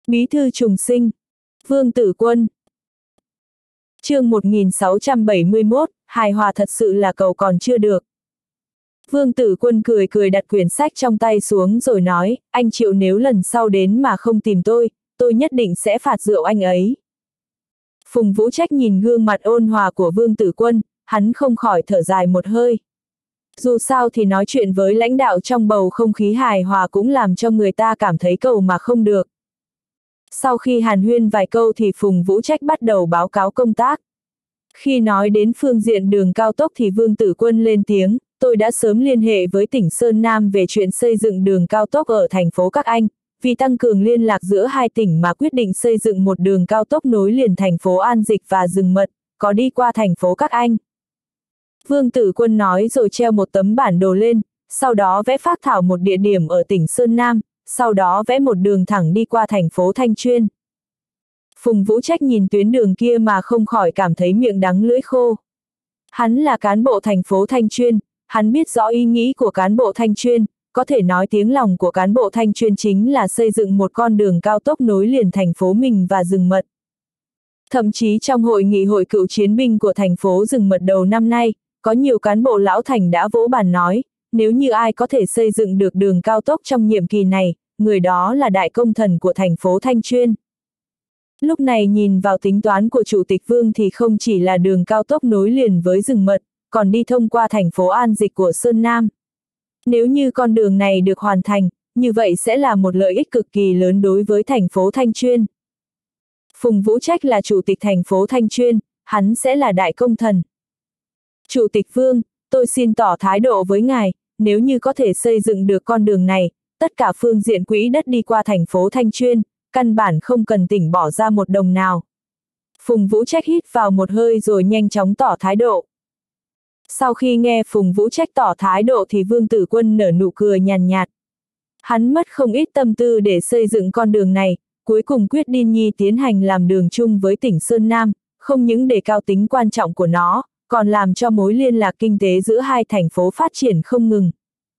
Bí thư trùng sinh. Vương Tử Quân. Chương 1671, hài hòa thật sự là cầu còn chưa được. Vương Tử Quân cười cười đặt quyển sách trong tay xuống rồi nói, anh Triệu nếu lần sau đến mà không tìm tôi nhất định sẽ phạt rượu anh ấy. Phùng Vũ Trách nhìn gương mặt ôn hòa của Vương Tử Quân, hắn không khỏi thở dài một hơi. Dù sao thì nói chuyện với lãnh đạo trong bầu không khí hài hòa cũng làm cho người ta cảm thấy cầu mà không được. Sau khi hàn huyên vài câu thì Phùng Vũ Trách bắt đầu báo cáo công tác. Khi nói đến phương diện đường cao tốc thì Vương Tử Quân lên tiếng, tôi đã sớm liên hệ với tỉnh Sơn Nam về chuyện xây dựng đường cao tốc ở thành phố Các Anh, vì tăng cường liên lạc giữa hai tỉnh mà quyết định xây dựng một đường cao tốc nối liền thành phố An Dịch và Rừng Mật, có đi qua thành phố Các Anh. Vương Tử Quân nói rồi treo một tấm bản đồ lên, sau đó vẽ phác thảo một địa điểm ở tỉnh Sơn Nam, sau đó vẽ một đường thẳng đi qua thành phố Thanh Chuyên. Phùng Vũ Trách nhìn tuyến đường kia mà không khỏi cảm thấy miệng đắng lưỡi khô. Hắn là cán bộ thành phố Thanh Chuyên, hắn biết rõ ý nghĩ của cán bộ Thanh Chuyên, có thể nói tiếng lòng của cán bộ Thanh Chuyên chính là xây dựng một con đường cao tốc nối liền thành phố mình và Rừng Mật. Thậm chí trong hội nghị hội cựu chiến binh của thành phố Rừng Mật đầu năm nay, có nhiều cán bộ lão thành đã vỗ bàn nói, nếu như ai có thể xây dựng được đường cao tốc trong nhiệm kỳ này, người đó là đại công thần của thành phố Thanh Chuyên. Lúc này nhìn vào tính toán của Chủ tịch Vương thì không chỉ là đường cao tốc nối liền với Rừng Mật, còn đi thông qua thành phố An Dịch của Sơn Nam. Nếu như con đường này được hoàn thành, như vậy sẽ là một lợi ích cực kỳ lớn đối với thành phố Thanh Chuyên. Phùng Vũ Trách là Chủ tịch thành phố Thanh Chuyên, hắn sẽ là đại công thần. Chủ tịch Vương, tôi xin tỏ thái độ với ngài, nếu như có thể xây dựng được con đường này, tất cả phương diện quỹ đất đi qua thành phố Thanh Chuyên, căn bản không cần tỉnh bỏ ra một đồng nào. Phùng Vũ Trách hít vào một hơi rồi nhanh chóng tỏ thái độ. Sau khi nghe Phùng Vũ Trách tỏ thái độ thì Vương Tử Quân nở nụ cười nhàn nhạt. Hắn mất không ít tâm tư để xây dựng con đường này, cuối cùng quyết định tiến hành làm đường chung với tỉnh Sơn Nam, không những đề cao tính quan trọng của nó, còn làm cho mối liên lạc kinh tế giữa hai thành phố phát triển không ngừng.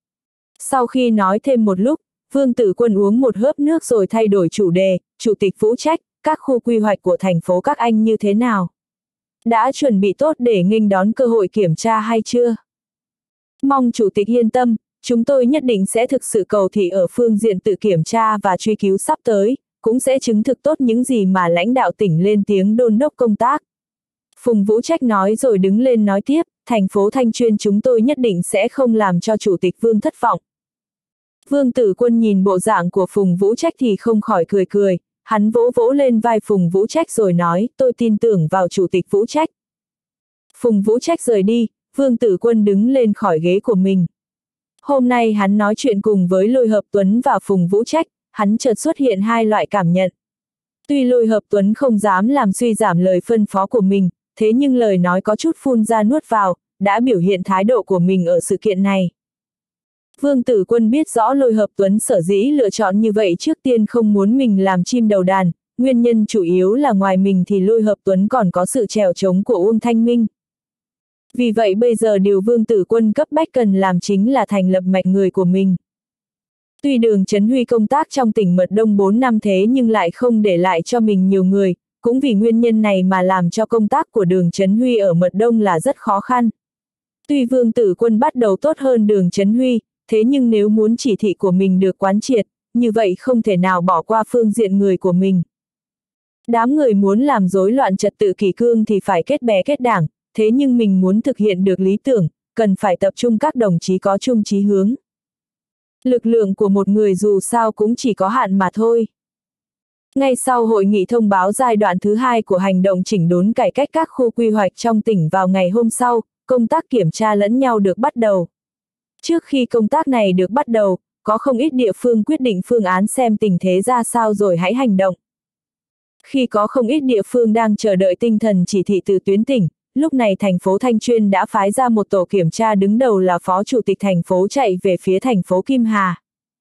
Sau khi nói thêm một lúc, Vương Tử Quân uống một hớp nước rồi thay đổi chủ đề, Chủ tịch Vũ Trách, các khu quy hoạch của thành phố Các Anh như thế nào? Đã chuẩn bị tốt để nghênh đón cơ hội kiểm tra hay chưa? Mong Chủ tịch yên tâm, chúng tôi nhất định sẽ thực sự cầu thị ở phương diện tự kiểm tra và truy cứu sắp tới, cũng sẽ chứng thực tốt những gì mà lãnh đạo tỉnh lên tiếng đôn đốc công tác. Phùng Vũ Trách nói rồi đứng lên nói tiếp, thành phố Thanh Chuyên chúng tôi nhất định sẽ không làm cho Chủ tịch Vương thất vọng. Vương Tử Quân nhìn bộ dạng của Phùng Vũ Trách thì không khỏi cười cười, hắn vỗ vỗ lên vai Phùng Vũ Trách rồi nói, tôi tin tưởng vào Chủ tịch Vũ Trách. Phùng Vũ Trách rời đi, Vương Tử Quân đứng lên khỏi ghế của mình. Hôm nay hắn nói chuyện cùng với Lôi Hợp Tuấn và Phùng Vũ Trách, hắn chợt xuất hiện hai loại cảm nhận. Tuy Lôi Hợp Tuấn không dám làm suy giảm lời phân phó của mình, thế nhưng lời nói có chút phun ra nuốt vào, đã biểu hiện thái độ của mình ở sự kiện này. Vương Tử Quân biết rõ Lôi Hợp Tuấn sở dĩ lựa chọn như vậy trước tiên không muốn mình làm chim đầu đàn, nguyên nhân chủ yếu là ngoài mình thì Lôi Hợp Tuấn còn có sự trèo trống của Uông Thanh Minh. Vì vậy bây giờ điều Vương Tử Quân cấp bách cần làm chính là thành lập mạch người của mình. Tuy Đường Chấn Huy công tác trong tỉnh Mật Đông 4 năm thế nhưng lại không để lại cho mình nhiều người, cũng vì nguyên nhân này mà làm cho công tác của Đường Chấn Huy ở Mật Đông là rất khó khăn. Tuy Vương Tử Quân bắt đầu tốt hơn Đường Chấn Huy, thế nhưng nếu muốn chỉ thị của mình được quán triệt, như vậy không thể nào bỏ qua phương diện người của mình. Đám người muốn làm rối loạn trật tự kỷ cương thì phải kết bè kết đảng, thế nhưng mình muốn thực hiện được lý tưởng, cần phải tập trung các đồng chí có chung chí hướng. Lực lượng của một người dù sao cũng chỉ có hạn mà thôi. Ngay sau hội nghị thông báo giai đoạn thứ 2 của hành động chỉnh đốn cải cách các khu quy hoạch trong tỉnh vào ngày hôm sau, công tác kiểm tra lẫn nhau được bắt đầu. Trước khi công tác này được bắt đầu, có không ít địa phương quyết định phương án xem tình thế ra sao rồi hãy hành động. Khi có không ít địa phương đang chờ đợi tinh thần chỉ thị từ tuyến tỉnh, lúc này thành phố Thanh Chuyên đã phái ra một tổ kiểm tra đứng đầu là Phó Chủ tịch thành phố chạy về phía thành phố Kim Hà.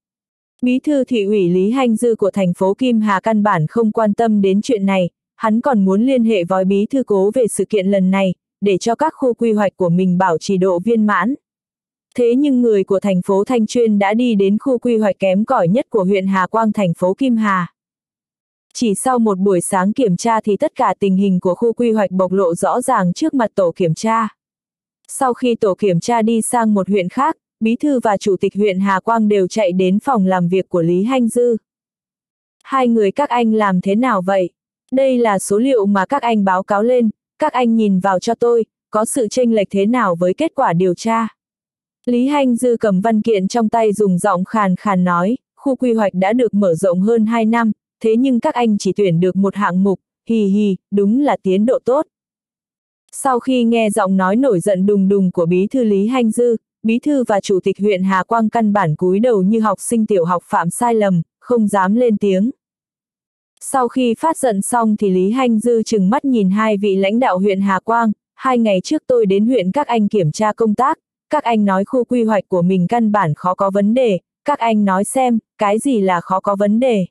Bí thư thị ủy Lý Hanh Dư của thành phố Kim Hà căn bản không quan tâm đến chuyện này, hắn còn muốn liên hệ với bí thư Cố về sự kiện lần này, để cho các khu quy hoạch của mình bảo trì độ viên mãn. Thế nhưng người của thành phố Thanh Chuyên đã đi đến khu quy hoạch kém cỏi nhất của huyện Hà Quang thành phố Kim Hà. Chỉ sau một buổi sáng kiểm tra thì tất cả tình hình của khu quy hoạch bộc lộ rõ ràng trước mặt tổ kiểm tra. Sau khi tổ kiểm tra đi sang một huyện khác, bí thư và chủ tịch huyện Hà Quang đều chạy đến phòng làm việc của Lý Hanh Dư. Hai người các anh làm thế nào vậy? Đây là số liệu mà các anh báo cáo lên, các anh nhìn vào cho tôi, có sự chênh lệch thế nào với kết quả điều tra? Lý Hanh Dư cầm văn kiện trong tay dùng giọng khàn khàn nói, khu quy hoạch đã được mở rộng hơn 2 năm, thế nhưng các anh chỉ tuyển được một hạng mục, hì hì, đúng là tiến độ tốt. Sau khi nghe giọng nói nổi giận đùng đùng của bí thư Lý Hanh Dư, bí thư và chủ tịch huyện Hà Quang căn bản cúi đầu như học sinh tiểu học phạm sai lầm, không dám lên tiếng. Sau khi phát giận xong thì Lý Hanh Dư trừng mắt nhìn hai vị lãnh đạo huyện Hà Quang, 2 ngày trước tôi đến huyện các anh kiểm tra công tác, các anh nói khu quy hoạch của mình căn bản khó có vấn đề, các anh nói xem, cái gì là khó có vấn đề.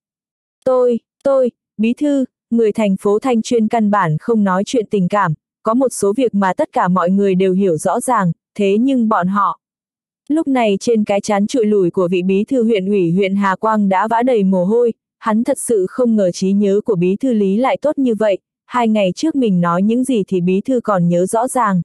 Tôi, bí thư, người thành phố Thanh Chuyên căn bản không nói chuyện tình cảm, có một số việc mà tất cả mọi người đều hiểu rõ ràng, thế nhưng bọn họ. Lúc này trên cái trán trụi lùi của vị bí thư huyện ủy huyện Hà Quang đã vã đầy mồ hôi, hắn thật sự không ngờ trí nhớ của bí thư Lý lại tốt như vậy, 2 ngày trước mình nói những gì thì bí thư còn nhớ rõ ràng.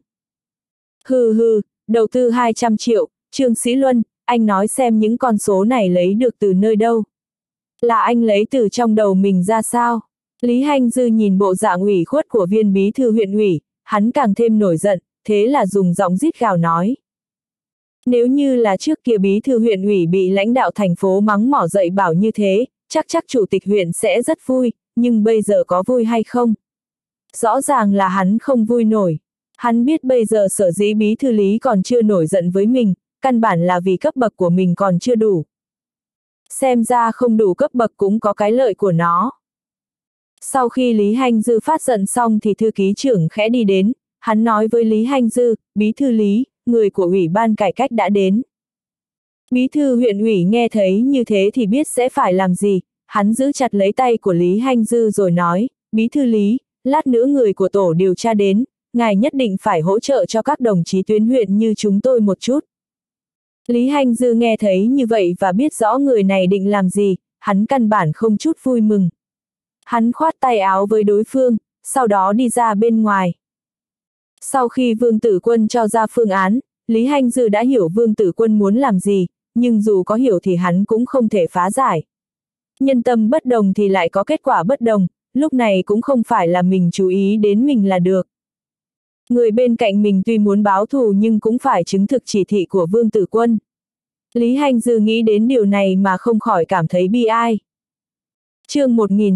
Hừ, đầu tư 200 triệu, Trương Sĩ Luân, anh nói xem những con số này lấy được từ nơi đâu. Là anh lấy từ trong đầu mình ra sao? Lý Hanh Dư nhìn bộ dạng ủy khuất của viên bí thư huyện ủy, hắn càng thêm nổi giận, thế là dùng giọng rít gào nói. Nếu như là trước kia bí thư huyện ủy bị lãnh đạo thành phố mắng mỏ dậy bảo như thế, chắc chủ tịch huyện sẽ rất vui, nhưng bây giờ có vui hay không? Rõ ràng là hắn không vui nổi. Hắn biết bây giờ sở dĩ bí thư Lý còn chưa nổi giận với mình, căn bản là vì cấp bậc của mình còn chưa đủ. Xem ra không đủ cấp bậc cũng có cái lợi của nó. Sau khi Lý Hanh Dư phát giận xong thì thư ký trưởng khẽ đi đến, hắn nói với Lý Hanh Dư, bí thư Lý, người của Ủy ban cải cách đã đến. Bí thư huyện ủy nghe thấy như thế thì biết sẽ phải làm gì, hắn giữ chặt lấy tay của Lý Hanh Dư rồi nói, bí thư Lý, lát nữa người của tổ điều tra đến, ngài nhất định phải hỗ trợ cho các đồng chí tuyến huyện như chúng tôi một chút. Lý Hanh Dư nghe thấy như vậy và biết rõ người này định làm gì, hắn căn bản không chút vui mừng. Hắn khoát tay áo với đối phương, sau đó đi ra bên ngoài. Sau khi Vương Tử Quân cho ra phương án, Lý Hanh Dư đã hiểu Vương Tử Quân muốn làm gì, nhưng dù có hiểu thì hắn cũng không thể phá giải. Nhân tâm bất đồng thì lại có kết quả bất đồng, lúc này cũng không phải là mình chú ý đến mình là được. Người bên cạnh mình tuy muốn báo thù nhưng cũng phải chứng thực chỉ thị của Vương Tử Quân. Lý Hanh Dư nghĩ đến điều này mà không khỏi cảm thấy bi ai. Chương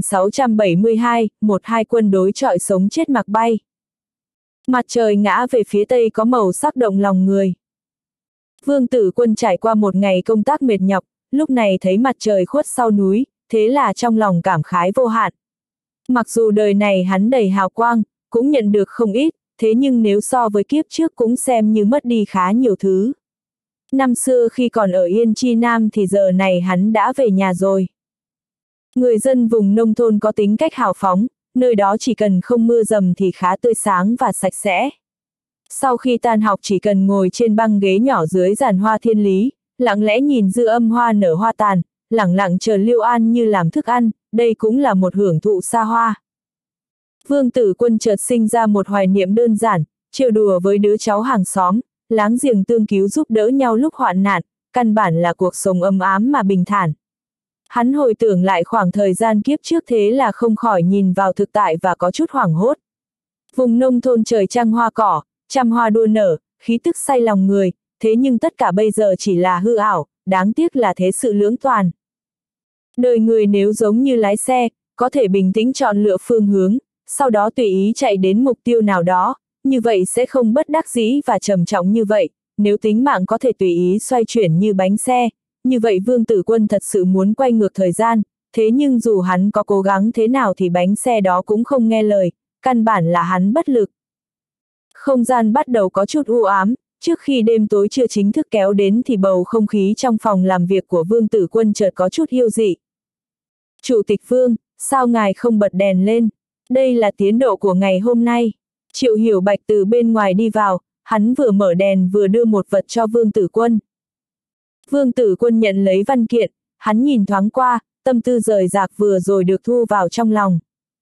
1672, 1-2 quân đối chọi sống chết mặc bay. Mặt trời ngã về phía tây có màu sắc động lòng người. Vương Tử Quân trải qua một ngày công tác mệt nhọc, lúc này thấy mặt trời khuất sau núi, thế là trong lòng cảm khái vô hạn. Mặc dù đời này hắn đầy hào quang, cũng nhận được không ít, thế nhưng nếu so với kiếp trước cũng xem như mất đi khá nhiều thứ. Năm xưa khi còn ở Yên Chi Nam thì giờ này hắn đã về nhà rồi. Người dân vùng nông thôn có tính cách hào phóng, nơi đó chỉ cần không mưa dầm thì khá tươi sáng và sạch sẽ. Sau khi tan học chỉ cần ngồi trên băng ghế nhỏ dưới giàn hoa thiên lý, lặng lẽ nhìn dư âm hoa nở hoa tàn, lẳng lặng chờ Liêu An như làm thức ăn, đây cũng là một hưởng thụ xa hoa. Vương Tử Quân chợt sinh ra một hoài niệm đơn giản, trêu đùa với đứa cháu hàng xóm, láng giềng tương cứu giúp đỡ nhau lúc hoạn nạn, căn bản là cuộc sống ấm ám mà bình thản. Hắn hồi tưởng lại khoảng thời gian kiếp trước thế là không khỏi nhìn vào thực tại và có chút hoảng hốt. Vùng nông thôn trời trăng hoa cỏ, trăm hoa đua nở, khí tức say lòng người, thế nhưng tất cả bây giờ chỉ là hư ảo, đáng tiếc là thế sự lưỡng toàn. Đời người nếu giống như lái xe, có thể bình tĩnh chọn lựa phương hướng, sau đó tùy ý chạy đến mục tiêu nào đó, như vậy sẽ không bất đắc dĩ và trầm trọng như vậy, nếu tính mạng có thể tùy ý xoay chuyển như bánh xe, như vậy Vương Tử Quân thật sự muốn quay ngược thời gian, thế nhưng dù hắn có cố gắng thế nào thì bánh xe đó cũng không nghe lời, căn bản là hắn bất lực. Không gian bắt đầu có chút u ám, trước khi đêm tối chưa chính thức kéo đến thì bầu không khí trong phòng làm việc của Vương Tử Quân chợt có chút hiu dị. Chủ tịch Vương, sao ngài không bật đèn lên? Đây là tiến độ của ngày hôm nay. Triệu Hiểu Bạch từ bên ngoài đi vào, hắn vừa mở đèn vừa đưa một vật cho Vương Tử Quân. Vương Tử Quân nhận lấy văn kiện, hắn nhìn thoáng qua, tâm tư rời rạc vừa rồi được thu vào trong lòng.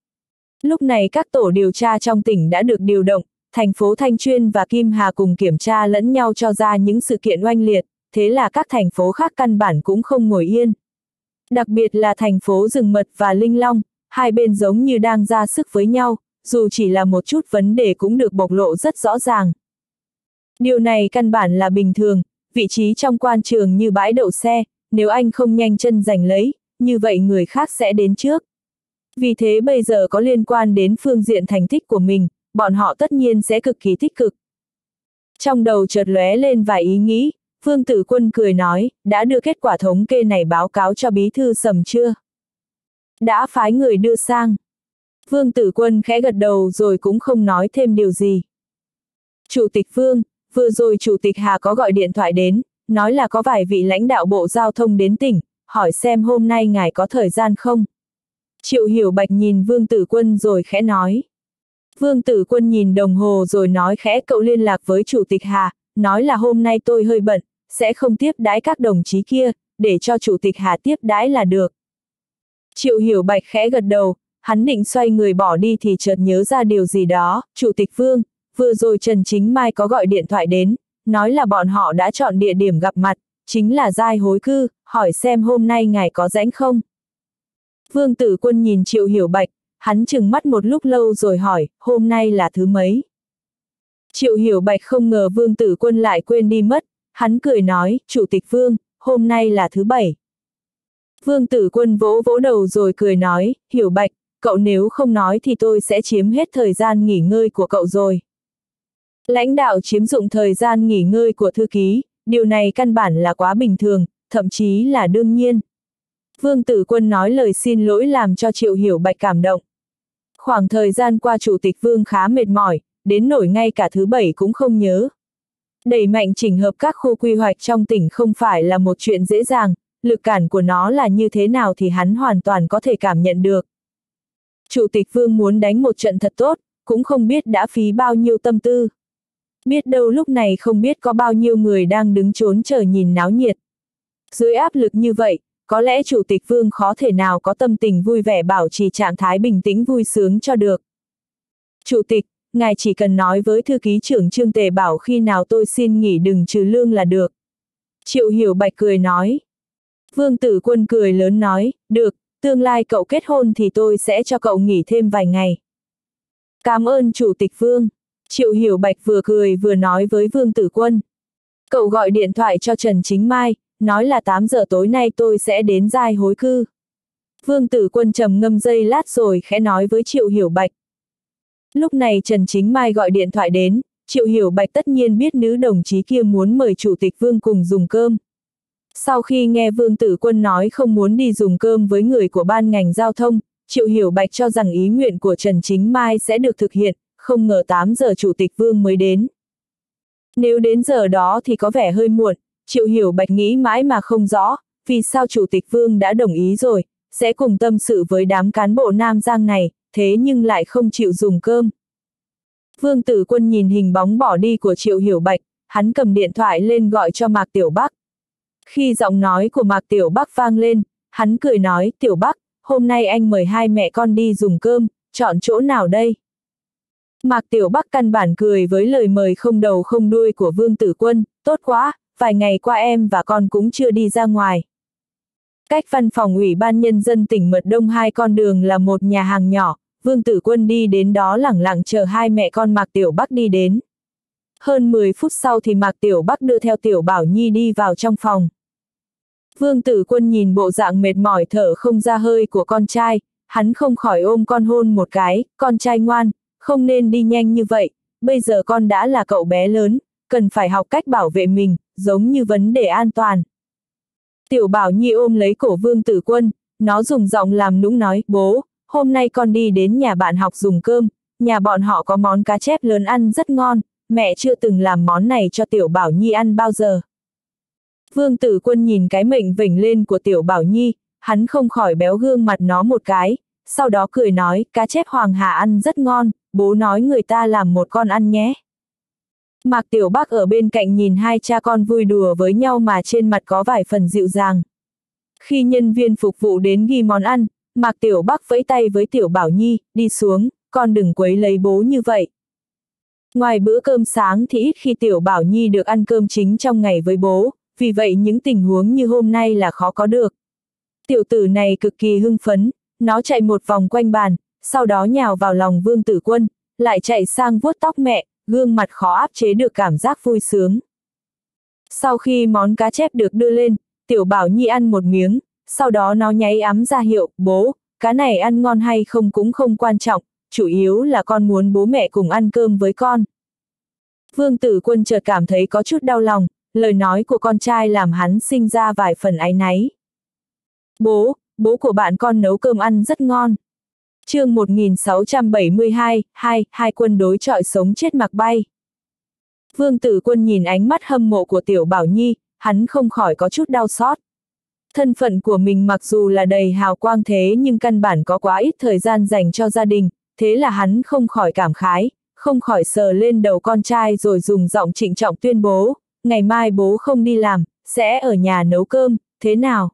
Lúc này các tổ điều tra trong tỉnh đã được điều động, thành phố Thanh Chuyên và Kim Hà cùng kiểm tra lẫn nhau cho ra những sự kiện oanh liệt, thế là các thành phố khác căn bản cũng không ngồi yên. Đặc biệt là thành phố Rừng Mật và Linh Long, hai bên giống như đang ra sức với nhau, dù chỉ là một chút vấn đề cũng được bộc lộ rất rõ ràng. Điều này căn bản là bình thường, vị trí trong quan trường như bãi đậu xe, nếu anh không nhanh chân giành lấy, như vậy người khác sẽ đến trước. Vì thế bây giờ có liên quan đến phương diện thành tích của mình, bọn họ tất nhiên sẽ cực kỳ tích cực. Trong đầu chợt lóe lên vài ý nghĩ, Vương Tử Quân cười nói, đã đưa kết quả thống kê này báo cáo cho bí thư Sầm chưa? Đã phái người đưa sang. Vương Tử Quân khẽ gật đầu rồi cũng không nói thêm điều gì. Chủ tịch Vương, vừa rồi Chủ tịch Hà có gọi điện thoại đến, nói là có vài vị lãnh đạo Bộ Giao thông đến tỉnh, hỏi xem hôm nay ngài có thời gian không? Triệu Hiểu Bạch nhìn Vương Tử Quân rồi khẽ nói. Vương Tử Quân nhìn đồng hồ rồi nói khẽ, cậu liên lạc với Chủ tịch Hà, nói là hôm nay tôi hơi bận, sẽ không tiếp đãi các đồng chí kia, để cho Chủ tịch Hà tiếp đãi là được. Triệu Hiểu Bạch khẽ gật đầu, hắn định xoay người bỏ đi thì chợt nhớ ra điều gì đó. Chủ tịch Vương, vừa rồi Trần Chính Mai có gọi điện thoại đến, nói là bọn họ đã chọn địa điểm gặp mặt, chính là Giai Hối Cư, hỏi xem hôm nay ngài có rảnh không? Vương Tử Quân nhìn Triệu Hiểu Bạch, hắn trừng mắt một lúc lâu rồi hỏi, hôm nay là thứ mấy? Triệu Hiểu Bạch không ngờ Vương Tử Quân lại quên đi mất, hắn cười nói, Chủ tịch Vương, hôm nay là thứ Bảy. Vương Tử Quân vỗ vỗ đầu rồi cười nói, Hiểu Bạch, cậu nếu không nói thì tôi sẽ chiếm hết thời gian nghỉ ngơi của cậu rồi. Lãnh đạo chiếm dụng thời gian nghỉ ngơi của thư ký, điều này căn bản là quá bình thường, thậm chí là đương nhiên. Vương Tử Quân nói lời xin lỗi làm cho Triệu Hiểu Bạch cảm động. Khoảng thời gian qua Chủ tịch Vương khá mệt mỏi, đến nỗi ngay cả thứ Bảy cũng không nhớ. Đẩy mạnh chỉnh hợp các khu quy hoạch trong tỉnh không phải là một chuyện dễ dàng, lực cản của nó là như thế nào thì hắn hoàn toàn có thể cảm nhận được. Chủ tịch Vương muốn đánh một trận thật tốt, cũng không biết đã phí bao nhiêu tâm tư. Biết đâu lúc này không biết có bao nhiêu người đang đứng trốn chờ nhìn náo nhiệt. Dưới áp lực như vậy, có lẽ Chủ tịch Vương khó thể nào có tâm tình vui vẻ bảo trì trạng thái bình tĩnh vui sướng cho được. Chủ tịch, ngài chỉ cần nói với thư ký trưởng Trương Tề bảo khi nào tôi xin nghỉ đừng trừ lương là được. Triệu Hiểu Bạch cười nói. Vương Tử Quân cười lớn nói, được, tương lai cậu kết hôn thì tôi sẽ cho cậu nghỉ thêm vài ngày. Cảm ơn Chủ tịch Vương. Triệu Hiểu Bạch vừa cười vừa nói với Vương Tử Quân. Cậu gọi điện thoại cho Trần Chính Mai, nói là 8 giờ tối nay tôi sẽ đến Giai Hối Cư. Vương Tử Quân trầm ngâm giây lát rồi khẽ nói với Triệu Hiểu Bạch. Lúc này Trần Chính Mai gọi điện thoại đến, Triệu Hiểu Bạch tất nhiên biết nữ đồng chí kia muốn mời Chủ tịch Vương cùng dùng cơm. Sau khi nghe Vương Tử Quân nói không muốn đi dùng cơm với người của ban ngành giao thông, Triệu Hiểu Bạch cho rằng ý nguyện của Trần Chính Mai sẽ được thực hiện, không ngờ 8 giờ Chủ tịch Vương mới đến. Nếu đến giờ đó thì có vẻ hơi muộn, Triệu Hiểu Bạch nghĩ mãi mà không rõ, vì sao Chủ tịch Vương đã đồng ý rồi, sẽ cùng tâm sự với đám cán bộ Nam Giang này, thế nhưng lại không chịu dùng cơm. Vương Tử Quân nhìn hình bóng bỏ đi của Triệu Hiểu Bạch, hắn cầm điện thoại lên gọi cho Mạc Tiểu Bắc. Khi giọng nói của Mạc Tiểu Bắc vang lên, hắn cười nói, Tiểu Bắc, hôm nay anh mời hai mẹ con đi dùng cơm, chọn chỗ nào đây? Mạc Tiểu Bắc căn bản cười với lời mời không đầu không đuôi của Vương Tử Quân, tốt quá, vài ngày qua em và con cũng chưa đi ra ngoài. Cách văn phòng Ủy ban Nhân dân tỉnh Mật Đông 2 con đường là một nhà hàng nhỏ, Vương Tử Quân đi đến đó lẳng lặng chờ hai mẹ con Mạc Tiểu Bắc đi đến. Hơn 10 phút sau thì Mạc Tiểu Bắc đưa theo Tiểu Bảo Nhi đi vào trong phòng. Vương Tử Quân nhìn bộ dạng mệt mỏi thở không ra hơi của con trai, hắn không khỏi ôm con hôn một cái, con trai ngoan, không nên đi nhanh như vậy, bây giờ con đã là cậu bé lớn, cần phải học cách bảo vệ mình, giống như vấn đề an toàn. Tiểu Bảo Nhi ôm lấy cổ Vương Tử Quân, nó dùng giọng làm nũng nói, bố, hôm nay con đi đến nhà bạn học dùng cơm, nhà bọn họ có món cá chép lớn ăn rất ngon, mẹ chưa từng làm món này cho Tiểu Bảo Nhi ăn bao giờ. Vương Tử Quân nhìn cái mệnh vểnh lên của Tiểu Bảo Nhi, hắn không khỏi béo gương mặt nó một cái, sau đó cười nói, cá chép Hoàng Hà ăn rất ngon, bố nói người ta làm một con ăn nhé. Mạc Tiểu Bắc ở bên cạnh nhìn hai cha con vui đùa với nhau mà trên mặt có vài phần dịu dàng. Khi nhân viên phục vụ đến ghi món ăn, Mạc Tiểu Bắc vẫy tay với Tiểu Bảo Nhi, đi xuống, con đừng quấy lấy bố như vậy. Ngoài bữa cơm sáng thì ít khi Tiểu Bảo Nhi được ăn cơm chính trong ngày với bố, vì vậy những tình huống như hôm nay là khó có được. Tiểu tử này cực kỳ hưng phấn, nó chạy một vòng quanh bàn, sau đó nhào vào lòng Vương Tử Quân, lại chạy sang vuốt tóc mẹ, gương mặt khó áp chế được cảm giác vui sướng. Sau khi món cá chép được đưa lên, Tiểu Bảo Nhi ăn một miếng, sau đó nó nháy ắm ra hiệu, bố, cá này ăn ngon hay không cũng không quan trọng, chủ yếu là con muốn bố mẹ cùng ăn cơm với con. Vương Tử Quân chợt cảm thấy có chút đau lòng, lời nói của con trai làm hắn sinh ra vài phần áy náy. Bố của bạn con nấu cơm ăn rất ngon. Chương 1672, hai quân đối chọi sống chết mặc bay. Vương Tử Quân nhìn ánh mắt hâm mộ của Tiểu Bảo Nhi, hắn không khỏi có chút đau xót. Thân phận của mình mặc dù là đầy hào quang thế nhưng căn bản có quá ít thời gian dành cho gia đình, thế là hắn không khỏi cảm khái, không khỏi sờ lên đầu con trai rồi dùng giọng trịnh trọng tuyên bố, ngày mai bố không đi làm, sẽ ở nhà nấu cơm, thế nào?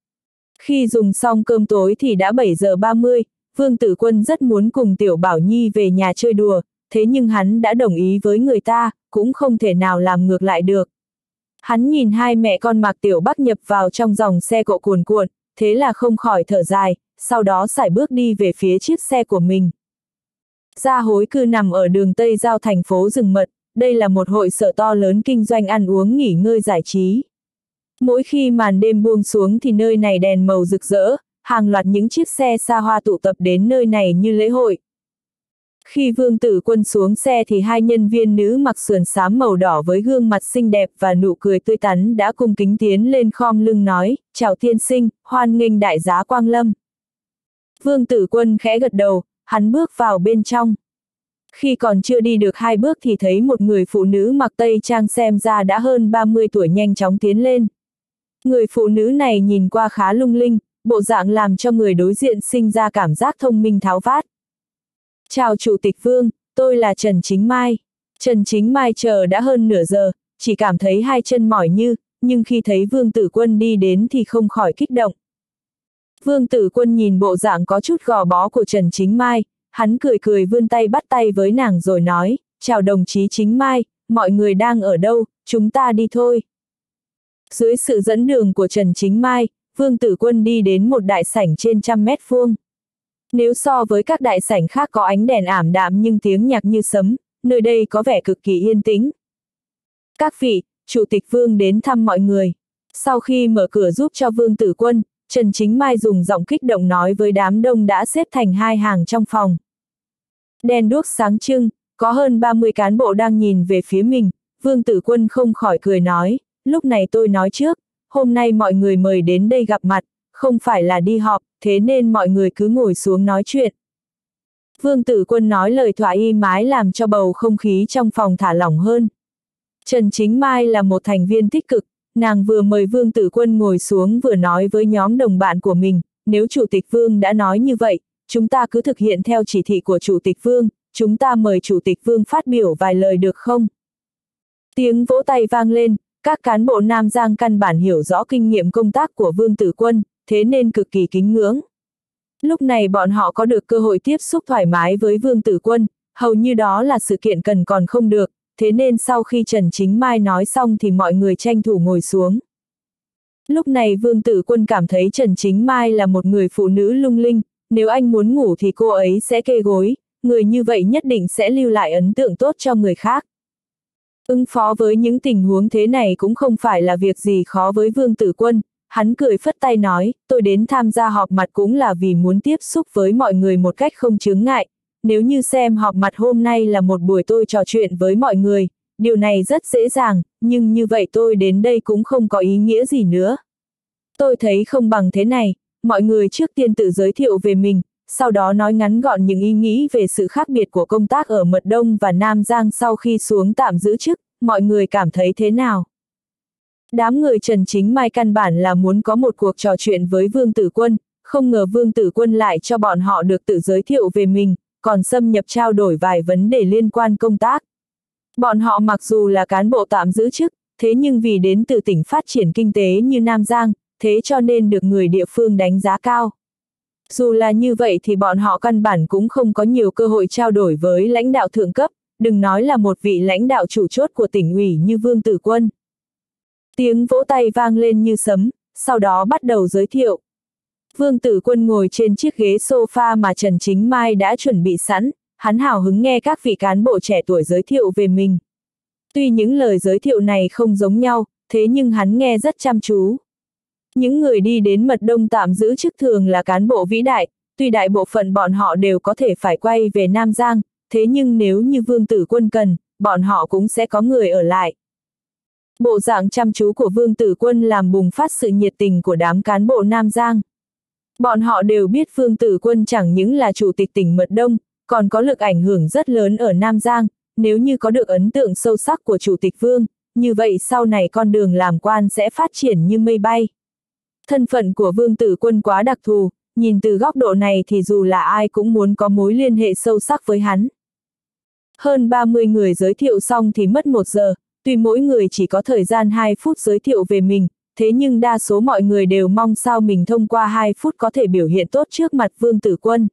Khi dùng xong cơm tối thì đã 7 giờ 30, Vương Tử Quân rất muốn cùng Tiểu Bảo Nhi về nhà chơi đùa, thế nhưng hắn đã đồng ý với người ta, cũng không thể nào làm ngược lại được. Hắn nhìn hai mẹ con Mạc Tiểu Bắc nhập vào trong dòng xe cộ cuồn cuộn, thế là không khỏi thở dài, sau đó sải bước đi về phía chiếc xe của mình. Gia Hối Cư nằm ở đường Tây Giao thành phố Rừng Mật, đây là một hội sở to lớn kinh doanh ăn uống nghỉ ngơi giải trí. Mỗi khi màn đêm buông xuống thì nơi này đèn màu rực rỡ, hàng loạt những chiếc xe xa hoa tụ tập đến nơi này như lễ hội. Khi Vương Tử Quân xuống xe thì hai nhân viên nữ mặc sườn xám màu đỏ với gương mặt xinh đẹp và nụ cười tươi tắn đã cung kính tiến lên khom lưng nói, chào tiên sinh, hoan nghênh đại giá quang lâm. Vương Tử Quân khẽ gật đầu, hắn bước vào bên trong. Khi còn chưa đi được 2 bước thì thấy một người phụ nữ mặc tây trang xem ra đã hơn 30 tuổi nhanh chóng tiến lên. Người phụ nữ này nhìn qua khá lung linh, bộ dạng làm cho người đối diện sinh ra cảm giác thông minh tháo vát. Chào Chủ tịch Vương, tôi là Trần Chính Mai. Trần Chính Mai chờ đã hơn nửa giờ, chỉ cảm thấy hai chân mỏi nhưng khi thấy Vương Tử Quân đi đến thì không khỏi kích động. Vương Tử Quân nhìn bộ dạng có chút gò bó của Trần Chính Mai, hắn cười cười vươn tay bắt tay với nàng rồi nói, chào đồng chí Chính Mai, mọi người đang ở đâu, chúng ta đi thôi. Dưới sự dẫn đường của Trần Chính Mai, Vương Tử Quân đi đến một đại sảnh trên 100 mét vuông. Nếu so với các đại sảnh khác có ánh đèn ảm đạm nhưng tiếng nhạc như sấm, nơi đây có vẻ cực kỳ yên tĩnh. Các vị, Chủ tịch Vương đến thăm mọi người. Sau khi mở cửa giúp cho Vương Tử Quân, Trần Chính Mai dùng giọng kích động nói với đám đông đã xếp thành hai hàng trong phòng. Đèn đuốc sáng trưng, có hơn 30 cán bộ đang nhìn về phía mình, Vương Tử Quân không khỏi cười nói, lúc này tôi nói trước, hôm nay mọi người mời đến đây gặp mặt, không phải là đi họp, thế nên mọi người cứ ngồi xuống nói chuyện. Vương Tử Quân nói lời thoại y mái làm cho bầu không khí trong phòng thả lỏng hơn. Trần Chính Mai là một thành viên tích cực, nàng vừa mời Vương Tử Quân ngồi xuống vừa nói với nhóm đồng bạn của mình, nếu Chủ tịch Vương đã nói như vậy, chúng ta cứ thực hiện theo chỉ thị của Chủ tịch Vương, chúng ta mời Chủ tịch Vương phát biểu vài lời được không? Tiếng vỗ tay vang lên, các cán bộ Nam Giang căn bản hiểu rõ kinh nghiệm công tác của Vương Tử Quân, thế nên cực kỳ kính ngưỡng. Lúc này bọn họ có được cơ hội tiếp xúc thoải mái với Vương Tử Quân, hầu như đó là sự kiện cần còn không được, thế nên sau khi Trần Chính Mai nói xong thì mọi người tranh thủ ngồi xuống. Lúc này Vương Tử Quân cảm thấy Trần Chính Mai là một người phụ nữ lung linh, nếu anh muốn ngủ thì cô ấy sẽ kê gối, người như vậy nhất định sẽ lưu lại ấn tượng tốt cho người khác. Ứng phó với những tình huống thế này cũng không phải là việc gì khó với Vương Tử Quân, hắn cười phất tay nói, tôi đến tham gia họp mặt cũng là vì muốn tiếp xúc với mọi người một cách không chướng ngại, nếu như xem họp mặt hôm nay là một buổi tôi trò chuyện với mọi người, điều này rất dễ dàng, nhưng như vậy tôi đến đây cũng không có ý nghĩa gì nữa. Tôi thấy không bằng thế này, mọi người trước tiên tự giới thiệu về mình, sau đó nói ngắn gọn những ý nghĩ về sự khác biệt của công tác ở Mật Đông và Nam Giang sau khi xuống tạm giữ chức, mọi người cảm thấy thế nào? Đám người Trần Chính Mai căn bản là muốn có một cuộc trò chuyện với Vương Tử Quân, không ngờ Vương Tử Quân lại cho bọn họ được tự giới thiệu về mình, còn xâm nhập trao đổi vài vấn đề liên quan công tác. Bọn họ mặc dù là cán bộ tạm giữ chức, thế nhưng vì đến từ tỉnh phát triển kinh tế như Nam Giang, thế cho nên được người địa phương đánh giá cao. Dù là như vậy thì bọn họ căn bản cũng không có nhiều cơ hội trao đổi với lãnh đạo thượng cấp, đừng nói là một vị lãnh đạo chủ chốt của tỉnh ủy như Vương Tử Quân. Tiếng vỗ tay vang lên như sấm, sau đó bắt đầu giới thiệu. Vương Tử Quân ngồi trên chiếc ghế sofa mà Trần Chính Mai đã chuẩn bị sẵn, hắn hào hứng nghe các vị cán bộ trẻ tuổi giới thiệu về mình. Tuy những lời giới thiệu này không giống nhau, thế nhưng hắn nghe rất chăm chú. Những người đi đến mật đông tạm giữ chức thường là cán bộ vĩ đại, tuy đại bộ phận bọn họ đều có thể phải quay về Nam Giang, thế nhưng nếu như Vương Tử Quân cần, bọn họ cũng sẽ có người ở lại. Bộ dạng chăm chú của Vương Tử Quân làm bùng phát sự nhiệt tình của đám cán bộ Nam Giang. Bọn họ đều biết Vương Tử Quân chẳng những là chủ tịch tỉnh Mật Đông, còn có lực ảnh hưởng rất lớn ở Nam Giang, nếu như có được ấn tượng sâu sắc của chủ tịch Vương, như vậy sau này con đường làm quan sẽ phát triển như mây bay. Thân phận của Vương Tử Quân quá đặc thù, nhìn từ góc độ này thì dù là ai cũng muốn có mối liên hệ sâu sắc với hắn. Hơn 30 người giới thiệu xong thì mất 1 giờ, tuy mỗi người chỉ có thời gian 2 phút giới thiệu về mình, thế nhưng đa số mọi người đều mong sao mình thông qua 2 phút có thể biểu hiện tốt trước mặt Vương Tử Quân.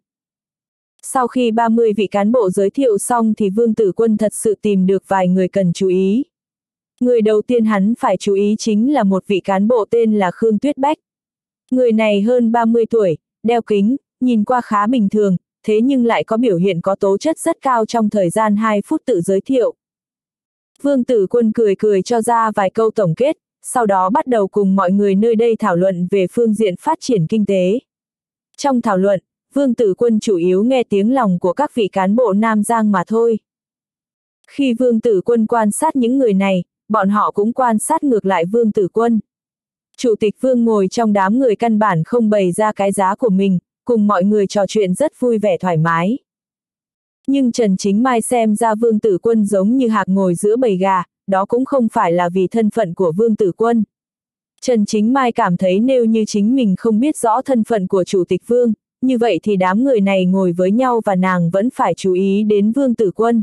Sau khi 30 vị cán bộ giới thiệu xong thì Vương Tử Quân thật sự tìm được vài người cần chú ý. Người đầu tiên hắn phải chú ý chính là một vị cán bộ tên là Khương Tuyết Bách. Người này hơn 30 tuổi, đeo kính, nhìn qua khá bình thường, thế nhưng lại có biểu hiện có tố chất rất cao trong thời gian 2 phút tự giới thiệu. Vương Tử Quân cười cười cho ra vài câu tổng kết, sau đó bắt đầu cùng mọi người nơi đây thảo luận về phương diện phát triển kinh tế. Trong thảo luận, Vương Tử Quân chủ yếu nghe tiếng lòng của các vị cán bộ Nam Giang mà thôi. Khi Vương Tử Quân quan sát những người này, bọn họ cũng quan sát ngược lại Vương Tử Quân. Chủ tịch Vương ngồi trong đám người căn bản không bày ra cái giá của mình, cùng mọi người trò chuyện rất vui vẻ thoải mái. Nhưng Trần Chính Mai xem ra Vương Tử Quân giống như hạc ngồi giữa bầy gà, đó cũng không phải là vì thân phận của Vương Tử Quân. Trần Chính Mai cảm thấy nếu như chính mình không biết rõ thân phận của Chủ tịch Vương, như vậy thì đám người này ngồi với nhau và nàng vẫn phải chú ý đến Vương Tử Quân.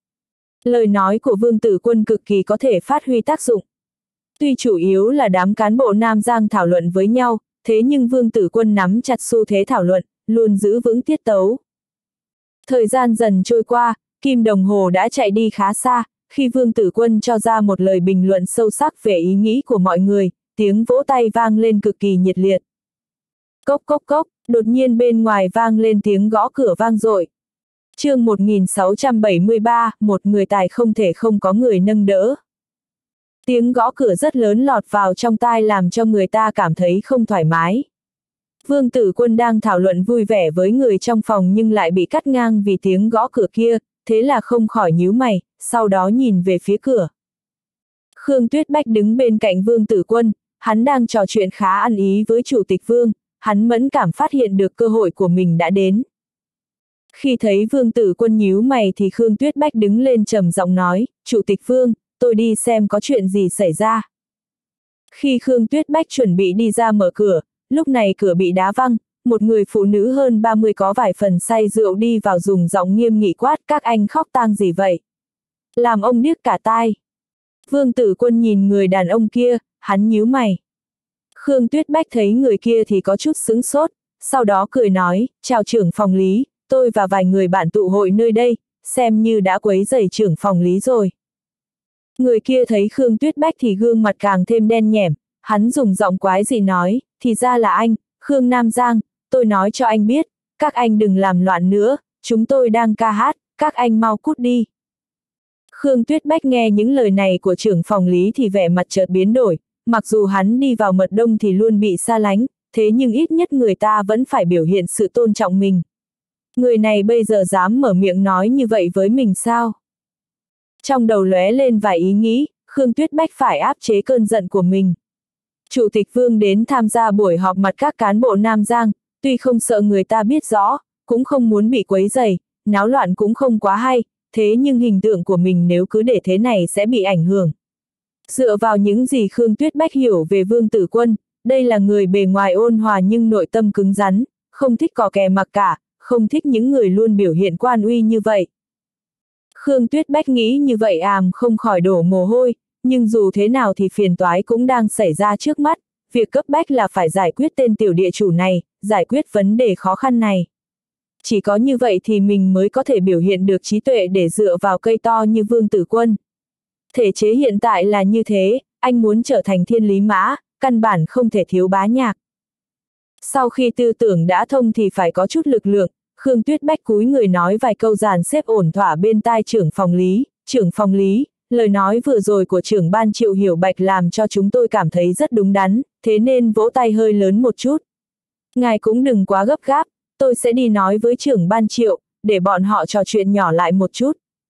Lời nói của Vương Tử Quân cực kỳ có thể phát huy tác dụng. Tuy chủ yếu là đám cán bộ Nam Giang thảo luận với nhau, thế nhưng Vương Tử Quân nắm chặt xu thế thảo luận, luôn giữ vững tiết tấu. Thời gian dần trôi qua, kim đồng hồ đã chạy đi khá xa, khi Vương Tử Quân cho ra một lời bình luận sâu sắc về ý nghĩ của mọi người, tiếng vỗ tay vang lên cực kỳ nhiệt liệt. Cốc cốc cốc, đột nhiên bên ngoài vang lên tiếng gõ cửa vang dội. Chương 1673, một người tài không thể không có người nâng đỡ. Tiếng gõ cửa rất lớn lọt vào trong tai làm cho người ta cảm thấy không thoải mái. Vương Tử Quân đang thảo luận vui vẻ với người trong phòng nhưng lại bị cắt ngang vì tiếng gõ cửa kia, thế là không khỏi nhíu mày, sau đó nhìn về phía cửa. Khương Tuyết Bách đứng bên cạnh Vương Tử Quân, hắn đang trò chuyện khá ăn ý với Chủ tịch Vương, hắn mẫn cảm phát hiện được cơ hội của mình đã đến. Khi thấy Vương Tử Quân nhíu mày thì Khương Tuyết Bách đứng lên trầm giọng nói, Chủ tịch Vương, tôi đi xem có chuyện gì xảy ra. Khi Khương Tuyết Bách chuẩn bị đi ra mở cửa, lúc này cửa bị đá văng, một người phụ nữ hơn 30 có vài phần say rượu đi vào dùng giọng nghiêm nghị quát, các anh khóc tang gì vậy? Làm ông điếc cả tai. Vương Tử Quân nhìn người đàn ông kia, hắn nhíu mày. Khương Tuyết Bách thấy người kia thì có chút sững sốt, sau đó cười nói, chào trưởng phòng lý, tôi và vài người bạn tụ hội nơi đây, xem như đã quấy rầy trưởng phòng lý rồi. Người kia thấy Khương Tuyết Bách thì gương mặt càng thêm đen nhẻm, hắn dùng giọng quái dị nói, thì ra là anh, Khương Nam Giang, tôi nói cho anh biết, các anh đừng làm loạn nữa, chúng tôi đang ca hát, các anh mau cút đi. Khương Tuyết Bách nghe những lời này của trưởng phòng lý thì vẻ mặt chợt biến đổi, mặc dù hắn đi vào mật đông thì luôn bị xa lánh, thế nhưng ít nhất người ta vẫn phải biểu hiện sự tôn trọng mình. Người này bây giờ dám mở miệng nói như vậy với mình sao? Trong đầu lóe lên vài ý nghĩ, Khương Tuyết Bách phải áp chế cơn giận của mình. Chủ tịch Vương đến tham gia buổi họp mặt các cán bộ Nam Giang, tuy không sợ người ta biết rõ, cũng không muốn bị quấy rầy, náo loạn cũng không quá hay, thế nhưng hình tượng của mình nếu cứ để thế này sẽ bị ảnh hưởng. Dựa vào những gì Khương Tuyết Bách hiểu về Vương Tử Quân, đây là người bề ngoài ôn hòa nhưng nội tâm cứng rắn, không thích cò kè mặc cả, không thích những người luôn biểu hiện quan uy như vậy. Khương Tuyết Bách nghĩ như vậy không khỏi đổ mồ hôi, nhưng dù thế nào thì phiền toái cũng đang xảy ra trước mắt, việc cấp bách là phải giải quyết tên tiểu địa chủ này, giải quyết vấn đề khó khăn này. Chỉ có như vậy thì mình mới có thể biểu hiện được trí tuệ để dựa vào cây to như Vương Tử Quân. Thể chế hiện tại là như thế, anh muốn trở thành thiên lý mã, căn bản không thể thiếu Bá Nhạc. Sau khi tư tưởng đã thông thì phải có chút lực lượng, Khương Tuyết Bách cúi người nói vài câu dàn xếp ổn thỏa bên tai trưởng phòng lý, lời nói vừa rồi của trưởng ban Triệu Hiểu Bạch làm cho chúng tôi cảm thấy rất đúng đắn, thế nên vỗ tay hơi lớn một chút. Ngài cũng đừng quá gấp gáp, tôi sẽ đi nói với trưởng ban Triệu, để bọn họ trò chuyện nhỏ lại một chút.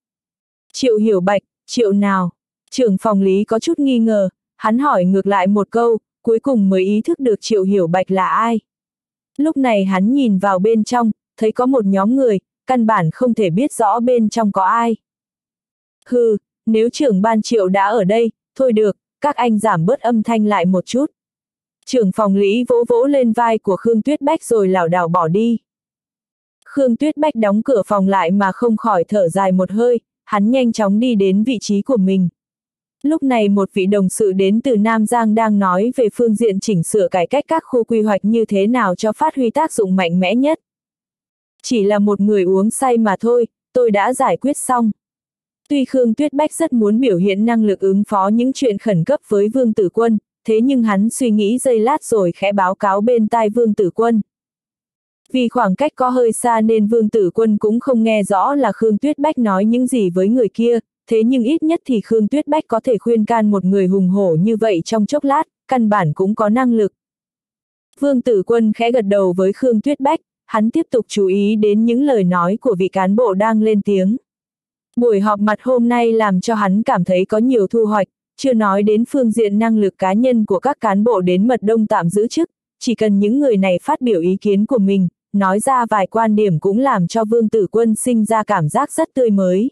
Triệu Hiểu Bạch, Triệu nào? Trưởng phòng lý có chút nghi ngờ, hắn hỏi ngược lại một câu, cuối cùng mới ý thức được Triệu Hiểu Bạch là ai. Lúc này hắn nhìn vào bên trong, thấy có một nhóm người, căn bản không thể biết rõ bên trong có ai. Hừ, nếu trưởng ban Triệu đã ở đây, thôi được, các anh giảm bớt âm thanh lại một chút. Trưởng phòng lý vỗ vỗ lên vai của Khương Tuyết Bách rồi lảo đảo bỏ đi. Khương Tuyết Bách đóng cửa phòng lại mà không khỏi thở dài một hơi, hắn nhanh chóng đi đến vị trí của mình. Lúc này một vị đồng sự đến từ Nam Giang đang nói về phương diện chỉnh sửa cải cách các khu quy hoạch như thế nào cho phát huy tác dụng mạnh mẽ nhất. Chỉ là một người uống say mà thôi, tôi đã giải quyết xong. Tuy Khương Tuyết Bách rất muốn biểu hiện năng lực ứng phó những chuyện khẩn cấp với Vương Tử Quân, thế nhưng hắn suy nghĩ giây lát rồi khẽ báo cáo bên tai Vương Tử Quân. Vì khoảng cách có hơi xa nên Vương Tử Quân cũng không nghe rõ là Khương Tuyết Bách nói những gì với người kia, thế nhưng ít nhất thì Khương Tuyết Bách có thể khuyên can một người hùng hổ như vậy trong chốc lát, căn bản cũng có năng lực. Vương Tử Quân khẽ gật đầu với Khương Tuyết Bách, hắn tiếp tục chú ý đến những lời nói của vị cán bộ đang lên tiếng. Buổi họp mặt hôm nay làm cho hắn cảm thấy có nhiều thu hoạch, chưa nói đến phương diện năng lực cá nhân của các cán bộ đến mật đông tạm giữ chức, chỉ cần những người này phát biểu ý kiến của mình, nói ra vài quan điểm cũng làm cho Vương Tử Quân sinh ra cảm giác rất tươi mới.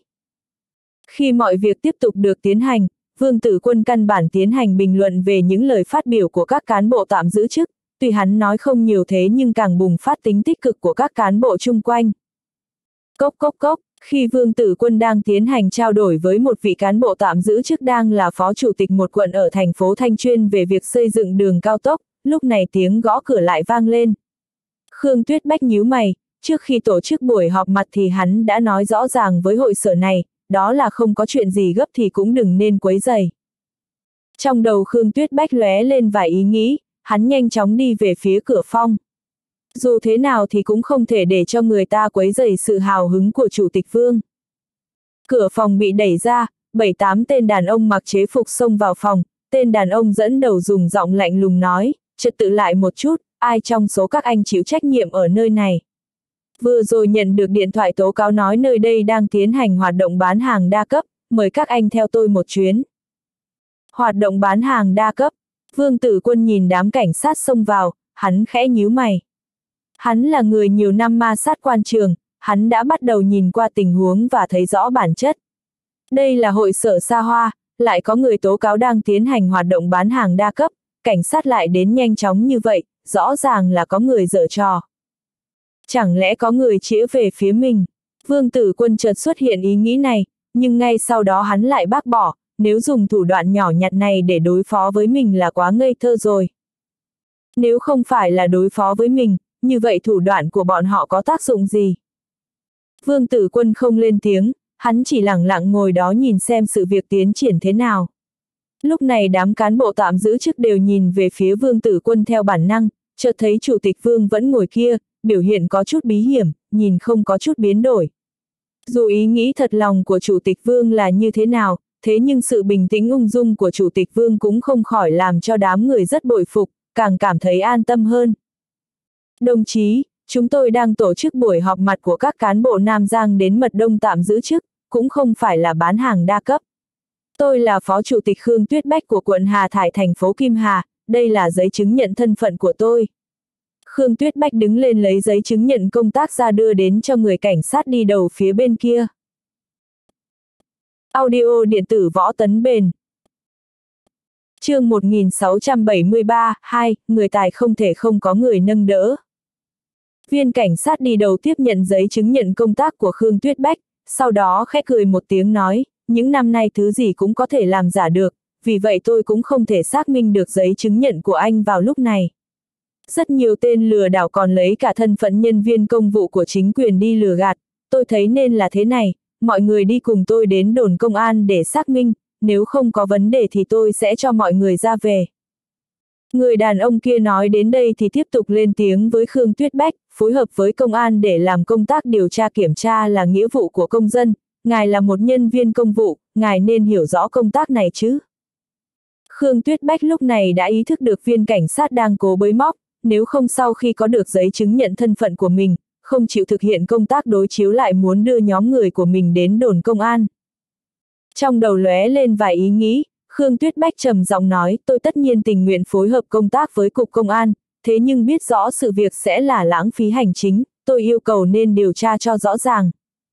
Khi mọi việc tiếp tục được tiến hành, Vương Tử Quân căn bản tiến hành bình luận về những lời phát biểu của các cán bộ tạm giữ chức, tuy hắn nói không nhiều thế nhưng càng bùng phát tính tích cực của các cán bộ chung quanh. Cốc cốc cốc, khi Vương Tử Quân đang tiến hành trao đổi với một vị cán bộ tạm giữ chức đang là phó chủ tịch một quận ở thành phố Thanh Chuyên về việc xây dựng đường cao tốc, lúc này tiếng gõ cửa lại vang lên. Khương Tuyết Bách nhíu mày, trước khi tổ chức buổi họp mặt thì hắn đã nói rõ ràng với hội sở này, đó là không có chuyện gì gấp thì cũng đừng nên quấy rầy. Trong đầu Khương Tuyết Bách lóe lên vài ý nghĩ, hắn nhanh chóng đi về phía cửa phòng. Dù thế nào thì cũng không thể để cho người ta quấy rầy sự hào hứng của Chủ tịch Vương. Cửa phòng bị đẩy ra, 7-8 tên đàn ông mặc chế phục xông vào phòng, tên đàn ông dẫn đầu dùng giọng lạnh lùng nói, trật tự lại một chút, ai trong số các anh chịu trách nhiệm ở nơi này. Vừa rồi nhận được điện thoại tố cáo nói nơi đây đang tiến hành hoạt động bán hàng đa cấp, mời các anh theo tôi một chuyến. Hoạt động bán hàng đa cấp, Vương Tử Quân nhìn đám cảnh sát xông vào, hắn khẽ nhíu mày. Hắn là người nhiều năm ma sát quan trường, hắn đã bắt đầu nhìn qua tình huống và thấy rõ bản chất. Đây là hội sở xa hoa, lại có người tố cáo đang tiến hành hoạt động bán hàng đa cấp, cảnh sát lại đến nhanh chóng như vậy, rõ ràng là có người giở trò. Chẳng lẽ có người chĩa về phía mình? Vương Tử Quân chợt xuất hiện ý nghĩ này, nhưng ngay sau đó hắn lại bác bỏ, nếu dùng thủ đoạn nhỏ nhặt này để đối phó với mình là quá ngây thơ rồi. Nếu không phải là đối phó với mình, như vậy thủ đoạn của bọn họ có tác dụng gì? Vương Tử Quân không lên tiếng, hắn chỉ lẳng lặng ngồi đó nhìn xem sự việc tiến triển thế nào. Lúc này đám cán bộ tạm giữ chức đều nhìn về phía Vương Tử Quân theo bản năng, chợt thấy Chủ tịch Vương vẫn ngồi kia, biểu hiện có chút bí hiểm, nhìn không có chút biến đổi. Dù ý nghĩ thật lòng của Chủ tịch Vương là như thế nào, thế nhưng sự bình tĩnh ung dung của Chủ tịch Vương cũng không khỏi làm cho đám người rất bội phục, càng cảm thấy an tâm hơn. Đồng chí, chúng tôi đang tổ chức buổi họp mặt của các cán bộ Nam Giang đến mật đông tạm giữ chức, cũng không phải là bán hàng đa cấp. Tôi là Phó Chủ tịch Khương Tuyết Bách của quận Hà Thải thành phố Kim Hà, đây là giấy chứng nhận thân phận của tôi. Khương Tuyết Bách đứng lên lấy giấy chứng nhận công tác ra đưa đến cho người cảnh sát đi đầu phía bên kia. Audio điện tử Võ Tấn Bền. Chương 1673, 2, người tài không thể không có người nâng đỡ. Viên cảnh sát đi đầu tiếp nhận giấy chứng nhận công tác của Khương Tuyết Bách, sau đó khẽ cười một tiếng nói, những năm nay thứ gì cũng có thể làm giả được, vì vậy tôi cũng không thể xác minh được giấy chứng nhận của anh vào lúc này. Rất nhiều tên lừa đảo còn lấy cả thân phận nhân viên công vụ của chính quyền đi lừa gạt, tôi thấy nên là thế này, mọi người đi cùng tôi đến đồn công an để xác minh, nếu không có vấn đề thì tôi sẽ cho mọi người ra về. Người đàn ông kia nói đến đây thì tiếp tục lên tiếng với Khương Tuyết Bách, phối hợp với công an để làm công tác điều tra kiểm tra là nghĩa vụ của công dân, ngài là một nhân viên công vụ, ngài nên hiểu rõ công tác này chứ. Khương Tuyết Bách lúc này đã ý thức được viên cảnh sát đang cố bới móc, nếu không sau khi có được giấy chứng nhận thân phận của mình, không chịu thực hiện công tác đối chiếu lại muốn đưa nhóm người của mình đến đồn công an. Trong đầu lóe lên vài ý nghĩ, Khương Tuyết Bách trầm giọng nói, tôi tất nhiên tình nguyện phối hợp công tác với cục công an, thế nhưng biết rõ sự việc sẽ là lãng phí hành chính, tôi yêu cầu nên điều tra cho rõ ràng.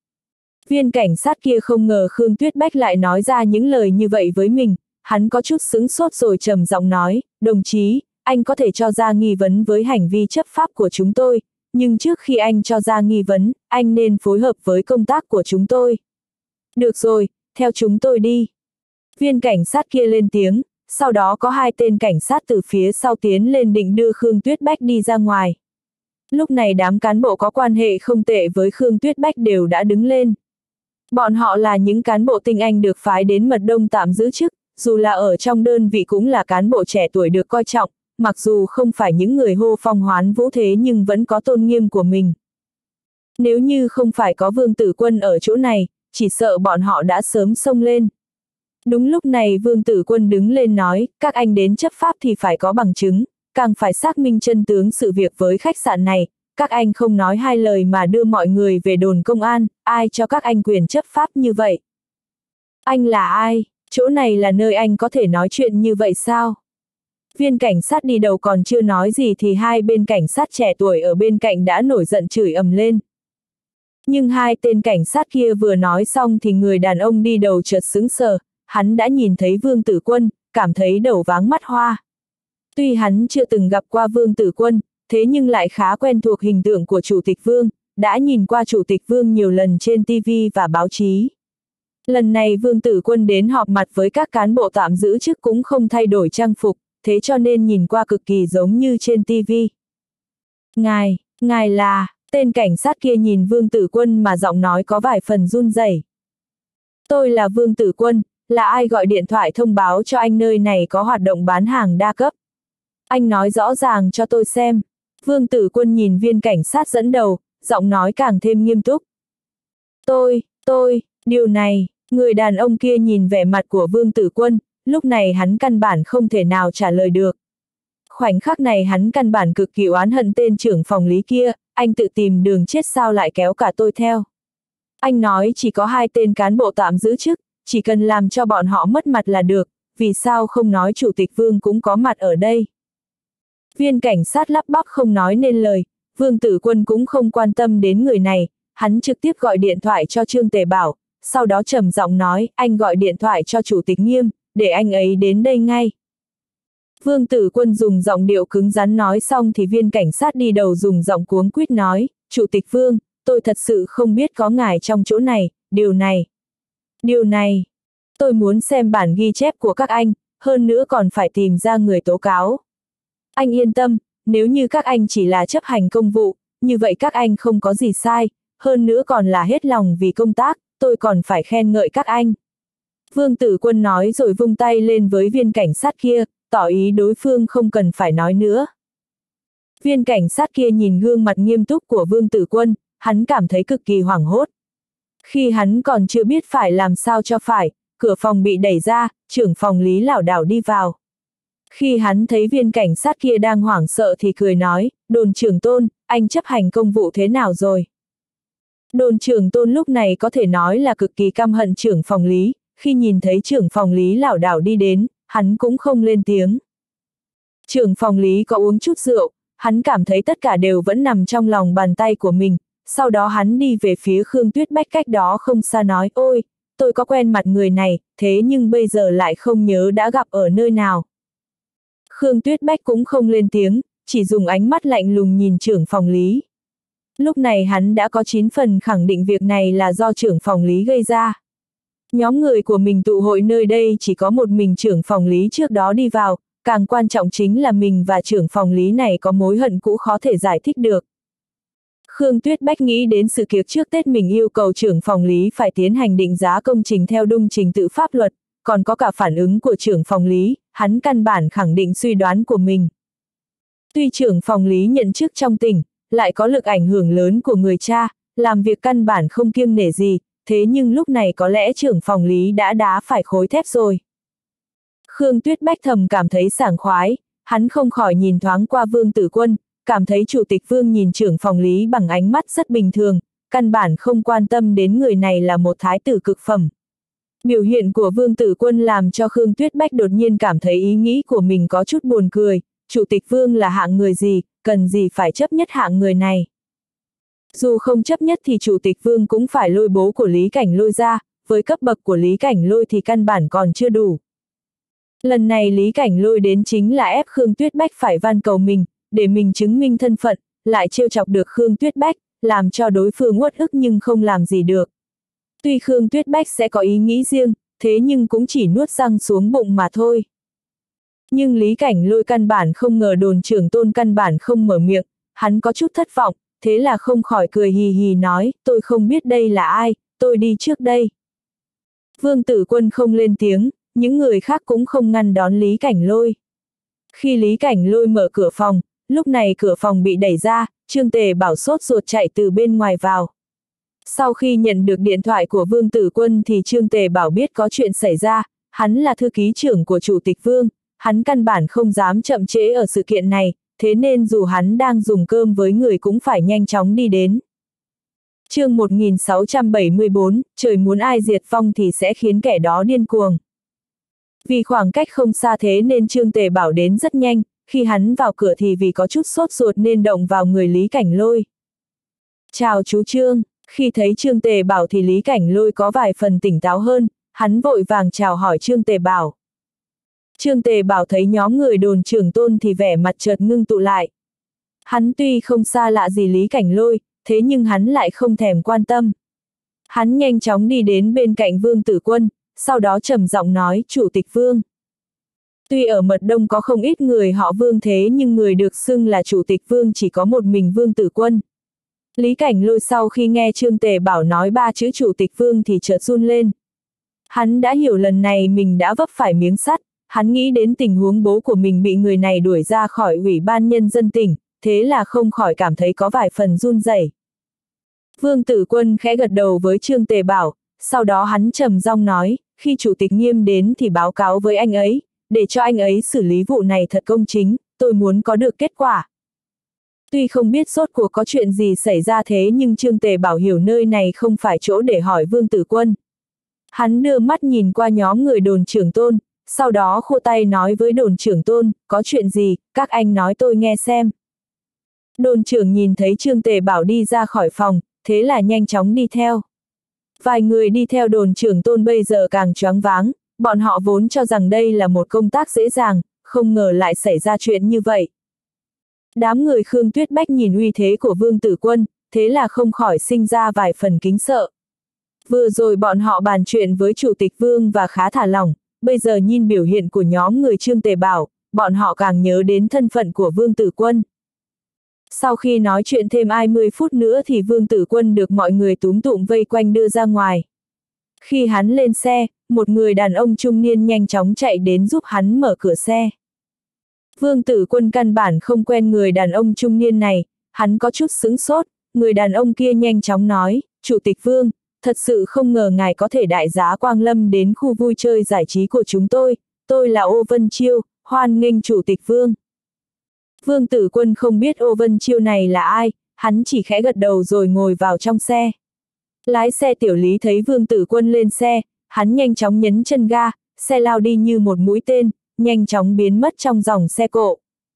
Viên cảnh sát kia không ngờ Khương Tuyết Bách lại nói ra những lời như vậy với mình, hắn có chút sững sốt rồi trầm giọng nói, đồng chí, anh có thể cho ra nghi vấn với hành vi chấp pháp của chúng tôi, nhưng trước khi anh cho ra nghi vấn, anh nên phối hợp với công tác của chúng tôi. Được rồi, theo chúng tôi đi. Viên cảnh sát kia lên tiếng, sau đó có hai tên cảnh sát từ phía sau tiến lên định đưa Khương Tuyết Bách đi ra ngoài. Lúc này đám cán bộ có quan hệ không tệ với Khương Tuyết Bách đều đã đứng lên. Bọn họ là những cán bộ tinh anh được phái đến mật đông tạm giữ chức, dù là ở trong đơn vị cũng là cán bộ trẻ tuổi được coi trọng, mặc dù không phải những người hô phong hoán vũ thế nhưng vẫn có tôn nghiêm của mình. Nếu như không phải có Vương Tử Quân ở chỗ này, chỉ sợ bọn họ đã sớm xông lên. Đúng lúc này Vương Tử Quân đứng lên nói, các anh đến chấp pháp thì phải có bằng chứng, càng phải xác minh chân tướng sự việc với khách sạn này, các anh không nói hai lời mà đưa mọi người về đồn công an, ai cho các anh quyền chấp pháp như vậy? Anh là ai? Chỗ này là nơi anh có thể nói chuyện như vậy sao? Viên cảnh sát đi đầu còn chưa nói gì thì hai bên cảnh sát trẻ tuổi ở bên cạnh đã nổi giận chửi ầm lên. Nhưng hai tên cảnh sát kia vừa nói xong thì người đàn ông đi đầu chợt sững sờ, hắn đã nhìn thấy Vương Tử Quân, cảm thấy đầu váng mắt hoa. Tuy hắn chưa từng gặp qua Vương Tử Quân, thế nhưng lại khá quen thuộc hình tượng của Chủ tịch Vương, đã nhìn qua Chủ tịch Vương nhiều lần trên TV và báo chí. Lần này Vương Tử Quân đến họp mặt với các cán bộ tạm giữ chức cũng không thay đổi trang phục, thế cho nên nhìn qua cực kỳ giống như trên TV. Ngài là, tên cảnh sát kia nhìn Vương Tử Quân mà giọng nói có vài phần run rẩy. Tôi là Vương Tử Quân, là ai gọi điện thoại thông báo cho anh nơi này có hoạt động bán hàng đa cấp? Anh nói rõ ràng cho tôi xem. Vương Tử Quân nhìn viên cảnh sát dẫn đầu, giọng nói càng thêm nghiêm túc. Điều này, người đàn ông kia nhìn vẻ mặt của Vương Tử Quân, lúc này hắn căn bản không thể nào trả lời được. Khoảnh khắc này hắn căn bản cực kỳ oán hận tên trưởng phòng lý kia, anh tự tìm đường chết sao lại kéo cả tôi theo. Anh nói chỉ có hai tên cán bộ tạm giữ chức, chỉ cần làm cho bọn họ mất mặt là được, vì sao không nói Chủ tịch Vương cũng có mặt ở đây. Viên cảnh sát lắp bắp không nói nên lời, Vương Tử Quân cũng không quan tâm đến người này, hắn trực tiếp gọi điện thoại cho Trương Tề Bảo, sau đó trầm giọng nói, anh gọi điện thoại cho Chủ tịch Nghiêm, để anh ấy đến đây ngay. Vương Tử Quân dùng giọng điệu cứng rắn nói xong thì viên cảnh sát đi đầu dùng giọng cuống quýt nói, Chủ tịch Vương, tôi thật sự không biết có ngài trong chỗ này, điều này, tôi muốn xem bản ghi chép của các anh, hơn nữa còn phải tìm ra người tố cáo. Anh yên tâm, nếu như các anh chỉ là chấp hành công vụ, như vậy các anh không có gì sai, hơn nữa còn là hết lòng vì công tác, tôi còn phải khen ngợi các anh. Vương Tử Quân nói rồi vung tay lên với viên cảnh sát kia, tỏ ý đối phương không cần phải nói nữa. Viên cảnh sát kia nhìn gương mặt nghiêm túc của Vương Tử Quân, hắn cảm thấy cực kỳ hoảng hốt. Khi hắn còn chưa biết phải làm sao cho phải, cửa phòng bị đẩy ra, trưởng phòng Lý lảo đảo đi vào. Khi hắn thấy viên cảnh sát kia đang hoảng sợ thì cười nói, đồn trưởng Tôn, anh chấp hành công vụ thế nào rồi? Đồn trưởng Tôn lúc này có thể nói là cực kỳ căm hận trưởng phòng Lý, khi nhìn thấy trưởng phòng Lý lảo đảo đi đến, hắn cũng không lên tiếng. Trưởng phòng Lý có uống chút rượu, hắn cảm thấy tất cả đều vẫn nằm trong lòng bàn tay của mình, sau đó hắn đi về phía Khương Tuyết Bách cách đó không xa nói, ôi, tôi có quen mặt người này, thế nhưng bây giờ lại không nhớ đã gặp ở nơi nào. Khương Tuyết Bách cũng không lên tiếng, chỉ dùng ánh mắt lạnh lùng nhìn trưởng phòng Lý. Lúc này hắn đã có 9 phần khẳng định việc này là do trưởng phòng Lý gây ra. Nhóm người của mình tụ hội nơi đây chỉ có một mình trưởng phòng lý trước đó đi vào, càng quan trọng chính là mình và trưởng phòng lý này có mối hận cũ khó thể giải thích được. Khương Tuyết Bách nghĩ đến sự việc trước Tết mình yêu cầu trưởng phòng lý phải tiến hành định giá công trình theo đúng trình tự pháp luật, còn có cả phản ứng của trưởng phòng lý, hắn căn bản khẳng định suy đoán của mình. Tuy trưởng phòng lý nhận chức trong tỉnh, lại có lực ảnh hưởng lớn của người cha, làm việc căn bản không kiêng nể gì, thế nhưng lúc này có lẽ trưởng phòng lý đã đá phải khối thép rồi. Khương Tuyết Bách thầm cảm thấy sảng khoái, hắn không khỏi nhìn thoáng qua Vương Tử Quân, cảm thấy Chủ tịch Vương nhìn trưởng phòng lý bằng ánh mắt rất bình thường, căn bản không quan tâm đến người này là một thái tử cực phẩm. Biểu hiện của Vương Tử Quân làm cho Khương Tuyết Bách đột nhiên cảm thấy ý nghĩ của mình có chút buồn cười, Chủ tịch Vương là hạng người gì, cần gì phải chấp nhất hạng người này. Dù không chấp nhất thì Chủ tịch Vương cũng phải lôi bố của Lý Cảnh Lôi ra, với cấp bậc của Lý Cảnh Lôi thì căn bản còn chưa đủ. Lần này Lý Cảnh Lôi đến chính là ép Khương Tuyết Bách phải van cầu mình, để mình chứng minh thân phận, lại trêu chọc được Khương Tuyết Bách, làm cho đối phương uất ức nhưng không làm gì được. Tuy Khương Tuyết Bách sẽ có ý nghĩ riêng, thế nhưng cũng chỉ nuốt răng xuống bụng mà thôi. Nhưng Lý Cảnh Lôi căn bản không ngờ đồn trưởng Tôn căn bản không mở miệng, hắn có chút thất vọng, thế là không khỏi cười hì hì nói, tôi không biết đây là ai, tôi đi trước đây. Vương Tử Quân không lên tiếng, những người khác cũng không ngăn đón Lý Cảnh Lôi. Khi Lý Cảnh Lôi mở cửa phòng, lúc này cửa phòng bị đẩy ra, Trương Tề Bảo sốt ruột chạy từ bên ngoài vào. Sau khi nhận được điện thoại của Vương Tử Quân thì Trương Tề Bảo biết có chuyện xảy ra, hắn là thư ký trưởng của Chủ tịch Vương, hắn căn bản không dám chậm trễ ở sự kiện này, thế nên dù hắn đang dùng cơm với người cũng phải nhanh chóng đi đến. Chương 1674, trời muốn ai diệt vong thì sẽ khiến kẻ đó điên cuồng. Vì khoảng cách không xa thế nên Trương Tề Bảo đến rất nhanh, khi hắn vào cửa thì vì có chút sốt ruột nên động vào người Lý Cảnh Lôi. Chào chú Trương, khi thấy Trương Tề Bảo thì Lý Cảnh Lôi có vài phần tỉnh táo hơn, hắn vội vàng chào hỏi Trương Tề Bảo. Trương Tề Bảo thấy nhóm người đồn trưởng Tôn thì vẻ mặt chợt ngưng tụ lại. Hắn tuy không xa lạ gì Lý Cảnh Lôi, thế nhưng hắn lại không thèm quan tâm. Hắn nhanh chóng đi đến bên cạnh Vương Tử Quân, sau đó trầm giọng nói, Chủ tịch Vương. Tuy ở Mật Đông có không ít người họ Vương thế nhưng người được xưng là Chủ tịch Vương chỉ có một mình Vương Tử Quân. Lý Cảnh Lôi sau khi nghe Trương Tề Bảo nói ba chữ Chủ tịch Vương thì chợt run lên. Hắn đã hiểu lần này mình đã vấp phải miếng sắt, hắn nghĩ đến tình huống bố của mình bị người này đuổi ra khỏi Ủy ban Nhân dân tỉnh, thế là không khỏi cảm thấy có vài phần run rẩy. Vương Tử Quân khẽ gật đầu với Trương Tề Bảo, sau đó hắn trầm giọng nói, khi Chủ tịch Nghiêm đến thì báo cáo với anh ấy, để cho anh ấy xử lý vụ này thật công chính, tôi muốn có được kết quả. Tuy không biết rốt cuộc có chuyện gì xảy ra thế nhưng Trương Tề Bảo hiểu nơi này không phải chỗ để hỏi Vương Tử Quân. Hắn đưa mắt nhìn qua nhóm người đồn trưởng Tôn, sau đó khua tay nói với đồn trưởng Tôn, có chuyện gì, các anh nói tôi nghe xem. Đồn trưởng nhìn thấy Trương Tề Bảo đi ra khỏi phòng, thế là nhanh chóng đi theo. Vài người đi theo đồn trưởng Tôn bây giờ càng choáng váng, bọn họ vốn cho rằng đây là một công tác dễ dàng, không ngờ lại xảy ra chuyện như vậy. Đám người Khương Tuyết Bách nhìn uy thế của Vương Tử Quân, thế là không khỏi sinh ra vài phần kính sợ. Vừa rồi bọn họ bàn chuyện với Chủ tịch Vương và khá thả lỏng, bây giờ nhìn biểu hiện của nhóm người Trương Tề Bảo, bọn họ càng nhớ đến thân phận của Vương Tử Quân. Sau khi nói chuyện thêm 20 phút nữa thì Vương Tử Quân được mọi người túm tụm vây quanh đưa ra ngoài. Khi hắn lên xe, một người đàn ông trung niên nhanh chóng chạy đến giúp hắn mở cửa xe. Vương Tử Quân căn bản không quen người đàn ông trung niên này, hắn có chút sững sốt, người đàn ông kia nhanh chóng nói, Chủ tịch Vương, thật sự không ngờ ngài có thể đại giá quang lâm đến khu vui chơi giải trí của chúng tôi là Ô Vân Chiêu, hoan nghênh Chủ tịch Vương. Vương Tử Quân không biết Ô Vân Chiêu này là ai, hắn chỉ khẽ gật đầu rồi ngồi vào trong xe. Lái xe Tiểu Lý thấy Vương Tử Quân lên xe, hắn nhanh chóng nhấn chân ga, xe lao đi như một mũi tên, nhanh chóng biến mất trong dòng xe cộ.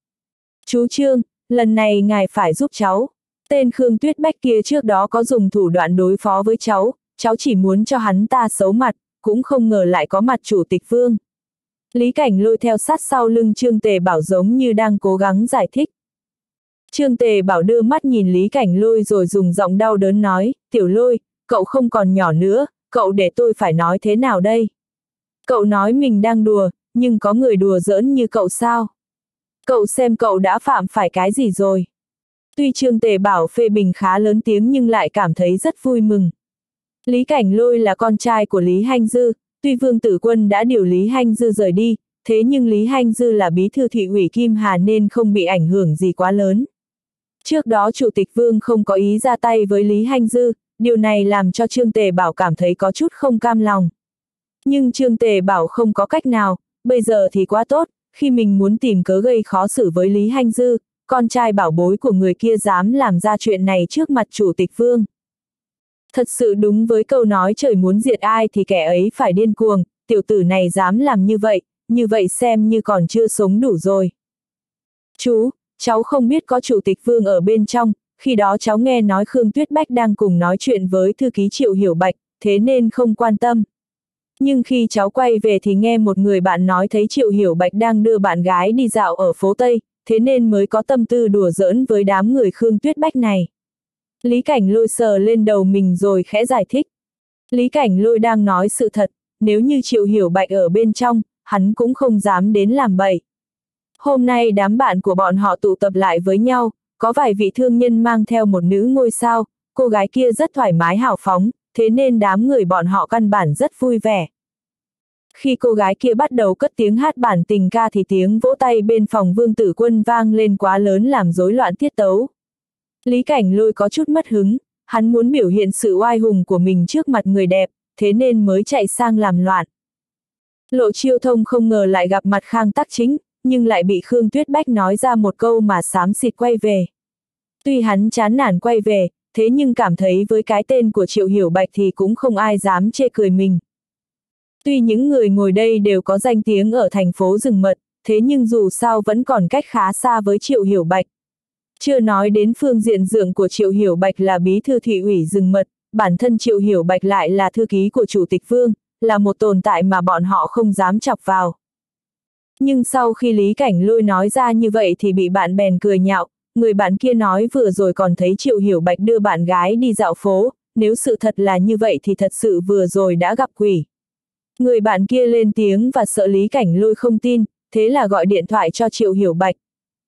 Chú Trương, lần này ngài phải giúp cháu. Tên Khương Tuyết Bách kia trước đó có dùng thủ đoạn đối phó với cháu chỉ muốn cho hắn ta xấu mặt, cũng không ngờ lại có mặt Chủ tịch Vương. Lý Cảnh Lôi theo sát sau lưng Trương Tề Bảo giống như đang cố gắng giải thích. Trương Tề Bảo đưa mắt nhìn Lý Cảnh Lôi rồi dùng giọng đau đớn nói, Tiểu Lôi, cậu không còn nhỏ nữa, cậu để tôi phải nói thế nào đây? Cậu nói mình đang đùa, nhưng có người đùa giỡn như cậu sao? Cậu xem cậu đã phạm phải cái gì rồi? Tuy Trương Tề Bảo phê bình khá lớn tiếng nhưng lại cảm thấy rất vui mừng. Lý Cảnh Lôi là con trai của Lý Hanh Dư, tuy Vương Tử Quân đã điều Lý Hanh Dư rời đi, thế nhưng Lý Hanh Dư là bí thư thị ủy Kim Hà nên không bị ảnh hưởng gì quá lớn. Trước đó Chủ tịch Vương không có ý ra tay với Lý Hanh Dư, điều này làm cho Trương Tề Bảo cảm thấy có chút không cam lòng. Nhưng Trương Tề Bảo không có cách nào, bây giờ thì quá tốt, khi mình muốn tìm cớ gây khó xử với Lý Hanh Dư, con trai bảo bối của người kia dám làm ra chuyện này trước mặt Chủ tịch Vương. Thật sự đúng với câu nói trời muốn diệt ai thì kẻ ấy phải điên cuồng, tiểu tử này dám làm như vậy xem như còn chưa sống đủ rồi. Chú, cháu không biết có Chủ tịch Vương ở bên trong, khi đó cháu nghe nói Khương Tuyết Bách đang cùng nói chuyện với thư ký Triệu Hiểu Bạch, thế nên không quan tâm. Nhưng khi cháu quay về thì nghe một người bạn nói thấy Triệu Hiểu Bạch đang đưa bạn gái đi dạo ở phố Tây, thế nên mới có tâm tư đùa giỡn với đám người Khương Tuyết Bách này. Lý Cảnh Lôi sờ lên đầu mình rồi khẽ giải thích. Lý Cảnh Lôi đang nói sự thật, nếu như Triệu Hiểu Bạch ở bên trong, hắn cũng không dám đến làm bậy. Hôm nay đám bạn của bọn họ tụ tập lại với nhau, có vài vị thương nhân mang theo một nữ ngôi sao, cô gái kia rất thoải mái hào phóng, thế nên đám người bọn họ căn bản rất vui vẻ. Khi cô gái kia bắt đầu cất tiếng hát bản tình ca thì tiếng vỗ tay bên phòng Vương Tử Quân vang lên quá lớn làm rối loạn tiết tấu. Lý Cảnh Lôi có chút mất hứng, hắn muốn biểu hiện sự oai hùng của mình trước mặt người đẹp, thế nên mới chạy sang làm loạn. Lộ Chiêu Thông không ngờ lại gặp mặt Khang Tắc Chính, nhưng lại bị Khương Tuyết Bách nói ra một câu mà xám xịt quay về. Tuy hắn chán nản quay về, thế nhưng cảm thấy với cái tên của Triệu Hiểu Bạch thì cũng không ai dám chê cười mình. Tuy những người ngồi đây đều có danh tiếng ở thành phố Rừng Mật, thế nhưng dù sao vẫn còn cách khá xa với Triệu Hiểu Bạch. Chưa nói đến phương diện dượng của Triệu Hiểu Bạch là bí thư thị ủy Rừng Mật, bản thân Triệu Hiểu Bạch lại là thư ký của Chủ tịch Vương, là một tồn tại mà bọn họ không dám chọc vào. Nhưng sau khi Lý Cảnh Lôi nói ra như vậy thì bị bạn bèn cười nhạo, người bạn kia nói vừa rồi còn thấy Triệu Hiểu Bạch đưa bạn gái đi dạo phố, nếu sự thật là như vậy thì thật sự vừa rồi đã gặp quỷ. Người bạn kia lên tiếng và sợ Lý Cảnh Lôi không tin, thế là gọi điện thoại cho Triệu Hiểu Bạch.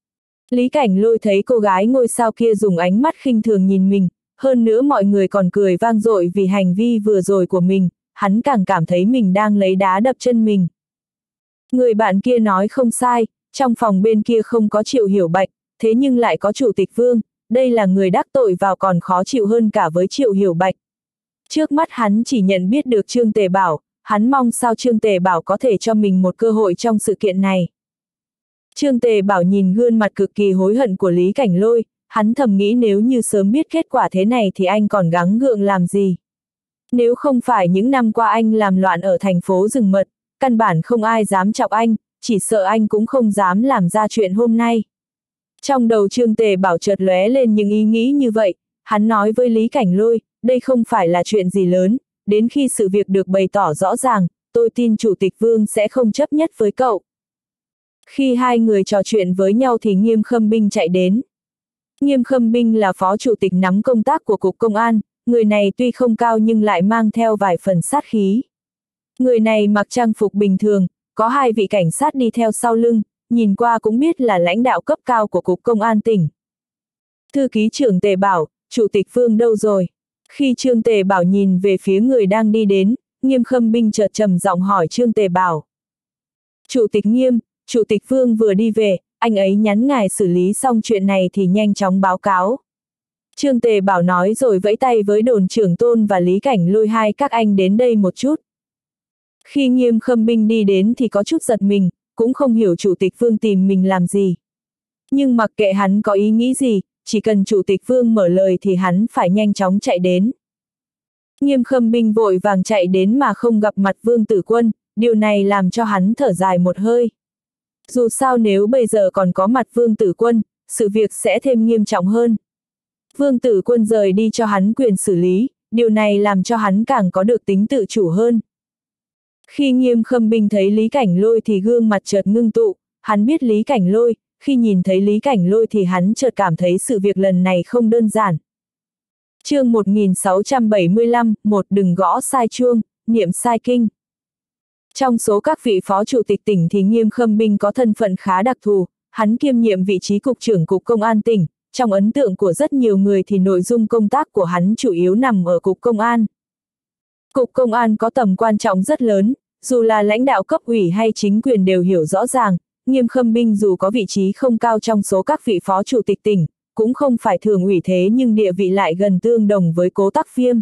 Lý Cảnh Lôi thấy cô gái ngôi sao kia dùng ánh mắt khinh thường nhìn mình, hơn nữa mọi người còn cười vang dội vì hành vi vừa rồi của mình, hắn càng cảm thấy mình đang lấy đá đập chân mình. Người bạn kia nói không sai, trong phòng bên kia không có Triệu Hiểu Bạch, thế nhưng lại có Chủ tịch Vương, đây là người đắc tội vào còn khó chịu hơn cả với Triệu Hiểu Bạch. Trước mắt hắn chỉ nhận biết được Trương Tề Bảo, hắn mong sao Trương Tề Bảo có thể cho mình một cơ hội trong sự kiện này. Trương Tề Bảo nhìn gương mặt cực kỳ hối hận của Lý Cảnh Lôi, hắn thầm nghĩ nếu như sớm biết kết quả thế này thì anh còn gắng gượng làm gì. Nếu không phải những năm qua anh làm loạn ở thành phố Rừng Mật, căn bản không ai dám chọc anh, chỉ sợ anh cũng không dám làm ra chuyện hôm nay. Trong đầu Trương Tề Bảo chợt lóe lên những ý nghĩ như vậy, hắn nói với Lý Cảnh Lôi, đây không phải là chuyện gì lớn, đến khi sự việc được bày tỏ rõ ràng, tôi tin Chủ tịch Vương sẽ không chấp nhất với cậu. Khi hai người trò chuyện với nhau thì Nghiêm Khâm Binh chạy đến. Nghiêm Khâm Binh là phó chủ tịch nắm công tác của Cục Công an, người này tuy không cao nhưng lại mang theo vài phần sát khí. Người này mặc trang phục bình thường, có hai vị cảnh sát đi theo sau lưng, nhìn qua cũng biết là lãnh đạo cấp cao của Cục Công an tỉnh. Thư ký trưởng Tề Bảo, Chủ tịch Vương đâu rồi? Khi Trương Tề Bảo nhìn về phía người đang đi đến, Nghiêm Khâm Binh chợt trầm giọng hỏi Trương Tề Bảo. Chủ tịch Nghiêm, Chủ tịch Vương vừa đi về, anh ấy nhắn ngài xử lý xong chuyện này thì nhanh chóng báo cáo. Trương Tề Bảo nói rồi vẫy tay với đồn trưởng Tôn và Lý Cảnh Lôi hai các anh đến đây một chút. Khi Nghiêm Khâm Binh đi đến thì có chút giật mình, cũng không hiểu Chủ tịch Vương tìm mình làm gì. Nhưng mặc kệ hắn có ý nghĩ gì, chỉ cần Chủ tịch Vương mở lời thì hắn phải nhanh chóng chạy đến. Nghiêm Khâm Binh vội vàng chạy đến mà không gặp mặt Vương Tử Quân, điều này làm cho hắn thở dài một hơi. Dù sao nếu bây giờ còn có mặt Vương Tử Quân, sự việc sẽ thêm nghiêm trọng hơn. Vương Tử Quân rời đi cho hắn quyền xử lý, điều này làm cho hắn càng có được tính tự chủ hơn. Khi Nghiêm Khâm Binh thấy Lý Cảnh Lôi thì gương mặt chợt ngưng tụ, hắn biết Lý Cảnh Lôi, khi nhìn thấy Lý Cảnh Lôi thì hắn chợt cảm thấy sự việc lần này không đơn giản. Chương 1675, một đừng gõ sai chuông, niệm sai kinh. Trong số các vị phó chủ tịch tỉnh thì Nghiêm Khâm Binh có thân phận khá đặc thù, hắn kiêm nhiệm vị trí cục trưởng cục công an tỉnh, trong ấn tượng của rất nhiều người thì nội dung công tác của hắn chủ yếu nằm ở cục công an. Cục công an có tầm quan trọng rất lớn, dù là lãnh đạo cấp ủy hay chính quyền đều hiểu rõ ràng, Nghiêm Khâm Binh dù có vị trí không cao trong số các vị phó chủ tịch tỉnh, cũng không phải thường ủy thế nhưng địa vị lại gần tương đồng với Cố Tắc Viêm.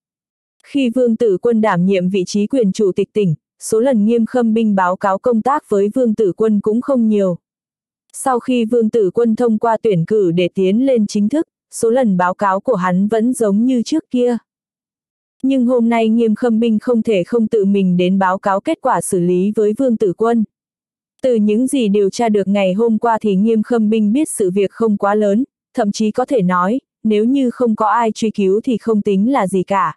Khi Vương Tử Quân đảm nhiệm vị trí quyền chủ tịch tỉnh, số lần Nghiêm Khâm Binh báo cáo công tác với Vương Tử Quân cũng không nhiều. Sau khi Vương Tử Quân thông qua tuyển cử để tiến lên chính thức, số lần báo cáo của hắn vẫn giống như trước kia. Nhưng hôm nay Nghiêm Khâm Binh không thể không tự mình đến báo cáo kết quả xử lý với Vương Tử Quân. Từ những gì điều tra được ngày hôm qua thì Nghiêm Khâm Binh biết sự việc không quá lớn, thậm chí có thể nói, nếu như không có ai truy cứu thì không tính là gì cả.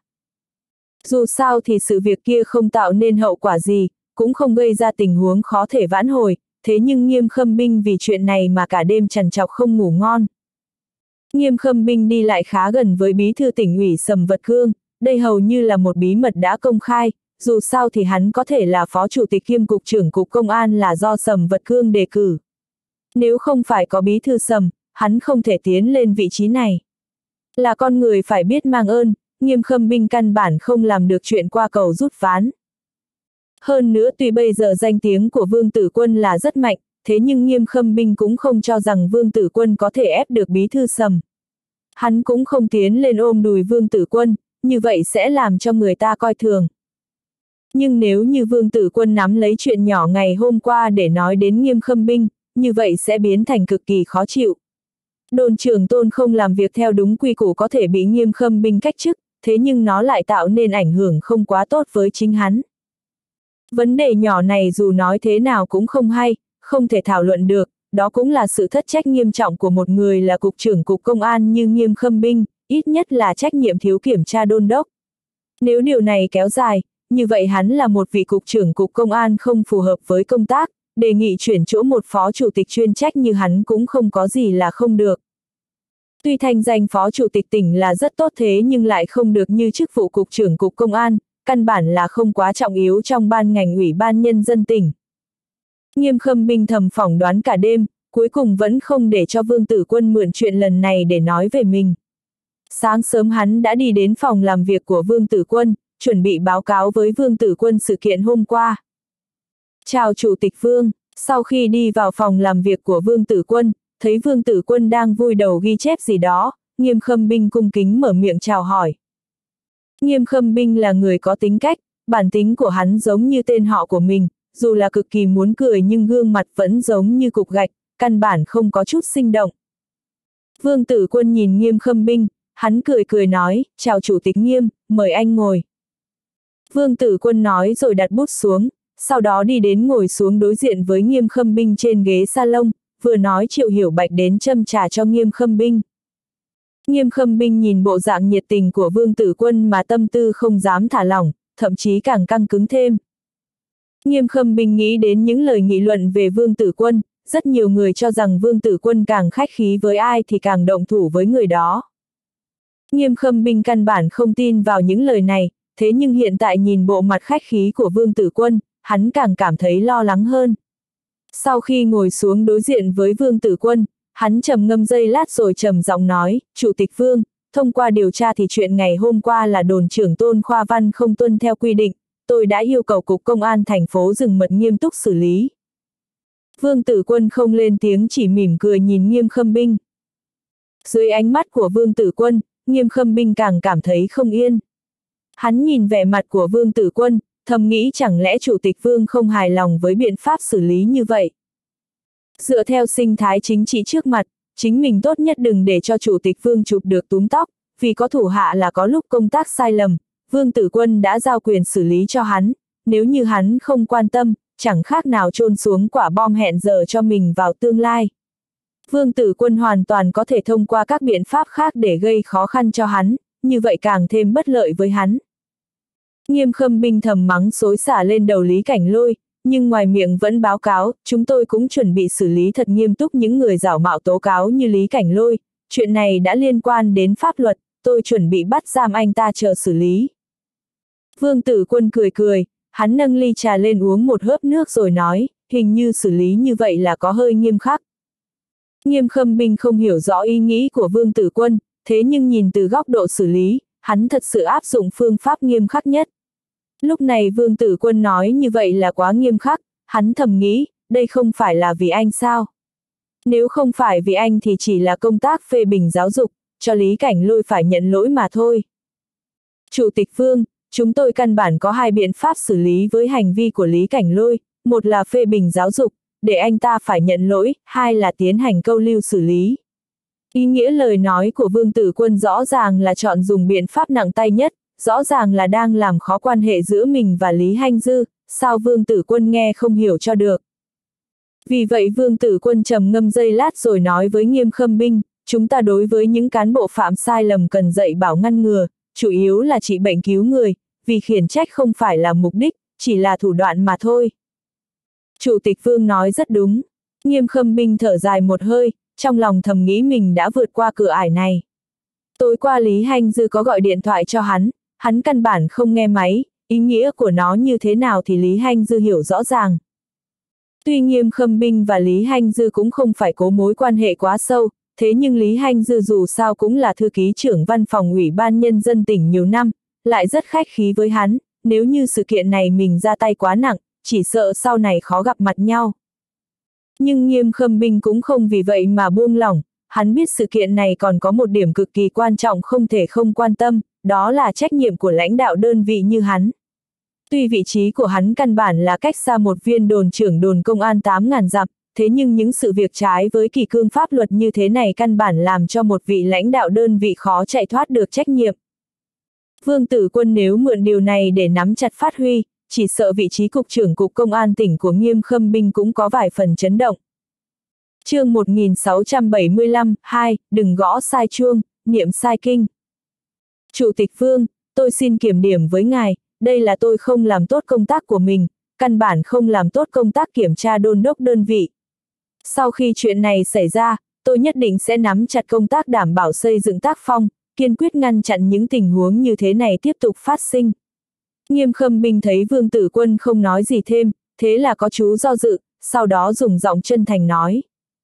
Dù sao thì sự việc kia không tạo nên hậu quả gì, cũng không gây ra tình huống khó thể vãn hồi, thế nhưng Nghiêm Khâm Binh vì chuyện này mà cả đêm trằn trọc không ngủ ngon. Nghiêm Khâm Binh đi lại khá gần với bí thư tỉnh ủy Sầm Vật Cương, đây hầu như là một bí mật đã công khai, dù sao thì hắn có thể là phó chủ tịch kiêm cục trưởng cục công an là do Sầm Vật Cương đề cử. Nếu không phải có bí thư Sầm, hắn không thể tiến lên vị trí này. Là con người phải biết mang ơn, Nghiêm Khâm Binh căn bản không làm được chuyện qua cầu rút ván. Hơn nữa tuy bây giờ danh tiếng của Vương Tử Quân là rất mạnh, thế nhưng Nghiêm Khâm Binh cũng không cho rằng Vương Tử Quân có thể ép được bí thư Sầm. Hắn cũng không tiến lên ôm đùi Vương Tử Quân, như vậy sẽ làm cho người ta coi thường. Nhưng nếu như Vương Tử Quân nắm lấy chuyện nhỏ ngày hôm qua để nói đến Nghiêm Khâm Binh, như vậy sẽ biến thành cực kỳ khó chịu. Đồn trưởng Tôn không làm việc theo đúng quy củ có thể bị Nghiêm Khâm Binh cách chức, thế nhưng nó lại tạo nên ảnh hưởng không quá tốt với chính hắn. Vấn đề nhỏ này dù nói thế nào cũng không hay, không thể thảo luận được, đó cũng là sự thất trách nghiêm trọng của một người là cục trưởng cục công an như Nghiêm Khâm Binh, ít nhất là trách nhiệm thiếu kiểm tra đôn đốc. Nếu điều này kéo dài, như vậy hắn là một vị cục trưởng cục công an không phù hợp với công tác, đề nghị chuyển chỗ một phó chủ tịch chuyên trách như hắn cũng không có gì là không được. Tuy thành danh phó chủ tịch tỉnh là rất tốt thế nhưng lại không được như chức vụ cục trưởng cục công an, căn bản là không quá trọng yếu trong ban ngành ủy ban nhân dân tỉnh. Nghiêm Khâm Binh thầm phỏng đoán cả đêm, cuối cùng vẫn không để cho Vương Tử Quân mượn chuyện lần này để nói về mình. Sáng sớm hắn đã đi đến phòng làm việc của Vương Tử Quân, chuẩn bị báo cáo với Vương Tử Quân sự kiện hôm qua. Chào Chủ tịch Vương, sau khi đi vào phòng làm việc của Vương Tử Quân, thấy Vương Tử Quân đang vui đầu ghi chép gì đó, Nghiêm Khâm Binh cung kính mở miệng chào hỏi. Nghiêm Khâm Binh là người có tính cách, bản tính của hắn giống như tên họ của mình, dù là cực kỳ muốn cười nhưng gương mặt vẫn giống như cục gạch, căn bản không có chút sinh động. Vương Tử Quân nhìn Nghiêm Khâm Binh, hắn cười cười nói, chào Chủ tịch Nghiêm, mời anh ngồi. Vương Tử Quân nói rồi đặt bút xuống, sau đó đi đến ngồi xuống đối diện với Nghiêm Khâm Binh trên ghế salon, vừa nói Triệu Hiểu Bạch đến châm trà cho Nghiêm Khâm Binh. Nghiêm Khâm Binh nhìn bộ dạng nhiệt tình của Vương Tử Quân mà tâm tư không dám thả lỏng, thậm chí càng căng cứng thêm. Nghiêm Khâm Binh nghĩ đến những lời nghị luận về Vương Tử Quân, rất nhiều người cho rằng Vương Tử Quân càng khách khí với ai thì càng động thủ với người đó. Nghiêm Khâm Binh căn bản không tin vào những lời này, thế nhưng hiện tại nhìn bộ mặt khách khí của Vương Tử Quân, hắn càng cảm thấy lo lắng hơn. Sau khi ngồi xuống đối diện với Vương Tử Quân, hắn trầm ngâm giây lát rồi trầm giọng nói, Chủ tịch Vương, thông qua điều tra thì chuyện ngày hôm qua là đồn trưởng Tôn Khoa Văn không tuân theo quy định, tôi đã yêu cầu Cục Công an thành phố Rừng Mật nghiêm túc xử lý. Vương Tử Quân không lên tiếng chỉ mỉm cười nhìn Nghiêm Khâm Binh. Dưới ánh mắt của Vương Tử Quân, Nghiêm Khâm Binh càng cảm thấy không yên. Hắn nhìn vẻ mặt của Vương Tử Quân, thầm nghĩ chẳng lẽ Chủ tịch Vương không hài lòng với biện pháp xử lý như vậy. Dựa theo sinh thái chính trị trước mặt, chính mình tốt nhất đừng để cho Chủ tịch Vương chụp được túm tóc, vì có thủ hạ là có lúc công tác sai lầm, Vương Tử Quân đã giao quyền xử lý cho hắn, nếu như hắn không quan tâm, chẳng khác nào chôn xuống quả bom hẹn giờ cho mình vào tương lai. Vương Tử Quân hoàn toàn có thể thông qua các biện pháp khác để gây khó khăn cho hắn, như vậy càng thêm bất lợi với hắn. Nghiêm Khâm Binh thầm mắng xối xả lên đầu Lý Cảnh Lôi, nhưng ngoài miệng vẫn báo cáo, chúng tôi cũng chuẩn bị xử lý thật nghiêm túc những người giả mạo tố cáo như Lý Cảnh Lôi, chuyện này đã liên quan đến pháp luật, tôi chuẩn bị bắt giam anh ta chờ xử lý. Vương Tử Quân cười cười, hắn nâng ly trà lên uống một hớp nước rồi nói, hình như xử lý như vậy là có hơi nghiêm khắc. Nghiêm Khâm Binh không hiểu rõ ý nghĩ của Vương Tử Quân, thế nhưng nhìn từ góc độ xử lý, hắn thật sự áp dụng phương pháp nghiêm khắc nhất. Lúc này Vương Tử Quân nói như vậy là quá nghiêm khắc, hắn thầm nghĩ, đây không phải là vì anh sao? Nếu không phải vì anh thì chỉ là công tác phê bình giáo dục, cho Lý Cảnh Lôi phải nhận lỗi mà thôi. Chủ tịch Vương, chúng tôi căn bản có hai biện pháp xử lý với hành vi của Lý Cảnh Lôi, một là phê bình giáo dục, để anh ta phải nhận lỗi, hai là tiến hành câu lưu xử lý. Ý nghĩa lời nói của Vương Tử Quân rõ ràng là chọn dùng biện pháp nặng tay nhất, rõ ràng là đang làm khó quan hệ giữa mình và Lý Hanh Dư, sao Vương Tử Quân nghe không hiểu cho được. Vì vậy Vương Tử Quân trầm ngâm giây lát rồi nói với Nghiêm Khâm Binh, chúng ta đối với những cán bộ phạm sai lầm cần dạy bảo ngăn ngừa, chủ yếu là trị bệnh cứu người, vì khiển trách không phải là mục đích, chỉ là thủ đoạn mà thôi. Chủ tịch Vương nói rất đúng. Nghiêm Khâm Binh thở dài một hơi, trong lòng thầm nghĩ mình đã vượt qua cửa ải này. Tối qua Lý Hanh Dư có gọi điện thoại cho hắn căn bản không nghe máy, ý nghĩa của nó như thế nào thì Lý Hanh Dư hiểu rõ ràng. Tuy Nghiêm Khâm Binh và Lý Hanh Dư cũng không phải có mối quan hệ quá sâu, thế nhưng Lý Hanh Dư dù sao cũng là thư ký trưởng văn phòng Ủy ban Nhân dân tỉnh nhiều năm, lại rất khách khí với hắn, nếu như sự kiện này mình ra tay quá nặng, chỉ sợ sau này khó gặp mặt nhau. Nhưng Nghiêm Khâm Binh cũng không vì vậy mà buông lỏng, hắn biết sự kiện này còn có một điểm cực kỳ quan trọng không thể không quan tâm, đó là trách nhiệm của lãnh đạo đơn vị như hắn. Tuy vị trí của hắn căn bản là cách xa một viên đồn trưởng đồn công an 8.000 dặm, thế nhưng những sự việc trái với kỷ cương pháp luật như thế này căn bản làm cho một vị lãnh đạo đơn vị khó chạy thoát được trách nhiệm. Vương Tử Quân nếu mượn điều này để nắm chặt phát huy, chỉ sợ vị trí cục trưởng cục công an tỉnh của Nghiêm Khâm Binh cũng có vài phần chấn động. Chương 1675, 2, đừng gõ sai chuông, niệm sai kinh. Chủ tịch Vương, tôi xin kiểm điểm với ngài, đây là tôi không làm tốt công tác của mình, căn bản không làm tốt công tác kiểm tra đôn đốc đơn vị. Sau khi chuyện này xảy ra, tôi nhất định sẽ nắm chặt công tác đảm bảo xây dựng tác phong, kiên quyết ngăn chặn những tình huống như thế này tiếp tục phát sinh. Nghiêm Khâm Binh thấy Vương Tử Quân không nói gì thêm, thế là có chú do dự, sau đó dùng giọng chân thành nói.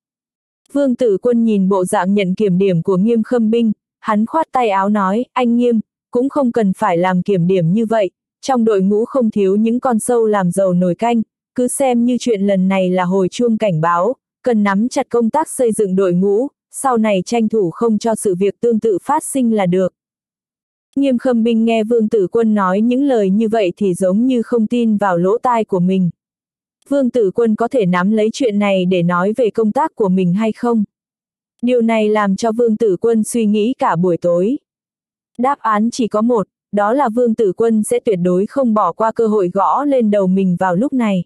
Vương Tử Quân nhìn bộ dạng nhận kiểm điểm của Nghiêm Khâm Binh, hắn khoát tay áo nói, anh Nghiêm, cũng không cần phải làm kiểm điểm như vậy, trong đội ngũ không thiếu những con sâu làm dầu nồi canh, cứ xem như chuyện lần này là hồi chuông cảnh báo, cần nắm chặt công tác xây dựng đội ngũ, sau này tranh thủ không cho sự việc tương tự phát sinh là được. Nghiêm Khâm Binh nghe Vương Tử Quân nói những lời như vậy thì giống như không tin vào lỗ tai của mình. Vương Tử Quân có thể nắm lấy chuyện này để nói về công tác của mình hay không? Điều này làm cho Vương Tử Quân suy nghĩ cả buổi tối. Đáp án chỉ có một, đó là Vương Tử Quân sẽ tuyệt đối không bỏ qua cơ hội gõ lên đầu mình vào lúc này.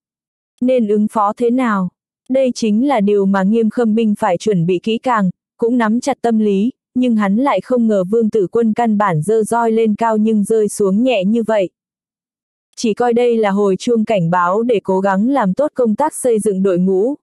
Nên ứng phó thế nào? Đây chính là điều mà Nghiêm Khâm Binh phải chuẩn bị kỹ càng, cũng nắm chặt tâm lý, nhưng hắn lại không ngờ Vương Tử Quân căn bản giơ roi lên cao nhưng rơi xuống nhẹ như vậy. Chỉ coi đây là hồi chuông cảnh báo để cố gắng làm tốt công tác xây dựng đội ngũ.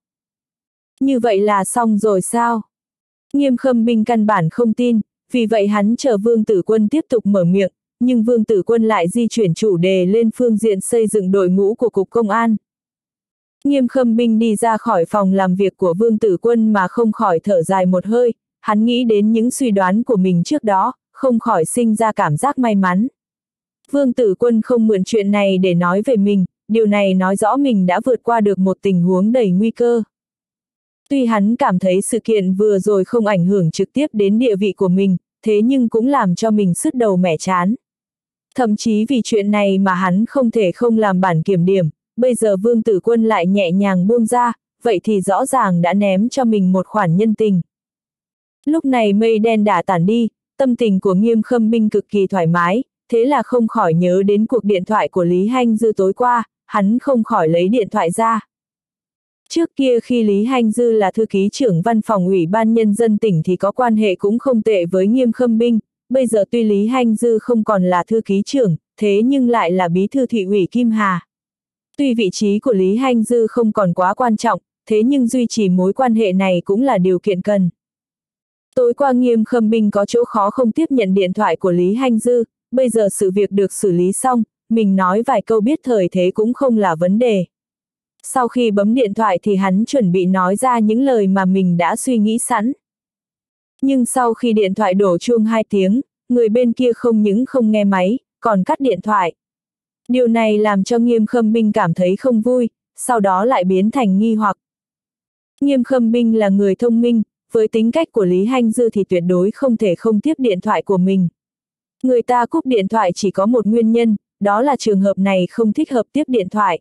Như vậy là xong rồi sao? Nghiêm Khâm Binh căn bản không tin, vì vậy hắn chờ Vương Tử Quân tiếp tục mở miệng, nhưng Vương Tử Quân lại di chuyển chủ đề lên phương diện xây dựng đội ngũ của Cục Công an. Nghiêm Khâm Binh đi ra khỏi phòng làm việc của Vương Tử Quân mà không khỏi thở dài một hơi, hắn nghĩ đến những suy đoán của mình trước đó, không khỏi sinh ra cảm giác may mắn. Vương Tử Quân không mượn chuyện này để nói về mình, điều này nói rõ mình đã vượt qua được một tình huống đầy nguy cơ. Tuy hắn cảm thấy sự kiện vừa rồi không ảnh hưởng trực tiếp đến địa vị của mình, thế nhưng cũng làm cho mình sứt đầu mẻ chán. Thậm chí vì chuyện này mà hắn không thể không làm bản kiểm điểm, bây giờ Vương Tử Quân lại nhẹ nhàng buông ra, vậy thì rõ ràng đã ném cho mình một khoản nhân tình. Lúc này mây đen đã tản đi, tâm tình của Nghiêm Khâm Binh cực kỳ thoải mái, thế là không khỏi nhớ đến cuộc điện thoại của Lý Hanh Dư tối qua, hắn không khỏi lấy điện thoại ra. Trước kia khi Lý Hanh Dư là thư ký trưởng văn phòng Ủy ban Nhân dân tỉnh thì có quan hệ cũng không tệ với Nghiêm Khâm Binh, bây giờ tuy Lý Hanh Dư không còn là thư ký trưởng, thế nhưng lại là bí thư thị ủy Kim Hà. Tuy vị trí của Lý Hanh Dư không còn quá quan trọng, thế nhưng duy trì mối quan hệ này cũng là điều kiện cần. Tối qua Nghiêm Khâm Binh có chỗ khó không tiếp nhận điện thoại của Lý Hanh Dư, bây giờ sự việc được xử lý xong, mình nói vài câu biết thời thế cũng không là vấn đề. Sau khi bấm điện thoại thì hắn chuẩn bị nói ra những lời mà mình đã suy nghĩ sẵn. Nhưng sau khi điện thoại đổ chuông 2 tiếng, người bên kia không những không nghe máy, còn cắt điện thoại. Điều này làm cho Nghiêm Khâm Binh cảm thấy không vui, sau đó lại biến thành nghi hoặc. Nghiêm Khâm Binh là người thông minh, với tính cách của Lý Hanh Dư thì tuyệt đối không thể không tiếp điện thoại của mình. Người ta cúp điện thoại chỉ có một nguyên nhân, đó là trường hợp này không thích hợp tiếp điện thoại.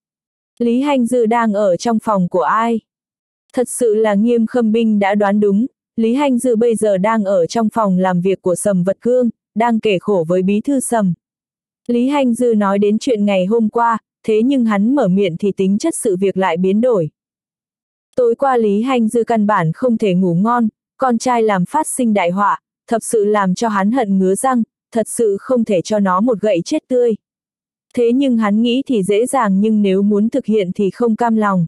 Lý Hanh Dư đang ở trong phòng của ai? Thật sự là Nghiêm Khâm Binh đã đoán đúng, Lý Hanh Dư bây giờ đang ở trong phòng làm việc của Sầm Vật Cương, đang kể khổ với bí thư Sầm. Lý Hanh Dư nói đến chuyện ngày hôm qua, thế nhưng hắn mở miệng thì tính chất sự việc lại biến đổi. Tối qua Lý Hanh Dư căn bản không thể ngủ ngon, con trai làm phát sinh đại họa, thật sự làm cho hắn hận ngứa răng, thật sự không thể cho nó một gậy chết tươi. Thế nhưng hắn nghĩ thì dễ dàng nhưng nếu muốn thực hiện thì không cam lòng.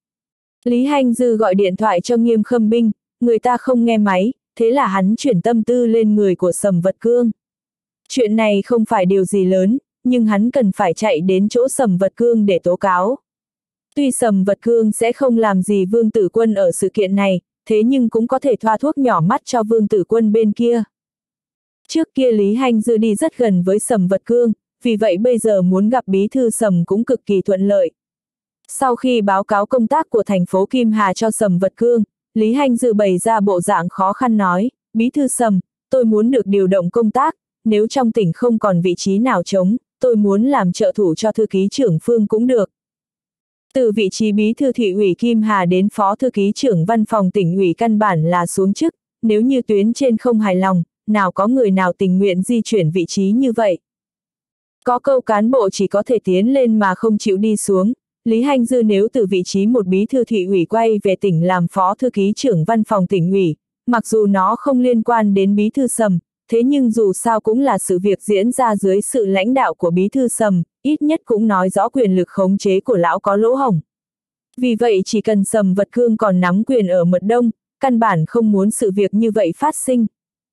Lý Hanh Dư gọi điện thoại cho Nghiêm Khâm Binh, người ta không nghe máy, thế là hắn chuyển tâm tư lên người của Sầm Vật Cương. Chuyện này không phải điều gì lớn, nhưng hắn cần phải chạy đến chỗ Sầm Vật Cương để tố cáo. Tuy Sầm Vật Cương sẽ không làm gì Vương Tử Quân ở sự kiện này, thế nhưng cũng có thể thoa thuốc nhỏ mắt cho Vương Tử Quân bên kia. Trước kia Lý Hanh Dư đi rất gần với Sầm Vật Cương, vì vậy bây giờ muốn gặp bí thư Sầm cũng cực kỳ thuận lợi. Sau khi báo cáo công tác của thành phố Kim Hà cho Sầm Vật Cương, Lý Hanh Dư bày ra bộ dạng khó khăn nói, bí thư Sầm, tôi muốn được điều động công tác, nếu trong tỉnh không còn vị trí nào trống, tôi muốn làm trợ thủ cho thư ký trưởng Phương cũng được. Từ vị trí bí thư thị ủy Kim Hà đến phó thư ký trưởng văn phòng tỉnh ủy căn bản là xuống chức, nếu như tuyến trên không hài lòng, nào có người nào tình nguyện di chuyển vị trí như vậy. Có câu cán bộ chỉ có thể tiến lên mà không chịu đi xuống, Lý Hanh Dư nếu từ vị trí một bí thư thị ủy quay về tỉnh làm phó thư ký trưởng văn phòng tỉnh ủy, mặc dù nó không liên quan đến bí thư Sầm, thế nhưng dù sao cũng là sự việc diễn ra dưới sự lãnh đạo của bí thư Sầm, ít nhất cũng nói rõ quyền lực khống chế của lão có lỗ hổng. Vì vậy chỉ cần Sầm Vật Cương còn nắm quyền ở Mật Đông, căn bản không muốn sự việc như vậy phát sinh.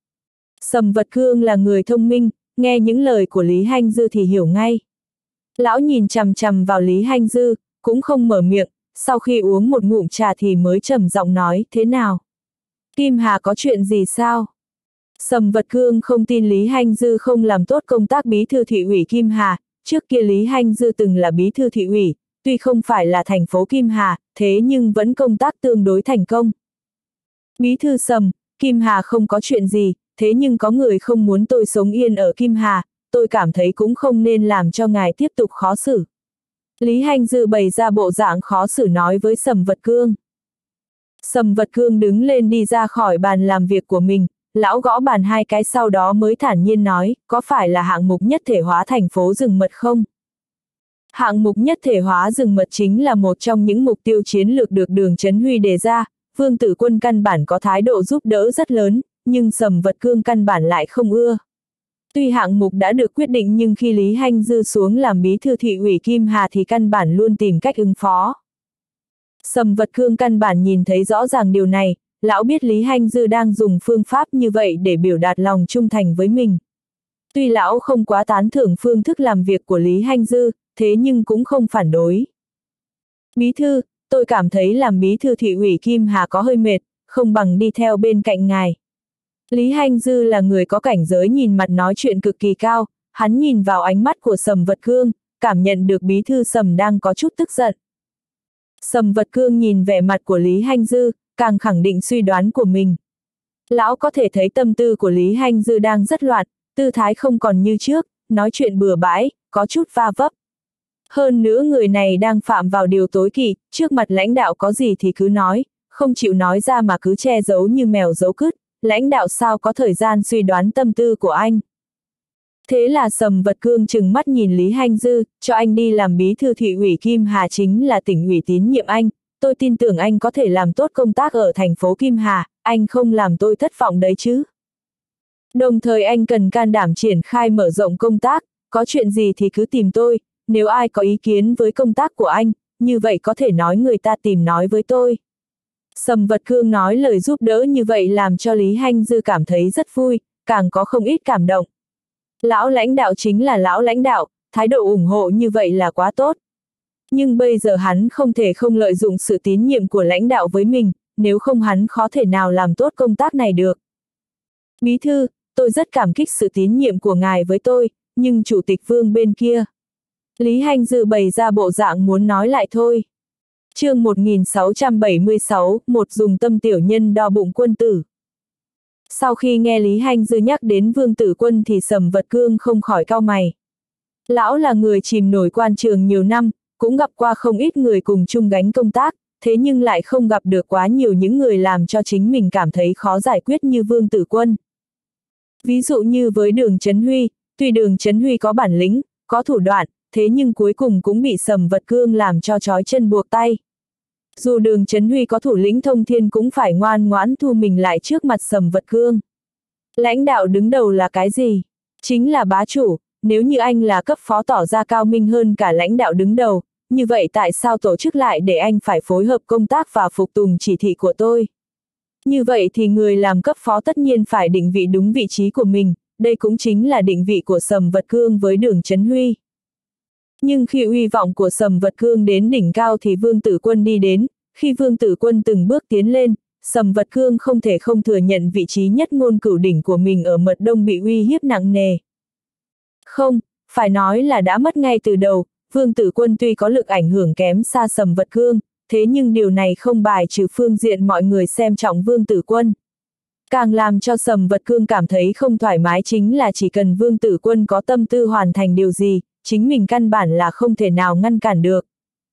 Sầm Vật Cương là người thông minh, nghe những lời của Lý Hanh Dư thì hiểu ngay. Lão nhìn chằm chằm vào Lý Hanh Dư, cũng không mở miệng, sau khi uống một ngụm trà thì mới trầm giọng nói, thế nào? Kim Hà có chuyện gì sao? Sầm Vật Cương không tin Lý Hanh Dư không làm tốt công tác bí thư thị ủy Kim Hà, trước kia Lý Hanh Dư từng là bí thư thị ủy, tuy không phải là thành phố Kim Hà, thế nhưng vẫn công tác tương đối thành công. Bí thư Sầm, Kim Hà không có chuyện gì, thế nhưng có người không muốn tôi sống yên ở Kim Hà, tôi cảm thấy cũng không nên làm cho ngài tiếp tục khó xử. Lý Hanh Dư bày ra bộ dạng khó xử nói với Sầm Vật Cương. Sầm Vật Cương đứng lên đi ra khỏi bàn làm việc của mình, lão gõ bàn 2 cái sau đó mới thản nhiên nói, có phải là hạng mục nhất thể hóa thành phố rừng mật không? Hạng mục nhất thể hóa rừng mật chính là một trong những mục tiêu chiến lược được Đường Chấn Huy đề ra, Vương Tử Quân căn bản có thái độ giúp đỡ rất lớn, nhưng Sầm Vật Cương căn bản lại không ưa. Tuy hạng mục đã được quyết định nhưng khi Lý Hanh Dư xuống làm bí thư thị ủy Kim Hà thì căn bản luôn tìm cách ứng phó. Sầm Vật Cương căn bản nhìn thấy rõ ràng điều này, lão biết Lý Hanh Dư đang dùng phương pháp như vậy để biểu đạt lòng trung thành với mình. Tuy lão không quá tán thưởng phương thức làm việc của Lý Hanh Dư, thế nhưng cũng không phản đối. Bí thư, tôi cảm thấy làm bí thư thị ủy Kim Hà có hơi mệt, không bằng đi theo bên cạnh ngài. Lý Hanh Dư là người có cảnh giới nhìn mặt nói chuyện cực kỳ cao, hắn nhìn vào ánh mắt của Sầm Vật Cương, cảm nhận được bí thư Sầm đang có chút tức giận. Sầm Vật Cương nhìn vẻ mặt của Lý Hanh Dư, càng khẳng định suy đoán của mình. Lão có thể thấy tâm tư của Lý Hanh Dư đang rất loạn, tư thái không còn như trước, nói chuyện bừa bãi, có chút va vấp. Hơn nữa người này đang phạm vào điều tối kỵ, trước mặt lãnh đạo có gì thì cứ nói, không chịu nói ra mà cứ che giấu như mèo giấu cứt, lãnh đạo sao có thời gian suy đoán tâm tư của anh. Thế là Sầm Vật Cương trừng mắt nhìn Lý Hanh Dư, cho anh đi làm bí thư thị ủy Kim Hà chính là tỉnh ủy tín nhiệm anh, tôi tin tưởng anh có thể làm tốt công tác ở thành phố Kim Hà, anh không làm tôi thất vọng đấy chứ. Đồng thời anh cần can đảm triển khai mở rộng công tác, có chuyện gì thì cứ tìm tôi, nếu ai có ý kiến với công tác của anh, như vậy có thể nói người ta tìm nói với tôi. Sầm Vật Cương nói lời giúp đỡ như vậy làm cho Lý Hanh Dư cảm thấy rất vui, càng có không ít cảm động. Lão lãnh đạo chính là lão lãnh đạo, thái độ ủng hộ như vậy là quá tốt. Nhưng bây giờ hắn không thể không lợi dụng sự tín nhiệm của lãnh đạo với mình, nếu không hắn khó thể nào làm tốt công tác này được. Bí thư, tôi rất cảm kích sự tín nhiệm của ngài với tôi, nhưng Chủ tịch Vương bên kia. Lý Hanh Dư bày ra bộ dạng muốn nói lại thôi. Chương 1676, một dùng tâm tiểu nhân đo bụng quân tử. Sau khi nghe Lý Hanh Dư nhắc đến Vương Tử Quân thì Sầm Vật Cương không khỏi cau mày. Lão là người chìm nổi quan trường nhiều năm, cũng gặp qua không ít người cùng chung gánh công tác, thế nhưng lại không gặp được quá nhiều những người làm cho chính mình cảm thấy khó giải quyết như Vương Tử Quân. Ví dụ như với Đường Chấn Huy, tuy Đường Chấn Huy có bản lĩnh, có thủ đoạn, thế nhưng cuối cùng cũng bị Sầm Vật Cương làm cho trói chân buộc tay. Dù Đường Chấn Huy có thủ lĩnh thông thiên cũng phải ngoan ngoãn thu mình lại trước mặt Sầm Vật Cương. Lãnh đạo đứng đầu là cái gì? Chính là bá chủ, nếu như anh là cấp phó tỏ ra cao minh hơn cả lãnh đạo đứng đầu, như vậy tại sao tổ chức lại để anh phải phối hợp công tác và phục tùng chỉ thị của tôi? Như vậy thì người làm cấp phó tất nhiên phải định vị đúng vị trí của mình, đây cũng chính là định vị của Sầm Vật Cương với Đường Chấn Huy. Nhưng khi uy vọng của Sầm Vật Cương đến đỉnh cao thì Vương Tử Quân đi đến, khi Vương Tử Quân từng bước tiến lên, Sầm Vật Cương không thể không thừa nhận vị trí nhất ngôn cửu đỉnh của mình ở Mật Đông bị uy hiếp nặng nề. Không, phải nói là đã mất ngay từ đầu, Vương Tử Quân tuy có lực ảnh hưởng kém xa Sầm Vật Cương, thế nhưng điều này không bài trừ phương diện mọi người xem trọng Vương Tử Quân. Càng làm cho Sầm Vật Cương cảm thấy không thoải mái chính là chỉ cần Vương Tử Quân có tâm tư hoàn thành điều gì, chính mình căn bản là không thể nào ngăn cản được.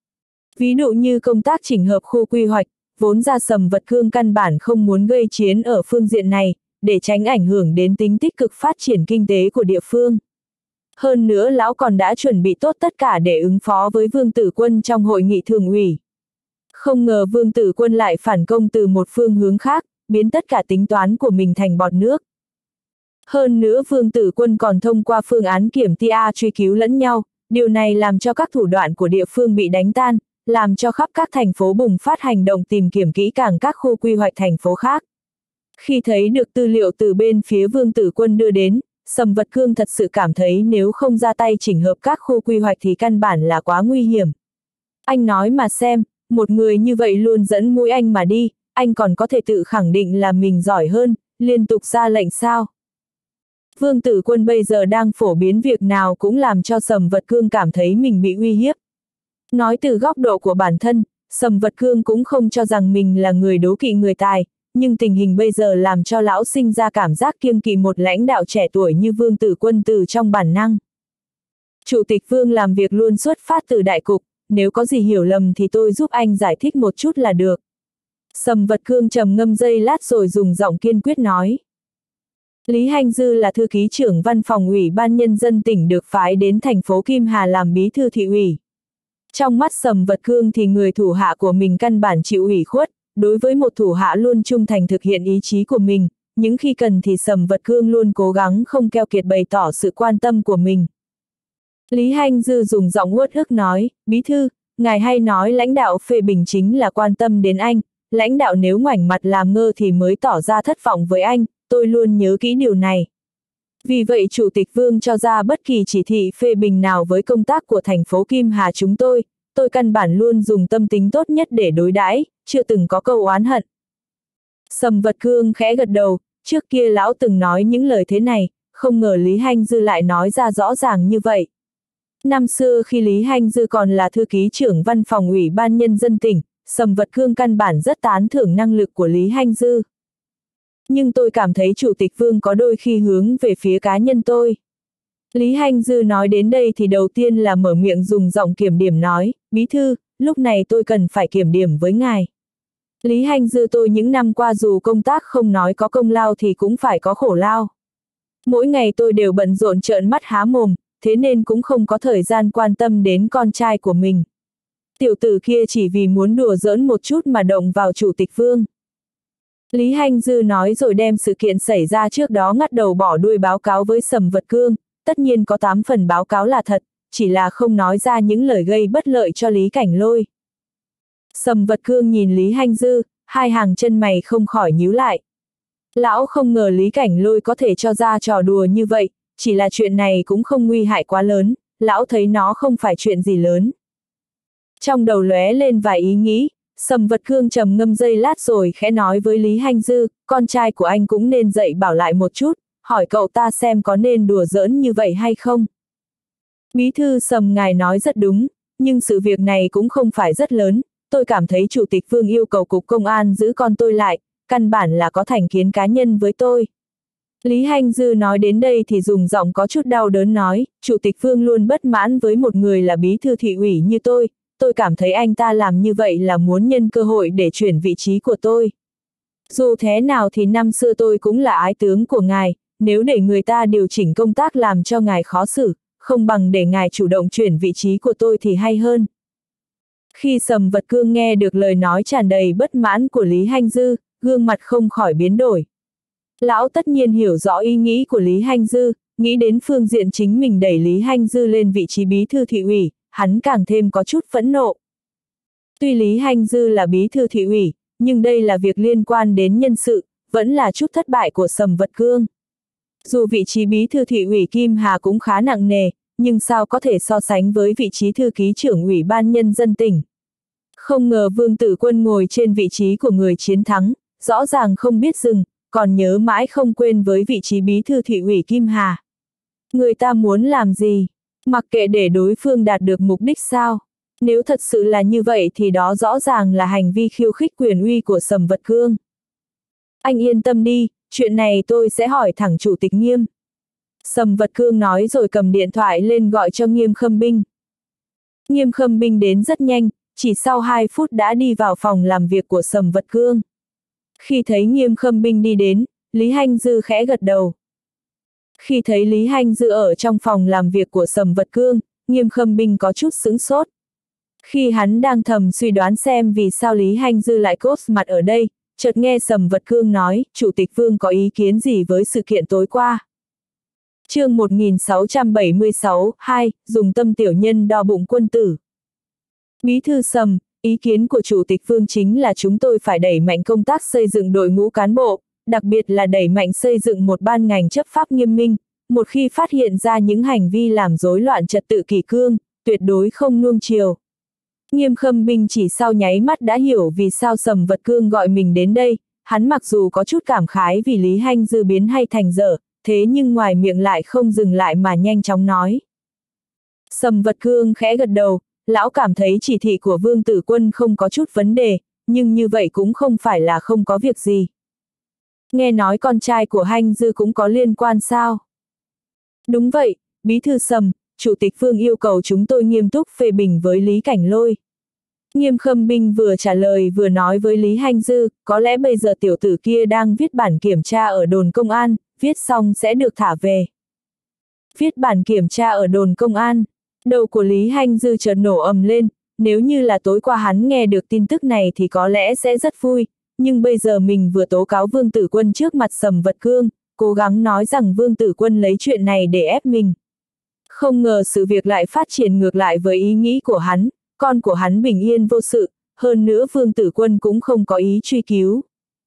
Ví dụ như công tác chỉnh hợp khu quy hoạch, vốn ra Sầm Vật Cương căn bản không muốn gây chiến ở phương diện này, để tránh ảnh hưởng đến tính tích cực phát triển kinh tế của địa phương. Hơn nữa lão còn đã chuẩn bị tốt tất cả để ứng phó với Vương Tử Quân trong hội nghị thường ủy. Không ngờ Vương Tử Quân lại phản công từ một phương hướng khác, biến tất cả tính toán của mình thành bọt nước. Hơn nữa Vương Tử Quân còn thông qua phương án kiểm tia truy cứu lẫn nhau, điều này làm cho các thủ đoạn của địa phương bị đánh tan, làm cho khắp các thành phố bùng phát hành động tìm kiểm kỹ càng các khu quy hoạch thành phố khác. Khi thấy được tư liệu từ bên phía Vương Tử Quân đưa đến, Sầm Vật Cương thật sự cảm thấy nếu không ra tay chỉnh hợp các khu quy hoạch thì căn bản là quá nguy hiểm. Anh nói mà xem, một người như vậy luôn dẫn mũi anh mà đi, anh còn có thể tự khẳng định là mình giỏi hơn, liên tục ra lệnh sao? Vương Tử Quân bây giờ đang phổ biến việc nào cũng làm cho Sầm Vật Cương cảm thấy mình bị uy hiếp. Nói từ góc độ của bản thân, Sầm Vật Cương cũng không cho rằng mình là người đố kỵ người tài, nhưng tình hình bây giờ làm cho lão sinh ra cảm giác kiêng kỵ một lãnh đạo trẻ tuổi như Vương Tử Quân từ trong bản năng. Chủ tịch Vương làm việc luôn xuất phát từ đại cục, nếu có gì hiểu lầm thì tôi giúp anh giải thích một chút là được. Sầm Vật Cương trầm ngâm giây lát rồi dùng giọng kiên quyết nói. Lý Hanh Dư là thư ký trưởng văn phòng Ủy ban Nhân dân tỉnh được phái đến thành phố Kim Hà làm bí thư thị ủy. Trong mắt Sầm Vật Cương thì người thủ hạ của mình căn bản chịu ủy khuất, đối với một thủ hạ luôn trung thành thực hiện ý chí của mình, những khi cần thì Sầm Vật Cương luôn cố gắng không keo kiệt bày tỏ sự quan tâm của mình. Lý Hanh Dư dùng giọng uất ức nói, bí thư, ngài hay nói lãnh đạo phê bình chính là quan tâm đến anh, lãnh đạo nếu ngoảnh mặt làm ngơ thì mới tỏ ra thất vọng với anh, tôi luôn nhớ kỹ điều này. Vì vậy Chủ tịch Vương cho ra bất kỳ chỉ thị phê bình nào với công tác của thành phố Kim Hà chúng tôi căn bản luôn dùng tâm tính tốt nhất để đối đãi, chưa từng có câu oán hận. Sầm Vật Cương khẽ gật đầu, trước kia lão từng nói những lời thế này, không ngờ Lý Hanh Dư lại nói ra rõ ràng như vậy. Năm xưa khi Lý Hanh Dư còn là thư ký trưởng văn phòng Ủy ban Nhân dân tỉnh, Sầm Vật Cương căn bản rất tán thưởng năng lực của Lý Hanh Dư. Nhưng tôi cảm thấy Chủ tịch Vương có đôi khi hướng về phía cá nhân tôi. Lý Hanh Dư nói đến đây thì đầu tiên là mở miệng dùng giọng kiểm điểm nói, bí thư, lúc này tôi cần phải kiểm điểm với ngài. Lý Hanh Dư tôi những năm qua dù công tác không nói có công lao thì cũng phải có khổ lao. Mỗi ngày tôi đều bận rộn trợn mắt há mồm, thế nên cũng không có thời gian quan tâm đến con trai của mình. Tiểu tử kia chỉ vì muốn đùa giỡn một chút mà động vào Chủ tịch Vương. Lý Hanh Dư nói rồi đem sự kiện xảy ra trước đó ngắt đầu bỏ đuôi báo cáo với Sầm Vật Cương, tất nhiên có 8 phần báo cáo là thật, chỉ là không nói ra những lời gây bất lợi cho Lý Cảnh Lôi. Sầm Vật Cương nhìn Lý Hanh Dư, hai hàng chân mày không khỏi nhíu lại. Lão không ngờ Lý Cảnh Lôi có thể cho ra trò đùa như vậy, chỉ là chuyện này cũng không nguy hại quá lớn, lão thấy nó không phải chuyện gì lớn. Trong đầu lóe lên vài ý nghĩ, Sầm Vật Cương trầm ngâm giây lát rồi khẽ nói với Lý Hanh Dư, con trai của anh cũng nên dạy bảo lại một chút, hỏi cậu ta xem có nên đùa giỡn như vậy hay không. Bí thư Sầm, ngài nói rất đúng, nhưng sự việc này cũng không phải rất lớn, tôi cảm thấy Chủ tịch Vương yêu cầu Cục Công an giữ con tôi lại, căn bản là có thành kiến cá nhân với tôi. Lý Hanh Dư nói đến đây thì dùng giọng có chút đau đớn nói, Chủ tịch Vương luôn bất mãn với một người là bí thư thị ủy như tôi cảm thấy anh ta làm như vậy là muốn nhân cơ hội để chuyển vị trí của tôi. Dù thế nào thì năm xưa tôi cũng là ái tướng của ngài, nếu để người ta điều chỉnh công tác làm cho ngài khó xử, không bằng để ngài chủ động chuyển vị trí của tôi thì hay hơn. Khi Sầm Vật Cương nghe được lời nói tràn đầy bất mãn của Lý Hanh Dư, gương mặt không khỏi biến đổi. Lão tất nhiên hiểu rõ ý nghĩ của Lý Hanh Dư, nghĩ đến phương diện chính mình đẩy Lý Hanh Dư lên vị trí bí thư thị ủy, hắn càng thêm có chút phẫn nộ. Tuy Lý Hanh Dư là bí thư thị ủy, nhưng đây là việc liên quan đến nhân sự, vẫn là chút thất bại của Sầm Vật Cương. Dù vị trí bí thư thị ủy Kim Hà cũng khá nặng nề, nhưng sao có thể so sánh với vị trí thư ký trưởng Ủy ban Nhân dân tỉnh. Không ngờ Vương Tử Quân ngồi trên vị trí của người chiến thắng, rõ ràng không biết dừng, còn nhớ mãi không quên với vị trí bí thư thị ủy Kim Hà. Người ta muốn làm gì? Mặc kệ để đối phương đạt được mục đích sao? Nếu thật sự là như vậy thì đó rõ ràng là hành vi khiêu khích quyền uy của Sầm Vật Cương. Anh yên tâm đi, chuyện này tôi sẽ hỏi thẳng Chủ tịch Nghiêm. Sầm Vật Cương nói rồi cầm điện thoại lên gọi cho Nghiêm Khâm Binh. Nghiêm Khâm Binh đến rất nhanh, chỉ sau 2 phút đã đi vào phòng làm việc của Sầm Vật Cương. Khi thấy Nghiêm Khâm Binh đi đến, Lý Hanh Dư khẽ gật đầu. Khi thấy Lý Hanh Dư ở trong phòng làm việc của Sầm Vật Cương, Nghiêm Khâm Binh có chút sững sốt. Khi hắn đang thầm suy đoán xem vì sao Lý Hanh Dư lại cốt mặt ở đây, chợt nghe Sầm Vật Cương nói, Chủ tịch Vương có ý kiến gì với sự kiện tối qua. Chương 1676, 2, dùng tâm tiểu nhân đo bụng quân tử. Bí thư Sầm, ý kiến của Chủ tịch Vương chính là chúng tôi phải đẩy mạnh công tác xây dựng đội ngũ cán bộ, đặc biệt là đẩy mạnh xây dựng một ban ngành chấp pháp nghiêm minh, một khi phát hiện ra những hành vi làm rối loạn trật tự kỷ cương, tuyệt đối không nuông chiều. Nghiêm Khâm Binh chỉ sau nháy mắt đã hiểu vì sao Sầm Vật Cương gọi mình đến đây, hắn mặc dù có chút cảm khái vì Lý Hanh Dư biến hay thành dở, thế nhưng ngoài miệng lại không dừng lại mà nhanh chóng nói. Sầm Vật Cương khẽ gật đầu, lão cảm thấy chỉ thị của Vương Tử Quân không có chút vấn đề, nhưng như vậy cũng không phải là không có việc gì. Nghe nói con trai của Hanh Dư cũng có liên quan sao? Đúng vậy, Bí thư Sầm, Chủ tịch Vương yêu cầu chúng tôi nghiêm túc phê bình với Lý Cảnh Lôi. Nghiêm Khâm Binh vừa trả lời vừa nói với Lý Hanh Dư, có lẽ bây giờ tiểu tử kia đang viết bản kiểm tra ở đồn công an, viết xong sẽ được thả về. Viết bản kiểm tra ở đồn công an, đầu của Lý Hanh Dư chợt nổ ầm lên, nếu như là tối qua hắn nghe được tin tức này thì có lẽ sẽ rất vui, nhưng bây giờ mình vừa tố cáo Vương Tử Quân trước mặt Sầm Vật Cương, cố gắng nói rằng Vương Tử Quân lấy chuyện này để ép mình. Không ngờ sự việc lại phát triển ngược lại với ý nghĩ của hắn, con của hắn bình yên vô sự, hơn nữa Vương Tử Quân cũng không có ý truy cứu.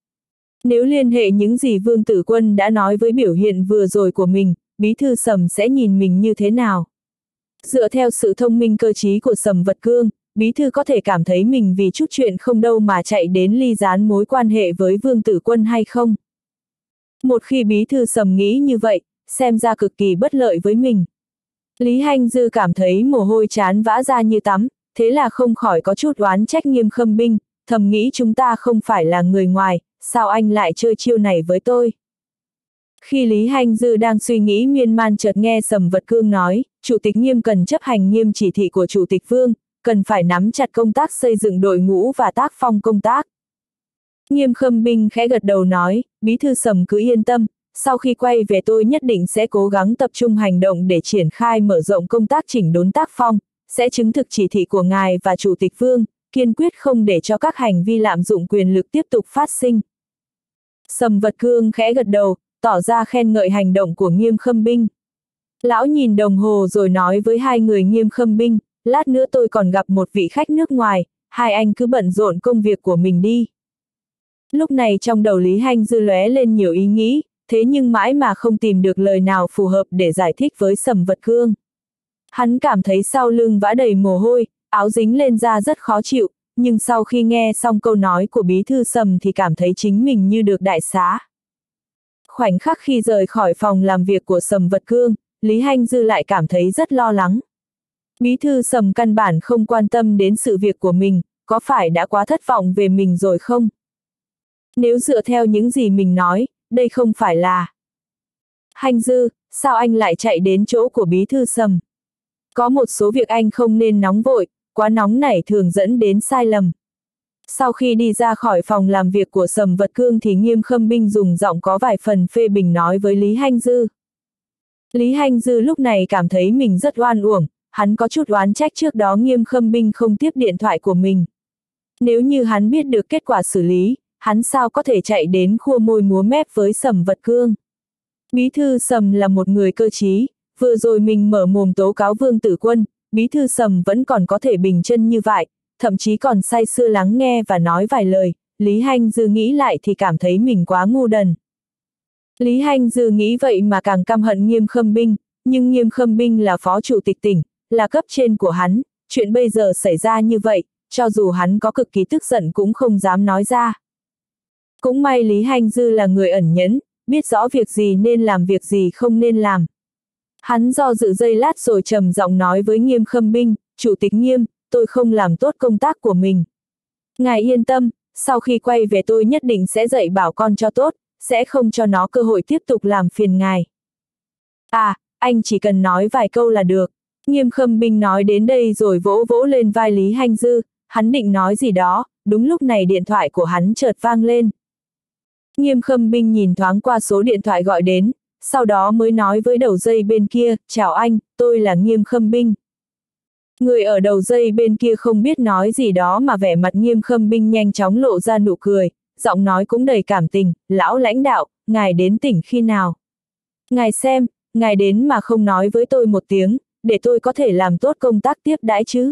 Nếu liên hệ những gì Vương Tử Quân đã nói với biểu hiện vừa rồi của mình, Bí thư Sầm sẽ nhìn mình như thế nào? Dựa theo sự thông minh cơ trí của Sầm Vật Cương, Bí thư có thể cảm thấy mình vì chút chuyện không đâu mà chạy đến ly gián mối quan hệ với Vương Tử Quân hay không? Một khi Bí thư Sầm nghĩ như vậy, xem ra cực kỳ bất lợi với mình. Lý Hanh Dư cảm thấy mồ hôi trán vã ra như tắm, thế là không khỏi có chút oán trách Nghiêm Khâm Binh, thầm nghĩ chúng ta không phải là người ngoài, sao anh lại chơi chiêu này với tôi? Khi Lý Hanh Dư đang suy nghĩ miên man chợt nghe Sầm Vật Cương nói, Chủ tịch Nghiêm cần chấp hành nghiêm chỉ thị của Chủ tịch Vương, cần phải nắm chặt công tác xây dựng đội ngũ và tác phong công tác. Nghiêm Khâm Binh khẽ gật đầu nói, Bí thư Sầm cứ yên tâm, sau khi quay về tôi nhất định sẽ cố gắng tập trung hành động để triển khai mở rộng công tác chỉnh đốn tác phong, sẽ chứng thực chỉ thị của ngài và Chủ tịch Vương, kiên quyết không để cho các hành vi lạm dụng quyền lực tiếp tục phát sinh. Sầm Vật Cương khẽ gật đầu, tỏ ra khen ngợi hành động của Nghiêm Khâm Binh. Lão nhìn đồng hồ rồi nói với hai người Nghiêm Khâm Binh, lát nữa tôi còn gặp một vị khách nước ngoài, hai anh cứ bận rộn công việc của mình đi. Lúc này trong đầu Lý Hanh Dư lóe lên nhiều ý nghĩ, thế nhưng mãi mà không tìm được lời nào phù hợp để giải thích với Sầm Vật Cương. Hắn cảm thấy sau lưng vã đầy mồ hôi, áo dính lên da rất khó chịu, nhưng sau khi nghe xong câu nói của bí thư Sầm thì cảm thấy chính mình như được đại xá. Khoảnh khắc khi rời khỏi phòng làm việc của Sầm Vật Cương, Lý Hanh Dư lại cảm thấy rất lo lắng. Bí thư Sầm căn bản không quan tâm đến sự việc của mình, có phải đã quá thất vọng về mình rồi không? Nếu dựa theo những gì mình nói, đây không phải là... Hanh Dư, sao anh lại chạy đến chỗ của bí thư Sầm? Có một số việc anh không nên nóng vội, quá nóng nảy thường dẫn đến sai lầm. Sau khi đi ra khỏi phòng làm việc của Sầm Vật Cương thì Nghiêm Khâm Binh dùng giọng có vài phần phê bình nói với Lý Hanh Dư. Lý Hanh Dư lúc này cảm thấy mình rất oan uổng, hắn có chút oán trách trước đó Nghiêm Khâm Binh không tiếp điện thoại của mình. Nếu như hắn biết được kết quả xử lý, hắn sao có thể chạy đến khua môi múa mép với Sầm Vật Cương. Bí thư Sầm là một người cơ trí, vừa rồi mình mở mồm tố cáo Vương Tử Quân, bí thư Sầm vẫn còn có thể bình chân như vậy, thậm chí còn say sưa lắng nghe và nói vài lời. Lý Hanh Dư nghĩ lại thì cảm thấy mình quá ngu đần. Lý Hanh Dư nghĩ vậy mà càng căm hận Nghiêm Khâm Binh, nhưng Nghiêm Khâm Binh là phó chủ tịch tỉnh, là cấp trên của hắn, chuyện bây giờ xảy ra như vậy, cho dù hắn có cực kỳ tức giận cũng không dám nói ra. Cũng may Lý Hanh Dư là người ẩn nhẫn, biết rõ việc gì nên làm việc gì không nên làm. Hắn do dự giây lát rồi trầm giọng nói với Nghiêm Khâm Binh, Chủ tịch Nghiêm, tôi không làm tốt công tác của mình. Ngài yên tâm, sau khi quay về tôi nhất định sẽ dạy bảo con cho tốt, sẽ không cho nó cơ hội tiếp tục làm phiền ngài. À, anh chỉ cần nói vài câu là được. Nghiêm Khâm Binh nói đến đây rồi vỗ vỗ lên vai Lý Hanh Dư, hắn định nói gì đó, đúng lúc này điện thoại của hắn chợt vang lên. Nghiêm Khâm Binh nhìn thoáng qua số điện thoại gọi đến, sau đó mới nói với đầu dây bên kia, chào anh, tôi là Nghiêm Khâm Binh. Người ở đầu dây bên kia không biết nói gì đó mà vẻ mặt Nghiêm Khâm Binh nhanh chóng lộ ra nụ cười, giọng nói cũng đầy cảm tình, lão lãnh đạo, ngài đến tỉnh khi nào? Ngài xem, ngài đến mà không nói với tôi một tiếng, để tôi có thể làm tốt công tác tiếp đãi chứ.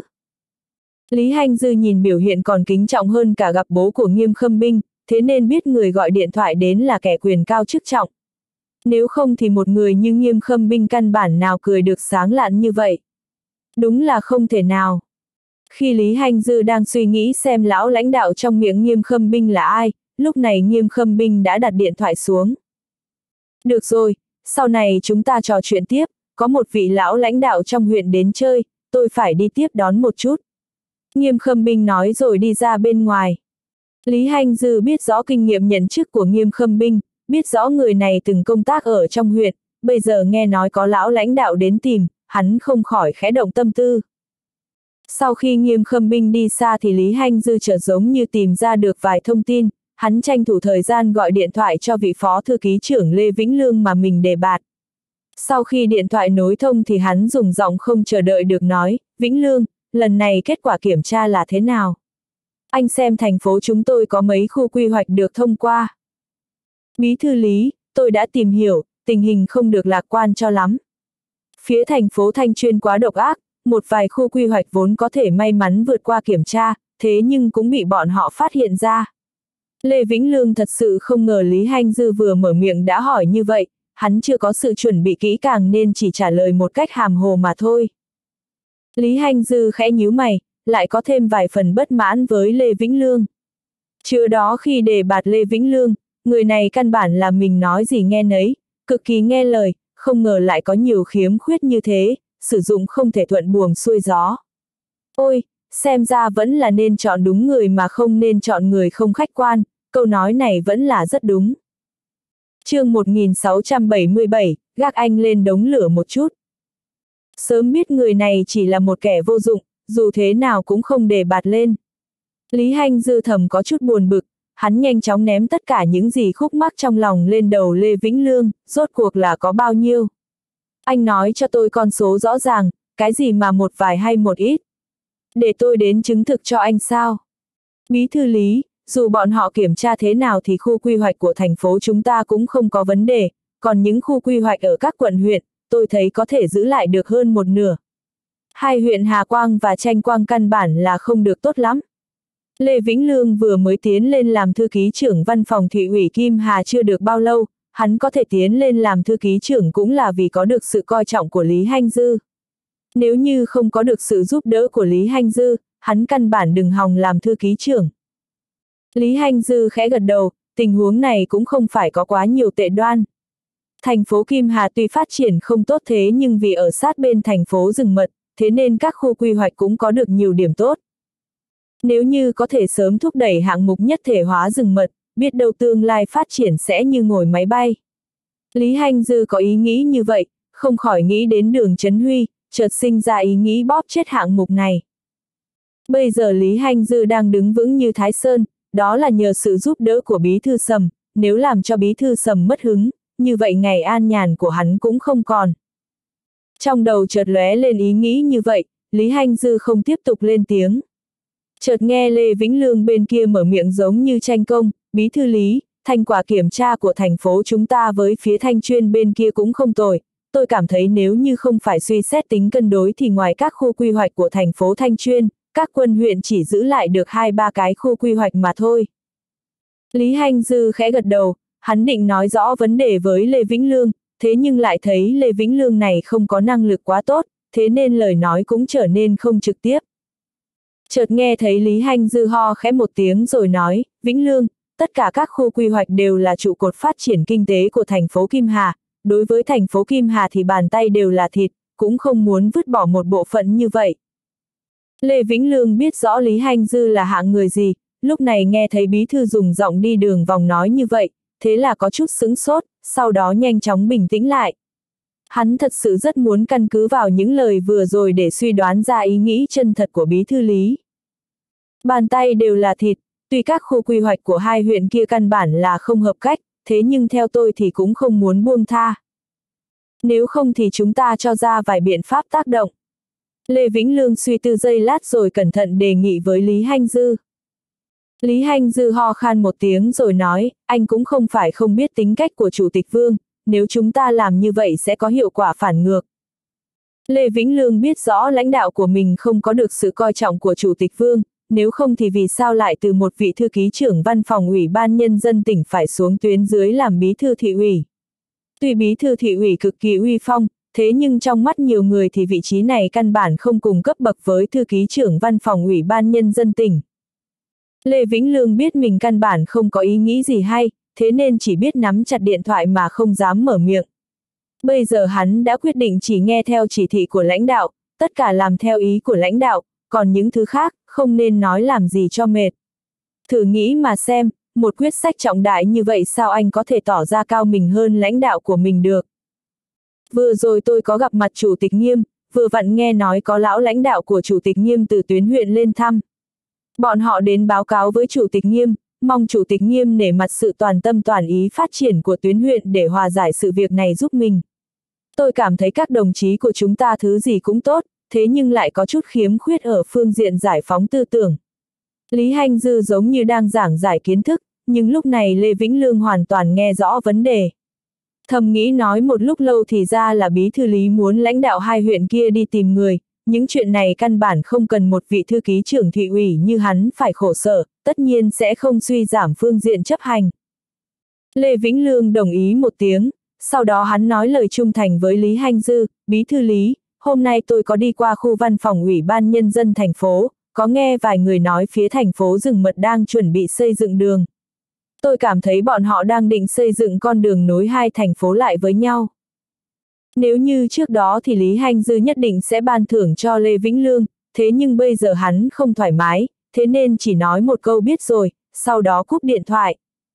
Lý Hanh Dư nhìn biểu hiện còn kính trọng hơn cả gặp bố của Nghiêm Khâm Binh, thế nên biết người gọi điện thoại đến là kẻ quyền cao chức trọng. Nếu không thì một người như Nghiêm Khâm Binh căn bản nào cười được sáng lạn như vậy. Đúng là không thể nào. Khi Lý Hanh Dư đang suy nghĩ xem lão lãnh đạo trong miệng Nghiêm Khâm Binh là ai, lúc này Nghiêm Khâm Binh đã đặt điện thoại xuống. Được rồi, sau này chúng ta trò chuyện tiếp, có một vị lão lãnh đạo trong huyện đến chơi, tôi phải đi tiếp đón một chút. Nghiêm Khâm Binh nói rồi đi ra bên ngoài. Lý Hanh Dư biết rõ kinh nghiệm nhận chức của Nghiêm Khâm Binh, biết rõ người này từng công tác ở trong huyện, bây giờ nghe nói có lão lãnh đạo đến tìm, hắn không khỏi khẽ động tâm tư. Sau khi Nghiêm Khâm Binh đi xa thì Lý Hanh Dư chợt giống như tìm ra được vài thông tin, hắn tranh thủ thời gian gọi điện thoại cho vị phó thư ký trưởng Lê Vĩnh Lương mà mình đề bạt. Sau khi điện thoại nối thông thì hắn dùng giọng không chờ đợi được nói, Vĩnh Lương, lần này kết quả kiểm tra là thế nào? Anh xem thành phố chúng tôi có mấy khu quy hoạch được thông qua. Bí thư Lý, tôi đã tìm hiểu, tình hình không được lạc quan cho lắm. Phía thành phố Thanh Chuyên quá độc ác, một vài khu quy hoạch vốn có thể may mắn vượt qua kiểm tra, thế nhưng cũng bị bọn họ phát hiện ra. Lê Vĩnh Lương thật sự không ngờ Lý Hanh Dư vừa mở miệng đã hỏi như vậy, hắn chưa có sự chuẩn bị kỹ càng nên chỉ trả lời một cách hàm hồ mà thôi. Lý Hanh Dư khẽ nhíu mày, lại có thêm vài phần bất mãn với Lê Vĩnh Lương. Trước đó khi đề bạt Lê Vĩnh Lương, người này căn bản là mình nói gì nghe nấy, cực kỳ nghe lời, không ngờ lại có nhiều khiếm khuyết như thế, sử dụng không thể thuận buồm xuôi gió. Ôi, xem ra vẫn là nên chọn đúng người mà không nên chọn người không khách quan, câu nói này vẫn là rất đúng. Chương 1677, gác anh lên đống lửa một chút. Sớm biết người này chỉ là một kẻ vô dụng, dù thế nào cũng không đề bạt lên. Lý Hanh Dư thầm có chút buồn bực, hắn nhanh chóng ném tất cả những gì khúc mắc trong lòng lên đầu Lê Vĩnh Lương, rốt cuộc là có bao nhiêu. Anh nói cho tôi con số rõ ràng, cái gì mà một vài hay một ít. Để tôi đến chứng thực cho anh sao. Bí thư Lý, dù bọn họ kiểm tra thế nào thì khu quy hoạch của thành phố chúng ta cũng không có vấn đề, còn những khu quy hoạch ở các quận huyện, tôi thấy có thể giữ lại được hơn một nửa. Hai huyện Hà Quang và Chanh Quang căn bản là không được tốt lắm. Lê Vĩnh Lương vừa mới tiến lên làm thư ký trưởng văn phòng Thị ủy Kim Hà chưa được bao lâu, hắn có thể tiến lên làm thư ký trưởng cũng là vì có được sự coi trọng của Lý Hanh Dư. Nếu như không có được sự giúp đỡ của Lý Hanh Dư, hắn căn bản đừng hòng làm thư ký trưởng. Lý Hanh Dư khẽ gật đầu, tình huống này cũng không phải có quá nhiều tệ đoan. Thành phố Kim Hà tuy phát triển không tốt thế nhưng vì ở sát bên thành phố rừng mật, thế nên các khu quy hoạch cũng có được nhiều điểm tốt. Nếu như có thể sớm thúc đẩy hạng mục nhất thể hóa rừng mật, biết đâu tương lai phát triển sẽ như ngồi máy bay. Lý Hanh Dư có ý nghĩ như vậy, không khỏi nghĩ đến Đường Chấn Huy, chợt sinh ra ý nghĩ bóp chết hạng mục này. Bây giờ Lý Hanh Dư đang đứng vững như Thái Sơn, đó là nhờ sự giúp đỡ của Bí Thư Sầm, nếu làm cho Bí Thư Sầm mất hứng, như vậy ngày an nhàn của hắn cũng không còn. Trong đầu chợt lóe lên ý nghĩ như vậy, Lý Hanh Dư không tiếp tục lên tiếng. Chợt nghe Lê Vĩnh Lương bên kia mở miệng giống như tranh công, Bí thư Lý, thành quả kiểm tra của thành phố chúng ta với phía Thanh Chuyên bên kia cũng không tồi. Tôi cảm thấy nếu như không phải suy xét tính cân đối thì ngoài các khu quy hoạch của thành phố Thanh Chuyên, các quân huyện chỉ giữ lại được 2-3 cái khu quy hoạch mà thôi. Lý Hanh Dư khẽ gật đầu, hắn định nói rõ vấn đề với Lê Vĩnh Lương, thế nhưng lại thấy Lê Vĩnh Lương này không có năng lực quá tốt, thế nên lời nói cũng trở nên không trực tiếp. Chợt nghe thấy Lý Hanh Dư ho khẽ một tiếng rồi nói, Vĩnh Lương, tất cả các khu quy hoạch đều là trụ cột phát triển kinh tế của thành phố Kim Hà, đối với thành phố Kim Hà thì bàn tay đều là thịt, cũng không muốn vứt bỏ một bộ phận như vậy. Lê Vĩnh Lương biết rõ Lý Hanh Dư là hạng người gì, lúc này nghe thấy bí thư dùng giọng đi đường vòng nói như vậy, thế là có chút sững sốt, sau đó nhanh chóng bình tĩnh lại. Hắn thật sự rất muốn căn cứ vào những lời vừa rồi để suy đoán ra ý nghĩ chân thật của bí thư Lý. Bàn tay đều là thịt, tuy các khu quy hoạch của hai huyện kia căn bản là không hợp cách, thế nhưng theo tôi thì cũng không muốn buông tha. Nếu không thì chúng ta cho ra vài biện pháp tác động. Lê Vĩnh Lương suy tư giây lát rồi cẩn thận đề nghị với Lý Hanh Dư. Lý Hanh Dư ho khan một tiếng rồi nói, anh cũng không phải không biết tính cách của Chủ tịch Vương, nếu chúng ta làm như vậy sẽ có hiệu quả phản ngược. Lê Vĩnh Lương biết rõ lãnh đạo của mình không có được sự coi trọng của Chủ tịch Vương, nếu không thì vì sao lại từ một vị thư ký trưởng văn phòng Ủy ban Nhân dân tỉnh phải xuống tuyến dưới làm bí thư thị ủy. Tuy bí thư thị ủy cực kỳ uy phong, thế nhưng trong mắt nhiều người thì vị trí này căn bản không cùng cấp bậc với thư ký trưởng văn phòng Ủy ban Nhân dân tỉnh. Lê Vĩnh Lương biết mình căn bản không có ý nghĩ gì hay, thế nên chỉ biết nắm chặt điện thoại mà không dám mở miệng. Bây giờ hắn đã quyết định chỉ nghe theo chỉ thị của lãnh đạo, tất cả làm theo ý của lãnh đạo, còn những thứ khác, không nên nói làm gì cho mệt. Thử nghĩ mà xem, một quyết sách trọng đại như vậy sao anh có thể tỏ ra cao mình hơn lãnh đạo của mình được. Vừa rồi tôi có gặp mặt Chủ tịch Nghiêm, vừa vặn nghe nói có lão lãnh đạo của Chủ tịch Nghiêm từ tuyến huyện lên thăm. Bọn họ đến báo cáo với Chủ tịch Nghiêm, mong Chủ tịch Nghiêm nể mặt sự toàn tâm toàn ý phát triển của tuyến huyện để hòa giải sự việc này giúp mình. Tôi cảm thấy các đồng chí của chúng ta thứ gì cũng tốt, thế nhưng lại có chút khiếm khuyết ở phương diện giải phóng tư tưởng. Lý Hanh Dư giống như đang giảng giải kiến thức, nhưng lúc này Lê Vĩnh Lương hoàn toàn nghe rõ vấn đề. Thầm nghĩ nói một lúc lâu thì ra là bí thư Lý muốn lãnh đạo hai huyện kia đi tìm người, những chuyện này căn bản không cần một vị thư ký trưởng thị ủy như hắn phải khổ sở, tất nhiên sẽ không suy giảm phương diện chấp hành. Lê Vĩnh Lương đồng ý một tiếng, sau đó hắn nói lời trung thành với Lý Hanh Dư, bí thư Lý, hôm nay tôi có đi qua khu văn phòng Ủy ban Nhân dân thành phố, có nghe vài người nói phía thành phố Rừng Mật đang chuẩn bị xây dựng đường. Tôi cảm thấy bọn họ đang định xây dựng con đường nối hai thành phố lại với nhau. Nếu như trước đó thì Lý Hanh Dư nhất định sẽ ban thưởng cho Lê Vĩnh Lương, thế nhưng bây giờ hắn không thoải mái, thế nên chỉ nói một câu biết rồi, sau đó cúp điện thoại.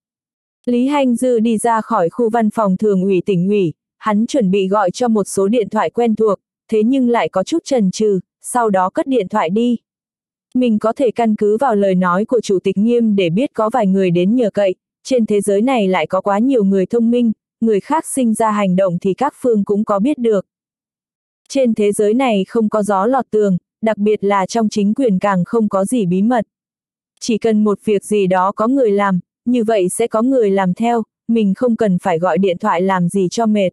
Lý Hanh Dư đi ra khỏi khu văn phòng thường ủy tỉnh ủy, hắn chuẩn bị gọi cho một số điện thoại quen thuộc, thế nhưng lại có chút chần chừ, sau đó cất điện thoại đi. Mình có thể căn cứ vào lời nói của Chủ tịch Nghiêm để biết có vài người đến nhờ cậy, trên thế giới này lại có quá nhiều người thông minh, người khác sinh ra hành động thì các phương cũng có biết được. Trên thế giới này không có gió lọt tường, đặc biệt là trong chính quyền càng không có gì bí mật. Chỉ cần một việc gì đó có người làm, như vậy sẽ có người làm theo, mình không cần phải gọi điện thoại làm gì cho mệt.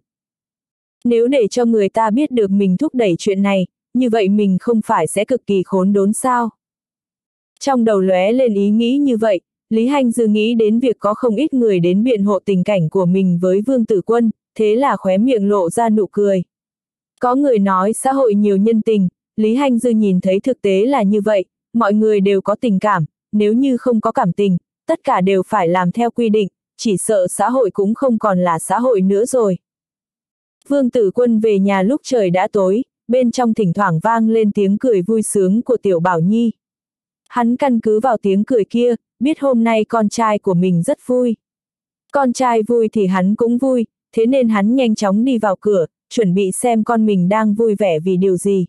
Nếu để cho người ta biết được mình thúc đẩy chuyện này, như vậy mình không phải sẽ cực kỳ khốn đốn sao? Trong đầu lóe lên ý nghĩ như vậy, Lý Hanh Dư nghĩ đến việc có không ít người đến biện hộ tình cảnh của mình với Vương Tử Quân, thế là khóe miệng lộ ra nụ cười. Có người nói xã hội nhiều nhân tình, Lý Hanh Dư nhìn thấy thực tế là như vậy, mọi người đều có tình cảm, nếu như không có cảm tình, tất cả đều phải làm theo quy định, chỉ sợ xã hội cũng không còn là xã hội nữa rồi. Vương Tử Quân về nhà lúc trời đã tối, bên trong thỉnh thoảng vang lên tiếng cười vui sướng của Tiểu Bảo Nhi. Hắn căn cứ vào tiếng cười kia, biết hôm nay con trai của mình rất vui. Con trai vui thì hắn cũng vui, thế nên hắn nhanh chóng đi vào cửa, chuẩn bị xem con mình đang vui vẻ vì điều gì.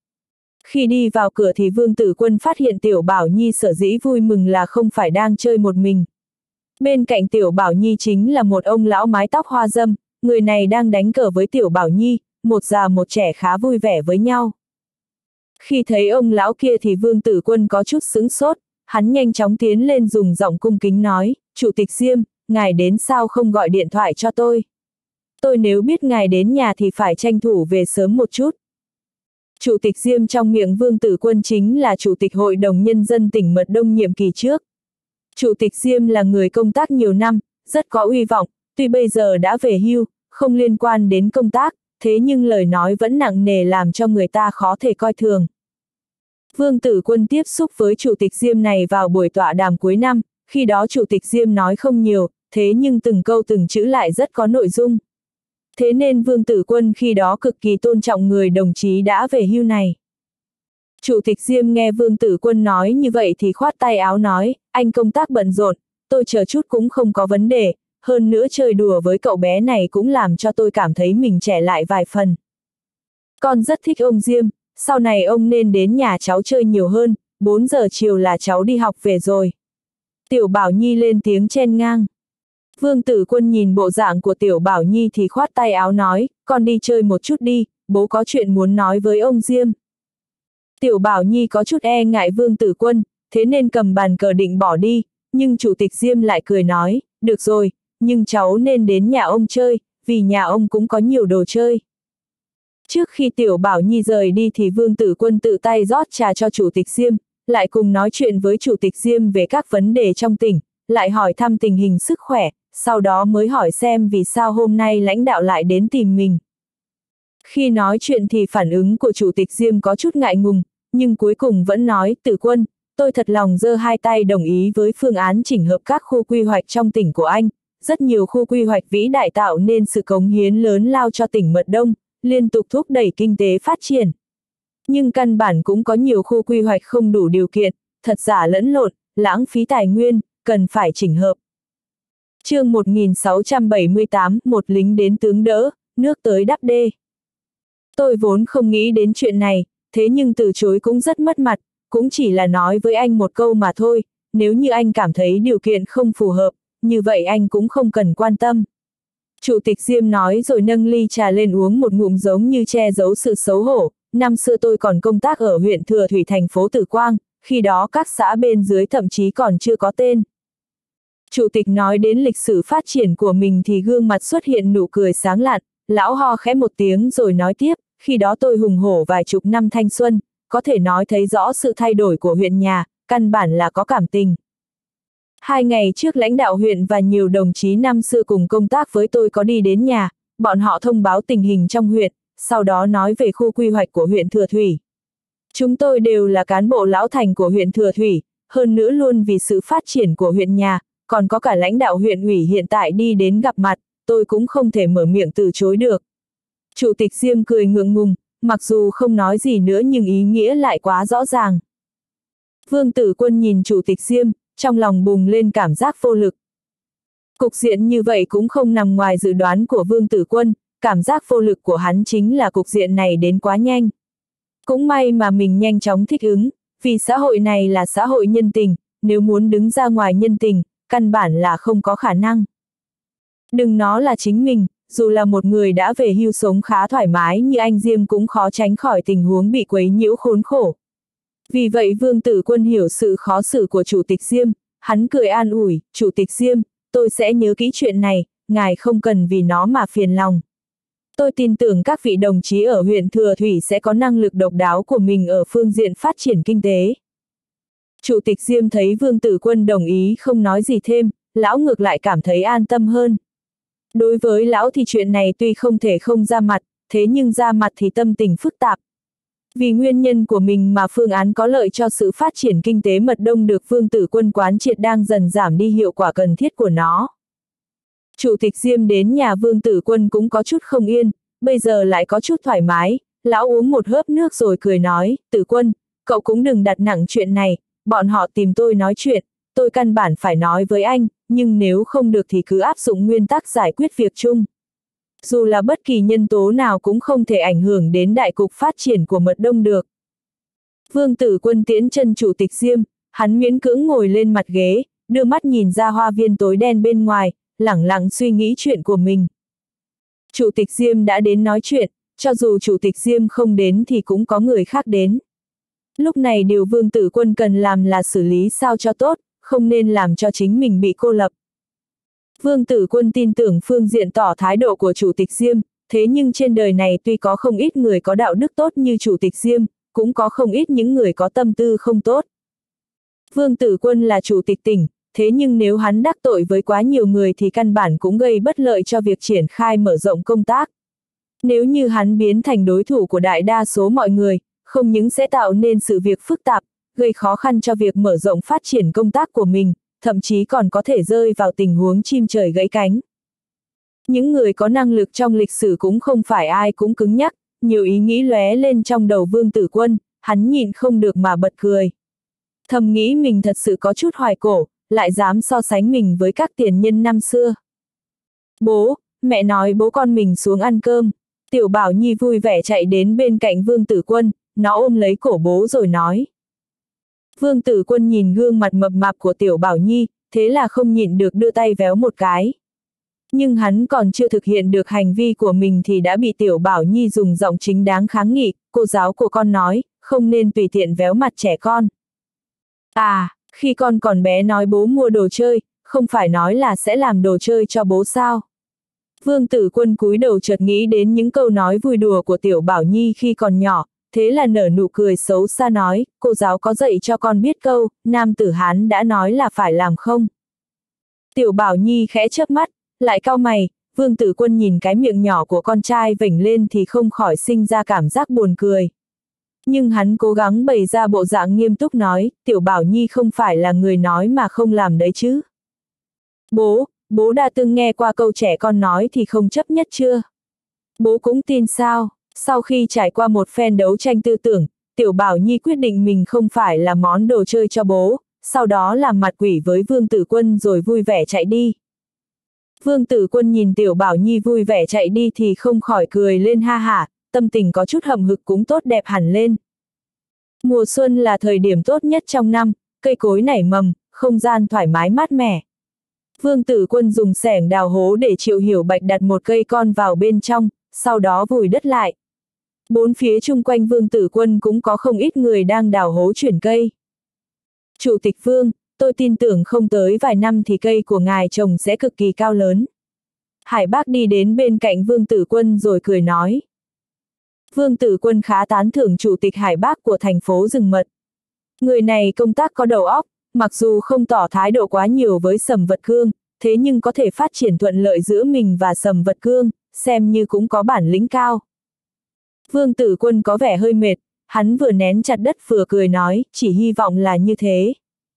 Khi đi vào cửa thì Vương Tử Quân phát hiện Tiểu Bảo Nhi sở dĩ vui mừng là không phải đang chơi một mình. Bên cạnh Tiểu Bảo Nhi chính là một ông lão mái tóc hoa râm, người này đang đánh cờ với Tiểu Bảo Nhi, một già một trẻ khá vui vẻ với nhau. Khi thấy ông lão kia thì Vương Tử Quân có chút sững sốt, hắn nhanh chóng tiến lên dùng giọng cung kính nói, Chủ tịch Diêm, ngài đến sao không gọi điện thoại cho tôi? Tôi nếu biết ngài đến nhà thì phải tranh thủ về sớm một chút. Chủ tịch Diêm trong miệng Vương Tử Quân chính là Chủ tịch Hội đồng Nhân dân tỉnh Mật Đông nhiệm kỳ trước. Chủ tịch Diêm là người công tác nhiều năm, rất có uy vọng, tuy bây giờ đã về hưu, không liên quan đến công tác, thế nhưng lời nói vẫn nặng nề làm cho người ta khó thể coi thường. Vương Tử Quân tiếp xúc với Chủ tịch Diêm này vào buổi tọa đàm cuối năm, khi đó Chủ tịch Diêm nói không nhiều, thế nhưng từng câu từng chữ lại rất có nội dung. Thế nên Vương Tử Quân khi đó cực kỳ tôn trọng người đồng chí đã về hưu này. Chủ tịch Diêm nghe Vương Tử Quân nói như vậy thì khoát tay áo nói, anh công tác bận rộn, tôi chờ chút cũng không có vấn đề, hơn nữa chơi đùa với cậu bé này cũng làm cho tôi cảm thấy mình trẻ lại vài phần. Con rất thích ông Diêm, sau này ông nên đến nhà cháu chơi nhiều hơn, 4 giờ chiều là cháu đi học về rồi. Tiểu Bảo Nhi lên tiếng chen ngang. Vương Tử Quân nhìn bộ dạng của Tiểu Bảo Nhi thì khoát tay áo nói, con đi chơi một chút đi, bố có chuyện muốn nói với ông Diêm. Tiểu Bảo Nhi có chút e ngại Vương Tử Quân, thế nên cầm bàn cờ định bỏ đi, nhưng Chủ tịch Diêm lại cười nói, được rồi, nhưng cháu nên đến nhà ông chơi, vì nhà ông cũng có nhiều đồ chơi. Trước khi Tiểu Bảo Nhi rời đi thì Vương Tử Quân tự tay rót trà cho Chủ tịch Diêm, lại cùng nói chuyện với Chủ tịch Diêm về các vấn đề trong tỉnh, lại hỏi thăm tình hình sức khỏe, sau đó mới hỏi xem vì sao hôm nay lãnh đạo lại đến tìm mình. Khi nói chuyện thì phản ứng của Chủ tịch Diêm có chút ngại ngùng, nhưng cuối cùng vẫn nói, Tử Quân, tôi thật lòng giơ hai tay đồng ý với phương án chỉnh hợp các khu quy hoạch trong tỉnh của anh, rất nhiều khu quy hoạch vĩ đại tạo nên sự cống hiến lớn lao cho tỉnh Mật Đông, liên tục thúc đẩy kinh tế phát triển. Nhưng căn bản cũng có nhiều khu quy hoạch không đủ điều kiện, thật giả lẫn lộn, lãng phí tài nguyên, cần phải chỉnh hợp. Chương 1678, một lính đến tướng đỡ, nước tới đắp đê. Tôi vốn không nghĩ đến chuyện này, thế nhưng từ chối cũng rất mất mặt, cũng chỉ là nói với anh một câu mà thôi, nếu như anh cảm thấy điều kiện không phù hợp, như vậy anh cũng không cần quan tâm. Chủ tịch Diêm nói rồi nâng ly trà lên uống một ngụm giống như che giấu sự xấu hổ, năm xưa tôi còn công tác ở huyện Thừa Thủy thành phố Tử Quang, khi đó các xã bên dưới thậm chí còn chưa có tên. Chủ tịch nói đến lịch sử phát triển của mình thì gương mặt xuất hiện nụ cười sáng lạn, lão ho khẽ một tiếng rồi nói tiếp, khi đó tôi hùng hổ vài chục năm thanh xuân, có thể nói thấy rõ sự thay đổi của huyện nhà, căn bản là có cảm tình. 2 ngày trước lãnh đạo huyện và nhiều đồng chí năm xưa cùng công tác với tôi có đi đến nhà, bọn họ thông báo tình hình trong huyện, sau đó nói về khu quy hoạch của huyện Thừa Thủy. Chúng tôi đều là cán bộ lão thành của huyện Thừa Thủy, hơn nữa luôn vì sự phát triển của huyện nhà, còn có cả lãnh đạo huyện ủy hiện tại đi đến gặp mặt, tôi cũng không thể mở miệng từ chối được. Chủ tịch Diêm cười ngượng ngùng, mặc dù không nói gì nữa nhưng ý nghĩa lại quá rõ ràng. Vương Tử Quân nhìn Chủ tịch Diêm, trong lòng bùng lên cảm giác vô lực. Cục diện như vậy cũng không nằm ngoài dự đoán của Vương Tử Quân, cảm giác vô lực của hắn chính là cục diện này đến quá nhanh. Cũng may mà mình nhanh chóng thích ứng, vì xã hội này là xã hội nhân tình, nếu muốn đứng ra ngoài nhân tình, căn bản là không có khả năng. Đừng nói là chính mình, dù là một người đã về hưu sống khá thoải mái như anh Diêm cũng khó tránh khỏi tình huống bị quấy nhiễu khốn khổ. Vì vậy Vương Tử Quân hiểu sự khó xử của Chủ tịch Diêm, hắn cười an ủi, Chủ tịch Diêm, tôi sẽ nhớ kỹ chuyện này, ngài không cần vì nó mà phiền lòng. Tôi tin tưởng các vị đồng chí ở huyện Thừa Thủy sẽ có năng lực độc đáo của mình ở phương diện phát triển kinh tế. Chủ tịch Diêm thấy Vương Tử Quân đồng ý không nói gì thêm, lão ngược lại cảm thấy an tâm hơn. Đối với lão thì chuyện này tuy không thể không ra mặt, thế nhưng ra mặt thì tâm tình phức tạp. Vì nguyên nhân của mình mà phương án có lợi cho sự phát triển kinh tế mật đông được Vương Tử Quân quán triệt đang dần giảm đi hiệu quả cần thiết của nó. Chủ tịch Diêm đến nhà Vương Tử Quân cũng có chút không yên, bây giờ lại có chút thoải mái, lão uống một hớp nước rồi cười nói, Tử Quân, cậu cũng đừng đặt nặng chuyện này, bọn họ tìm tôi nói chuyện, tôi căn bản phải nói với anh, nhưng nếu không được thì cứ áp dụng nguyên tắc giải quyết việc chung. Dù là bất kỳ nhân tố nào cũng không thể ảnh hưởng đến đại cục phát triển của mật đông được. Vương Tử Quân tiễn chân chủ tịch Diêm, hắn miễn cưỡng ngồi lên mặt ghế, đưa mắt nhìn ra hoa viên tối đen bên ngoài, lẳng lặng suy nghĩ chuyện của mình. Chủ tịch Diêm đã đến nói chuyện, cho dù chủ tịch Diêm không đến thì cũng có người khác đến. Lúc này điều Vương Tử Quân cần làm là xử lý sao cho tốt, không nên làm cho chính mình bị cô lập. Vương Tử Quân tin tưởng phương diện tỏ thái độ của chủ tịch Diêm, thế nhưng trên đời này tuy có không ít người có đạo đức tốt như chủ tịch Diêm, cũng có không ít những người có tâm tư không tốt. Vương Tử Quân là chủ tịch tỉnh, thế nhưng nếu hắn đắc tội với quá nhiều người thì căn bản cũng gây bất lợi cho việc triển khai mở rộng công tác. Nếu như hắn biến thành đối thủ của đại đa số mọi người, không những sẽ tạo nên sự việc phức tạp, gây khó khăn cho việc mở rộng phát triển công tác của mình, thậm chí còn có thể rơi vào tình huống chim trời gãy cánh. Những người có năng lực trong lịch sử cũng không phải ai cũng cứng nhắc, nhiều ý nghĩ lóe lên trong đầu Vương Tử Quân, hắn nhịn không được mà bật cười. Thầm nghĩ mình thật sự có chút hoài cổ, lại dám so sánh mình với các tiền nhân năm xưa. Bố, mẹ nói bố con mình xuống ăn cơm. Tiểu Bảo Nhi vui vẻ chạy đến bên cạnh Vương Tử Quân, nó ôm lấy cổ bố rồi nói. Vương Tử Quân nhìn gương mặt mập mạp của Tiểu Bảo Nhi, thế là không nhịn được đưa tay véo một cái. Nhưng hắn còn chưa thực hiện được hành vi của mình thì đã bị Tiểu Bảo Nhi dùng giọng chính đáng kháng nghị, cô giáo của con nói, không nên tùy tiện véo mặt trẻ con. À, khi con còn bé nói bố mua đồ chơi, không phải nói là sẽ làm đồ chơi cho bố sao? Vương Tử Quân cúi đầu chợt nghĩ đến những câu nói vui đùa của Tiểu Bảo Nhi khi còn nhỏ, thế là nở nụ cười xấu xa nói, cô giáo có dạy cho con biết câu, nam tử Hán đã nói là phải làm không? Tiểu Bảo Nhi khẽ chớp mắt, lại cau mày, Vương Tử Quân nhìn cái miệng nhỏ của con trai vểnh lên thì không khỏi sinh ra cảm giác buồn cười. Nhưng hắn cố gắng bày ra bộ dạng nghiêm túc nói, Tiểu Bảo Nhi không phải là người nói mà không làm đấy chứ. Bố đã từng nghe qua câu trẻ con nói thì không chấp nhất chưa? Bố cũng tin sao? Sau khi trải qua một phen đấu tranh tư tưởng, Tiểu Bảo Nhi quyết định mình không phải là món đồ chơi cho bố, sau đó làm mặt quỷ với Vương Tử Quân rồi vui vẻ chạy đi. Vương Tử Quân nhìn Tiểu Bảo Nhi vui vẻ chạy đi thì không khỏi cười lên ha hả, tâm tình có chút hậm hực cũng tốt đẹp hẳn lên. Mùa xuân là thời điểm tốt nhất trong năm, cây cối nảy mầm, không gian thoải mái mát mẻ. Vương Tử Quân dùng xẻng đào hố để Triệu Hiểu Bạch đặt một cây con vào bên trong, sau đó vùi đất lại. Bốn phía chung quanh Vương Tử Quân cũng có không ít người đang đào hố chuyển cây. Chủ tịch Vương, tôi tin tưởng không tới vài năm thì cây của ngài trồng sẽ cực kỳ cao lớn. Hải Bác đi đến bên cạnh Vương Tử Quân rồi cười nói. Vương Tử Quân khá tán thưởng chủ tịch Hải Bác của thành phố rừng mật. Người này công tác có đầu óc, mặc dù không tỏ thái độ quá nhiều với Sầm Vật Cương, thế nhưng có thể phát triển thuận lợi giữa mình và Sầm Vật Cương, xem như cũng có bản lĩnh cao. Vương Tử Quân có vẻ hơi mệt, hắn vừa nén chặt đất vừa cười nói, chỉ hy vọng là như thế.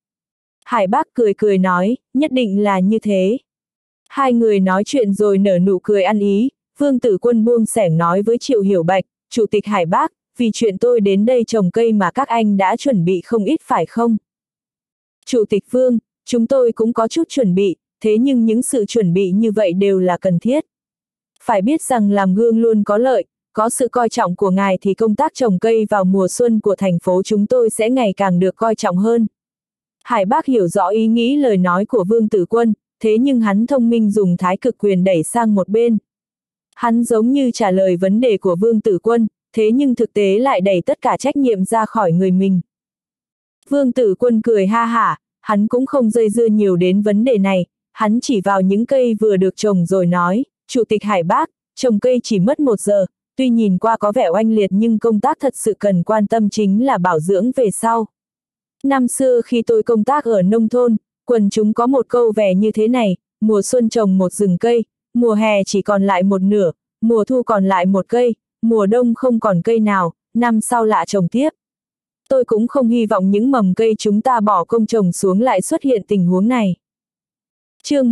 Hải Bác cười nói, nhất định là như thế. Hai người nói chuyện rồi nở nụ cười ăn ý, Vương Tử Quân buông xẻng nói với Triệu Hiểu Bạch, Chủ tịch Hải Bác, vì chuyện tôi đến đây trồng cây mà các anh đã chuẩn bị không ít phải không? Chủ tịch Vương, chúng tôi cũng có chút chuẩn bị, thế nhưng những sự chuẩn bị như vậy đều là cần thiết. Phải biết rằng làm gương luôn có lợi, có sự coi trọng của ngài thì công tác trồng cây vào mùa xuân của thành phố chúng tôi sẽ ngày càng được coi trọng hơn. Hải Bác hiểu rõ ý nghĩ lời nói của Vương Tử Quân, thế nhưng hắn thông minh dùng thái cực quyền đẩy sang một bên. Hắn giống như trả lời vấn đề của Vương Tử Quân, thế nhưng thực tế lại đẩy tất cả trách nhiệm ra khỏi người mình. Vương Tử Quân cười ha hả, hắn cũng không dây dưa nhiều đến vấn đề này, hắn chỉ vào những cây vừa được trồng rồi nói, Chủ tịch Hải Bác, trồng cây chỉ mất 1 giờ, tuy nhìn qua có vẻ oanh liệt nhưng công tác thật sự cần quan tâm chính là bảo dưỡng về sau. Năm xưa khi tôi công tác ở nông thôn, quần chúng có một câu vẻ như thế này, mùa xuân trồng một rừng cây, mùa hè chỉ còn lại một nửa, mùa thu còn lại một cây, mùa đông không còn cây nào, năm sau lạ trồng tiếp. Tôi cũng không hy vọng những mầm cây chúng ta bỏ công trồng xuống lại xuất hiện tình huống này. Chương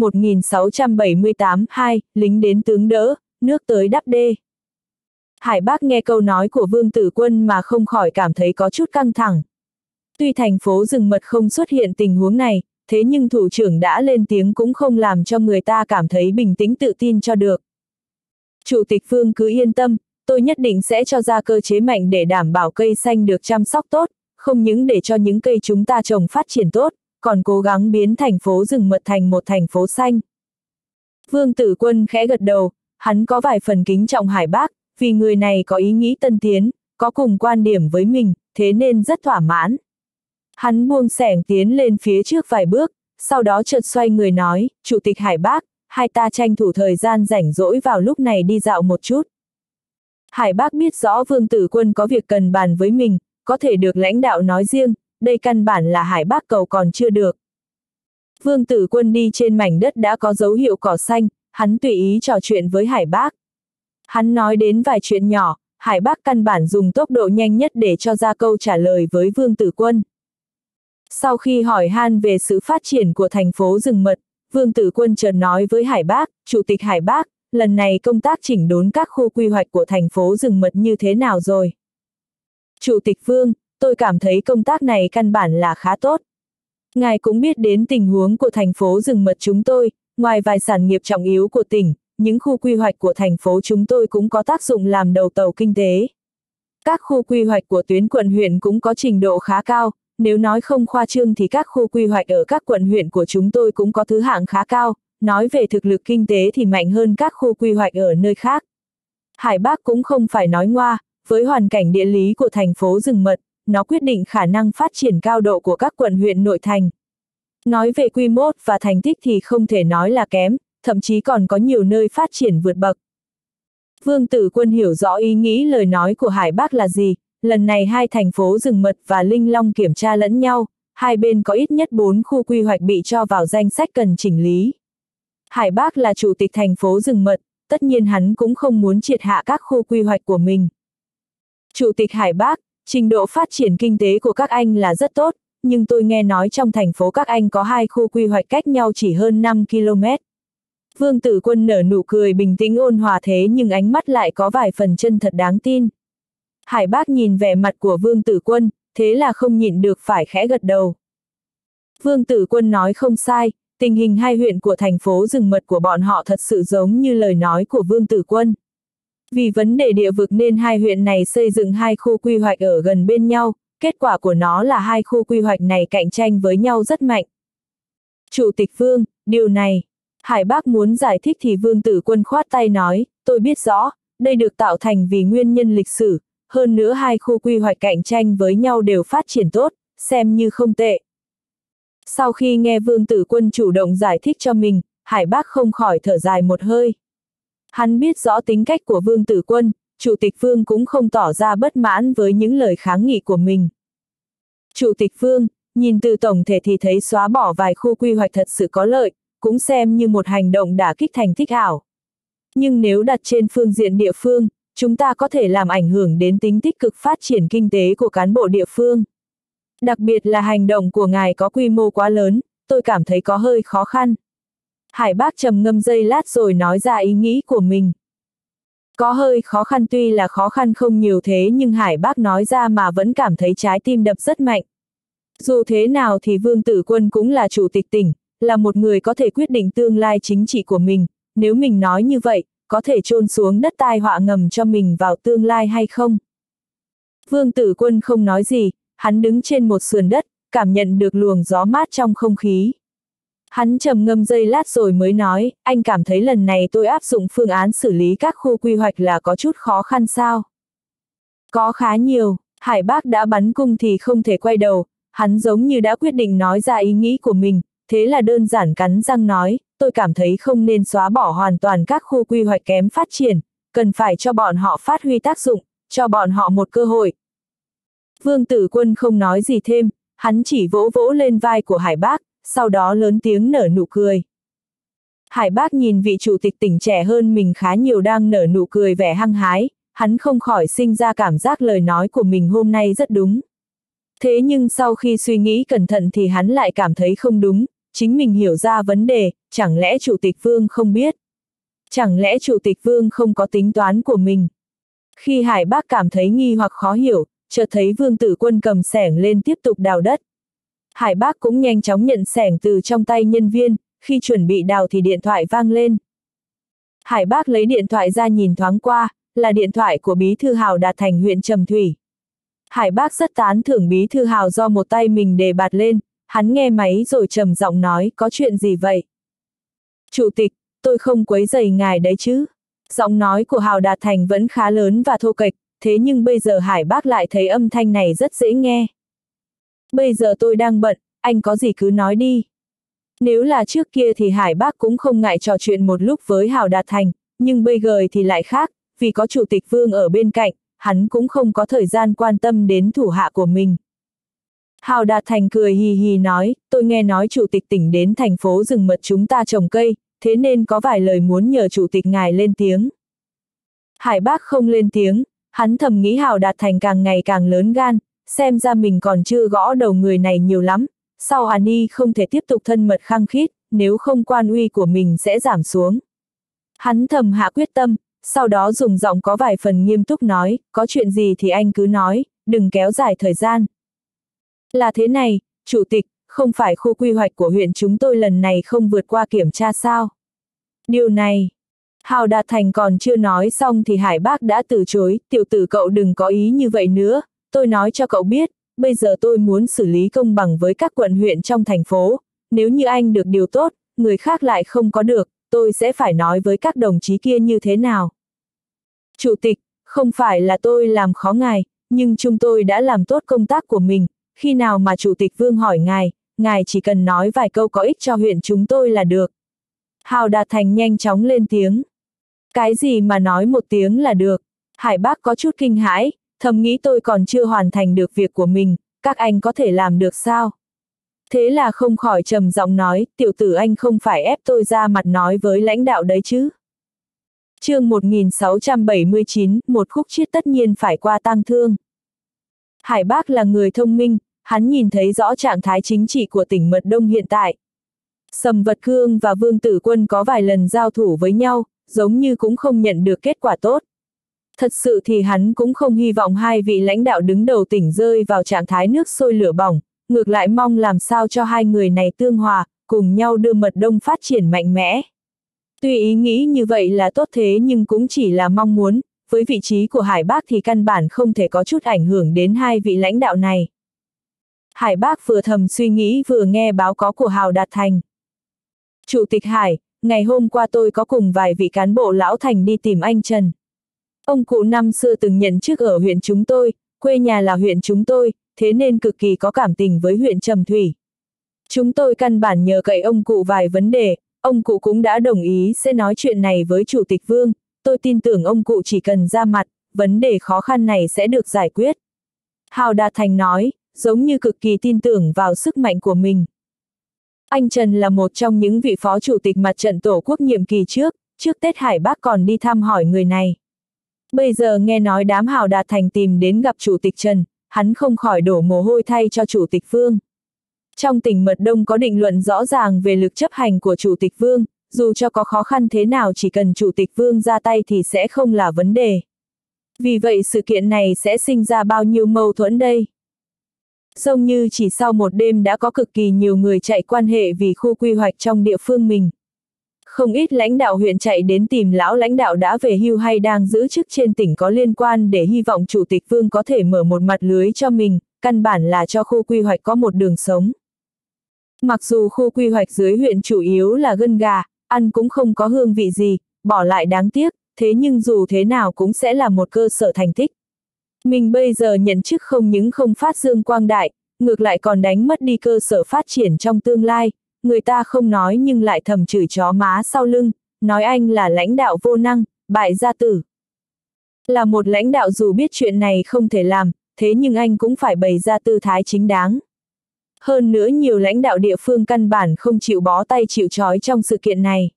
1678, 2, lính đến tướng đỡ, nước tới đắp đê. Hải Bác nghe câu nói của Vương Tử Quân mà không khỏi cảm thấy có chút căng thẳng. Tuy thành phố rừng mật không xuất hiện tình huống này, thế nhưng thủ trưởng đã lên tiếng cũng không làm cho người ta cảm thấy bình tĩnh tự tin cho được. Chủ tịch Vương cứ yên tâm, tôi nhất định sẽ cho ra cơ chế mạnh để đảm bảo cây xanh được chăm sóc tốt, không những để cho những cây chúng ta trồng phát triển tốt, còn cố gắng biến thành phố rừng mật thành một thành phố xanh. Vương Tử Quân khẽ gật đầu, hắn có vài phần kính trọng Hải Bác, vì người này có ý nghĩ tân tiến, có cùng quan điểm với mình, thế nên rất thỏa mãn. Hắn buông xẻng tiến lên phía trước vài bước, sau đó chợt xoay người nói, Chủ tịch Hải Bác, hai ta tranh thủ thời gian rảnh rỗi vào lúc này đi dạo một chút. Hải Bác biết rõ Vương Tử Quân có việc cần bàn với mình, có thể được lãnh đạo nói riêng, đây căn bản là Hải Bác cầu còn chưa được. Vương Tử Quân đi trên mảnh đất đã có dấu hiệu cỏ xanh, hắn tùy ý trò chuyện với Hải Bác. Hắn nói đến vài chuyện nhỏ, Hải Bác căn bản dùng tốc độ nhanh nhất để cho ra câu trả lời với Vương Tử Quân. Sau khi hỏi han về sự phát triển của thành phố rừng mật, Vương Tử Quân chợt nói với Hải Bác, Chủ tịch Hải Bác, lần này công tác chỉnh đốn các khu quy hoạch của thành phố rừng mật như thế nào rồi? Chủ tịch Vương, tôi cảm thấy công tác này căn bản là khá tốt. Ngài cũng biết đến tình huống của thành phố rừng mật chúng tôi, ngoài vài sản nghiệp trọng yếu của tỉnh, những khu quy hoạch của thành phố chúng tôi cũng có tác dụng làm đầu tàu kinh tế. Các khu quy hoạch của tuyến quận huyện cũng có trình độ khá cao, nếu nói không khoa trương thì các khu quy hoạch ở các quận huyện của chúng tôi cũng có thứ hạng khá cao, nói về thực lực kinh tế thì mạnh hơn các khu quy hoạch ở nơi khác. Hải Bác cũng không phải nói ngoa, với hoàn cảnh địa lý của thành phố rừng mật, nó quyết định khả năng phát triển cao độ của các quận huyện nội thành. Nói về quy mô và thành tích thì không thể nói là kém, thậm chí còn có nhiều nơi phát triển vượt bậc. Vương Tử Quân hiểu rõ ý nghĩ lời nói của Hải Bác là gì, lần này hai thành phố rừng mật và Linh Long kiểm tra lẫn nhau, hai bên có ít nhất 4 khu quy hoạch bị cho vào danh sách cần chỉnh lý. Hải Bác là chủ tịch thành phố rừng mật, tất nhiên hắn cũng không muốn triệt hạ các khu quy hoạch của mình. Chủ tịch Hải Bác, trình độ phát triển kinh tế của các anh là rất tốt, nhưng tôi nghe nói trong thành phố các anh có 2 khu quy hoạch cách nhau chỉ hơn 5 km. Vương Tử Quân nở nụ cười bình tĩnh ôn hòa thế nhưng ánh mắt lại có vài phần chân thật đáng tin. Hải Bác nhìn vẻ mặt của Vương Tử Quân, thế là không nhịn được phải khẽ gật đầu. Vương Tử Quân nói không sai, tình hình hai huyện của thành phố rừng mật của bọn họ thật sự giống như lời nói của Vương Tử Quân. Vì vấn đề địa vực nên hai huyện này xây dựng 2 khu quy hoạch ở gần bên nhau, kết quả của nó là 2 khu quy hoạch này cạnh tranh với nhau rất mạnh. Chủ tịch Vương, điều này, Hải Bác muốn giải thích thì Vương Tử Quân khoát tay nói, tôi biết rõ, đây được tạo thành vì nguyên nhân lịch sử, hơn nữa 2 khu quy hoạch cạnh tranh với nhau đều phát triển tốt, xem như không tệ. Sau khi nghe Vương Tử Quân chủ động giải thích cho mình, Hải Bác không khỏi thở dài một hơi. Hắn biết rõ tính cách của Vương Tử Quân, Chủ tịch Vương cũng không tỏ ra bất mãn với những lời kháng nghị của mình. Chủ tịch Vương, nhìn từ tổng thể thì thấy xóa bỏ vài khu quy hoạch thật sự có lợi, cũng xem như một hành động đả kích thành tích ảo. Nhưng nếu đặt trên phương diện địa phương, chúng ta có thể làm ảnh hưởng đến tính tích cực phát triển kinh tế của cán bộ địa phương. Đặc biệt là hành động của ngài có quy mô quá lớn, tôi cảm thấy có hơi khó khăn. Hải Bác trầm ngâm giây lát rồi nói ra ý nghĩ của mình. Có hơi khó khăn tuy là khó khăn không nhiều thế nhưng Hải Bác nói ra mà vẫn cảm thấy trái tim đập rất mạnh. Dù thế nào thì Vương Tử Quân cũng là chủ tịch tỉnh, là một người có thể quyết định tương lai chính trị của mình, nếu mình nói như vậy, có thể chôn xuống đất tai họa ngầm cho mình vào tương lai hay không? Vương Tử Quân không nói gì, hắn đứng trên một sườn đất, cảm nhận được luồng gió mát trong không khí. Hắn trầm ngâm giây lát rồi mới nói, anh cảm thấy lần này tôi áp dụng phương án xử lý các khu quy hoạch là có chút khó khăn sao? Có khá nhiều, Hải Bác đã bắn cung thì không thể quay đầu, hắn giống như đã quyết định nói ra ý nghĩ của mình, thế là đơn giản cắn răng nói, tôi cảm thấy không nên xóa bỏ hoàn toàn các khu quy hoạch kém phát triển, cần phải cho bọn họ phát huy tác dụng, cho bọn họ một cơ hội. Vương Tử Quân không nói gì thêm, hắn chỉ vỗ vỗ lên vai của Hải Bác, sau đó lớn tiếng nở nụ cười. Hải Bác nhìn vị chủ tịch tỉnh trẻ hơn mình khá nhiều đang nở nụ cười vẻ hăng hái, hắn không khỏi sinh ra cảm giác lời nói của mình hôm nay rất đúng. Thế nhưng sau khi suy nghĩ cẩn thận thì hắn lại cảm thấy không đúng, chính mình hiểu ra vấn đề, chẳng lẽ Chủ tịch Vương không biết? Chẳng lẽ Chủ tịch Vương không có tính toán của mình? Khi Hải Bác cảm thấy nghi hoặc khó hiểu, chợt thấy Vương Tử Quân cầm xẻng lên tiếp tục đào đất. Hải Bác cũng nhanh chóng nhận xẻng từ trong tay nhân viên, khi chuẩn bị đào thì điện thoại vang lên. Hải Bác lấy điện thoại ra nhìn thoáng qua, là điện thoại của Bí thư Hào Đạt Thành huyện Trầm Thủy. Hải Bác rất tán thưởng Bí thư Hào do một tay mình đề bạt lên, hắn nghe máy rồi trầm giọng nói, có chuyện gì vậy? Chủ tịch, tôi không quấy rầy ngài đấy chứ? Giọng nói của Hào Đạt Thành vẫn khá lớn và thô kệch, thế nhưng bây giờ Hải Bác lại thấy âm thanh này rất dễ nghe. Bây giờ tôi đang bận, anh có gì cứ nói đi. Nếu là trước kia thì Hải Bác cũng không ngại trò chuyện một lúc với Hào Đạt Thành, nhưng bây giờ thì lại khác, vì có Chủ tịch Vương ở bên cạnh, hắn cũng không có thời gian quan tâm đến thủ hạ của mình. Hào Đạt Thành cười hì hì nói, tôi nghe nói Chủ tịch tỉnh đến thành phố rừng mật chúng ta trồng cây, thế nên có vài lời muốn nhờ Chủ tịch ngài lên tiếng. Hải Bác không lên tiếng, hắn thầm nghĩ Hào Đạt Thành càng ngày càng lớn gan, xem ra mình còn chưa gõ đầu người này nhiều lắm, sau hắn y không thể tiếp tục thân mật khăng khít, nếu không quan uy của mình sẽ giảm xuống. Hắn thầm hạ quyết tâm, sau đó dùng giọng có vài phần nghiêm túc nói, có chuyện gì thì anh cứ nói, đừng kéo dài thời gian. Là thế này, Chủ tịch, không phải khu quy hoạch của huyện chúng tôi lần này không vượt qua kiểm tra sao? Điều này, Hào Đạt Thành còn chưa nói xong thì Hải Bác đã từ chối, tiểu tử cậu đừng có ý như vậy nữa, tôi nói cho cậu biết, bây giờ tôi muốn xử lý công bằng với các quận huyện trong thành phố, nếu như anh được điều tốt, người khác lại không có được, tôi sẽ phải nói với các đồng chí kia như thế nào. Chủ tịch, không phải là tôi làm khó ngài, nhưng chúng tôi đã làm tốt công tác của mình, khi nào mà Chủ tịch Vương hỏi ngài chỉ cần nói vài câu có ích cho huyện chúng tôi là được. Hào Đạt Thành nhanh chóng lên tiếng. Cái gì mà nói một tiếng là được? Hải Bác có chút kinh hãi, thầm nghĩ tôi còn chưa hoàn thành được việc của mình, các anh có thể làm được sao? Thế là không khỏi trầm giọng nói, tiểu tử anh không phải ép tôi ra mặt nói với lãnh đạo đấy chứ. Chương 1679, một khúc chiết tất nhiên phải qua tang thương. Hải Bác là người thông minh, hắn nhìn thấy rõ trạng thái chính trị của tỉnh Mật Đông hiện tại. Sầm Vật Cương và Vương Tử Quân có vài lần giao thủ với nhau, giống như cũng không nhận được kết quả tốt. Thật sự thì hắn cũng không hy vọng hai vị lãnh đạo đứng đầu tỉnh rơi vào trạng thái nước sôi lửa bỏng, ngược lại mong làm sao cho hai người này tương hòa, cùng nhau đưa Mật Đông phát triển mạnh mẽ. Tuy ý nghĩ như vậy là tốt thế nhưng cũng chỉ là mong muốn, với vị trí của Hải Bác thì căn bản không thể có chút ảnh hưởng đến hai vị lãnh đạo này. Hải Bác vừa thầm suy nghĩ vừa nghe báo cáo của Hào Đạt Thành. Chủ tịch Hải, ngày hôm qua tôi có cùng vài vị cán bộ lão thành đi tìm anh Trần. Ông cụ năm xưa từng nhận chức ở huyện chúng tôi, quê nhà là huyện chúng tôi, thế nên cực kỳ có cảm tình với huyện Trầm Thủy. Chúng tôi căn bản nhờ cậy ông cụ vài vấn đề, ông cụ cũng đã đồng ý sẽ nói chuyện này với Chủ tịch Vương, tôi tin tưởng ông cụ chỉ cần ra mặt, vấn đề khó khăn này sẽ được giải quyết. Hào Đạt Thành nói, giống như cực kỳ tin tưởng vào sức mạnh của mình. Anh Trần là một trong những vị phó chủ tịch mặt trận Tổ quốc nhiệm kỳ trước Tết Hải Bác còn đi thăm hỏi người này. Bây giờ nghe nói đám Hào Đạt Thành tìm đến gặp Chủ tịch Trần, hắn không khỏi đổ mồ hôi thay cho Chủ tịch Vương. Trong tỉnh Mật Đông có định luận rõ ràng về lực chấp hành của Chủ tịch Vương, dù cho có khó khăn thế nào chỉ cần Chủ tịch Vương ra tay thì sẽ không là vấn đề. Vì vậy sự kiện này sẽ sinh ra bao nhiêu mâu thuẫn đây? Giống như chỉ sau một đêm đã có cực kỳ nhiều người chạy quan hệ vì khu quy hoạch trong địa phương mình. Không ít lãnh đạo huyện chạy đến tìm lão lãnh đạo đã về hưu hay đang giữ chức trên tỉnh có liên quan để hy vọng Chủ tịch Vương có thể mở một mặt lưới cho mình, căn bản là cho khu quy hoạch có một đường sống. Mặc dù khu quy hoạch dưới huyện chủ yếu là gân gà, ăn cũng không có hương vị gì, bỏ lại đáng tiếc, thế nhưng dù thế nào cũng sẽ là một cơ sở thành tích. Mình bây giờ nhận chức không những không phát dương quang đại, ngược lại còn đánh mất đi cơ sở phát triển trong tương lai, người ta không nói nhưng lại thầm chửi chó má sau lưng, nói anh là lãnh đạo vô năng, bại gia tử. Là một lãnh đạo dù biết chuyện này không thể làm, thế nhưng anh cũng phải bày ra tư thái chính đáng. Hơn nữa nhiều lãnh đạo địa phương căn bản không chịu bó tay chịu trói trong sự kiện này.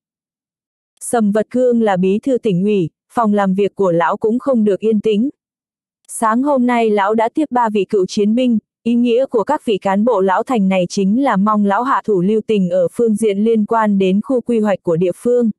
Sầm Vật Cương là bí thư tỉnh ủy, phòng làm việc của lão cũng không được yên tĩnh. Sáng hôm nay lão đã tiếp 3 vị cựu chiến binh, ý nghĩa của các vị cán bộ lão thành này chính là mong lão hạ thủ lưu tình ở phương diện liên quan đến khu quy hoạch của địa phương.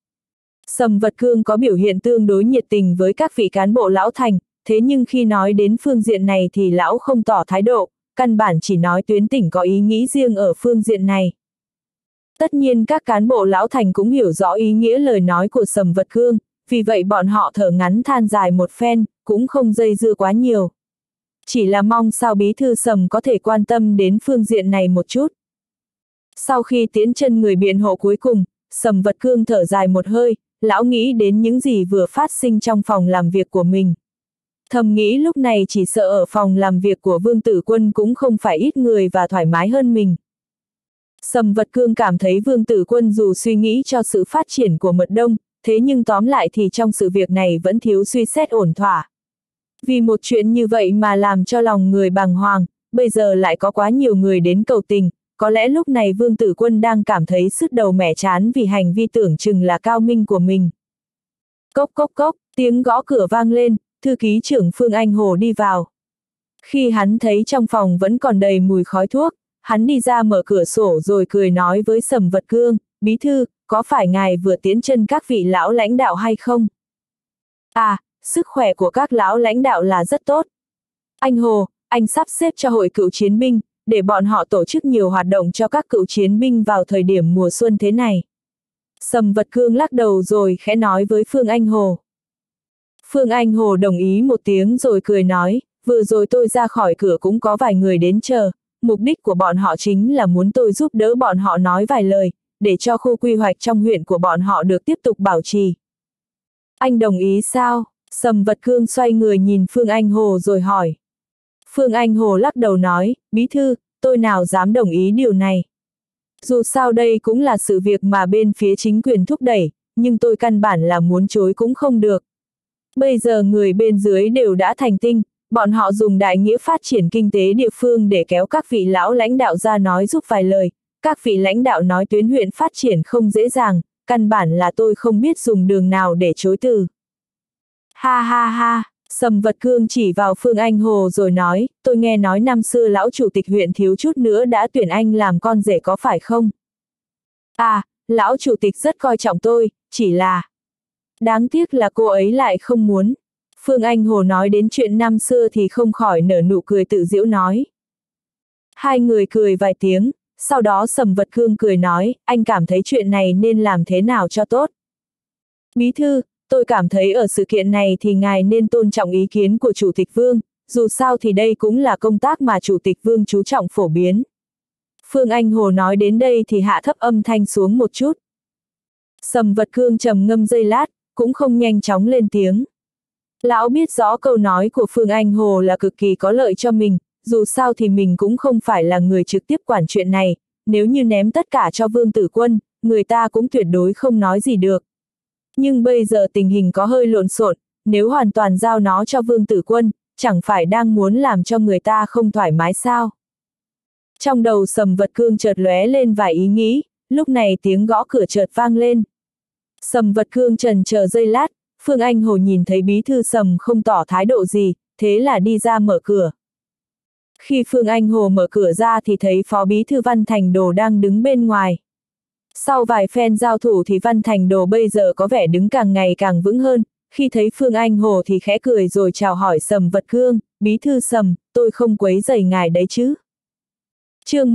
Sầm Vật Cương có biểu hiện tương đối nhiệt tình với các vị cán bộ lão thành, thế nhưng khi nói đến phương diện này thì lão không tỏ thái độ, căn bản chỉ nói tuyến tỉnh có ý nghĩ riêng ở phương diện này. Tất nhiên các cán bộ lão thành cũng hiểu rõ ý nghĩa lời nói của Sầm Vật Cương, vì vậy bọn họ thở ngắn than dài một phen, cũng không dây dưa quá nhiều. Chỉ là mong sao bí thư Sầm có thể quan tâm đến phương diện này một chút. Sau khi tiễn chân người biện hộ cuối cùng, Sầm Vật Cương thở dài một hơi, lão nghĩ đến những gì vừa phát sinh trong phòng làm việc của mình. Thầm nghĩ lúc này chỉ sợ ở phòng làm việc của Vương Tử Quân cũng không phải ít người và thoải mái hơn mình. Sầm Vật Cương cảm thấy Vương Tử Quân dù suy nghĩ cho sự phát triển của Mật Đông, thế nhưng tóm lại thì trong sự việc này vẫn thiếu suy xét ổn thỏa. Vì một chuyện như vậy mà làm cho lòng người bàng hoàng, bây giờ lại có quá nhiều người đến cầu tình, có lẽ lúc này Vương Tử Quân đang cảm thấy sứt đầu mẻ trán vì hành vi tưởng chừng là cao minh của mình. Cốc cốc cốc, tiếng gõ cửa vang lên, thư ký trưởng Phương Anh Hồ đi vào. Khi hắn thấy trong phòng vẫn còn đầy mùi khói thuốc, hắn đi ra mở cửa sổ rồi cười nói với Sầm Vật Cương, bí thư, có phải ngài vừa tiễn chân các vị lão lãnh đạo hay không? À, sức khỏe của các lão lãnh đạo là rất tốt. Anh Hồ, anh sắp xếp cho hội cựu chiến binh, để bọn họ tổ chức nhiều hoạt động cho các cựu chiến binh vào thời điểm mùa xuân thế này. Sầm Vật Cương lắc đầu rồi khẽ nói với Phương Anh Hồ. Phương Anh Hồ đồng ý một tiếng rồi cười nói, vừa rồi tôi ra khỏi cửa cũng có vài người đến chờ, mục đích của bọn họ chính là muốn tôi giúp đỡ bọn họ nói vài lời, để cho khu quy hoạch trong huyện của bọn họ được tiếp tục bảo trì. Anh đồng ý sao? Sầm Vật Cương xoay người nhìn Phương Anh Hồ rồi hỏi. Phương Anh Hồ lắc đầu nói, bí thư, tôi nào dám đồng ý điều này. Dù sao đây cũng là sự việc mà bên phía chính quyền thúc đẩy, nhưng tôi căn bản là muốn chối cũng không được. Bây giờ người bên dưới đều đã thành tinh, bọn họ dùng đại nghĩa phát triển kinh tế địa phương để kéo các vị lão lãnh đạo ra nói giúp vài lời, các vị lãnh đạo nói tuyến huyện phát triển không dễ dàng, căn bản là tôi không biết dùng đường nào để chối từ. Ha ha ha, Sầm Vật Cương chỉ vào Phương Anh Hồ rồi nói, tôi nghe nói năm xưa lão chủ tịch huyện thiếu chút nữa đã tuyển anh làm con rể có phải không? À, lão chủ tịch rất coi trọng tôi, chỉ là... Đáng tiếc là cô ấy lại không muốn. Phương Anh Hồ nói đến chuyện năm xưa thì không khỏi nở nụ cười tự giễu nói. Hai người cười vài tiếng, sau đó Sầm Vật Cương cười nói, anh cảm thấy chuyện này nên làm thế nào cho tốt. Bí thư, tôi cảm thấy ở sự kiện này thì ngài nên tôn trọng ý kiến của Chủ tịch Vương, dù sao thì đây cũng là công tác mà Chủ tịch Vương chú trọng phổ biến. Phương Anh Hồ nói đến đây thì hạ thấp âm thanh xuống một chút. Sầm Vật Cương trầm ngâm giây lát, cũng không nhanh chóng lên tiếng. Lão biết rõ câu nói của Phương Anh Hồ là cực kỳ có lợi cho mình, dù sao thì mình cũng không phải là người trực tiếp quản chuyện này, nếu như ném tất cả cho Vương Tử Quân, người ta cũng tuyệt đối không nói gì được. Nhưng bây giờ tình hình có hơi lộn xộn, nếu hoàn toàn giao nó cho Vương Tử Quân, chẳng phải đang muốn làm cho người ta không thoải mái sao? Trong đầu Sầm Vật Cương chợt lóe lên vài ý nghĩ, lúc này tiếng gõ cửa chợt vang lên. Sầm Vật Cương chần chờ giây lát, Phương Anh Hồ nhìn thấy bí thư Sầm không tỏ thái độ gì, thế là đi ra mở cửa. Khi Phương Anh Hồ mở cửa ra thì thấy Phó Bí thư Văn Thành Đồ đang đứng bên ngoài. Sau vài phen giao thủ thì Văn Thành Đồ bây giờ có vẻ đứng càng ngày càng vững hơn, khi thấy Phương Anh Hồ thì khẽ cười rồi chào hỏi Sầm Vật Cương, bí thư Sầm, tôi không quấy rầy ngài đấy chứ. Chương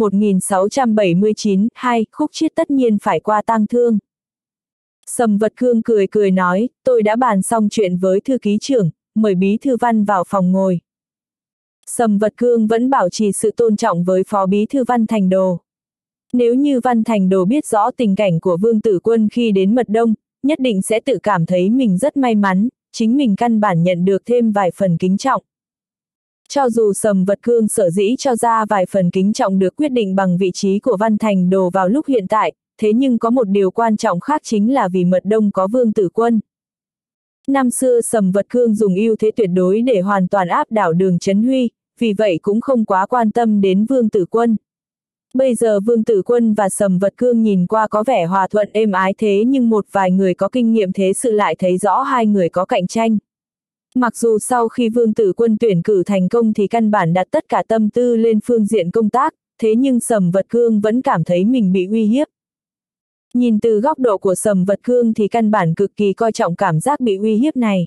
1679, 2, Khúc Chiết tất nhiên phải qua tang thương. Sầm Vật Cương cười cười nói, tôi đã bàn xong chuyện với thư ký trưởng, mời bí thư Văn vào phòng ngồi. Sầm Vật Cương vẫn bảo trì sự tôn trọng với Phó Bí thư Văn Thành Đồ. Nếu như Văn Thành Đồ biết rõ tình cảnh của Vương Tử Quân khi đến Mật Đông, nhất định sẽ tự cảm thấy mình rất may mắn, chính mình căn bản nhận được thêm vài phần kính trọng. Cho dù Sầm Vật Cương sở dĩ cho ra vài phần kính trọng được quyết định bằng vị trí của Văn Thành Đồ vào lúc hiện tại, thế nhưng có một điều quan trọng khác chính là vì Mật Đông có Vương Tử Quân. Năm xưa Sầm Vật Cương dùng ưu thế tuyệt đối để hoàn toàn áp đảo Đường Chấn Huy, vì vậy cũng không quá quan tâm đến Vương Tử Quân. Bây giờ Vương Tử Quân và Sầm Vật Cương nhìn qua có vẻ hòa thuận êm ái, thế nhưng một vài người có kinh nghiệm thế sự lại thấy rõ hai người có cạnh tranh. Mặc dù sau khi Vương Tử Quân tuyển cử thành công thì căn bản đặt tất cả tâm tư lên phương diện công tác, thế nhưng Sầm Vật Cương vẫn cảm thấy mình bị uy hiếp. Nhìn từ góc độ của Sầm Vật Cương thì căn bản cực kỳ coi trọng cảm giác bị uy hiếp này.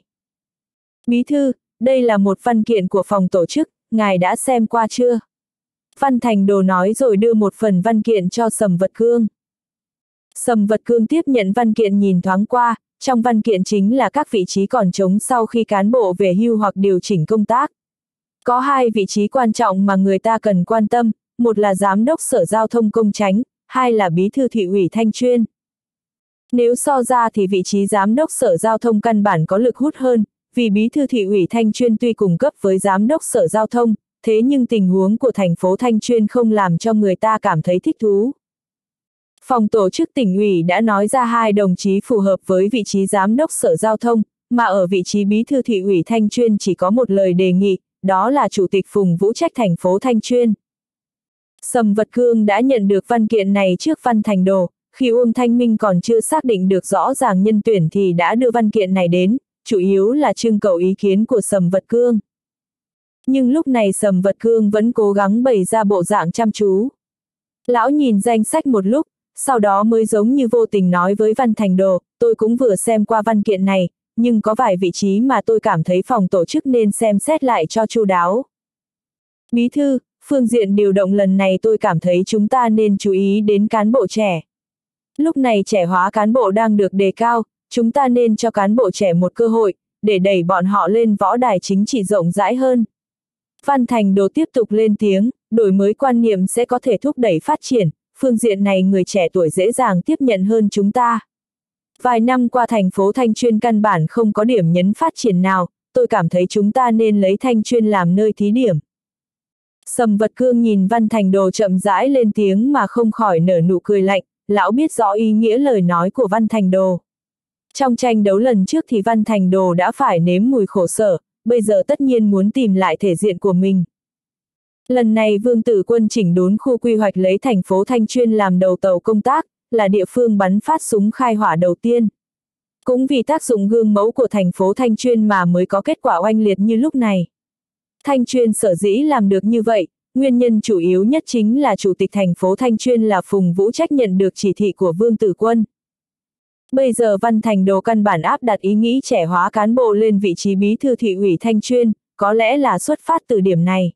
Bí thư, đây là một văn kiện của phòng tổ chức, ngài đã xem qua chưa? Văn Thành Đồ nói rồi đưa một phần văn kiện cho Sầm Vật Cương. Sầm Vật Cương tiếp nhận văn kiện nhìn thoáng qua, trong văn kiện chính là các vị trí còn trống sau khi cán bộ về hưu hoặc điều chỉnh công tác. Có hai vị trí quan trọng mà người ta cần quan tâm, một là Giám đốc Sở Giao thông Công Chánh, hai là Bí thư Thị ủy Thanh Chuyên. Nếu so ra thì vị trí Giám đốc Sở Giao thông căn bản có lực hút hơn, vì Bí thư Thị ủy Thanh Chuyên tuy cùng cấp với Giám đốc Sở Giao thông, thế nhưng tình huống của thành phố Thanh Chuyên không làm cho người ta cảm thấy thích thú. Phòng tổ chức tỉnh ủy đã nói ra hai đồng chí phù hợp với vị trí Giám đốc Sở Giao thông, mà ở vị trí Bí thư Thị ủy Thanh Chuyên chỉ có một lời đề nghị, đó là Chủ tịch Phùng Vũ trách thành phố Thanh Chuyên. Sầm Vật Cương đã nhận được văn kiện này trước Văn Thành Đồ, khi Uông Thanh Minh còn chưa xác định được rõ ràng nhân tuyển thì đã đưa văn kiện này đến, chủ yếu là trưng cầu ý kiến của Sầm Vật Cương. Nhưng lúc này Sầm Vật Cương vẫn cố gắng bày ra bộ dạng chăm chú. Lão nhìn danh sách một lúc, sau đó mới giống như vô tình nói với Văn Thành Đồ, tôi cũng vừa xem qua văn kiện này, nhưng có vài vị trí mà tôi cảm thấy phòng tổ chức nên xem xét lại cho chu đáo. Bí thư, phương diện điều động lần này tôi cảm thấy chúng ta nên chú ý đến cán bộ trẻ. Lúc này trẻ hóa cán bộ đang được đề cao, chúng ta nên cho cán bộ trẻ một cơ hội, để đẩy bọn họ lên võ đài chính trị rộng rãi hơn. Văn Thành Đồ tiếp tục lên tiếng, đổi mới quan niệm sẽ có thể thúc đẩy phát triển, phương diện này người trẻ tuổi dễ dàng tiếp nhận hơn chúng ta. Vài năm qua thành phố Thanh Chuyên căn bản không có điểm nhấn phát triển nào, tôi cảm thấy chúng ta nên lấy Thanh Chuyên làm nơi thí điểm. Sầm Vật Cương nhìn Văn Thành Đồ chậm rãi lên tiếng mà không khỏi nở nụ cười lạnh, lão biết rõ ý nghĩa lời nói của Văn Thành Đồ. Trong tranh đấu lần trước thì Văn Thành Đồ đã phải nếm mùi khổ sở, bây giờ tất nhiên muốn tìm lại thể diện của mình. Lần này Vương Tử Quân chỉnh đốn khu quy hoạch lấy thành phố Thanh Chuyên làm đầu tàu công tác, là địa phương bắn phát súng khai hỏa đầu tiên. Cũng vì tác dụng gương mẫu của thành phố Thanh Chuyên mà mới có kết quả oanh liệt như lúc này. Thanh Chuyên sở dĩ làm được như vậy, nguyên nhân chủ yếu nhất chính là Chủ tịch thành phố Thanh Chuyên là Phùng Vũ Trách nhận được chỉ thị của Vương Tử Quân. Bây giờ Văn Thành Đồ căn bản áp đặt ý nghĩ trẻ hóa cán bộ lên vị trí Bí thư Thị ủy Thanh Chuyên, có lẽ là xuất phát từ điểm này.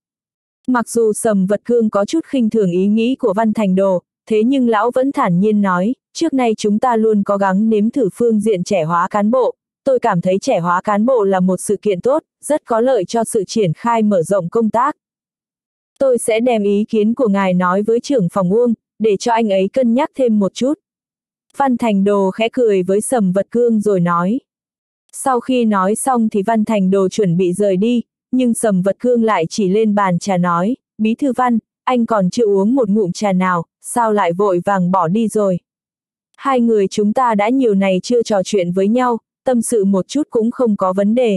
Mặc dù Sầm Vật Cương có chút khinh thường ý nghĩ của Văn Thành Đồ, thế nhưng lão vẫn thản nhiên nói, trước nay chúng ta luôn cố gắng nếm thử phương diện trẻ hóa cán bộ, tôi cảm thấy trẻ hóa cán bộ là một sự kiện tốt, rất có lợi cho sự triển khai mở rộng công tác. Tôi sẽ đem ý kiến của ngài nói với trưởng phòng Uông, để cho anh ấy cân nhắc thêm một chút. Văn Thành Đồ khẽ cười với Sầm Vật Cương rồi nói. Sau khi nói xong thì Văn Thành Đồ chuẩn bị rời đi, nhưng Sầm Vật Cương lại chỉ lên bàn trà nói, Bí thư Văn, anh còn chưa uống một ngụm trà nào, sao lại vội vàng bỏ đi rồi? Hai người chúng ta đã nhiều ngày chưa trò chuyện với nhau, tâm sự một chút cũng không có vấn đề.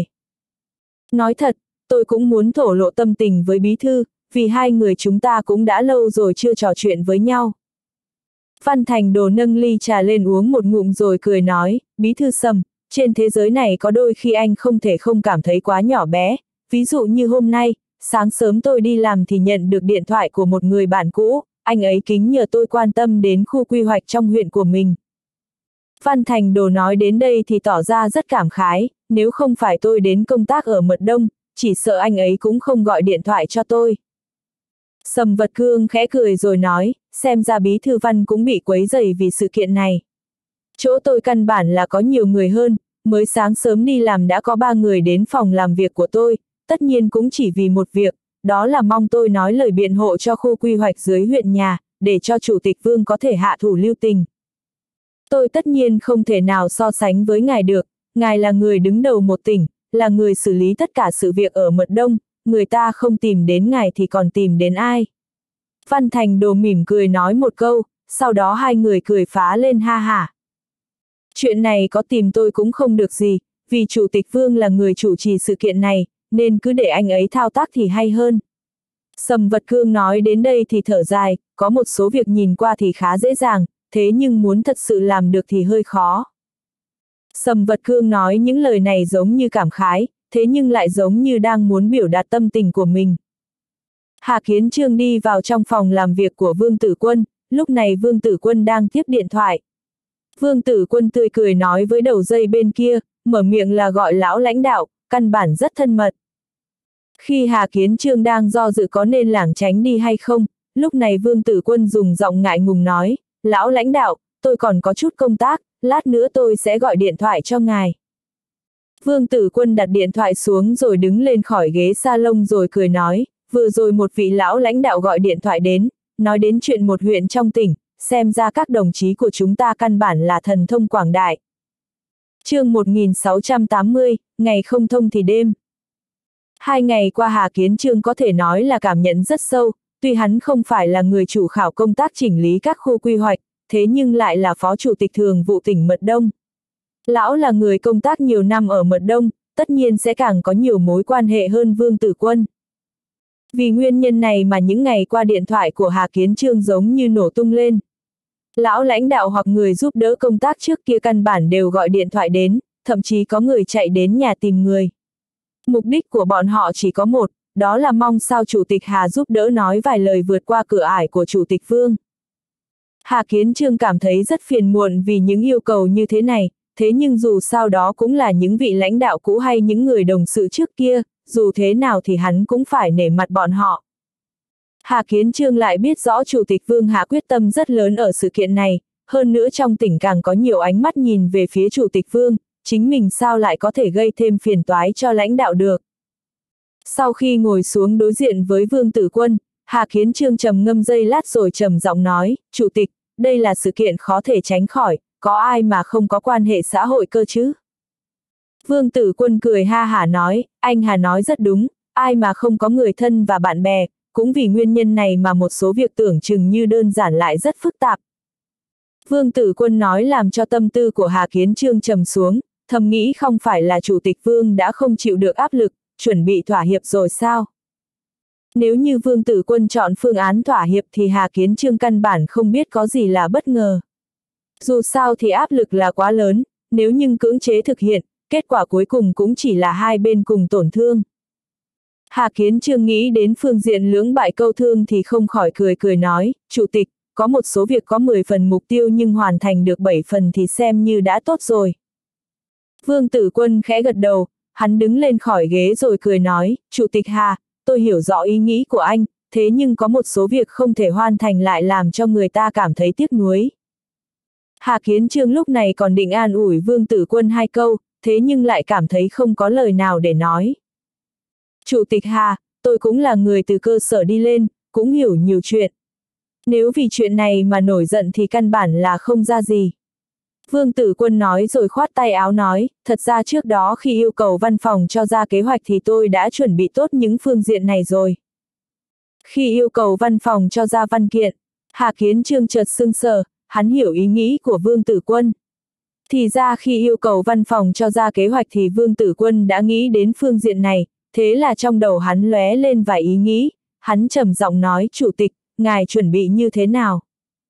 Nói thật, tôi cũng muốn thổ lộ tâm tình với Bí thư, vì hai người chúng ta cũng đã lâu rồi chưa trò chuyện với nhau. Văn Thành Đồ nâng ly trà lên uống một ngụm rồi cười nói, Bí thư Sầm, trên thế giới này có đôi khi anh không thể không cảm thấy quá nhỏ bé, ví dụ như hôm nay, sáng sớm tôi đi làm thì nhận được điện thoại của một người bạn cũ, anh ấy kính nhờ tôi quan tâm đến khu quy hoạch trong huyện của mình. Văn Thành Đồ nói đến đây thì tỏ ra rất cảm khái, nếu không phải tôi đến công tác ở Mật Đông, chỉ sợ anh ấy cũng không gọi điện thoại cho tôi. Sầm Vật Cương khẽ cười rồi nói, xem ra Bí thư Văn cũng bị quấy rầy vì sự kiện này. Chỗ tôi căn bản là có nhiều người hơn, mới sáng sớm đi làm đã có 3 người đến phòng làm việc của tôi, tất nhiên cũng chỉ vì một việc, đó là mong tôi nói lời biện hộ cho khu quy hoạch dưới huyện nhà, để cho Chủ tịch Vương có thể hạ thủ lưu tình. Tôi tất nhiên không thể nào so sánh với ngài được, ngài là người đứng đầu một tỉnh, là người xử lý tất cả sự việc ở Mật Đông, người ta không tìm đến ngài thì còn tìm đến ai. Văn Thành Đồ mỉm cười nói một câu, sau đó hai người cười phá lên ha hả. Chuyện này có tìm tôi cũng không được gì, vì Chủ tịch Vương là người chủ trì sự kiện này, nên cứ để anh ấy thao tác thì hay hơn. Sầm Vật Cương nói đến đây thì thở dài, có một số việc nhìn qua thì khá dễ dàng, thế nhưng muốn thật sự làm được thì hơi khó. Sầm Vật Cương nói những lời này giống như cảm khái, thế nhưng lại giống như đang muốn biểu đạt tâm tình của mình. Hà Kiến Chương đi vào trong phòng làm việc của Vương Tử Quân, lúc này Vương Tử Quân đang tiếp điện thoại. Vương Tử Quân tươi cười nói với đầu dây bên kia, mở miệng là gọi lão lãnh đạo, căn bản rất thân mật. Khi Hà Kiến Chương đang do dự có nên lảng tránh đi hay không, lúc này Vương Tử Quân dùng giọng ngại ngùng nói, lão lãnh đạo, tôi còn có chút công tác, lát nữa tôi sẽ gọi điện thoại cho ngài. Vương Tử Quân đặt điện thoại xuống rồi đứng lên khỏi ghế salon rồi cười nói, vừa rồi một vị lão lãnh đạo gọi điện thoại đến, nói đến chuyện một huyện trong tỉnh, xem ra các đồng chí của chúng ta căn bản là thần thông quảng đại. Chương 1680, ngày không thông thì đêm. 2 ngày qua Hà Kiến Chương có thể nói là cảm nhận rất sâu, tuy hắn không phải là người chủ khảo công tác chỉnh lý các khu quy hoạch, thế nhưng lại là phó chủ tịch thường vụ tỉnh Mật Đông. Lão là người công tác nhiều năm ở Mật Đông, tất nhiên sẽ càng có nhiều mối quan hệ hơn Vương Tử Quân. Vì nguyên nhân này mà những ngày qua điện thoại của Hà Kiến Chương giống như nổ tung lên. Lão lãnh đạo hoặc người giúp đỡ công tác trước kia căn bản đều gọi điện thoại đến, thậm chí có người chạy đến nhà tìm người. Mục đích của bọn họ chỉ có một, đó là mong sao Chủ tịch Hà giúp đỡ nói vài lời vượt qua cửa ải của Chủ tịch Vương. Hà Kiến Chương cảm thấy rất phiền muộn vì những yêu cầu như thế này, thế nhưng dù sao đó cũng là những vị lãnh đạo cũ hay những người đồng sự trước kia, dù thế nào thì hắn cũng phải nể mặt bọn họ. Hà Kiến Chương lại biết rõ Chủ tịch Vương hạ quyết tâm rất lớn ở sự kiện này, hơn nữa trong tỉnh càng có nhiều ánh mắt nhìn về phía Chủ tịch Vương, chính mình sao lại có thể gây thêm phiền toái cho lãnh đạo được. Sau khi ngồi xuống đối diện với Vương Tử Quân, Hà Kiến Chương trầm ngâm giây lát rồi trầm giọng nói, Chủ tịch, đây là sự kiện khó thể tránh khỏi, có ai mà không có quan hệ xã hội cơ chứ? Vương Tử Quân cười ha hả nói, anh Hà nói rất đúng, ai mà không có người thân và bạn bè, cũng vì nguyên nhân này mà một số việc tưởng chừng như đơn giản lại rất phức tạp. Vương Tử Quân nói làm cho tâm tư của Hà Kiến Chương trầm xuống, thầm nghĩ không phải là Chủ tịch Vương đã không chịu được áp lực, chuẩn bị thỏa hiệp rồi sao? Nếu như Vương Tử Quân chọn phương án thỏa hiệp thì Hà Kiến Chương căn bản không biết có gì là bất ngờ. Dù sao thì áp lực là quá lớn, nếu như cưỡng chế thực hiện, kết quả cuối cùng cũng chỉ là hai bên cùng tổn thương. Hà Kiến Chương nghĩ đến phương diện lưỡng bại câu thương thì không khỏi cười nói, Chủ tịch, có một số việc có 10 phần mục tiêu nhưng hoàn thành được 7 phần thì xem như đã tốt rồi. Vương Tử Quân khẽ gật đầu, hắn đứng lên khỏi ghế rồi cười nói, Chủ tịch Hà, tôi hiểu rõ ý nghĩ của anh, thế nhưng có một số việc không thể hoàn thành lại làm cho người ta cảm thấy tiếc nuối. Hà Kiến Chương lúc này còn định an ủi Vương Tử Quân 2 câu, thế nhưng lại cảm thấy không có lời nào để nói. Chủ tịch Hà, tôi cũng là người từ cơ sở đi lên, cũng hiểu nhiều chuyện. Nếu vì chuyện này mà nổi giận thì căn bản là không ra gì. Vương Tử Quân nói rồi khoát tay áo nói, thật ra trước đó khi yêu cầu văn phòng cho ra kế hoạch thì tôi đã chuẩn bị tốt những phương diện này rồi. Khi yêu cầu văn phòng cho ra văn kiện, Hà Kiến Chương chợt sững sờ, hắn hiểu ý nghĩ của Vương Tử Quân. Thì ra khi yêu cầu văn phòng cho ra kế hoạch thì Vương Tử Quân đã nghĩ đến phương diện này, thế là trong đầu hắn lóe lên vài ý nghĩ, hắn trầm giọng nói, Chủ tịch, ngài chuẩn bị như thế nào?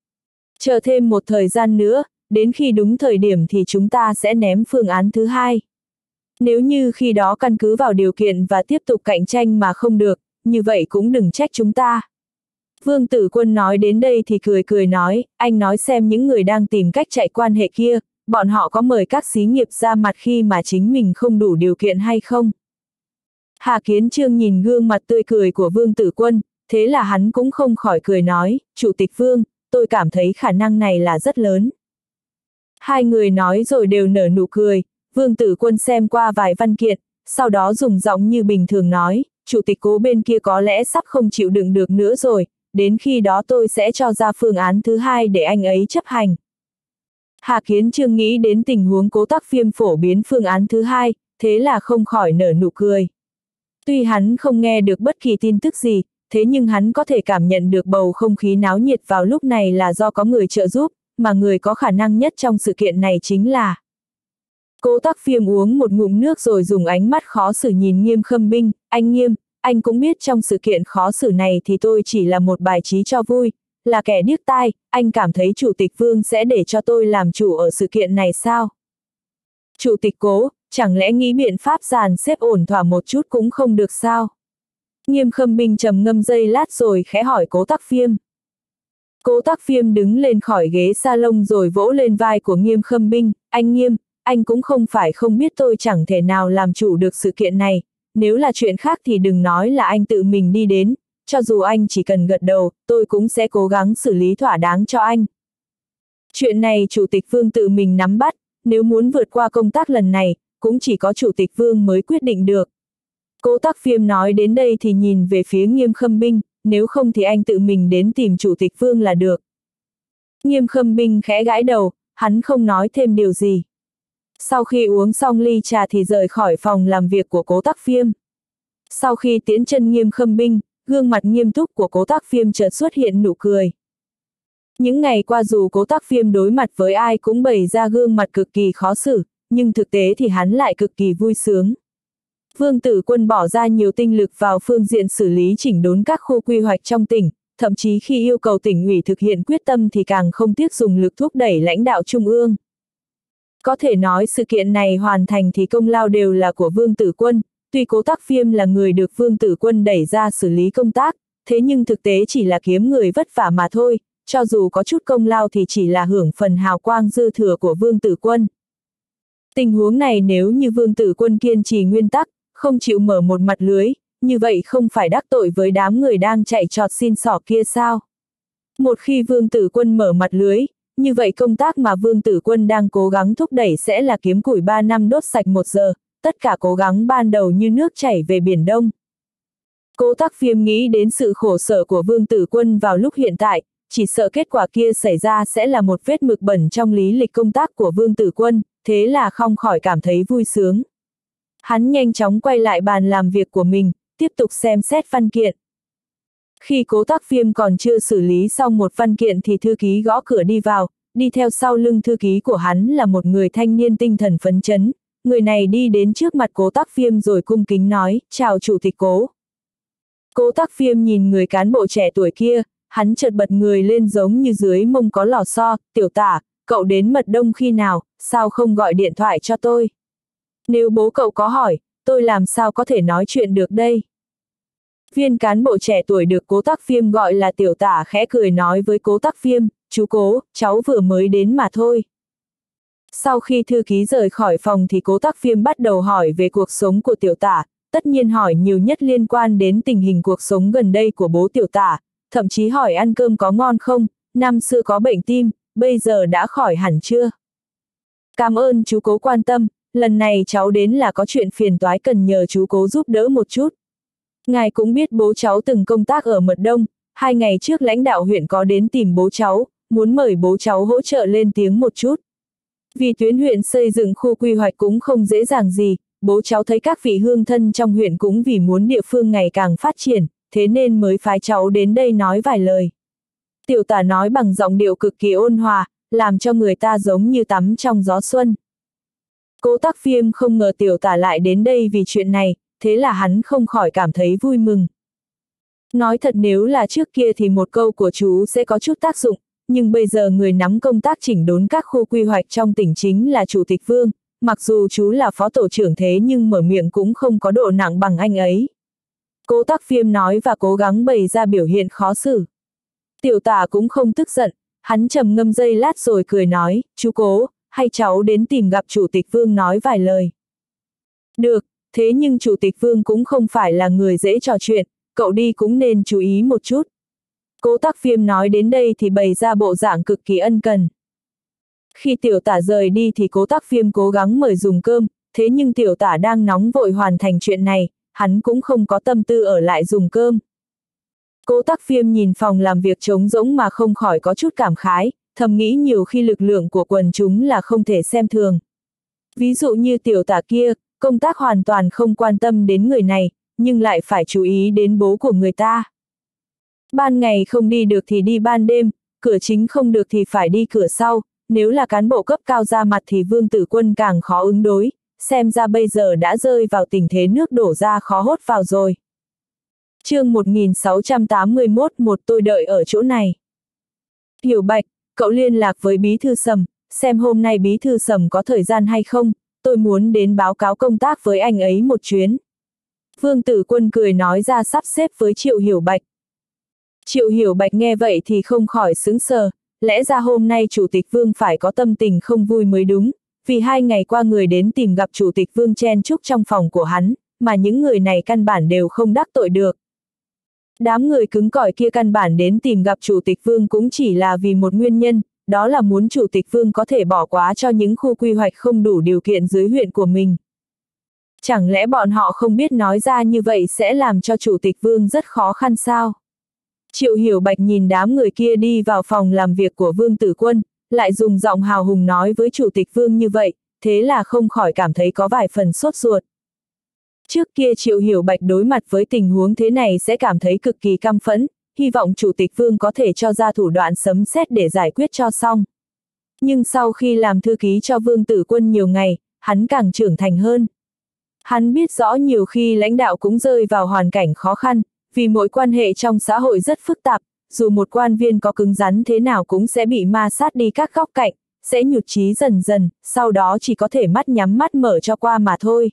Chờ thêm một thời gian nữa, đến khi đúng thời điểm thì chúng ta sẽ ném phương án thứ hai. Nếu như khi đó căn cứ vào điều kiện và tiếp tục cạnh tranh mà không được, như vậy cũng đừng trách chúng ta. Vương Tử Quân nói đến đây thì cười nói, anh nói xem những người đang tìm cách chạy quan hệ kia, bọn họ có mời các xí nghiệp ra mặt khi mà chính mình không đủ điều kiện hay không? Hà Kiến Chương nhìn gương mặt tươi cười của Vương Tử Quân, thế là hắn cũng không khỏi cười nói, Chủ tịch Vương, tôi cảm thấy khả năng này là rất lớn. Hai người nói rồi đều nở nụ cười, Vương Tử Quân xem qua vài văn kiện, sau đó dùng giọng như bình thường nói, Chủ tịch Cố bên kia có lẽ sắp không chịu đựng được nữa rồi, đến khi đó tôi sẽ cho ra phương án thứ hai để anh ấy chấp hành. Hà Kiến Chương nghĩ đến tình huống Cố Tắc Viêm phổ biến phương án thứ hai, thế là không khỏi nở nụ cười. Tuy hắn không nghe được bất kỳ tin tức gì, thế nhưng hắn có thể cảm nhận được bầu không khí náo nhiệt vào lúc này là do có người trợ giúp, mà người có khả năng nhất trong sự kiện này chính là. Cố Tắc Viêm uống một ngụm nước rồi dùng ánh mắt khó xử nhìn Nghiêm Khâm Binh, anh Nghiêm, anh cũng biết trong sự kiện khó xử này thì tôi chỉ là một bài trí cho vui, là kẻ điếc tai, anh cảm thấy Chủ tịch Vương sẽ để cho tôi làm chủ ở sự kiện này sao? Chủ tịch Cố, chẳng lẽ nghĩ biện pháp dàn xếp ổn thỏa một chút cũng không được sao? Nghiêm Khâm Minh trầm ngâm giây lát rồi khẽ hỏi Cố Tắc Phiêm. Cố Tắc Phiêm đứng lên khỏi ghế salon rồi vỗ lên vai của Nghiêm Khâm Minh, anh Nghiêm, anh cũng không phải không biết tôi chẳng thể nào làm chủ được sự kiện này, nếu là chuyện khác thì đừng nói là anh tự mình đi đến, cho dù anh chỉ cần gật đầu, tôi cũng sẽ cố gắng xử lý thỏa đáng cho anh. Chuyện này Chủ tịch Vương tự mình nắm bắt, nếu muốn vượt qua công tác lần này, cũng chỉ có Chủ tịch Vương mới quyết định được. Cố Tắc Phiêm nói đến đây thì nhìn về phía Nghiêm Khâm Minh, nếu không thì anh tự mình đến tìm Chủ tịch Vương là được. Nghiêm Khâm Minh khẽ gãi đầu, hắn không nói thêm điều gì. Sau khi uống xong ly trà thì rời khỏi phòng làm việc của Cố Tắc Phiêm. Sau khi tiễn chân Nghiêm Khâm Minh, gương mặt nghiêm túc của Cố Tắc Phiêm chợt xuất hiện nụ cười. Những ngày qua dù Cố Tắc Phiêm đối mặt với ai cũng bày ra gương mặt cực kỳ khó xử, nhưng thực tế thì hắn lại cực kỳ vui sướng. Vương Tử Quân bỏ ra nhiều tinh lực vào phương diện xử lý chỉnh đốn các khu quy hoạch trong tỉnh, thậm chí khi yêu cầu tỉnh ủy thực hiện quyết tâm thì càng không tiếc dùng lực thúc đẩy lãnh đạo trung ương. Có thể nói sự kiện này hoàn thành thì công lao đều là của Vương Tử Quân, tuy Cố Tắc Phiêm là người được Vương Tử Quân đẩy ra xử lý công tác, thế nhưng thực tế chỉ là kiếm người vất vả mà thôi, cho dù có chút công lao thì chỉ là hưởng phần hào quang dư thừa của Vương Tử Quân. Tình huống này nếu như Vương Tử Quân kiên trì nguyên tắc, không chịu mở một mặt lưới, như vậy không phải đắc tội với đám người đang chạy trọt xin xỏ kia sao? Một khi Vương Tử Quân mở mặt lưới, như vậy công tác mà Vương Tử Quân đang cố gắng thúc đẩy sẽ là kiếm củi 3 năm đốt sạch 1 giờ, tất cả cố gắng ban đầu như nước chảy về Biển Đông. Cố Tắc Phiêm nghĩ đến sự khổ sở của Vương Tử Quân vào lúc hiện tại, chỉ sợ kết quả kia xảy ra sẽ là một vết mực bẩn trong lý lịch công tác của Vương Tử Quân, thế là không khỏi cảm thấy vui sướng. Hắn nhanh chóng quay lại bàn làm việc của mình, tiếp tục xem xét văn kiện. Khi Cố Tắc Phiêm còn chưa xử lý xong một văn kiện thì thư ký gõ cửa đi vào, đi theo sau lưng thư ký của hắn là một người thanh niên tinh thần phấn chấn. Người này đi đến trước mặt Cố Tắc Phiêm rồi cung kính nói, chào Chủ tịch Cố. Cố Tắc Phiêm nhìn người cán bộ trẻ tuổi kia, hắn chợt bật người lên giống như dưới mông có lò xo, tiểu tả, cậu đến Mật Đông khi nào, sao không gọi điện thoại cho tôi? Nếu bố cậu có hỏi, tôi làm sao có thể nói chuyện được đây? Viên cán bộ trẻ tuổi được Cố Tắc Phiêm gọi là tiểu tả khẽ cười nói với Cố Tắc Phiêm, chú Cố, cháu vừa mới đến mà thôi. Sau khi thư ký rời khỏi phòng thì Cố Tắc Phiêm bắt đầu hỏi về cuộc sống của tiểu tả, tất nhiên hỏi nhiều nhất liên quan đến tình hình cuộc sống gần đây của bố tiểu tả, thậm chí hỏi ăn cơm có ngon không, năm xưa có bệnh tim, bây giờ đã khỏi hẳn chưa? Cảm ơn chú Cố quan tâm, lần này cháu đến là có chuyện phiền toái cần nhờ chú Cố giúp đỡ một chút. Ngài cũng biết bố cháu từng công tác ở Mật Đông, 2 ngày trước lãnh đạo huyện có đến tìm bố cháu, muốn mời bố cháu hỗ trợ lên tiếng một chút. Vì tuyến huyện xây dựng khu quy hoạch cũng không dễ dàng gì, bố cháu thấy các vị hương thân trong huyện cũng vì muốn địa phương ngày càng phát triển, thế nên mới phái cháu đến đây nói vài lời. Tiểu tả nói bằng giọng điệu cực kỳ ôn hòa, làm cho người ta giống như tắm trong gió xuân. Cố Tắc Phiêm không ngờ tiểu tả lại đến đây vì chuyện này, thế là hắn không khỏi cảm thấy vui mừng. Nói thật nếu là trước kia thì một câu của chú sẽ có chút tác dụng, nhưng bây giờ người nắm công tác chỉnh đốn các khu quy hoạch trong tỉnh chính là Chủ tịch Vương, mặc dù chú là phó tổ trưởng thế nhưng mở miệng cũng không có độ nặng bằng anh ấy. Cố Tắc Phiêm nói và cố gắng bày ra biểu hiện khó xử. Tiểu tả cũng không tức giận, hắn trầm ngâm giây lát rồi cười nói, chú Cố, hay cháu đến tìm gặp Chủ tịch Vương nói vài lời. Được, thế nhưng Chủ tịch Vương cũng không phải là người dễ trò chuyện, cậu đi cũng nên chú ý một chút. Cố Tắc Phiêm nói đến đây thì bày ra bộ dạng cực kỳ ân cần. Khi tiểu tả rời đi thì Cố Tắc Phiêm cố gắng mời dùng cơm, thế nhưng tiểu tả đang nóng vội hoàn thành chuyện này, hắn cũng không có tâm tư ở lại dùng cơm. Cố Tắc Phiêm nhìn phòng làm việc trống rỗng mà không khỏi có chút cảm khái, thầm nghĩ nhiều khi lực lượng của quần chúng là không thể xem thường. Ví dụ như tiểu tả kia, công tác hoàn toàn không quan tâm đến người này, nhưng lại phải chú ý đến bố của người ta. Ban ngày không đi được thì đi ban đêm, cửa chính không được thì phải đi cửa sau, nếu là cán bộ cấp cao ra mặt thì Vương Tử Quân càng khó ứng đối, xem ra bây giờ đã rơi vào tình thế nước đổ ra khó hốt vào rồi. Chương 1681, một tôi đợi ở chỗ này. Hiểu Bạch, cậu liên lạc với bí thư Sầm, xem hôm nay bí thư Sầm có thời gian hay không, tôi muốn đến báo cáo công tác với anh ấy một chuyến. Vương Tử Quân cười nói ra sắp xếp với Triệu Hiểu Bạch. Triệu Hiểu Bạch nghe vậy thì không khỏi sững sờ, lẽ ra hôm nay Chủ tịch Vương phải có tâm tình không vui mới đúng, vì 2 ngày qua người đến tìm gặp Chủ tịch Vương chen chúc trong phòng của hắn, mà những người này căn bản đều không đắc tội được. Đám người cứng cỏi kia căn bản đến tìm gặp Chủ tịch Vương cũng chỉ là vì một nguyên nhân, đó là muốn Chủ tịch Vương có thể bỏ quá cho những khu quy hoạch không đủ điều kiện dưới huyện của mình. Chẳng lẽ bọn họ không biết nói ra như vậy sẽ làm cho Chủ tịch Vương rất khó khăn sao? Triệu Hiểu Bạch nhìn đám người kia đi vào phòng làm việc của Vương Tử Quân, lại dùng giọng hào hùng nói với Chủ tịch Vương như vậy, thế là không khỏi cảm thấy có vài phần sốt ruột. Trước kia Triệu Hiểu Bạch đối mặt với tình huống thế này sẽ cảm thấy cực kỳ căm phẫn, hy vọng Chủ tịch Vương có thể cho ra thủ đoạn sấm sét để giải quyết cho xong. Nhưng sau khi làm thư ký cho Vương Tử Quân nhiều ngày, hắn càng trưởng thành hơn. Hắn biết rõ nhiều khi lãnh đạo cũng rơi vào hoàn cảnh khó khăn, vì mối quan hệ trong xã hội rất phức tạp, dù một quan viên có cứng rắn thế nào cũng sẽ bị ma sát đi các góc cạnh, sẽ nhụt chí dần dần, sau đó chỉ có thể mắt nhắm mắt mở cho qua mà thôi.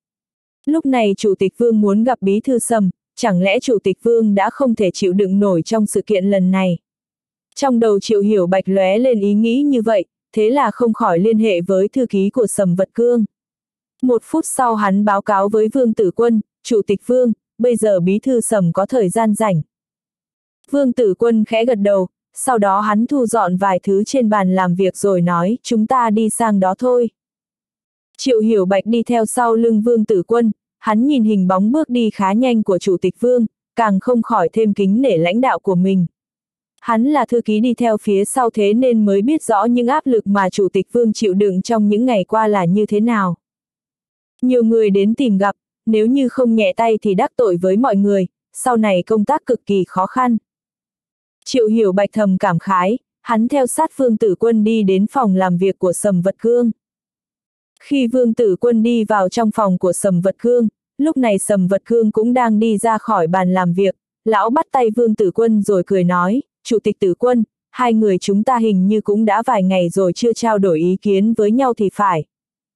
Lúc này Chủ tịch Vương muốn gặp bí thư Sầm, chẳng lẽ Chủ tịch Vương đã không thể chịu đựng nổi trong sự kiện lần này? Trong đầu Triệu Hiểu Bạch lóe lên ý nghĩ như vậy, thế là không khỏi liên hệ với thư ký của Sầm Vật Cương. 1 phút sau hắn báo cáo với Vương Tử Quân, Chủ tịch Vương, bây giờ bí thư Sầm có thời gian rảnh. Vương Tử Quân khẽ gật đầu, sau đó hắn thu dọn vài thứ trên bàn làm việc rồi nói, chúng ta đi sang đó thôi. Triệu Hiểu Bạch đi theo sau lưng Vương Tử Quân, hắn nhìn hình bóng bước đi khá nhanh của Chủ tịch Vương, càng không khỏi thêm kính nể lãnh đạo của mình. Hắn là thư ký đi theo phía sau thế nên mới biết rõ những áp lực mà Chủ tịch Vương chịu đựng trong những ngày qua là như thế nào. Nhiều người đến tìm gặp, nếu như không nhẹ tay thì đắc tội với mọi người, sau này công tác cực kỳ khó khăn. Triệu Hiểu Bạch thầm cảm khái, hắn theo sát Vương Tử Quân đi đến phòng làm việc của Sầm Vật Cương. Khi Vương Tử Quân đi vào trong phòng của Sầm Vật Cương, lúc này Sầm Vật Cương cũng đang đi ra khỏi bàn làm việc, lão bắt tay Vương Tử Quân rồi cười nói, Chủ tịch Tử Quân, 2 người chúng ta hình như cũng đã vài ngày rồi chưa trao đổi ý kiến với nhau thì phải.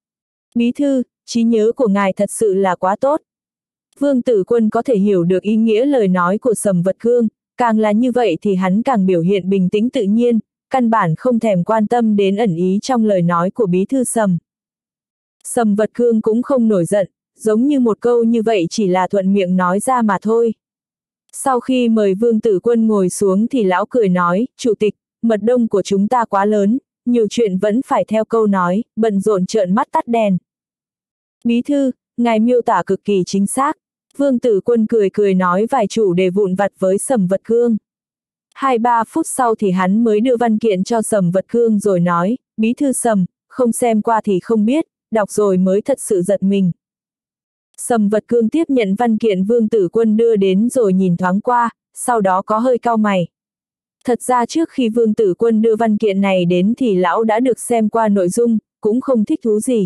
Bí thư, trí nhớ của ngài thật sự là quá tốt. Vương Tử Quân có thể hiểu được ý nghĩa lời nói của Sầm Vật Cương, càng là như vậy thì hắn càng biểu hiện bình tĩnh tự nhiên, căn bản không thèm quan tâm đến ẩn ý trong lời nói của bí thư Sầm. Sầm Vật Cương cũng không nổi giận, giống như một câu như vậy chỉ là thuận miệng nói ra mà thôi. Sau khi mời Vương Tử Quân ngồi xuống thì lão cười nói, Chủ tịch, mật đông của chúng ta quá lớn, nhiều chuyện vẫn phải theo câu nói, bận rộn trợn mắt tắt đèn. Bí thư, ngài miêu tả cực kỳ chính xác. Vương Tử Quân cười nói vài chủ đề vụn vặt với Sầm Vật Cương. 2-3 phút sau thì hắn mới đưa văn kiện cho Sầm Vật Cương rồi nói, bí thư Sầm, không xem qua thì không biết, đọc rồi mới thật sự giật mình. Sầm Vật Cương tiếp nhận văn kiện Vương Tử Quân đưa đến rồi nhìn thoáng qua, sau đó có hơi cau mày. Thật ra trước khi Vương Tử Quân đưa văn kiện này đến thì lão đã được xem qua nội dung, cũng không thích thú gì.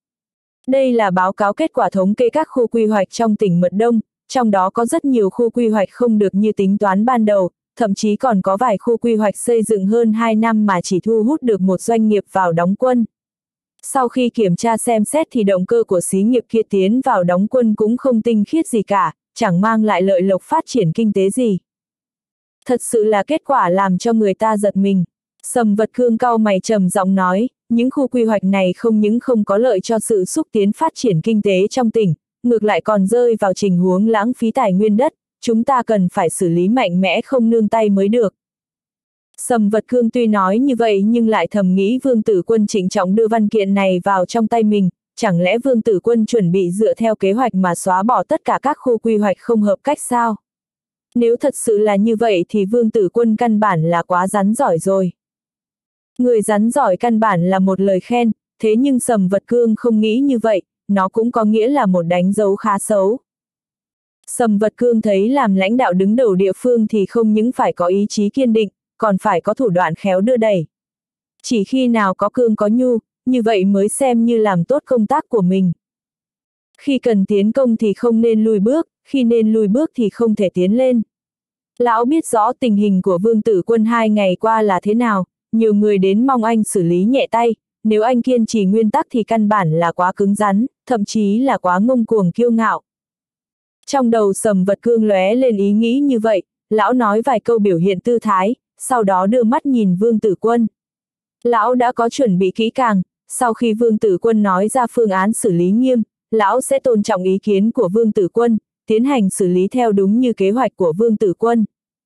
Đây là báo cáo kết quả thống kê các khu quy hoạch trong tỉnh Mật Đông, trong đó có rất nhiều khu quy hoạch không được như tính toán ban đầu, thậm chí còn có vài khu quy hoạch xây dựng hơn 2 năm mà chỉ thu hút được một doanh nghiệp vào đóng quân. Sau khi kiểm tra xem xét thì động cơ của xí nghiệp kia tiến vào đóng quân cũng không tinh khiết gì cả, chẳng mang lại lợi lộc phát triển kinh tế gì. Thật sự là kết quả làm cho người ta giật mình. Sầm Vật Cương cau mày trầm giọng nói, những khu quy hoạch này không những không có lợi cho sự xúc tiến phát triển kinh tế trong tỉnh, ngược lại còn rơi vào tình huống lãng phí tài nguyên đất, chúng ta cần phải xử lý mạnh mẽ không nương tay mới được. Sầm Vật Cương tuy nói như vậy nhưng lại thầm nghĩ Vương Tử Quân trịnh trọng đưa văn kiện này vào trong tay mình, chẳng lẽ Vương Tử Quân chuẩn bị dựa theo kế hoạch mà xóa bỏ tất cả các khu quy hoạch không hợp cách sao? Nếu thật sự là như vậy thì Vương Tử Quân căn bản là quá rắn giỏi rồi. Người rắn giỏi căn bản là một lời khen, thế nhưng Sầm Vật Cương không nghĩ như vậy, nó cũng có nghĩa là một đánh dấu khá xấu. Sầm Vật Cương thấy làm lãnh đạo đứng đầu địa phương thì không những phải có ý chí kiên định, còn phải có thủ đoạn khéo đưa đẩy. Chỉ khi nào có cương có nhu, như vậy mới xem như làm tốt công tác của mình. Khi cần tiến công thì không nên lùi bước, khi nên lùi bước thì không thể tiến lên. Lão biết rõ tình hình của Vương Tử Quân 2 ngày qua là thế nào, nhiều người đến mong anh xử lý nhẹ tay, nếu anh kiên trì nguyên tắc thì căn bản là quá cứng rắn, thậm chí là quá ngông cuồng kiêu ngạo. Trong đầu Sầm Vật Cương lóe lên ý nghĩ như vậy, lão nói vài câu biểu hiện tư thái, sau đó đưa mắt nhìn Vương Tử Quân. Lão đã có chuẩn bị kỹ càng, sau khi Vương Tử Quân nói ra phương án xử lý nghiêm, lão sẽ tôn trọng ý kiến của Vương Tử Quân, tiến hành xử lý theo đúng như kế hoạch của Vương Tử Quân.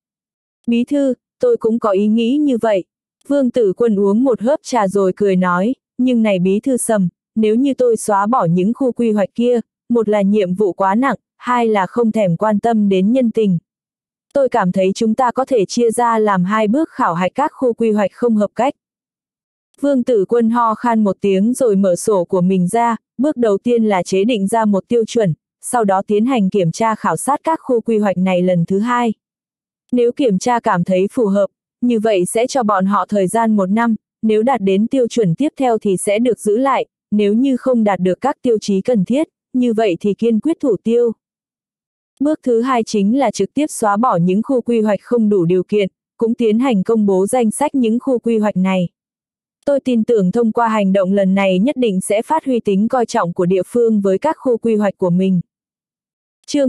Bí thư, tôi cũng có ý nghĩ như vậy. Vương Tử Quân uống một hớp trà rồi cười nói, nhưng này bí thư Sầm, nếu như tôi xóa bỏ những khu quy hoạch kia, một là nhiệm vụ quá nặng, hai là không thèm quan tâm đến nhân tình. Tôi cảm thấy chúng ta có thể chia ra làm 2 bước khảo hạch các khu quy hoạch không hợp cách. Vương Tử Quân ho khan một tiếng rồi mở sổ của mình ra, bước đầu tiên là chế định ra một tiêu chuẩn, sau đó tiến hành kiểm tra khảo sát các khu quy hoạch này lần thứ 2. Nếu kiểm tra cảm thấy phù hợp, như vậy sẽ cho bọn họ thời gian 1 năm, nếu đạt đến tiêu chuẩn tiếp theo thì sẽ được giữ lại, nếu như không đạt được các tiêu chí cần thiết, như vậy thì kiên quyết thủ tiêu. Bước thứ 2 chính là trực tiếp xóa bỏ những khu quy hoạch không đủ điều kiện, cũng tiến hành công bố danh sách những khu quy hoạch này. Tôi tin tưởng thông qua hành động lần này nhất định sẽ phát huy tính coi trọng của địa phương với các khu quy hoạch của mình. Chương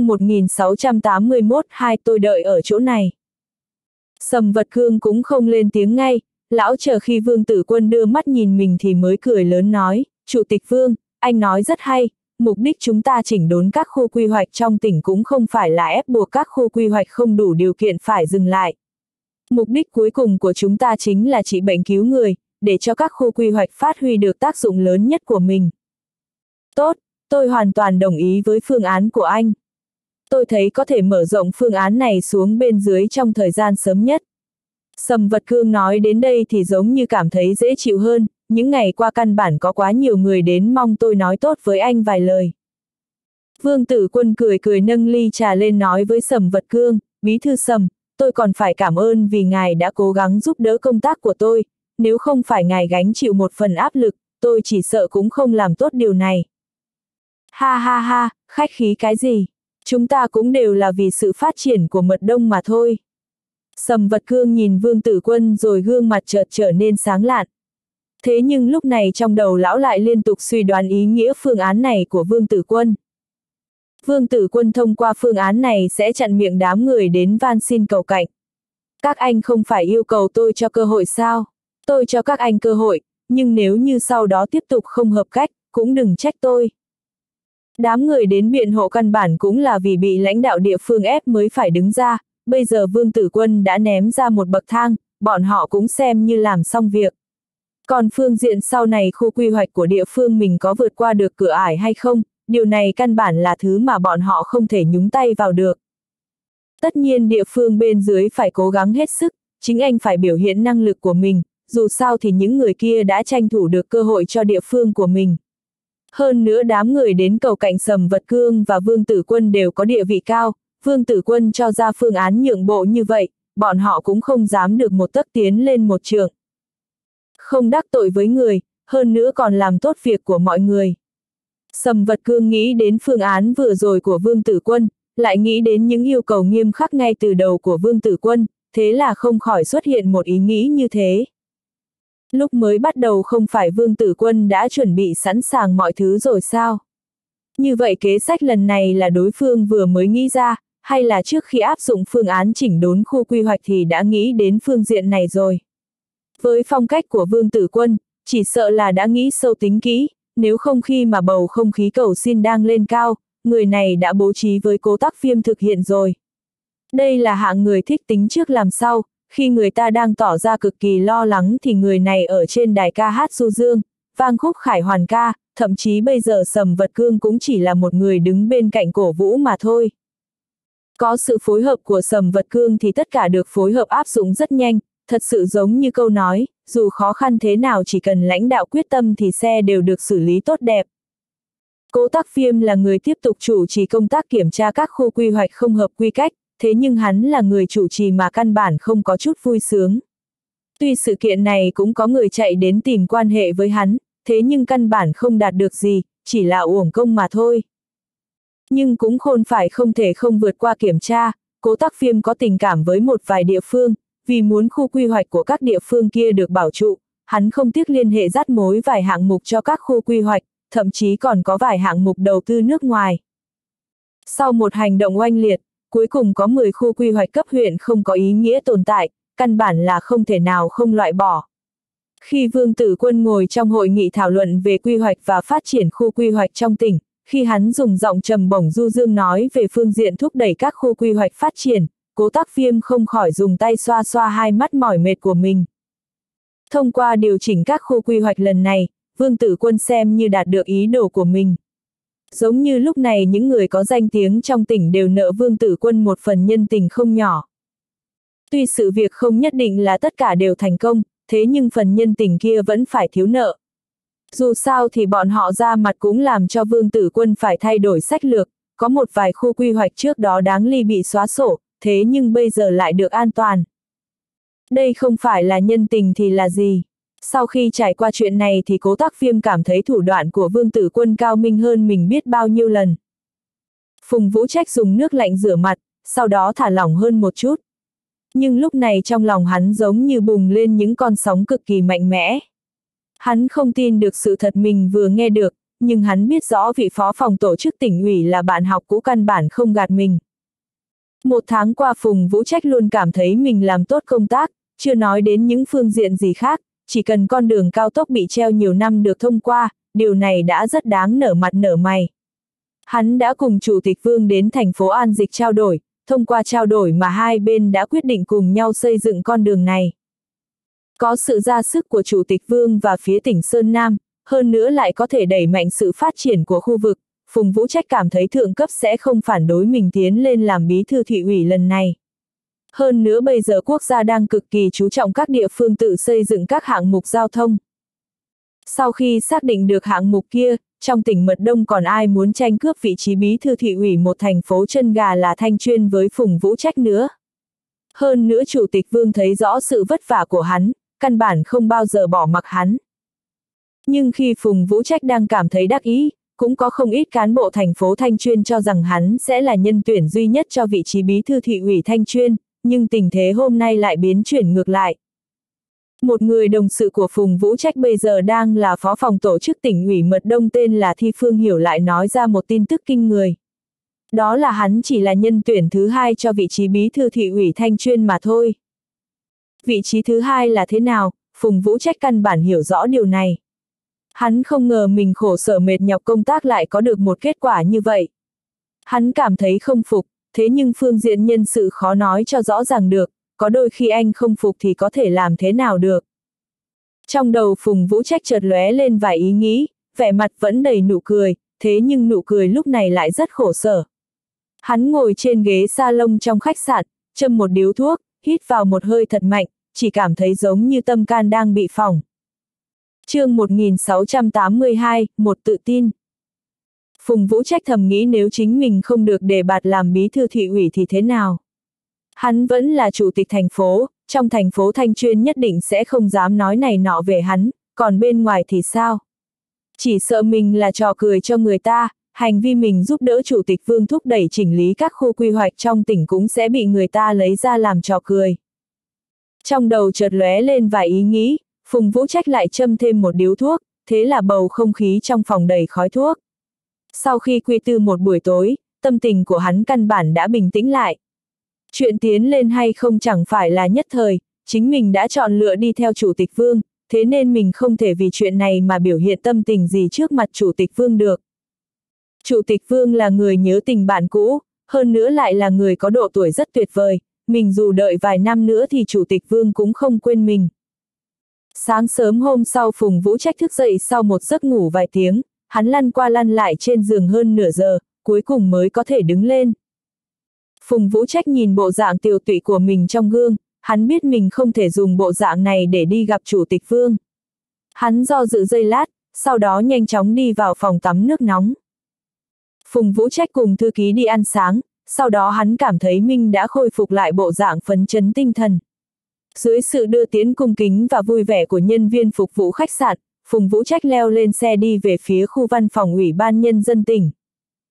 1681, tôi đợi ở chỗ này. Sầm Vật Cương cũng không lên tiếng ngay, lão chờ khi Vương Tử Quân đưa mắt nhìn mình thì mới cười lớn nói, Chủ tịch Vương, anh nói rất hay, mục đích chúng ta chỉnh đốn các khu quy hoạch trong tỉnh cũng không phải là ép buộc các khu quy hoạch không đủ điều kiện phải dừng lại. Mục đích cuối cùng của chúng ta chính là trị bệnh cứu người, để cho các khu quy hoạch phát huy được tác dụng lớn nhất của mình. Tốt, tôi hoàn toàn đồng ý với phương án của anh. Tôi thấy có thể mở rộng phương án này xuống bên dưới trong thời gian sớm nhất. Sầm Vật Cương nói đến đây thì giống như cảm thấy dễ chịu hơn, những ngày qua căn bản có quá nhiều người đến mong tôi nói tốt với anh vài lời. Vương Tử Quân cười cười nâng ly trà lên nói với Sầm Vật Cương, bí thư Sầm, tôi còn phải cảm ơn vì ngài đã cố gắng giúp đỡ công tác của tôi, nếu không phải ngài gánh chịu một phần áp lực, tôi chỉ sợ cũng không làm tốt điều này. Ha ha ha, khách khí cái gì? Chúng ta cũng đều là vì sự phát triển của Mật Đông mà thôi. Sầm Vật Cương nhìn Vương Tử Quân rồi gương mặt chợt trở nên sáng lạn. Thế nhưng lúc này trong đầu lão lại liên tục suy đoán ý nghĩa phương án này của Vương Tử Quân. Vương Tử Quân thông qua phương án này sẽ chặn miệng đám người đến van xin cầu cạnh. Các anh không phải yêu cầu tôi cho cơ hội sao? Tôi cho các anh cơ hội, nhưng nếu như sau đó tiếp tục không hợp cách, cũng đừng trách tôi. Đám người đến biện hộ căn bản cũng là vì bị lãnh đạo địa phương ép mới phải đứng ra, bây giờ Vương Tử Quân đã ném ra một bậc thang, bọn họ cũng xem như làm xong việc. Còn phương diện sau này khu quy hoạch của địa phương mình có vượt qua được cửa ải hay không, điều này căn bản là thứ mà bọn họ không thể nhúng tay vào được. Tất nhiên địa phương bên dưới phải cố gắng hết sức, chính anh phải biểu hiện năng lực của mình, dù sao thì những người kia đã tranh thủ được cơ hội cho địa phương của mình. Hơn nữa đám người đến cầu cạnh Sầm Vật Cương và Vương Tử Quân đều có địa vị cao, Vương Tử Quân cho ra phương án nhượng bộ như vậy, bọn họ cũng không dám được một tấc tiến lên một trượng. Không đắc tội với người, hơn nữa còn làm tốt việc của mọi người. Sầm Vật Cương nghĩ đến phương án vừa rồi của Vương Tử Quân, lại nghĩ đến những yêu cầu nghiêm khắc ngay từ đầu của Vương Tử Quân, thế là không khỏi xuất hiện một ý nghĩ như thế. Lúc mới bắt đầu không phải Vương Tử Quân đã chuẩn bị sẵn sàng mọi thứ rồi sao? Như vậy kế sách lần này là đối phương vừa mới nghĩ ra, hay là trước khi áp dụng phương án chỉnh đốn khu quy hoạch thì đã nghĩ đến phương diện này rồi? Với phong cách của Vương Tử Quân, chỉ sợ là đã nghĩ sâu tính kỹ, nếu không khi mà bầu không khí cầu xin đang lên cao, người này đã bố trí với Cố Tắc Viêm thực hiện rồi. Đây là hạng người thích tính trước làm sau, khi người ta đang tỏ ra cực kỳ lo lắng thì người này ở trên đài ca hát du dương, vang khúc khải hoàn ca, thậm chí bây giờ Sầm Vật Cương cũng chỉ là một người đứng bên cạnh cổ vũ mà thôi. Có sự phối hợp của Sầm Vật Cương thì tất cả được phối hợp áp dụng rất nhanh, thật sự giống như câu nói, dù khó khăn thế nào chỉ cần lãnh đạo quyết tâm thì xe đều được xử lý tốt đẹp. Cố Tắc Viêm là người tiếp tục chủ trì công tác kiểm tra các khu quy hoạch không hợp quy cách, thế nhưng hắn là người chủ trì mà căn bản không có chút vui sướng. Tuy sự kiện này cũng có người chạy đến tìm quan hệ với hắn, thế nhưng căn bản không đạt được gì, chỉ là uổng công mà thôi. Nhưng cũng khôn phải không thể không vượt qua kiểm tra, Cố Tắc Viêm có tình cảm với một vài địa phương, vì muốn khu quy hoạch của các địa phương kia được bảo trụ, hắn không tiếc liên hệ dắt mối vài hạng mục cho các khu quy hoạch, thậm chí còn có vài hạng mục đầu tư nước ngoài. Sau một hành động oanh liệt, cuối cùng có 10 khu quy hoạch cấp huyện không có ý nghĩa tồn tại, căn bản là không thể nào không loại bỏ. Khi Vương Tử Quân ngồi trong hội nghị thảo luận về quy hoạch và phát triển khu quy hoạch trong tỉnh, khi hắn dùng giọng trầm bổng du dương nói về phương diện thúc đẩy các khu quy hoạch phát triển, Cố Tắc Viêm không khỏi dùng tay xoa xoa hai mắt mỏi mệt của mình. Thông qua điều chỉnh các khu quy hoạch lần này, Vương Tử Quân xem như đạt được ý đồ của mình. Giống như lúc này những người có danh tiếng trong tỉnh đều nợ Vương Tử Quân một phần nhân tình không nhỏ. Tuy sự việc không nhất định là tất cả đều thành công, thế nhưng phần nhân tình kia vẫn phải thiếu nợ. Dù sao thì bọn họ ra mặt cũng làm cho Vương Tử Quân phải thay đổi sách lược, có một vài khu quy hoạch trước đó đáng li bị xóa sổ, thế nhưng bây giờ lại được an toàn. Đây không phải là nhân tình thì là gì? Sau khi trải qua chuyện này thì Cố Tắc Viêm cảm thấy thủ đoạn của Vương Tử Quân cao minh hơn mình biết bao nhiêu lần. Phùng Vũ Trách dùng nước lạnh rửa mặt, sau đó thả lỏng hơn một chút. Nhưng lúc này trong lòng hắn giống như bùng lên những con sóng cực kỳ mạnh mẽ. Hắn không tin được sự thật mình vừa nghe được, nhưng hắn biết rõ vị phó phòng tổ chức tỉnh ủy là bạn học cũ căn bản không gạt mình. Một tháng qua Phùng Vũ Trách luôn cảm thấy mình làm tốt công tác, chưa nói đến những phương diện gì khác, chỉ cần con đường cao tốc bị treo nhiều năm được thông qua, điều này đã rất đáng nở mặt nở mày. Hắn đã cùng Chủ tịch Vương đến thành phố An Dịch trao đổi, thông qua trao đổi mà hai bên đã quyết định cùng nhau xây dựng con đường này. Có sự ra sức của Chủ tịch Vương và phía tỉnh Sơn Nam, hơn nữa lại có thể đẩy mạnh sự phát triển của khu vực, Phùng Vũ Trách cảm thấy thượng cấp sẽ không phản đối mình tiến lên làm bí thư thị ủy lần này. Hơn nữa bây giờ quốc gia đang cực kỳ chú trọng các địa phương tự xây dựng các hạng mục giao thông. Sau khi xác định được hạng mục kia, trong tỉnh Mật Đông còn ai muốn tranh cướp vị trí bí thư thị ủy một thành phố chân gà là Thanh Chuyên với Phùng Vũ Trách nữa. Hơn nữa Chủ tịch Vương thấy rõ sự vất vả của hắn, căn bản không bao giờ bỏ mặc hắn. Nhưng khi Phùng Vũ Trách đang cảm thấy đắc ý, cũng có không ít cán bộ thành phố Thanh Chuyên cho rằng hắn sẽ là nhân tuyển duy nhất cho vị trí bí thư thị ủy Thanh Chuyên, nhưng tình thế hôm nay lại biến chuyển ngược lại. Một người đồng sự của Phùng Vũ Trách bây giờ đang là phó phòng tổ chức tỉnh ủy Mật Đông tên là Thi Phương Hiểu lại nói ra một tin tức kinh người. Đó là hắn chỉ là nhân tuyển thứ hai cho vị trí bí thư thị ủy Thanh Chuyên mà thôi. Vị trí thứ hai là thế nào, Phùng Vũ Trách căn bản hiểu rõ điều này. Hắn không ngờ mình khổ sở mệt nhọc công tác lại có được một kết quả như vậy. Hắn cảm thấy không phục, thế nhưng phương diện nhân sự khó nói cho rõ ràng được, có đôi khi anh không phục thì có thể làm thế nào được. Trong đầu Phùng Vũ Trách chợt lóe lên vài ý nghĩ, vẻ mặt vẫn đầy nụ cười, thế nhưng nụ cười lúc này lại rất khổ sở. Hắn ngồi trên ghế salon trong khách sạn, châm một điếu thuốc, hít vào một hơi thật mạnh, chỉ cảm thấy giống như tâm can đang bị phỏng. Chương 1682, một tự tin. Phùng Vũ Trách thầm nghĩ nếu chính mình không được đề bạt làm bí thư thị ủy thì thế nào? Hắn vẫn là chủ tịch thành phố, trong thành phố Thanh Chuyên nhất định sẽ không dám nói này nọ về hắn, còn bên ngoài thì sao? Chỉ sợ mình là trò cười cho người ta, hành vi mình giúp đỡ Chủ tịch Vương thúc đẩy chỉnh lý các khu quy hoạch trong tỉnh cũng sẽ bị người ta lấy ra làm trò cười. Trong đầu chợt lóe lên vài ý nghĩ, Phùng Vũ Trách lại châm thêm một điếu thuốc, thế là bầu không khí trong phòng đầy khói thuốc. Sau khi quy tư một buổi tối, tâm tình của hắn căn bản đã bình tĩnh lại. Chuyện tiến lên hay không chẳng phải là nhất thời, chính mình đã chọn lựa đi theo Chủ tịch Vương, thế nên mình không thể vì chuyện này mà biểu hiện tâm tình gì trước mặt Chủ tịch Vương được. Chủ tịch Vương là người nhớ tình bạn cũ, hơn nữa lại là người có độ tuổi rất tuyệt vời, mình dù đợi vài năm nữa thì Chủ tịch Vương cũng không quên mình. Sáng sớm hôm sau Phùng Vũ Trách thức dậy sau một giấc ngủ vài tiếng, hắn lăn qua lăn lại trên giường hơn nửa giờ, cuối cùng mới có thể đứng lên. Phùng Vũ Trách nhìn bộ dạng tiều tụy của mình trong gương, hắn biết mình không thể dùng bộ dạng này để đi gặp Chủ tịch Vương. Hắn do dự giây lát, sau đó nhanh chóng đi vào phòng tắm nước nóng. Phùng Vũ Trách cùng thư ký đi ăn sáng, sau đó hắn cảm thấy mình đã khôi phục lại bộ dạng phấn chấn tinh thần. Dưới sự đưa tiễn cung kính và vui vẻ của nhân viên phục vụ khách sạn, Phùng Vũ Trách leo lên xe đi về phía khu văn phòng Ủy ban Nhân dân tỉnh.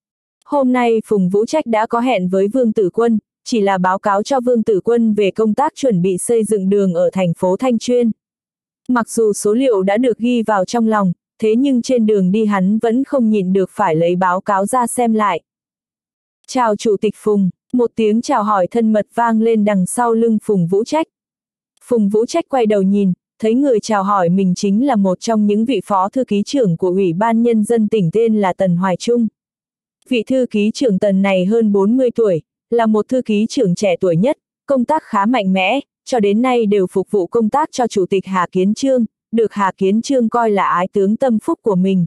Hôm nay Phùng Vũ Trách đã có hẹn với Vương Tử Quân, chỉ là báo cáo cho Vương Tử Quân về công tác chuẩn bị xây dựng đường ở thành phố Thanh Chuyên. Mặc dù số liệu đã được ghi vào trong lòng, thế nhưng trên đường đi hắn vẫn không nhịn được phải lấy báo cáo ra xem lại. Chào Chủ tịch Phùng, một tiếng chào hỏi thân mật vang lên đằng sau lưng Phùng Vũ Trách. Phùng Vũ Trách quay đầu nhìn, thấy người chào hỏi mình chính là một trong những vị phó thư ký trưởng của Ủy ban Nhân dân tỉnh tên là Tần Hoài Trung. Vị thư ký trưởng Tần này hơn 40 tuổi, là một thư ký trưởng trẻ tuổi nhất, công tác khá mạnh mẽ, cho đến nay đều phục vụ công tác cho Chủ tịch Hà Kiến Chương, được Hà Kiến Chương coi là ái tướng tâm phúc của mình.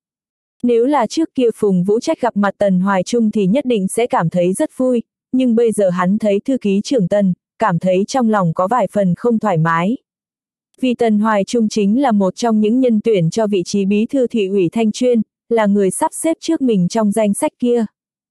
Nếu là trước kia Phùng Vũ Trách gặp mặt Tần Hoài Trung thì nhất định sẽ cảm thấy rất vui, nhưng bây giờ hắn thấy thư ký trưởng Tần, cảm thấy trong lòng có vài phần không thoải mái. Vì Tần Hoài Trung chính là một trong những nhân tuyển cho vị trí bí thư thị ủy Thanh Chuyên, là người sắp xếp trước mình trong danh sách kia.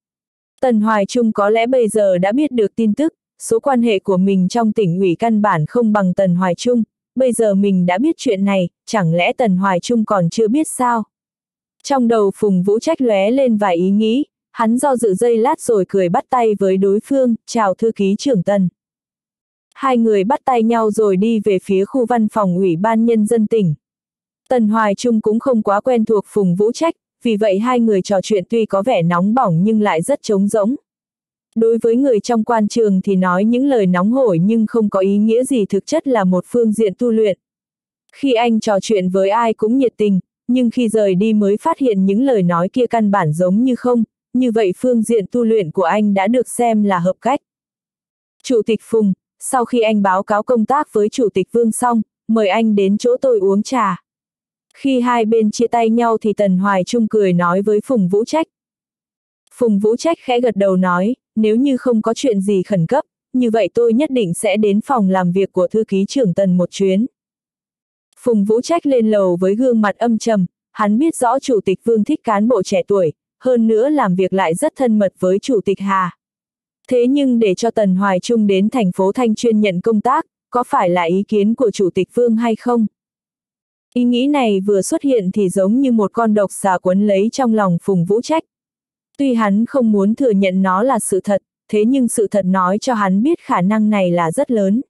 Tần Hoài Trung có lẽ bây giờ đã biết được tin tức, số quan hệ của mình trong tỉnh ủy căn bản không bằng Tần Hoài Trung, bây giờ mình đã biết chuyện này, chẳng lẽ Tần Hoài Trung còn chưa biết sao? Trong đầu Phùng Vũ Trách lóe lên vài ý nghĩ, hắn do dự giây lát rồi cười bắt tay với đối phương, chào thư ký trưởng Tần. Hai người bắt tay nhau rồi đi về phía khu văn phòng Ủy ban Nhân dân tỉnh. Tần Hoài Trung cũng không quá quen thuộc Phùng Vũ Trách, vì vậy hai người trò chuyện tuy có vẻ nóng bỏng nhưng lại rất trống rỗng. Đối với người trong quan trường thì nói những lời nóng hổi nhưng không có ý nghĩa gì, thực chất là một phương diện tu luyện. Khi anh trò chuyện với ai cũng nhiệt tình, nhưng khi rời đi mới phát hiện những lời nói kia căn bản giống như không, như vậy phương diện tu luyện của anh đã được xem là hợp cách. Chủ tịch Phùng, sau khi anh báo cáo công tác với Chủ tịch Vương xong, mời anh đến chỗ tôi uống trà. Khi hai bên chia tay nhau thì Tần Hoài Trung cười nói với Phùng Vũ Trách. Phùng Vũ Trách khẽ gật đầu nói, nếu như không có chuyện gì khẩn cấp, như vậy tôi nhất định sẽ đến phòng làm việc của thư ký trưởng Tần một chuyến. Phùng Vũ Trách lên lầu với gương mặt âm trầm, hắn biết rõ Chủ tịch Vương thích cán bộ trẻ tuổi, hơn nữa làm việc lại rất thân mật với Chủ tịch Hà. Thế nhưng để cho Tần Hoài Trung đến thành phố Thanh Chuyên nhận công tác, có phải là ý kiến của Chủ tịch Vương hay không? Ý nghĩ này vừa xuất hiện thì giống như một con độc xà quấn lấy trong lòng Phùng Vũ Trách. Tuy hắn không muốn thừa nhận nó là sự thật, thế nhưng sự thật nói cho hắn biết khả năng này là rất lớn.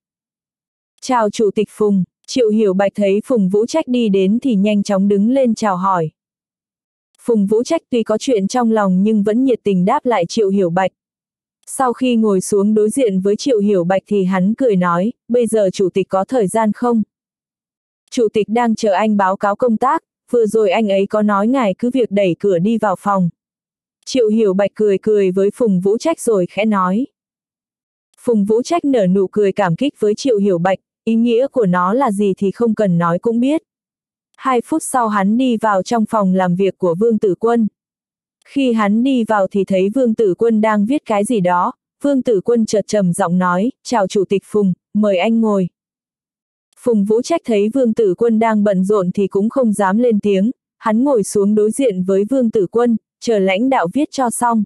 Chào Chủ tịch Phùng, Triệu Hiểu Bạch thấy Phùng Vũ Trách đi đến thì nhanh chóng đứng lên chào hỏi. Phùng Vũ Trách tuy có chuyện trong lòng nhưng vẫn nhiệt tình đáp lại Triệu Hiểu Bạch. Sau khi ngồi xuống đối diện với Triệu Hiểu Bạch thì hắn cười nói, bây giờ Chủ tịch có thời gian không? Chủ tịch đang chờ anh báo cáo công tác, vừa rồi anh ấy có nói ngài cứ việc đẩy cửa đi vào phòng. Triệu Hiểu Bạch cười với Phùng Vũ Trách rồi khẽ nói. Phùng Vũ Trách nở nụ cười cảm kích với Triệu Hiểu Bạch, ý nghĩa của nó là gì thì không cần nói cũng biết. 2 phút sau hắn đi vào trong phòng làm việc của Vương Tử Quân. Khi hắn đi vào thì thấy Vương Tử Quân đang viết cái gì đó, Vương Tử Quân chợt trầm giọng nói, chào Chủ tịch Phùng, mời anh ngồi. Phùng Vũ Trách thấy Vương Tử Quân đang bận rộn thì cũng không dám lên tiếng, hắn ngồi xuống đối diện với Vương Tử Quân, chờ lãnh đạo viết cho xong.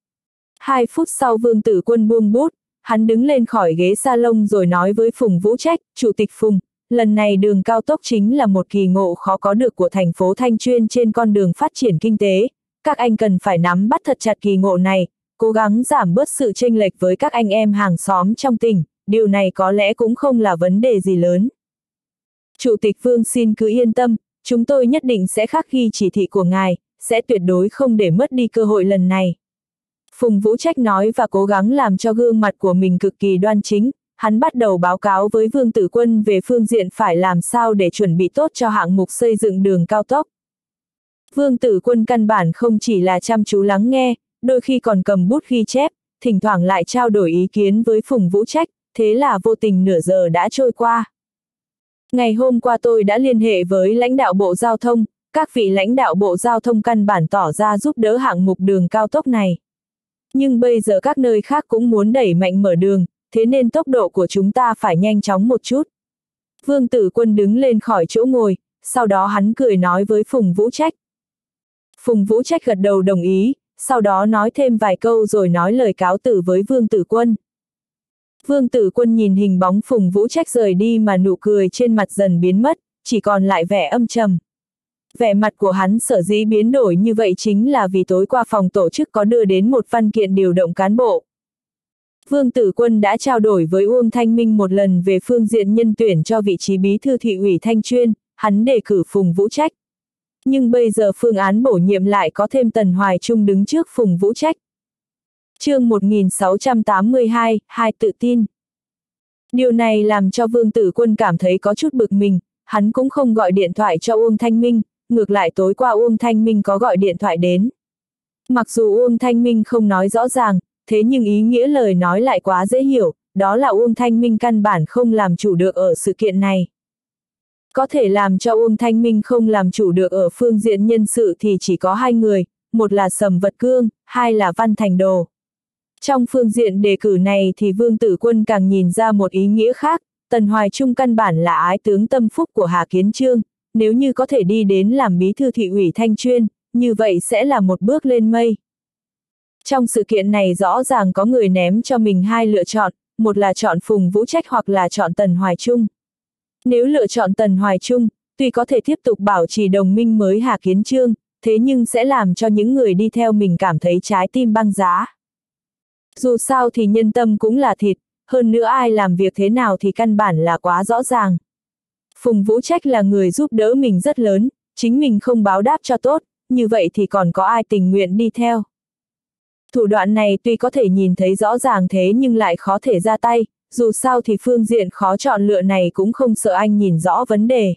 2 phút sau Vương Tử Quân buông bút, hắn đứng lên khỏi ghế salon rồi nói với Phùng Vũ Trách, Chủ tịch Phùng, lần này đường cao tốc chính là một kỳ ngộ khó có được của thành phố Thanh Chuyên trên con đường phát triển kinh tế. Các anh cần phải nắm bắt thật chặt kỳ ngộ này, cố gắng giảm bớt sự chênh lệch với các anh em hàng xóm trong tỉnh, điều này có lẽ cũng không là vấn đề gì lớn. Chủ tịch Vương xin cứ yên tâm, chúng tôi nhất định sẽ khắc ghi chỉ thị của ngài, sẽ tuyệt đối không để mất đi cơ hội lần này. Phùng Vũ Trách nói và cố gắng làm cho gương mặt của mình cực kỳ đoan chính, hắn bắt đầu báo cáo với Vương Tử Quân về phương diện phải làm sao để chuẩn bị tốt cho hạng mục xây dựng đường cao tốc. Vương Tử Quân căn bản không chỉ là chăm chú lắng nghe, đôi khi còn cầm bút ghi chép, thỉnh thoảng lại trao đổi ý kiến với Phùng Vũ Trách, thế là vô tình nửa giờ đã trôi qua. Ngày hôm qua tôi đã liên hệ với lãnh đạo Bộ Giao thông, các vị lãnh đạo Bộ Giao thông căn bản tỏ ra giúp đỡ hạng mục đường cao tốc này. Nhưng bây giờ các nơi khác cũng muốn đẩy mạnh mở đường, thế nên tốc độ của chúng ta phải nhanh chóng một chút. Vương Tử Quân đứng lên khỏi chỗ ngồi, sau đó hắn cười nói với Phùng Vũ Trách. Phùng Vũ Trách gật đầu đồng ý, sau đó nói thêm vài câu rồi nói lời cáo từ với Vương Tử Quân. Vương Tử Quân nhìn hình bóng Phùng Vũ Trách rời đi mà nụ cười trên mặt dần biến mất, chỉ còn lại vẻ âm trầm. Vẻ mặt của hắn sở dĩ biến đổi như vậy chính là vì tối qua phòng tổ chức có đưa đến một văn kiện điều động cán bộ. Vương Tử Quân đã trao đổi với Uông Thanh Minh một lần về phương diện nhân tuyển cho vị trí bí thư thị ủy Thanh Chuyên, hắn đề cử Phùng Vũ Trách. Nhưng bây giờ phương án bổ nhiệm lại có thêm Tần Hoài Trung đứng trước Phùng Vũ Trách. Chương 1682, hai tự tin. Điều này làm cho Vương Tử Quân cảm thấy có chút bực mình, hắn cũng không gọi điện thoại cho Uông Thanh Minh, ngược lại tối qua Uông Thanh Minh có gọi điện thoại đến. Mặc dù Uông Thanh Minh không nói rõ ràng, thế nhưng ý nghĩa lời nói lại quá dễ hiểu, đó là Uông Thanh Minh căn bản không làm chủ được ở sự kiện này. Có thể làm cho Uông Thanh Minh không làm chủ được ở phương diện nhân sự thì chỉ có hai người, một là Sầm Vật Cương, hai là Văn Thành Đồ. Trong phương diện đề cử này thì Vương Tử Quân càng nhìn ra một ý nghĩa khác, Tần Hoài Trung căn bản là ái tướng tâm phúc của Hà Kiến Chương, nếu như có thể đi đến làm bí thư thị ủy Thanh Chuyên, như vậy sẽ là một bước lên mây. Trong sự kiện này rõ ràng có người ném cho mình hai lựa chọn, một là chọn Phùng Vũ Trách hoặc là chọn Tần Hoài Trung. Nếu lựa chọn Tần Hoài Trung, tuy có thể tiếp tục bảo trì đồng minh với Hà Kiến Chương, thế nhưng sẽ làm cho những người đi theo mình cảm thấy trái tim băng giá. Dù sao thì nhân tâm cũng là thịt, hơn nữa ai làm việc thế nào thì căn bản là quá rõ ràng. Phùng Vũ Trách là người giúp đỡ mình rất lớn, chính mình không báo đáp cho tốt, như vậy thì còn có ai tình nguyện đi theo. Thủ đoạn này tuy có thể nhìn thấy rõ ràng thế nhưng lại khó thể ra tay, dù sao thì phương diện khó chọn lựa này cũng không sợ anh nhìn rõ vấn đề.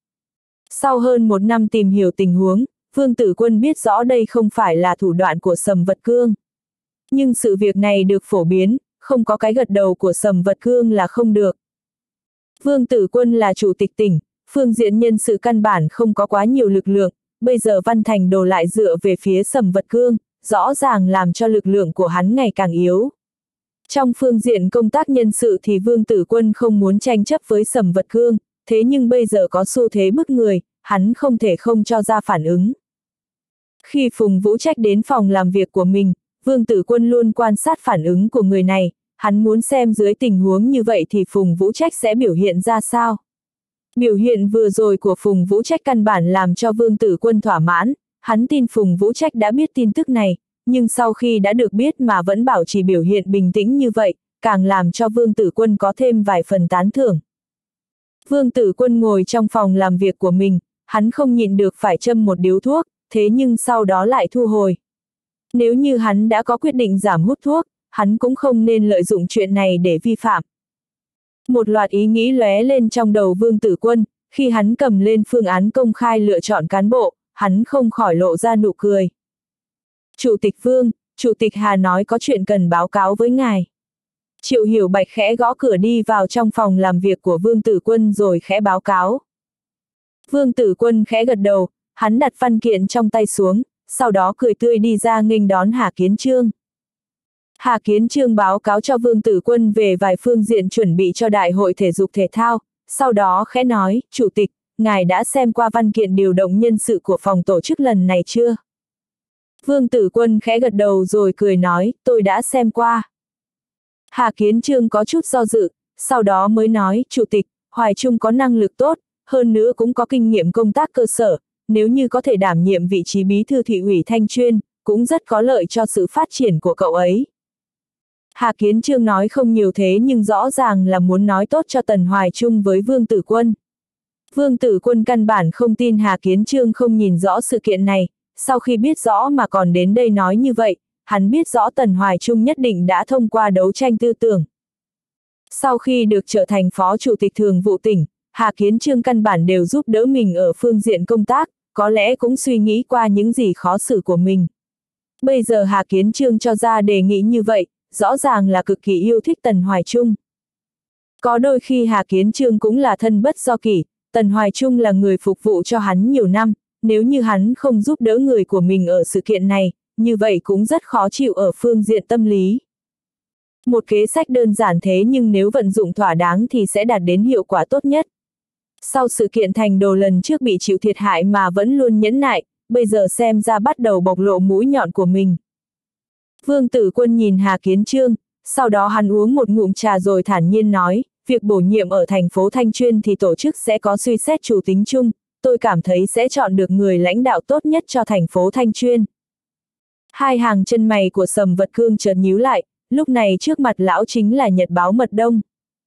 Sau hơn một năm tìm hiểu tình huống, Vương Tử Quân biết rõ đây không phải là thủ đoạn của Sầm Vật Cương. Nhưng sự việc này được phổ biến, không có cái gật đầu của Sầm Vật Cương là không được. Vương Tử Quân là chủ tịch tỉnh, phương diện nhân sự căn bản không có quá nhiều lực lượng, bây giờ Văn Thành Đồ lại dựa về phía Sầm Vật Cương, rõ ràng làm cho lực lượng của hắn ngày càng yếu. Trong phương diện công tác nhân sự thì Vương Tử Quân không muốn tranh chấp với Sầm Vật Cương, thế nhưng bây giờ có xu thế bức người, hắn không thể không cho ra phản ứng. Khi Phùng Vũ Trách đến phòng làm việc của mình, Vương Tử Quân luôn quan sát phản ứng của người này, hắn muốn xem dưới tình huống như vậy thì Phùng Vũ Trách sẽ biểu hiện ra sao. Biểu hiện vừa rồi của Phùng Vũ Trách căn bản làm cho Vương Tử Quân thỏa mãn, hắn tin Phùng Vũ Trách đã biết tin tức này, nhưng sau khi đã được biết mà vẫn bảo trì biểu hiện bình tĩnh như vậy, càng làm cho Vương Tử Quân có thêm vài phần tán thưởng. Vương Tử Quân ngồi trong phòng làm việc của mình, hắn không nhịn được phải châm một điếu thuốc, thế nhưng sau đó lại thu hồi. Nếu như hắn đã có quyết định giảm hút thuốc, hắn cũng không nên lợi dụng chuyện này để vi phạm. Một loạt ý nghĩ lóe lên trong đầu Vương Tử Quân, khi hắn cầm lên phương án công khai lựa chọn cán bộ, hắn không khỏi lộ ra nụ cười. Chủ tịch Vương, Chủ tịch Hà nói có chuyện cần báo cáo với ngài. Triệu Hiểu Bạch khẽ gõ cửa đi vào trong phòng làm việc của Vương Tử Quân rồi khẽ báo cáo. Vương Tử Quân khẽ gật đầu, hắn đặt văn kiện trong tay xuống, sau đó cười tươi đi ra nghênh đón Hà Kiến Chương. Hà Kiến Chương báo cáo cho Vương Tử Quân về vài phương diện chuẩn bị cho Đại hội Thể dục Thể thao, sau đó khẽ nói, Chủ tịch, ngài đã xem qua văn kiện điều động nhân sự của phòng tổ chức lần này chưa? Vương Tử Quân khẽ gật đầu rồi cười nói, tôi đã xem qua. Hà Kiến Chương có chút do dự, sau đó mới nói, Chủ tịch, Hoài Trung có năng lực tốt, hơn nữa cũng có kinh nghiệm công tác cơ sở, nếu như có thể đảm nhiệm vị trí bí thư thị ủy Thanh Chuyên, cũng rất có lợi cho sự phát triển của cậu ấy. Hà Kiến Chương nói không nhiều thế nhưng rõ ràng là muốn nói tốt cho Tần Hoài Trung với Vương Tử Quân. Vương Tử Quân căn bản không tin Hà Kiến Chương không nhìn rõ sự kiện này, sau khi biết rõ mà còn đến đây nói như vậy, hắn biết rõ Tần Hoài Trung nhất định đã thông qua đấu tranh tư tưởng. Sau khi được trở thành phó chủ tịch thường vụ tỉnh, Hà Kiến Chương căn bản đều giúp đỡ mình ở phương diện công tác, có lẽ cũng suy nghĩ qua những gì khó xử của mình. Bây giờ Hà Kiến Chương cho ra đề nghị như vậy, rõ ràng là cực kỳ yêu thích Tần Hoài Trung. Có đôi khi Hà Kiến Chương cũng là thân bất do kỷ, Tần Hoài Trung là người phục vụ cho hắn nhiều năm, nếu như hắn không giúp đỡ người của mình ở sự kiện này, như vậy cũng rất khó chịu ở phương diện tâm lý. Một kế sách đơn giản thế nhưng nếu vận dụng thỏa đáng thì sẽ đạt đến hiệu quả tốt nhất. Sau sự kiện Thành Đồ lần trước bị chịu thiệt hại mà vẫn luôn nhẫn nại, bây giờ xem ra bắt đầu bộc lộ mũi nhọn của mình. Vương Tử Quân nhìn Hà Kiến Chương, sau đó hắn uống một ngụm trà rồi thản nhiên nói, việc bổ nhiệm ở thành phố Thanh Chuyên thì tổ chức sẽ có suy xét chủ tính chung, tôi cảm thấy sẽ chọn được người lãnh đạo tốt nhất cho thành phố Thanh Chuyên. Hai hàng chân mày của Sầm Vật Cương chợt nhíu lại, lúc này trước mặt lão chính là Nhật báo Mật Đông.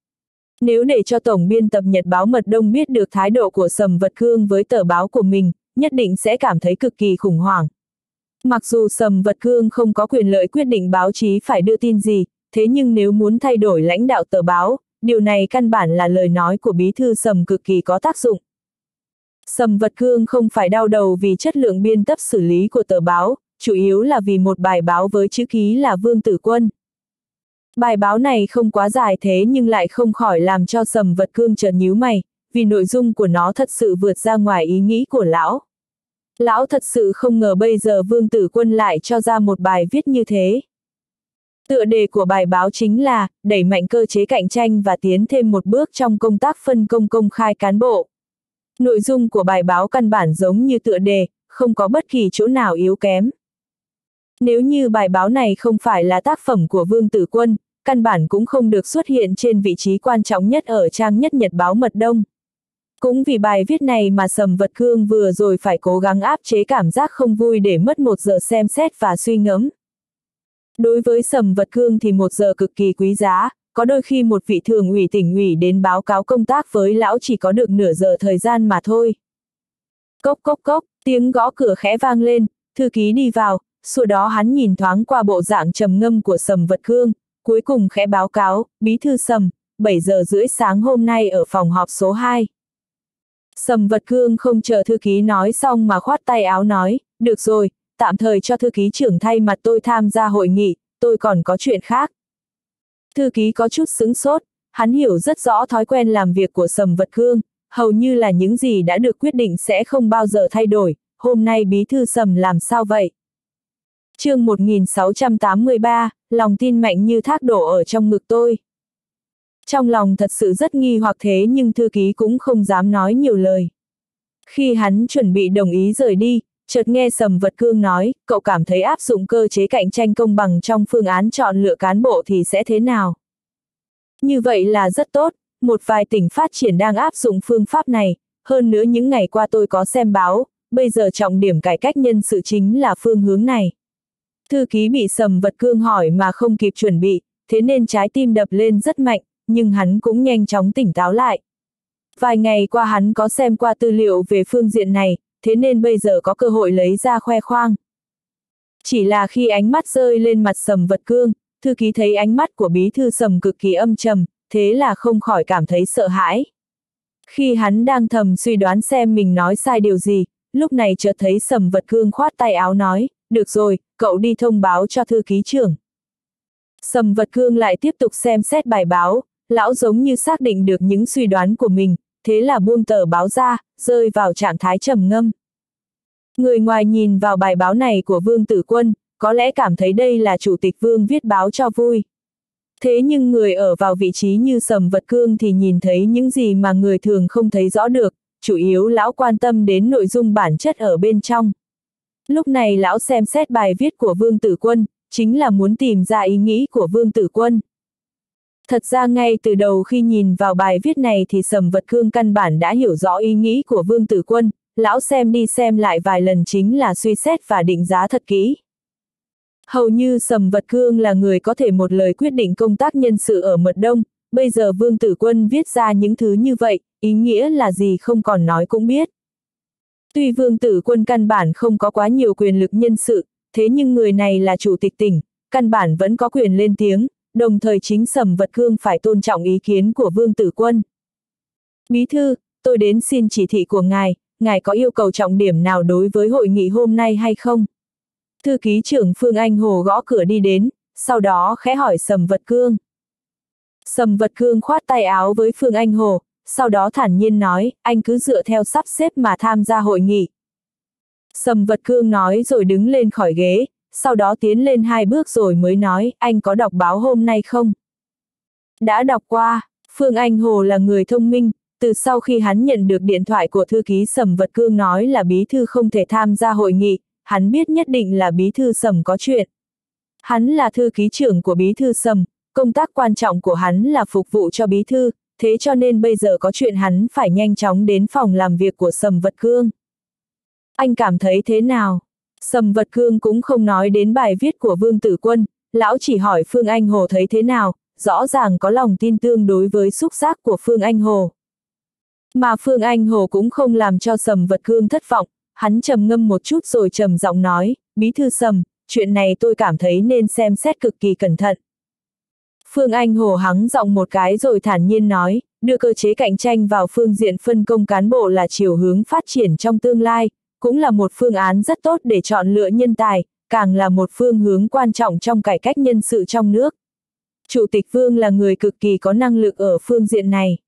Nếu để cho tổng biên tập Nhật báo Mật Đông biết được thái độ của Sầm Vật Cương với tờ báo của mình, nhất định sẽ cảm thấy cực kỳ khủng hoảng. Mặc dù Sầm Vật Cương không có quyền lợi quyết định báo chí phải đưa tin gì, thế nhưng nếu muốn thay đổi lãnh đạo tờ báo, điều này căn bản là lời nói của bí thư Sầm cực kỳ có tác dụng. Sầm Vật Cương không phải đau đầu vì chất lượng biên tập xử lý của tờ báo, chủ yếu là vì một bài báo với chữ ký là Vương Tử Quân. Bài báo này không quá dài thế nhưng lại không khỏi làm cho Sầm Vật Cương chợt nhíu mày, vì nội dung của nó thật sự vượt ra ngoài ý nghĩ của lão. Lão thật sự không ngờ bây giờ Vương Tử Quân lại cho ra một bài viết như thế. Tựa đề của bài báo chính là đẩy mạnh cơ chế cạnh tranh và tiến thêm một bước trong công tác phân công công khai cán bộ. Nội dung của bài báo căn bản giống như tựa đề, không có bất kỳ chỗ nào yếu kém. Nếu như bài báo này không phải là tác phẩm của Vương Tử Quân, căn bản cũng không được xuất hiện trên vị trí quan trọng nhất ở trang nhất Nhật báo Mật Đông. Cũng vì bài viết này mà Sầm Vật Cương vừa rồi phải cố gắng áp chế cảm giác không vui để mất 1 giờ xem xét và suy ngẫm. Đối với Sầm Vật Cương thì 1 giờ cực kỳ quý giá, có đôi khi một vị thường ủy tỉnh ủy đến báo cáo công tác với lão chỉ có được nửa giờ thời gian mà thôi. Cốc cốc cốc, tiếng gõ cửa khẽ vang lên, thư ký đi vào, sau đó hắn nhìn thoáng qua bộ dạng trầm ngâm của Sầm Vật Cương, cuối cùng khẽ báo cáo, bí thư Sầm, 7 giờ rưỡi sáng hôm nay ở phòng họp số 2. Sầm Vật Cương không chờ thư ký nói xong mà khoát tay áo nói, được rồi, tạm thời cho thư ký trưởng thay mặt tôi tham gia hội nghị, tôi còn có chuyện khác. Thư ký có chút sững sốt, hắn hiểu rất rõ thói quen làm việc của Sầm Vật Cương, hầu như là những gì đã được quyết định sẽ không bao giờ thay đổi, hôm nay bí thư Sầm làm sao vậy? Chương 1683, lòng tin mạnh như thác đổ ở trong ngực tôi. Trong lòng thật sự rất nghi hoặc thế nhưng thư ký cũng không dám nói nhiều lời. Khi hắn chuẩn bị đồng ý rời đi, chợt nghe Sầm Vật Cương nói, cậu cảm thấy áp dụng cơ chế cạnh tranh công bằng trong phương án chọn lựa cán bộ thì sẽ thế nào? Như vậy là rất tốt, một vài tỉnh phát triển đang áp dụng phương pháp này, hơn nữa những ngày qua tôi có xem báo, bây giờ trọng điểm cải cách nhân sự chính là phương hướng này. Thư ký bị Sầm Vật Cương hỏi mà không kịp chuẩn bị, thế nên trái tim đập lên rất mạnh, nhưng hắn cũng nhanh chóng tỉnh táo lại. Vài ngày qua hắn có xem qua tư liệu về phương diện này, thế nên bây giờ có cơ hội lấy ra khoe khoang. Chỉ là khi ánh mắt rơi lên mặt Sầm Vật Cương, thư ký thấy ánh mắt của bí thư Sầm cực kỳ âm trầm, thế là không khỏi cảm thấy sợ hãi. Khi hắn đang thầm suy đoán xem mình nói sai điều gì, lúc này chợt thấy Sầm Vật Cương khoát tay áo nói, được rồi, cậu đi thông báo cho thư ký trưởng. Sầm Vật Cương lại tiếp tục xem xét bài báo, lão giống như xác định được những suy đoán của mình, thế là buông tờ báo ra, rơi vào trạng thái trầm ngâm. Người ngoài nhìn vào bài báo này của Vương Tử Quân, có lẽ cảm thấy đây là chủ tịch Vương viết báo cho vui. Thế nhưng người ở vào vị trí như Sầm Vật Cương thì nhìn thấy những gì mà người thường không thấy rõ được, chủ yếu lão quan tâm đến nội dung bản chất ở bên trong. Lúc này lão xem xét bài viết của Vương Tử Quân, chính là muốn tìm ra ý nghĩ của Vương Tử Quân. Thật ra ngay từ đầu khi nhìn vào bài viết này thì Sầm Vật Cương căn bản đã hiểu rõ ý nghĩ của Vương Tử Quân, lão xem đi xem lại vài lần chính là suy xét và định giá thật kỹ. Hầu như Sầm Vật Cương là người có thể một lời quyết định công tác nhân sự ở Mật Đông, bây giờ Vương Tử Quân viết ra những thứ như vậy, ý nghĩa là gì không còn nói cũng biết. Tuy Vương Tử Quân căn bản không có quá nhiều quyền lực nhân sự, thế nhưng người này là chủ tịch tỉnh, căn bản vẫn có quyền lên tiếng, đồng thời chính Sầm Vật Cương phải tôn trọng ý kiến của Vương Tử Quân. Bí thư, tôi đến xin chỉ thị của ngài có yêu cầu trọng điểm nào đối với hội nghị hôm nay hay không? Thư ký trưởng Phương Anh Hồ gõ cửa đi đến, sau đó khẽ hỏi Sầm Vật Cương. Sầm Vật Cương khoát tay áo với Phương Anh Hồ, sau đó thản nhiên nói, anh cứ dựa theo sắp xếp mà tham gia hội nghị. Sầm Vật Cương nói rồi đứng lên khỏi ghế, sau đó tiến lên 2 bước rồi mới nói, anh có đọc báo hôm nay không? Đã đọc qua, Phương Anh Hồ là người thông minh, từ sau khi hắn nhận được điện thoại của thư ký Sầm Vật Cương nói là bí thư không thể tham gia hội nghị, hắn biết nhất định là bí thư Sầm có chuyện. Hắn là thư ký trưởng của bí thư Sầm, công tác quan trọng của hắn là phục vụ cho bí thư, thế cho nên bây giờ có chuyện hắn phải nhanh chóng đến phòng làm việc của Sầm Vật Cương. Anh cảm thấy thế nào? Sầm Vật Cương cũng không nói đến bài viết của Vương Tử Quân, lão chỉ hỏi Phương Anh Hồ thấy thế nào, rõ ràng có lòng tin tương đối với xúc giác của Phương Anh Hồ. Mà Phương Anh Hồ cũng không làm cho Sầm Vật Cương thất vọng, hắn trầm ngâm một chút rồi trầm giọng nói, bí thư Sầm, chuyện này tôi cảm thấy nên xem xét cực kỳ cẩn thận. Phương Anh Hồ hắng giọng một cái rồi thản nhiên nói, đưa cơ chế cạnh tranh vào phương diện phân công cán bộ là chiều hướng phát triển trong tương lai, cũng là một phương án rất tốt để chọn lựa nhân tài, càng là một phương hướng quan trọng trong cải cách nhân sự trong nước. Chủ tịch Vương là người cực kỳ có năng lực ở phương diện này.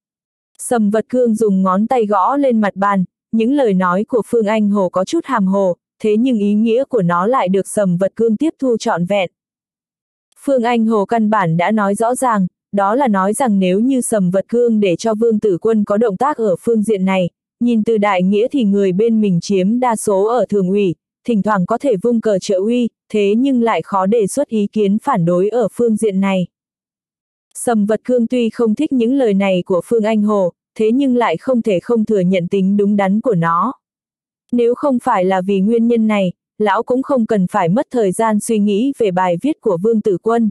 Sầm Vật Cương dùng ngón tay gõ lên mặt bàn, những lời nói của Phương Anh Hồ có chút hàm hồ, thế nhưng ý nghĩa của nó lại được Sầm Vật Cương tiếp thu trọn vẹn. Phương Anh Hồ căn bản đã nói rõ ràng, đó là nói rằng nếu như Sầm Vật Cương để cho Vương Tử Quân có động tác ở phương diện này, nhìn từ đại nghĩa thì người bên mình chiếm đa số ở thường ủy, thỉnh thoảng có thể vung cờ trợ uy, thế nhưng lại khó đề xuất ý kiến phản đối ở phương diện này. Sầm Vật Cương tuy không thích những lời này của Phương Anh Hồ, thế nhưng lại không thể không thừa nhận tính đúng đắn của nó. Nếu không phải là vì nguyên nhân này, lão cũng không cần phải mất thời gian suy nghĩ về bài viết của Vương Tử Quân.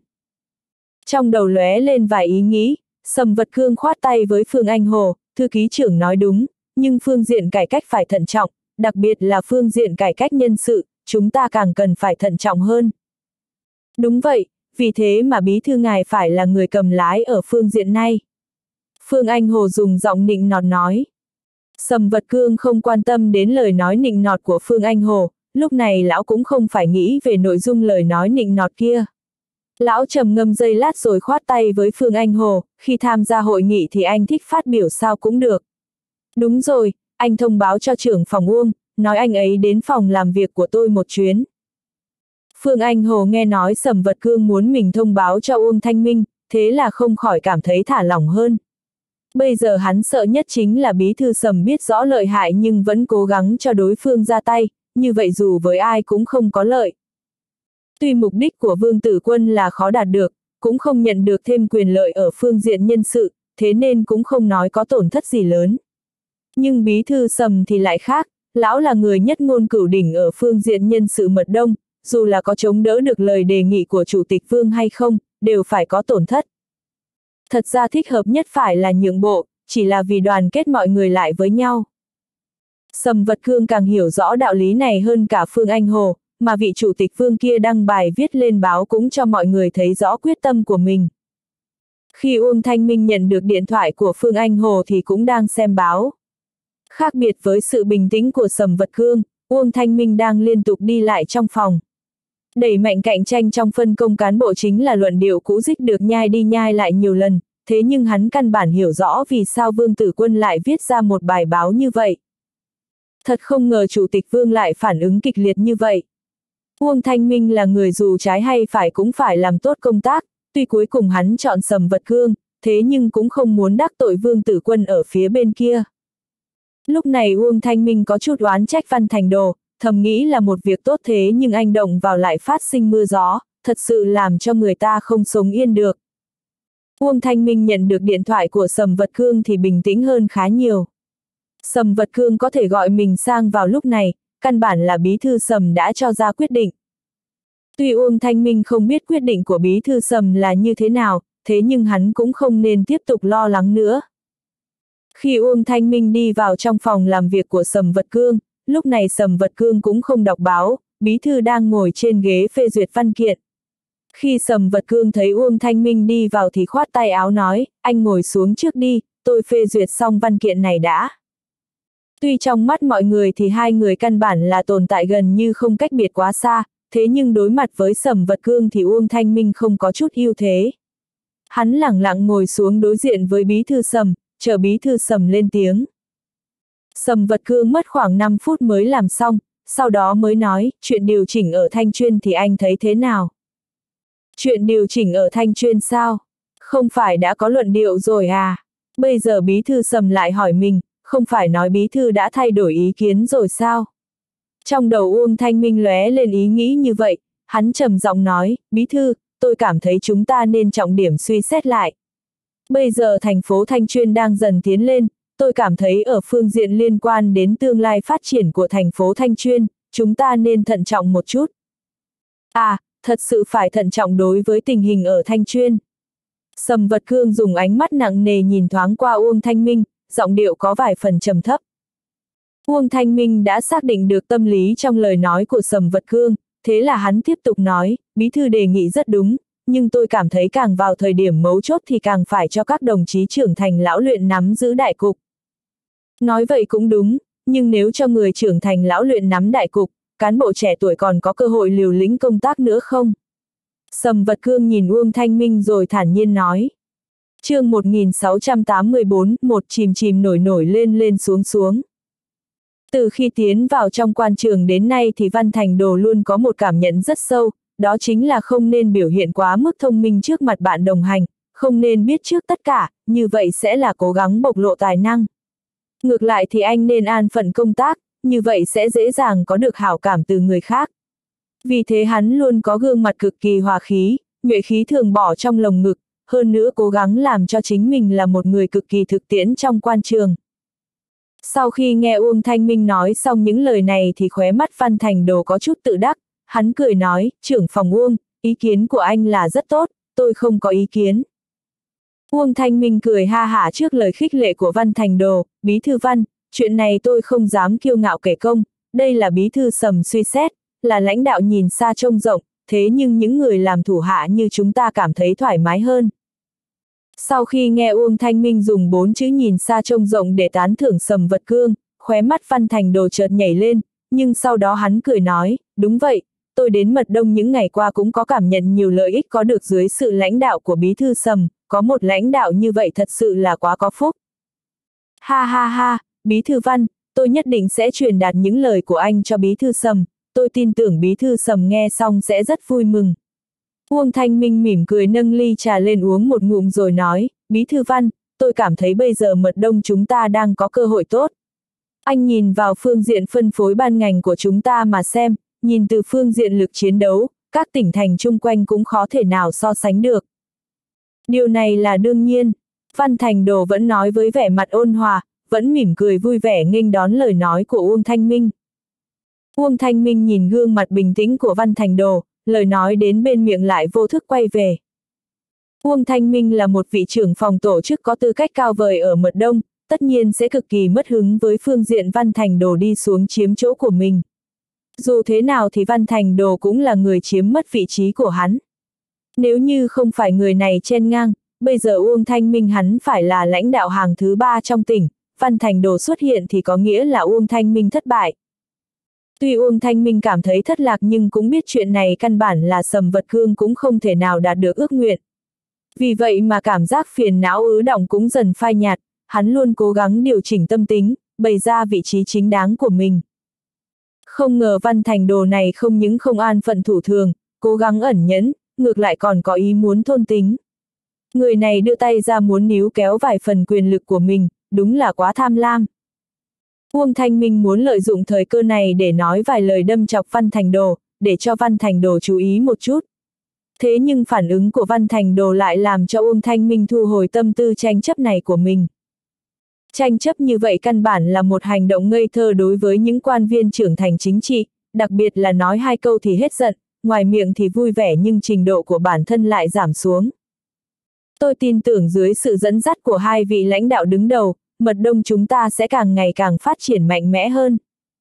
Trong đầu lóe lên vài ý nghĩ, Sầm Vật Cương khoát tay với Phương Anh Hồ, thư ký trưởng nói đúng, nhưng phương diện cải cách phải thận trọng, đặc biệt là phương diện cải cách nhân sự, chúng ta càng cần phải thận trọng hơn. Đúng vậy, vì thế mà bí thư ngài phải là người cầm lái ở phương diện này. Phương Anh Hồ dùng giọng nịnh nọt nói. Sầm Vật Cương không quan tâm đến lời nói nịnh nọt của Phương Anh Hồ, lúc này lão cũng không phải nghĩ về nội dung lời nói nịnh nọt kia. Lão trầm ngâm giây lát rồi khoát tay với Phương Anh Hồ, khi tham gia hội nghị thì anh thích phát biểu sao cũng được. Đúng rồi, anh thông báo cho trưởng phòng Uông, nói anh ấy đến phòng làm việc của tôi một chuyến. Phương Anh Hồ nghe nói Sầm Vật Cương muốn mình thông báo cho Uông Thanh Minh, thế là không khỏi cảm thấy thả lỏng hơn. Bây giờ hắn sợ nhất chính là bí thư Sầm biết rõ lợi hại nhưng vẫn cố gắng cho đối phương ra tay, như vậy dù với ai cũng không có lợi. Tuy mục đích của Vương Tử Quân là khó đạt được, cũng không nhận được thêm quyền lợi ở phương diện nhân sự, thế nên cũng không nói có tổn thất gì lớn. Nhưng bí thư Sầm thì lại khác, lão là người nhất ngôn cửu đỉnh ở phương diện nhân sự mật đông, dù là có chống đỡ được lời đề nghị của Chủ tịch Vương hay không, đều phải có tổn thất. Thật ra thích hợp nhất phải là nhượng bộ, chỉ là vì đoàn kết mọi người lại với nhau. Sầm Vật Cương càng hiểu rõ đạo lý này hơn cả Phương Anh Hồ, mà vị Chủ tịch Vương kia đăng bài viết lên báo cũng cho mọi người thấy rõ quyết tâm của mình. Khi Uông Thanh Minh nhận được điện thoại của Phương Anh Hồ thì cũng đang xem báo. Khác biệt với sự bình tĩnh của Sầm Vật Cương, Uông Thanh Minh đang liên tục đi lại trong phòng. Đẩy mạnh cạnh tranh trong phân công cán bộ chính là luận điệu cũ dích được nhai đi nhai lại nhiều lần, thế nhưng hắn căn bản hiểu rõ vì sao Vương Tử Quân lại viết ra một bài báo như vậy. Thật không ngờ Chủ tịch Vương lại phản ứng kịch liệt như vậy. Uông Thanh Minh là người dù trái hay phải cũng phải làm tốt công tác, tuy cuối cùng hắn chọn Sầm Vật Cương, thế nhưng cũng không muốn đắc tội Vương Tử Quân ở phía bên kia. Lúc này Uông Thanh Minh có chút oán trách Văn Thành Đồ, thầm nghĩ là một việc tốt thế nhưng anh động vào lại phát sinh mưa gió, thật sự làm cho người ta không sống yên được. Uông Thanh Minh nhận được điện thoại của Sầm Vật Cương thì bình tĩnh hơn khá nhiều. Sầm Vật Cương có thể gọi mình sang vào lúc này, căn bản là bí thư Sầm đã cho ra quyết định. Tuy Uông Thanh Minh không biết quyết định của bí thư Sầm là như thế nào, thế nhưng hắn cũng không nên tiếp tục lo lắng nữa. Khi Uông Thanh Minh đi vào trong phòng làm việc của Sầm Vật Cương, lúc này Sầm Vật Cương cũng không đọc báo, bí thư đang ngồi trên ghế phê duyệt văn kiện. Khi Sầm Vật Cương thấy Uông Thanh Minh đi vào thì khoát tay áo nói, anh ngồi xuống trước đi, tôi phê duyệt xong văn kiện này đã. Tuy trong mắt mọi người thì hai người căn bản là tồn tại gần như không cách biệt quá xa, thế nhưng đối mặt với Sầm Vật Cương thì Uông Thanh Minh không có chút ưu thế. Hắn lẳng lặng ngồi xuống đối diện với bí thư Sầm, chờ bí thư Sầm lên tiếng. Sầm Vật Cương mất khoảng 5 phút mới làm xong, sau đó mới nói, chuyện điều chỉnh ở Thanh Chuyên thì anh thấy thế nào? Chuyện điều chỉnh ở Thanh Chuyên sao? Không phải đã có luận điệu rồi à? Bây giờ bí thư Sầm lại hỏi mình, không phải nói bí thư đã thay đổi ý kiến rồi sao? Trong đầu Uông Thanh Minh lóe lên ý nghĩ như vậy, hắn trầm giọng nói, bí thư, tôi cảm thấy chúng ta nên trọng điểm suy xét lại. Bây giờ thành phố Thanh Chuyên đang dần tiến lên, tôi cảm thấy ở phương diện liên quan đến tương lai phát triển của thành phố Thanh Chuyên, chúng ta nên thận trọng một chút. À, thật sự phải thận trọng đối với tình hình ở Thanh Chuyên. Sầm Vật Cương dùng ánh mắt nặng nề nhìn thoáng qua Uông Thanh Minh, giọng điệu có vài phần trầm thấp. Uông Thanh Minh đã xác định được tâm lý trong lời nói của Sầm Vật Cương, thế là hắn tiếp tục nói, bí thư đề nghị rất đúng, nhưng tôi cảm thấy càng vào thời điểm mấu chốt thì càng phải cho các đồng chí trưởng thành lão luyện nắm giữ đại cục. Nói vậy cũng đúng, nhưng nếu cho người trưởng thành lão luyện nắm đại cục, cán bộ trẻ tuổi còn có cơ hội liều lĩnh công tác nữa không? Sầm Vật Cương nhìn Uông Thanh Minh rồi thản nhiên nói. Chương 1684, một chìm chìm nổi nổi lên lên xuống xuống. Từ khi tiến vào trong quan trường đến nay thì Văn Thành Đồ luôn có một cảm nhận rất sâu, đó chính là không nên biểu hiện quá mức thông minh trước mặt bạn đồng hành, không nên biết trước tất cả, như vậy sẽ là cố gắng bộc lộ tài năng. Ngược lại thì anh nên an phận công tác, như vậy sẽ dễ dàng có được hảo cảm từ người khác. Vì thế hắn luôn có gương mặt cực kỳ hòa khí, nhuệ khí thường bỏ trong lồng ngực, hơn nữa cố gắng làm cho chính mình là một người cực kỳ thực tiễn trong quan trường. Sau khi nghe Uông Thanh Minh nói xong những lời này thì khóe mắt Văn Thành Đồ có chút tự đắc, hắn cười nói, trưởng phòng Uông, ý kiến của anh là rất tốt, tôi không có ý kiến. Uông Thanh Minh cười ha hả trước lời khích lệ của Văn Thành Đồ, bí thư Văn, chuyện này tôi không dám kiêu ngạo kể công, đây là bí thư Sầm suy xét, là lãnh đạo nhìn xa trông rộng, thế nhưng những người làm thủ hạ như chúng ta cảm thấy thoải mái hơn. Sau khi nghe Uông Thanh Minh dùng 4 chữ nhìn xa trông rộng để tán thưởng Sầm Vật Cương, khóe mắt Văn Thành Đồ chợt nhảy lên, nhưng sau đó hắn cười nói, đúng vậy, tôi đến Mật Đông những ngày qua cũng có cảm nhận nhiều lợi ích có được dưới sự lãnh đạo của bí thư Sầm, có một lãnh đạo như vậy thật sự là quá có phúc. Ha ha ha, bí thư Văn, tôi nhất định sẽ truyền đạt những lời của anh cho bí thư Sầm, tôi tin tưởng bí thư Sầm nghe xong sẽ rất vui mừng. Uông Thanh Minh mỉm cười nâng ly trà lên uống một ngụm rồi nói, bí thư Văn, tôi cảm thấy bây giờ Mật Đông chúng ta đang có cơ hội tốt. Anh nhìn vào phương diện phân phối ban ngành của chúng ta mà xem, nhìn từ phương diện lực chiến đấu, các tỉnh thành chung quanh cũng khó thể nào so sánh được. Điều này là đương nhiên, Văn Thành Đồ vẫn nói với vẻ mặt ôn hòa, vẫn mỉm cười vui vẻ nghênh đón lời nói của Uông Thanh Minh. Uông Thanh Minh nhìn gương mặt bình tĩnh của Văn Thành Đồ, lời nói đến bên miệng lại vô thức quay về. Uông Thanh Minh là một vị trưởng phòng tổ chức có tư cách cao vời ở Mật Đông, tất nhiên sẽ cực kỳ mất hứng với phương diện Văn Thành Đồ đi xuống chiếm chỗ của mình. Dù thế nào thì Văn Thành Đồ cũng là người chiếm mất vị trí của hắn. Nếu như không phải người này chen ngang, bây giờ Uông Thanh Minh hắn phải là lãnh đạo hàng thứ 3 trong tỉnh, Văn Thành Đồ xuất hiện thì có nghĩa là Uông Thanh Minh thất bại. Tuy Uông Thanh Minh cảm thấy thất lạc nhưng cũng biết chuyện này căn bản là Sầm Vật Cương cũng không thể nào đạt được ước nguyện. Vì vậy mà cảm giác phiền não ứ đọng cũng dần phai nhạt, hắn luôn cố gắng điều chỉnh tâm tính, bày ra vị trí chính đáng của mình. Không ngờ Văn Thành Đồ này không những không an phận thủ thường, cố gắng ẩn nhẫn, ngược lại còn có ý muốn thôn tính. Người này đưa tay ra muốn níu kéo vài phần quyền lực của mình, đúng là quá tham lam. Uông Thanh Minh muốn lợi dụng thời cơ này để nói vài lời đâm chọc Văn Thành Đồ, để cho Văn Thành Đồ chú ý một chút. Thế nhưng phản ứng của Văn Thành Đồ lại làm cho Uông Thanh Minh thu hồi tâm tư tranh chấp này của mình. Tranh chấp như vậy căn bản là một hành động ngây thơ đối với những quan viên trưởng thành chính trị, đặc biệt là nói 2 câu thì hết giận, ngoài miệng thì vui vẻ nhưng trình độ của bản thân lại giảm xuống. Tôi tin tưởng dưới sự dẫn dắt của 2 vị lãnh đạo đứng đầu, Mật Đông chúng ta sẽ càng ngày càng phát triển mạnh mẽ hơn.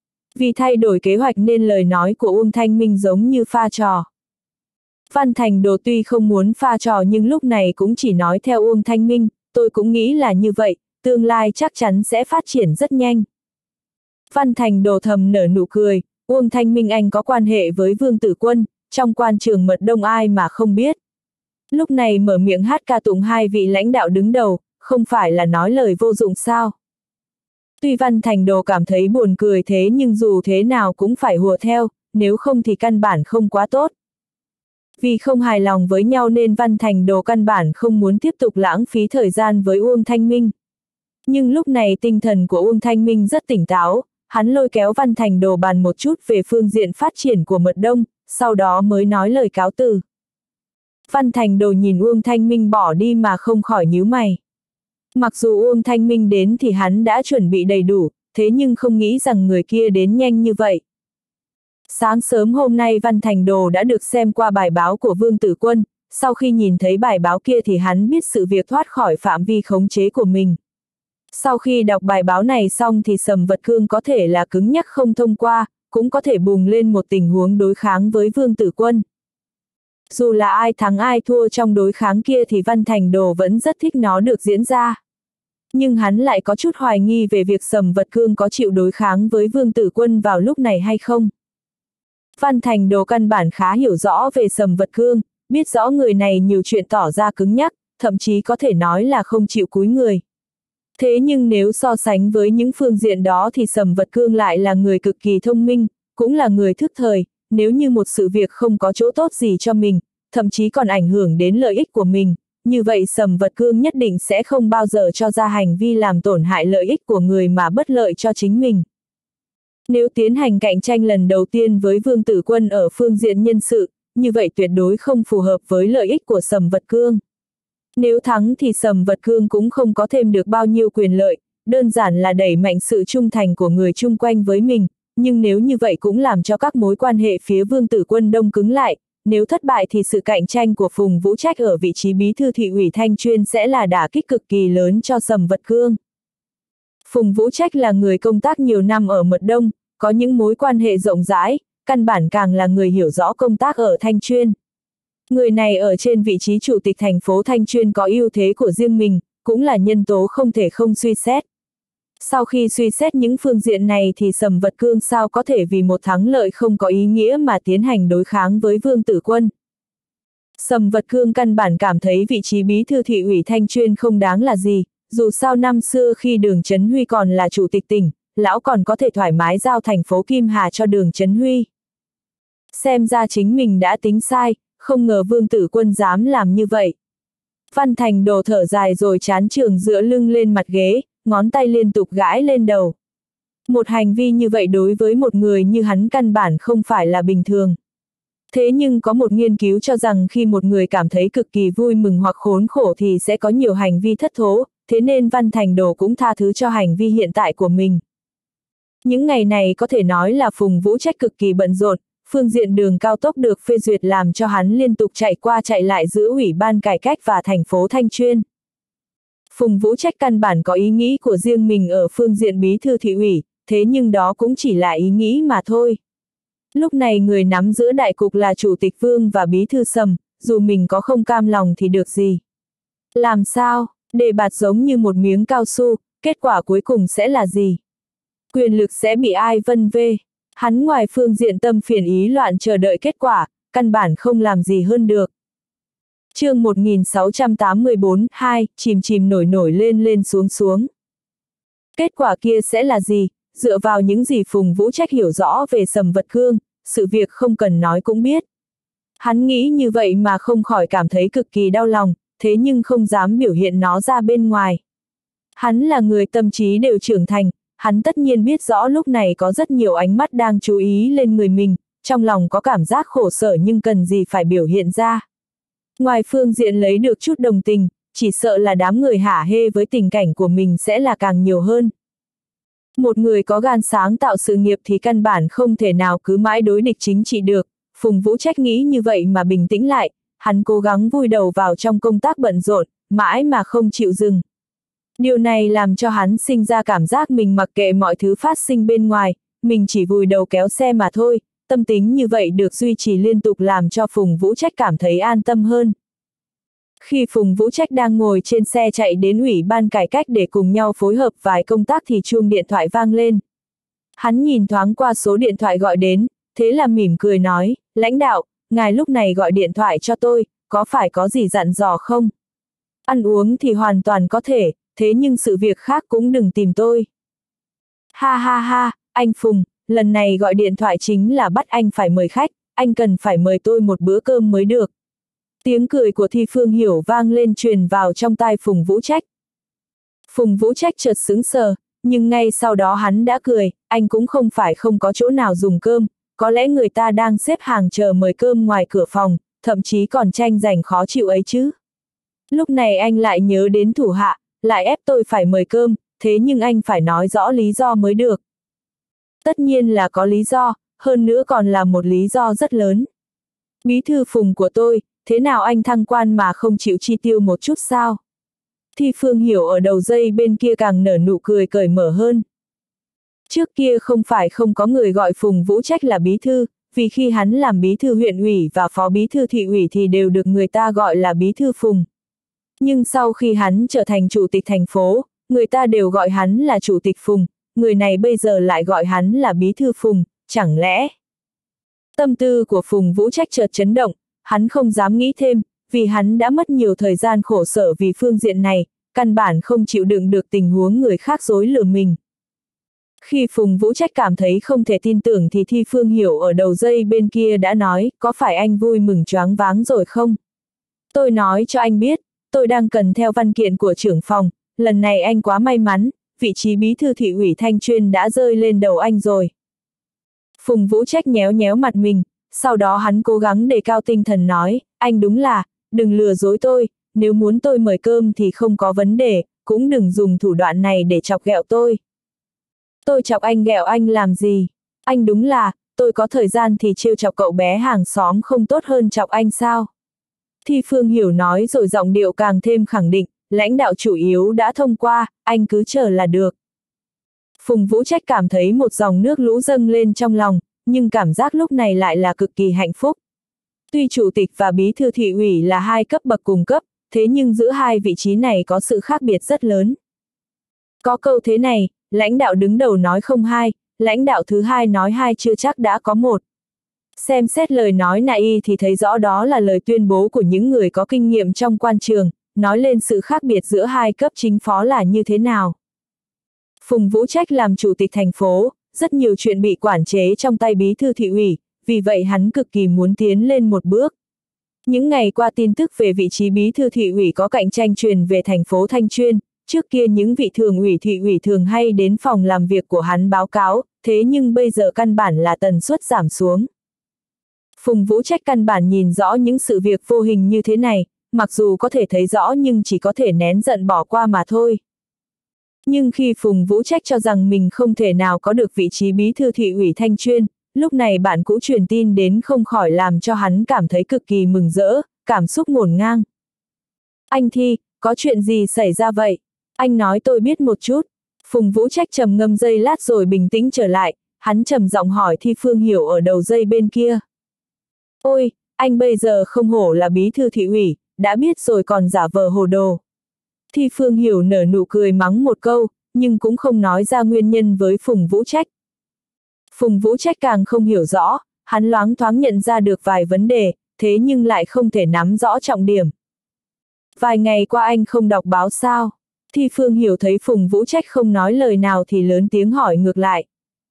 Vì thay đổi kế hoạch nên lời nói của Uông Thanh Minh giống như pha trò. Văn Thành Đồ tuy không muốn pha trò nhưng lúc này cũng chỉ nói theo Uông Thanh Minh, tôi cũng nghĩ là như vậy, tương lai chắc chắn sẽ phát triển rất nhanh. Văn Thành Đồ thầm nở nụ cười, Uông Thanh Minh anh có quan hệ với Vương Tử Quân, trong quan trường Mật Đông ai mà không biết. Lúc này mở miệng hát ca tụng 2 vị lãnh đạo đứng đầu, không phải là nói lời vô dụng sao. Tuy Văn Thành Đồ cảm thấy buồn cười thế nhưng dù thế nào cũng phải hùa theo, nếu không thì căn bản không quá tốt. Vì không hài lòng với nhau nên Văn Thành Đồ căn bản không muốn tiếp tục lãng phí thời gian với Uông Thanh Minh. Nhưng lúc này tinh thần của Uông Thanh Minh rất tỉnh táo, hắn lôi kéo Văn Thành Đồ bàn một chút về phương diện phát triển của Mật Đông, sau đó mới nói lời cáo từ. Văn Thành Đồ nhìn Uông Thanh Minh bỏ đi mà không khỏi nhíu mày. Mặc dù Uông Thanh Minh đến thì hắn đã chuẩn bị đầy đủ, thế nhưng không nghĩ rằng người kia đến nhanh như vậy. Sáng sớm hôm nay Văn Thành Đồ đã được xem qua bài báo của Vương Tử Quân, sau khi nhìn thấy bài báo kia thì hắn biết sự việc thoát khỏi phạm vi khống chế của mình. Sau khi đọc bài báo này xong thì Sầm Vật Cương có thể là cứng nhắc không thông qua, cũng có thể bùng lên một tình huống đối kháng với Vương Tử Quân. Dù là ai thắng ai thua trong đối kháng kia thì Văn Thành Đồ vẫn rất thích nó được diễn ra. Nhưng hắn lại có chút hoài nghi về việc Sầm Vật Cương có chịu đối kháng với Vương Tử Quân vào lúc này hay không. Văn Thành Đồ căn bản khá hiểu rõ về Sầm Vật Cương, biết rõ người này nhiều chuyện tỏ ra cứng nhắc, thậm chí có thể nói là không chịu cúi người. Thế nhưng nếu so sánh với những phương diện đó thì Sầm Vật Cương lại là người cực kỳ thông minh, cũng là người thức thời, nếu như một sự việc không có chỗ tốt gì cho mình, thậm chí còn ảnh hưởng đến lợi ích của mình, như vậy Sầm Vật Cương nhất định sẽ không bao giờ cho ra hành vi làm tổn hại lợi ích của người mà bất lợi cho chính mình. Nếu tiến hành cạnh tranh lần đầu tiên với Vương Tử Quân ở phương diện nhân sự, như vậy tuyệt đối không phù hợp với lợi ích của Sầm Vật Cương. Nếu thắng thì Sầm Vật Cương cũng không có thêm được bao nhiêu quyền lợi, đơn giản là đẩy mạnh sự trung thành của người chung quanh với mình, nhưng nếu như vậy cũng làm cho các mối quan hệ phía Vương Tử Quân đông cứng lại, nếu thất bại thì sự cạnh tranh của Phùng Vũ Trách ở vị trí bí thư thị ủy Thanh Chuyên sẽ là đả kích cực kỳ lớn cho Sầm Vật Cương. Phùng Vũ Trách là người công tác nhiều năm ở Mật Đông, có những mối quan hệ rộng rãi, căn bản càng là người hiểu rõ công tác ở Thanh Chuyên. Người này ở trên vị trí chủ tịch thành phố Thanh Chuyên có ưu thế của riêng mình, cũng là nhân tố không thể không suy xét. Sau khi suy xét những phương diện này thì Sầm Vật Cương sao có thể vì một thắng lợi không có ý nghĩa mà tiến hành đối kháng với Vương Tử Quân. Sầm Vật Cương căn bản cảm thấy vị trí bí thư thị ủy Thanh Chuyên không đáng là gì, dù sao năm xưa khi Đường Chấn Huy còn là chủ tịch tỉnh, lão còn có thể thoải mái giao thành phố Kim Hà cho Đường Chấn Huy. Xem ra chính mình đã tính sai, không ngờ Vương Tử Quân dám làm như vậy. Văn Thành Đồ thở dài rồi chán trường dựa lưng lên mặt ghế, ngón tay liên tục gãi lên đầu. Một hành vi như vậy đối với một người như hắn căn bản không phải là bình thường. Thế nhưng có một nghiên cứu cho rằng khi một người cảm thấy cực kỳ vui mừng hoặc khốn khổ thì sẽ có nhiều hành vi thất thố, thế nên Văn Thành Đồ cũng tha thứ cho hành vi hiện tại của mình. Những ngày này có thể nói là Phùng Vũ Trách cực kỳ bận rộn, phương diện đường cao tốc được phê duyệt làm cho hắn liên tục chạy qua chạy lại giữa Ủy ban Cải cách và thành phố Thanh Chuyên. Phùng Vũ Trách căn bản có ý nghĩ của riêng mình ở phương diện bí thư thị ủy, thế nhưng đó cũng chỉ là ý nghĩ mà thôi. Lúc này người nắm giữ đại cục là Chủ tịch Vương và bí thư Sầm, dù mình có không cam lòng thì được gì. Làm sao, đề bạt giống như một miếng cao su, kết quả cuối cùng sẽ là gì? Quyền lực sẽ bị ai vân vê? Hắn ngoài phương diện tâm phiền ý loạn chờ đợi kết quả, căn bản không làm gì hơn được. Chương 1684, 2, chìm chìm nổi nổi lên lên xuống xuống. Kết quả kia sẽ là gì? Dựa vào những gì Phùng Vũ Trách hiểu rõ về Sầm Vật Cương, sự việc không cần nói cũng biết. Hắn nghĩ như vậy mà không khỏi cảm thấy cực kỳ đau lòng, thế nhưng không dám biểu hiện nó ra bên ngoài. Hắn là người tâm trí đều trưởng thành, hắn tất nhiên biết rõ lúc này có rất nhiều ánh mắt đang chú ý lên người mình, trong lòng có cảm giác khổ sở nhưng cần gì phải biểu hiện ra. Ngoài phương diện lấy được chút đồng tình, chỉ sợ là đám người hả hê với tình cảnh của mình sẽ là càng nhiều hơn. Một người có gan sáng tạo sự nghiệp thì căn bản không thể nào cứ mãi đối địch chính trị được, Phùng Vũ Trách nghĩ như vậy mà bình tĩnh lại, hắn cố gắng vùi đầu vào trong công tác bận rộn, mãi mà không chịu dừng. Điều này làm cho hắn sinh ra cảm giác mình mặc kệ mọi thứ phát sinh bên ngoài, mình chỉ vùi đầu kéo xe mà thôi, tâm tính như vậy được duy trì liên tục làm cho Phùng Vũ Trách cảm thấy an tâm hơn. Khi Phùng Vũ Trách đang ngồi trên xe chạy đến Ủy ban Cải cách để cùng nhau phối hợp vài công tác thì chuông điện thoại vang lên. Hắn nhìn thoáng qua số điện thoại gọi đến, thế là mỉm cười nói, lãnh đạo, ngài lúc này gọi điện thoại cho tôi, có phải có gì dặn dò không? Ăn uống thì hoàn toàn có thể, thế nhưng sự việc khác cũng đừng tìm tôi. Ha ha ha, anh Phùng, lần này gọi điện thoại chính là bắt anh phải mời khách, anh cần phải mời tôi một bữa cơm mới được. Tiếng cười của Thi Phương Hiểu vang lên truyền vào trong tai Phùng Vũ Trách. Phùng Vũ Trách chợt sững sờ, nhưng ngay sau đó hắn đã cười, anh cũng không phải không có chỗ nào dùng cơm, có lẽ người ta đang xếp hàng chờ mời cơm ngoài cửa phòng, thậm chí còn tranh giành khó chịu ấy chứ. Lúc này anh lại nhớ đến thủ hạ, lại ép tôi phải mời cơm, thế nhưng anh phải nói rõ lý do mới được. Tất nhiên là có lý do, hơn nữa còn là một lý do rất lớn. Bí thư Phùng của tôi, thế nào anh thăng quan mà không chịu chi tiêu một chút sao? Thi Phương Hiểu ở đầu dây bên kia càng nở nụ cười cởi mở hơn. Trước kia không phải không có người gọi Phùng Vũ Trách là bí thư, vì khi hắn làm bí thư huyện ủy và phó bí thư thị ủy thì đều được người ta gọi là bí thư Phùng. Nhưng sau khi hắn trở thành chủ tịch thành phố, người ta đều gọi hắn là chủ tịch Phùng, người này bây giờ lại gọi hắn là bí thư Phùng, chẳng lẽ? Tâm tư của Phùng Vũ Trách chợt chấn động, hắn không dám nghĩ thêm, vì hắn đã mất nhiều thời gian khổ sở vì phương diện này, căn bản không chịu đựng được tình huống người khác dối lừa mình. Khi Phùng Vũ Trách cảm thấy không thể tin tưởng thì Thi Phương Hiểu ở đầu dây bên kia đã nói, có phải anh vui mừng choáng váng rồi không? Tôi nói cho anh biết, tôi đang cần theo văn kiện của trưởng phòng, lần này anh quá may mắn, vị trí bí thư thị ủy Thanh Chuyên đã rơi lên đầu anh rồi. Phùng Vũ Trách nhéo nhéo mặt mình, sau đó hắn cố gắng đề cao tinh thần nói, anh đúng là, đừng lừa dối tôi, nếu muốn tôi mời cơm thì không có vấn đề, cũng đừng dùng thủ đoạn này để chọc ghẹo tôi. Tôi chọc anh ghẹo anh làm gì? Anh đúng là, tôi có thời gian thì trêu chọc cậu bé hàng xóm không tốt hơn chọc anh sao? Thi Phương Hiểu nói rồi giọng điệu càng thêm khẳng định, lãnh đạo chủ yếu đã thông qua, anh cứ chờ là được. Phùng Vũ Trách cảm thấy một dòng nước lũ dâng lên trong lòng, nhưng cảm giác lúc này lại là cực kỳ hạnh phúc. Tuy chủ tịch và bí thư thị ủy là hai cấp bậc cùng cấp, thế nhưng giữa hai vị trí này có sự khác biệt rất lớn. Có câu thế này, lãnh đạo đứng đầu nói không hai, lãnh đạo thứ hai nói hai chưa chắc đã có một. Xem xét lời nói này thì thấy rõ đó là lời tuyên bố của những người có kinh nghiệm trong quan trường, nói lên sự khác biệt giữa hai cấp chính phó là như thế nào. Phùng Vũ Trách làm chủ tịch thành phố, rất nhiều chuyện bị quản chế trong tay bí thư thị ủy, vì vậy hắn cực kỳ muốn tiến lên một bước. Những ngày qua tin tức về vị trí bí thư thị ủy có cạnh tranh truyền về thành phố Thanh Chuyên, trước kia những vị thường ủy thị ủy thường hay đến phòng làm việc của hắn báo cáo, thế nhưng bây giờ căn bản là tần suất giảm xuống. Phùng Vũ Trách căn bản nhìn rõ những sự việc vô hình như thế này, mặc dù có thể thấy rõ nhưng chỉ có thể nén giận bỏ qua mà thôi. Nhưng khi Phùng Vũ Trách cho rằng mình không thể nào có được vị trí bí thư thị ủy Thanh Chuyên, lúc này bạn cũ truyền tin đến không khỏi làm cho hắn cảm thấy cực kỳ mừng rỡ, cảm xúc ngổn ngang. Anh Thi, có chuyện gì xảy ra vậy? Anh nói tôi biết một chút. Phùng Vũ Trách trầm ngâm giây lát rồi bình tĩnh trở lại, hắn trầm giọng hỏi Thi Phương Hiểu ở đầu dây bên kia. Ôi, anh bây giờ không hổ là bí thư thị ủy, đã biết rồi còn giả vờ hồ đồ. Thi Phương Hiểu nở nụ cười mắng một câu, nhưng cũng không nói ra nguyên nhân với Phùng Vũ Trách. Phùng Vũ Trách càng không hiểu rõ, hắn loáng thoáng nhận ra được vài vấn đề, thế nhưng lại không thể nắm rõ trọng điểm. Vài ngày qua anh không đọc báo sao? Thi Phương Hiểu thấy Phùng Vũ Trách không nói lời nào thì lớn tiếng hỏi ngược lại.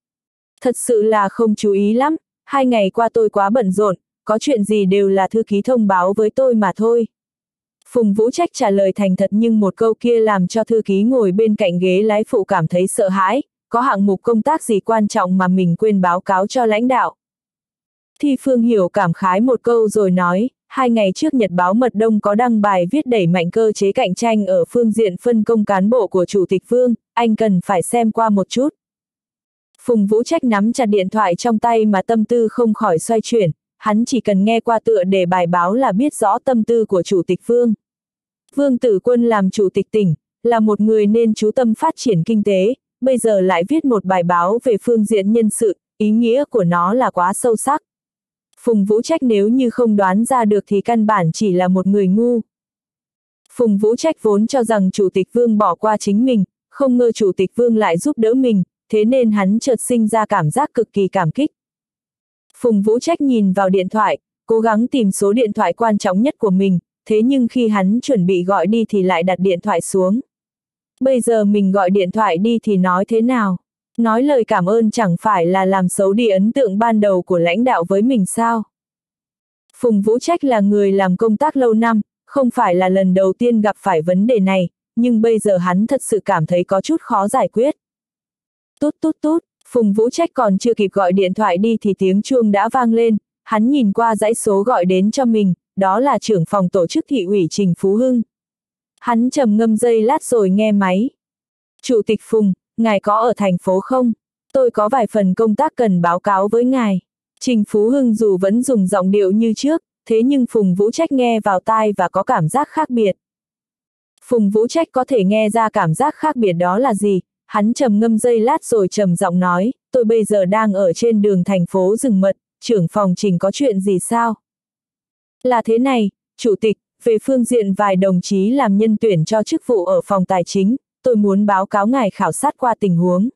Thật sự là không chú ý lắm, 2 ngày qua tôi quá bận rộn, có chuyện gì đều là thư ký thông báo với tôi mà thôi. Phùng Vũ Trách trả lời thành thật nhưng một câu kia làm cho thư ký ngồi bên cạnh ghế lái phụ cảm thấy sợ hãi, có hạng mục công tác gì quan trọng mà mình quên báo cáo cho lãnh đạo. Thi Phương Hiểu cảm khái một câu rồi nói, 2 ngày trước Nhật báo Mật Đông có đăng bài viết đẩy mạnh cơ chế cạnh tranh ở phương diện phân công cán bộ của Chủ tịch Vương, anh cần phải xem qua một chút. Phùng Vũ Trách nắm chặt điện thoại trong tay mà tâm tư không khỏi xoay chuyển, hắn chỉ cần nghe qua tựa đề bài báo là biết rõ tâm tư của Chủ tịch Vương. Vương Tử Quân làm Chủ tịch tỉnh, là một người nên chú tâm phát triển kinh tế, bây giờ lại viết một bài báo về phương diện nhân sự, ý nghĩa của nó là quá sâu sắc. Phùng Vũ Trách nếu như không đoán ra được thì căn bản chỉ là một người ngu. Phùng Vũ Trách vốn cho rằng Chủ tịch Vương bỏ qua chính mình, không ngờ Chủ tịch Vương lại giúp đỡ mình, thế nên hắn chợt sinh ra cảm giác cực kỳ cảm kích. Phùng Vũ Trách nhìn vào điện thoại, cố gắng tìm số điện thoại quan trọng nhất của mình, thế nhưng khi hắn chuẩn bị gọi đi thì lại đặt điện thoại xuống. Bây giờ mình gọi điện thoại đi thì nói thế nào? Nói lời cảm ơn chẳng phải là làm xấu đi ấn tượng ban đầu của lãnh đạo với mình sao? Phùng Vũ Trách là người làm công tác lâu năm, không phải là lần đầu tiên gặp phải vấn đề này, nhưng bây giờ hắn thật sự cảm thấy có chút khó giải quyết. Tút tút tút, Phùng Vũ Trách còn chưa kịp gọi điện thoại đi thì tiếng chuông đã vang lên, hắn nhìn qua dãy số gọi đến cho mình, đó là trưởng phòng tổ chức thị ủy Trình Phú Hưng. Hắn trầm ngâm giây lát rồi nghe máy. Chủ tịch Phùng, ngài có ở thành phố không? Tôi có vài phần công tác cần báo cáo với ngài. Trình Phú Hưng dù vẫn dùng giọng điệu như trước, thế nhưng Phùng Vũ Trách nghe vào tai và có cảm giác khác biệt. Phùng Vũ Trách có thể nghe ra cảm giác khác biệt đó là gì, hắn trầm ngâm giây lát rồi trầm giọng nói, tôi bây giờ đang ở trên đường thành phố Rừng Mật, trưởng phòng Trình có chuyện gì sao? Là thế này, Chủ tịch, về phương diện vài đồng chí làm nhân tuyển cho chức vụ ở phòng tài chính, tôi muốn báo cáo ngài khảo sát qua tình huống.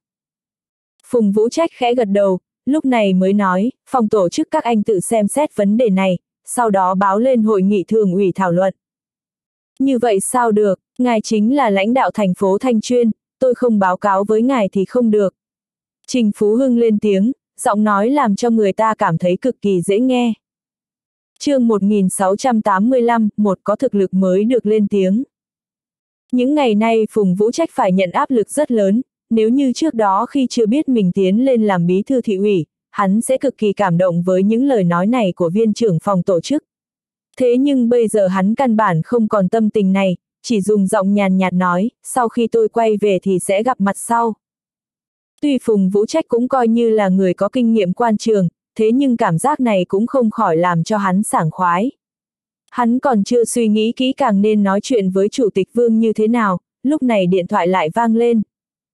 Phùng Vũ Trách khẽ gật đầu, lúc này mới nói, phòng tổ chức các anh tự xem xét vấn đề này, sau đó báo lên hội nghị thường ủy thảo luận. Như vậy sao được, ngài chính là lãnh đạo thành phố Thanh Chuyên, tôi không báo cáo với ngài thì không được. Trình Phú Hưng lên tiếng, giọng nói làm cho người ta cảm thấy cực kỳ dễ nghe. Chương 1685, một có thực lực mới được lên tiếng. Những ngày nay Phùng Vũ Trách phải nhận áp lực rất lớn, nếu như trước đó khi chưa biết mình tiến lên làm bí thư thị ủy, hắn sẽ cực kỳ cảm động với những lời nói này của viên trưởng phòng tổ chức. Thế nhưng bây giờ hắn căn bản không còn tâm tình này, chỉ dùng giọng nhàn nhạt nói, sau khi tôi quay về thì sẽ gặp mặt sau. Tuy Phùng Vũ Trách cũng coi như là người có kinh nghiệm quan trường, thế nhưng cảm giác này cũng không khỏi làm cho hắn sảng khoái. Hắn còn chưa suy nghĩ kỹ càng nên nói chuyện với Chủ tịch Vương như thế nào, lúc này điện thoại lại vang lên.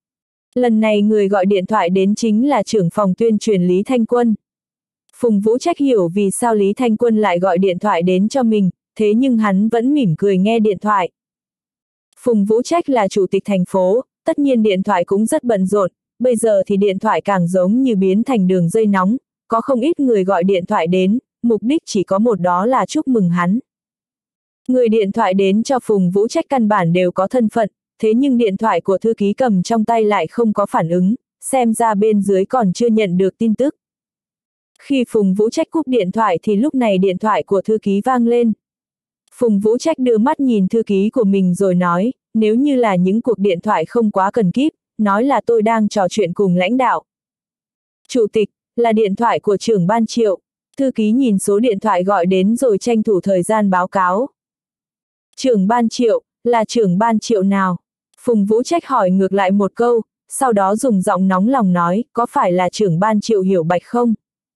Lần này người gọi điện thoại đến chính là trưởng phòng tuyên truyền Lý Thanh Quân. Phùng Vũ Trách hiểu vì sao Lý Thanh Quân lại gọi điện thoại đến cho mình, thế nhưng hắn vẫn mỉm cười nghe điện thoại. Phùng Vũ Trách là chủ tịch thành phố, tất nhiên điện thoại cũng rất bận rộn, bây giờ thì điện thoại càng giống như biến thành đường dây nóng, có không ít người gọi điện thoại đến, mục đích chỉ có một đó là chúc mừng hắn. Người điện thoại đến cho Phùng Vũ Trách căn bản đều có thân phận, thế nhưng điện thoại của thư ký cầm trong tay lại không có phản ứng, xem ra bên dưới còn chưa nhận được tin tức. Khi Phùng Vũ Trách cúp điện thoại thì lúc này điện thoại của thư ký vang lên. Phùng Vũ Trách đưa mắt nhìn thư ký của mình rồi nói, nếu như là những cuộc điện thoại không quá cần kíp, nói là tôi đang trò chuyện cùng lãnh đạo. Chủ tịch, là điện thoại của trưởng ban Triệu. Thư ký nhìn số điện thoại gọi đến rồi tranh thủ thời gian báo cáo. Trưởng ban Triệu, là trưởng ban Triệu nào? Phùng Vũ Trách hỏi ngược lại một câu, sau đó dùng giọng nóng lòng nói, có phải là trưởng ban Triệu Hiểu Bạch không?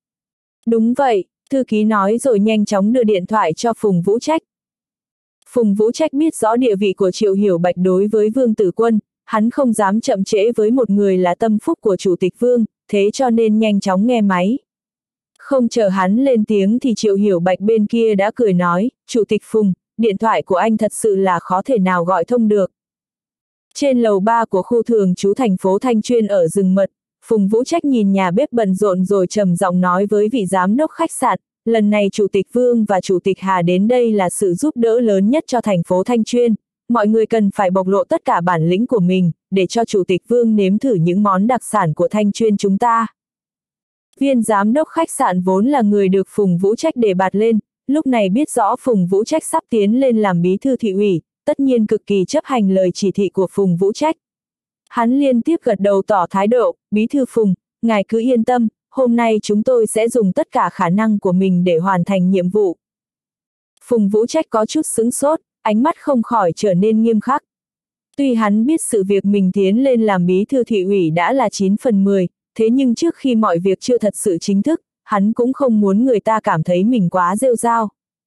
Đúng vậy, thư ký nói rồi nhanh chóng đưa điện thoại cho Phùng Vũ Trách. Phùng Vũ Trách biết rõ địa vị của Triệu Hiểu Bạch đối với Vương Tử Quân, hắn không dám chậm trễ với một người là tâm phúc của Chủ tịch Vương, thế cho nên nhanh chóng nghe máy. Không chờ hắn lên tiếng thì Triệu Hiểu Bạch bên kia đã cười nói, Chủ tịch Phùng, điện thoại của anh thật sự là khó thể nào gọi thông được. Trên lầu 3 của khu thường trú thành phố Thanh Chuyên ở Rừng Mật, Phùng Vũ Trách nhìn nhà bếp bận rộn rồi trầm giọng nói với vị giám đốc khách sạn, lần này Chủ tịch Vương và Chủ tịch Hà đến đây là sự giúp đỡ lớn nhất cho thành phố Thanh Chuyên, mọi người cần phải bộc lộ tất cả bản lĩnh của mình, để cho Chủ tịch Vương nếm thử những món đặc sản của Thanh Chuyên chúng ta. Viên giám đốc khách sạn vốn là người được Phùng Vũ Trách đề bạt lên, lúc này biết rõ Phùng Vũ Trách sắp tiến lên làm bí thư thị ủy, tất nhiên cực kỳ chấp hành lời chỉ thị của Phùng Vũ Trách. Hắn liên tiếp gật đầu tỏ thái độ, bí thư Phùng, ngài cứ yên tâm, hôm nay chúng tôi sẽ dùng tất cả khả năng của mình để hoàn thành nhiệm vụ. Phùng Vũ Trách có chút sững sốt, ánh mắt không khỏi trở nên nghiêm khắc. Tuy hắn biết sự việc mình tiến lên làm bí thư thị ủy đã là 9/10, thế nhưng trước khi mọi việc chưa thật sự chính thức, hắn cũng không muốn người ta cảm thấy mình quá rêu rao.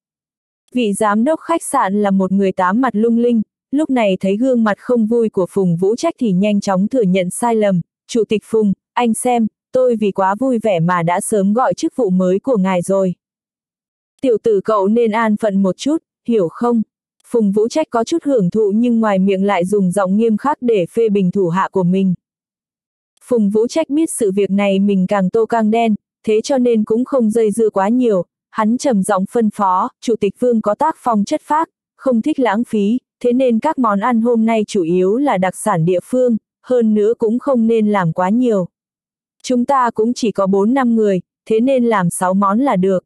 Vị giám đốc khách sạn là một người tám mặt lung linh, lúc này thấy gương mặt không vui của Phùng Vũ Trách thì nhanh chóng thừa nhận sai lầm. Chủ tịch Phùng, anh xem, tôi vì quá vui vẻ mà đã sớm gọi chức vụ mới của ngài rồi. Tiểu tử cậu nên an phận một chút, hiểu không? Phùng Vũ Trách có chút hưởng thụ nhưng ngoài miệng lại dùng giọng nghiêm khắc để phê bình thủ hạ của mình. Phùng Vũ Trách biết sự việc này mình càng tô càng đen, thế cho nên cũng không dây dưa quá nhiều, hắn trầm giọng phân phó, Chủ tịch Vương có tác phong chất phác, không thích lãng phí, thế nên các món ăn hôm nay chủ yếu là đặc sản địa phương, hơn nữa cũng không nên làm quá nhiều. Chúng ta cũng chỉ có 4-5 người, thế nên làm 6 món là được.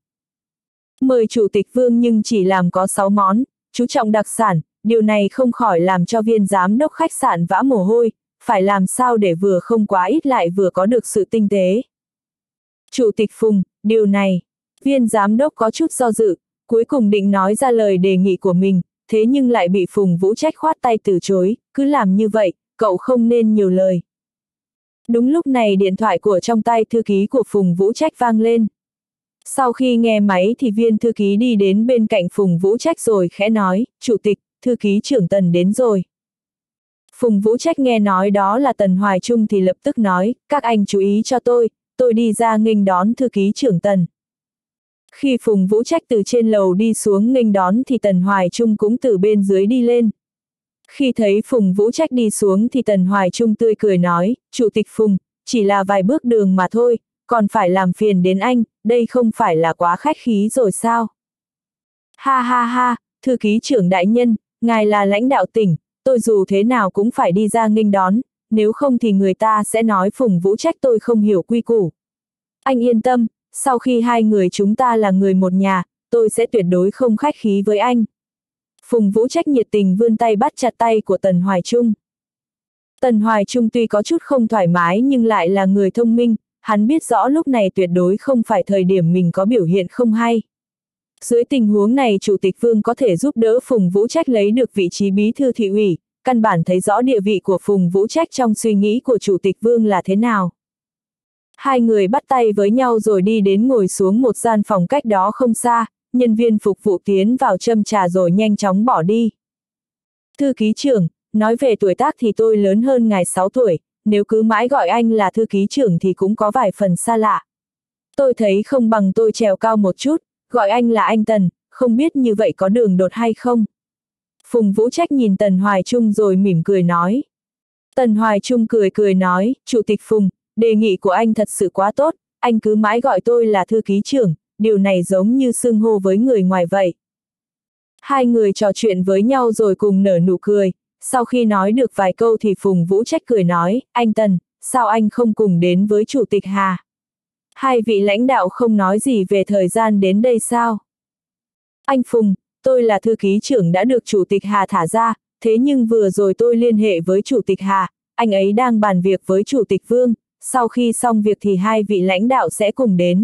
Mời Chủ tịch Vương nhưng chỉ làm có 6 món, chú trọng đặc sản, điều này không khỏi làm cho viên giám đốc khách sạn vã mồ hôi, phải làm sao để vừa không quá ít lại vừa có được sự tinh tế. Chủ tịch Phùng, điều này, Viên giám đốc có chút do dự, cuối cùng định nói ra lời đề nghị của mình, thế nhưng lại bị Phùng Vũ Trách khoát tay từ chối, cứ làm như vậy, cậu không nên nhiều lời. Đúng lúc này điện thoại của trong tay thư ký của Phùng Vũ Trách vang lên. Sau khi nghe máy thì viên thư ký đi đến bên cạnh Phùng Vũ Trách rồi khẽ nói, Chủ tịch, thư ký trưởng Tần đến rồi. Phùng Vũ Trách nghe nói đó là Tần Hoài Trung thì lập tức nói, các anh chú ý cho tôi đi ra nghênh đón thư ký trưởng Tần. Khi Phùng Vũ Trách từ trên lầu đi xuống nghênh đón thì Tần Hoài Trung cũng từ bên dưới đi lên. Khi thấy Phùng Vũ Trách đi xuống thì Tần Hoài Trung tươi cười nói, Chủ tịch Phùng, chỉ là vài bước đường mà thôi, còn phải làm phiền đến anh, đây không phải là quá khách khí rồi sao? Ha ha ha, thư ký trưởng đại nhân, ngài là lãnh đạo tỉnh, tôi dù thế nào cũng phải đi ra nghênh đón, nếu không thì người ta sẽ nói Phùng Vũ Trách tôi không hiểu quy củ. Anh yên tâm, sau khi hai người chúng ta là người một nhà, tôi sẽ tuyệt đối không khách khí với anh. Phùng Vũ Trách nhiệt tình vươn tay bắt chặt tay của Tần Hoài Trung. Tần Hoài Trung tuy có chút không thoải mái nhưng lại là người thông minh, hắn biết rõ lúc này tuyệt đối không phải thời điểm mình có biểu hiện không hay. Dưới tình huống này Chủ tịch Vương có thể giúp đỡ Phùng Vũ Trách lấy được vị trí bí thư thị ủy, căn bản thấy rõ địa vị của Phùng Vũ Trách trong suy nghĩ của Chủ tịch Vương là thế nào. Hai người bắt tay với nhau rồi đi đến ngồi xuống một gian phòng cách đó không xa, nhân viên phục vụ tiến vào châm trà rồi nhanh chóng bỏ đi. Thư ký trưởng, nói về tuổi tác thì tôi lớn hơn ngài 6 tuổi, nếu cứ mãi gọi anh là thư ký trưởng thì cũng có vài phần xa lạ. Tôi thấy không bằng tôi trèo cao một chút, gọi anh là anh Tần, không biết như vậy có đường đột hay không? Phùng Vũ Trách nhìn Tần Hoài Trung rồi mỉm cười nói. Tần Hoài Trung cười nói, Chủ tịch Phùng, đề nghị của anh thật sự quá tốt, anh cứ mãi gọi tôi là thư ký trưởng, điều này giống như xưng hô với người ngoài vậy. Hai người trò chuyện với nhau rồi cùng nở nụ cười, sau khi nói được vài câu thì Phùng Vũ Trách cười nói, anh Tần, sao anh không cùng đến với Chủ tịch Hà? Hai vị lãnh đạo không nói gì về thời gian đến đây sao? Anh Phùng, tôi là thư ký trưởng đã được Chủ tịch Hà thả ra, thế nhưng vừa rồi tôi liên hệ với Chủ tịch Hà, anh ấy đang bàn việc với Chủ tịch Vương, sau khi xong việc thì hai vị lãnh đạo sẽ cùng đến.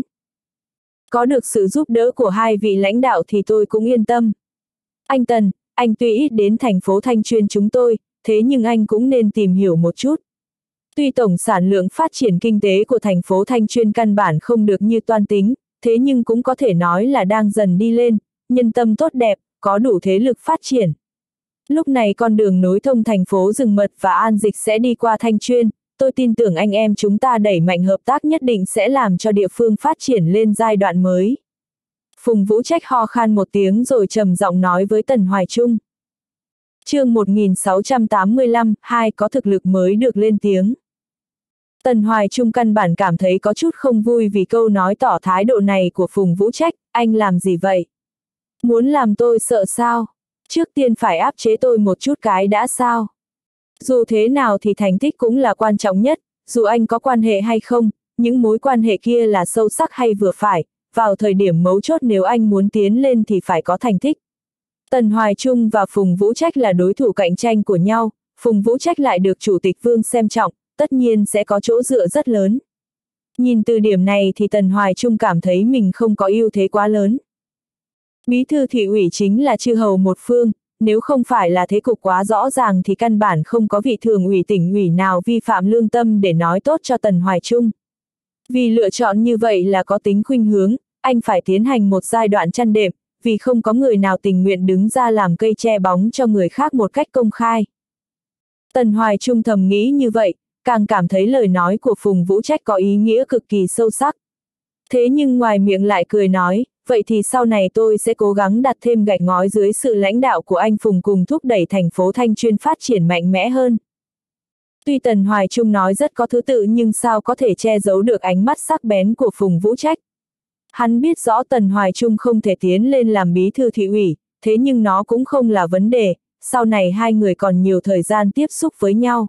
Có được sự giúp đỡ của hai vị lãnh đạo thì tôi cũng yên tâm. Anh Tần, anh tuy ít đến thành phố Thanh Chuyên chúng tôi, thế nhưng anh cũng nên tìm hiểu một chút. Tuy tổng sản lượng phát triển kinh tế của thành phố Thanh Chuyên căn bản không được như toan tính, thế nhưng cũng có thể nói là đang dần đi lên, nhân tâm tốt đẹp, có đủ thế lực phát triển. Lúc này con đường nối thông thành phố Rừng Mật và An Dịch sẽ đi qua Thanh Chuyên, tôi tin tưởng anh em chúng ta đẩy mạnh hợp tác nhất định sẽ làm cho địa phương phát triển lên giai đoạn mới. Phùng Vũ Trách ho khan một tiếng rồi trầm giọng nói với Tần Hoài Trung. Chương 1685, hai có thực lực mới được lên tiếng. Tần Hoài Trung căn bản cảm thấy có chút không vui vì câu nói tỏ thái độ này của Phùng Vũ Trách, anh làm gì vậy? Muốn làm tôi sợ sao? Trước tiên phải áp chế tôi một chút cái đã sao? Dù thế nào thì thành tích cũng là quan trọng nhất, dù anh có quan hệ hay không, những mối quan hệ kia là sâu sắc hay vừa phải, vào thời điểm mấu chốt nếu anh muốn tiến lên thì phải có thành tích. Tần Hoài Trung và Phùng Vũ Trách là đối thủ cạnh tranh của nhau, Phùng Vũ Trách lại được Chủ tịch Vương xem trọng, tất nhiên sẽ có chỗ dựa rất lớn. Nhìn từ điểm này thì Tần Hoài Trung cảm thấy mình không có ưu thế quá lớn. Bí thư thị ủy chính là chư hầu một phương, nếu không phải là thế cục quá rõ ràng thì căn bản không có vị thường ủy tỉnh ủy nào vi phạm lương tâm để nói tốt cho Tần Hoài Trung. Vì lựa chọn như vậy là có tính khuynh hướng, anh phải tiến hành một giai đoạn chăn đệm, vì không có người nào tình nguyện đứng ra làm cây che bóng cho người khác một cách công khai. Tần Hoài Trung thầm nghĩ như vậy, càng cảm thấy lời nói của Phùng Vũ Trách có ý nghĩa cực kỳ sâu sắc. Thế nhưng ngoài miệng lại cười nói, vậy thì sau này tôi sẽ cố gắng đặt thêm gạch ngói dưới sự lãnh đạo của anh Phùng cùng thúc đẩy thành phố Thanh Chuyên phát triển mạnh mẽ hơn. Tuy Tần Hoài Trung nói rất có thứ tự nhưng sao có thể che giấu được ánh mắt sắc bén của Phùng Vũ Trách. Hắn biết rõ Tần Hoài Trung không thể tiến lên làm bí thư thị ủy, thế nhưng nó cũng không là vấn đề, sau này hai người còn nhiều thời gian tiếp xúc với nhau.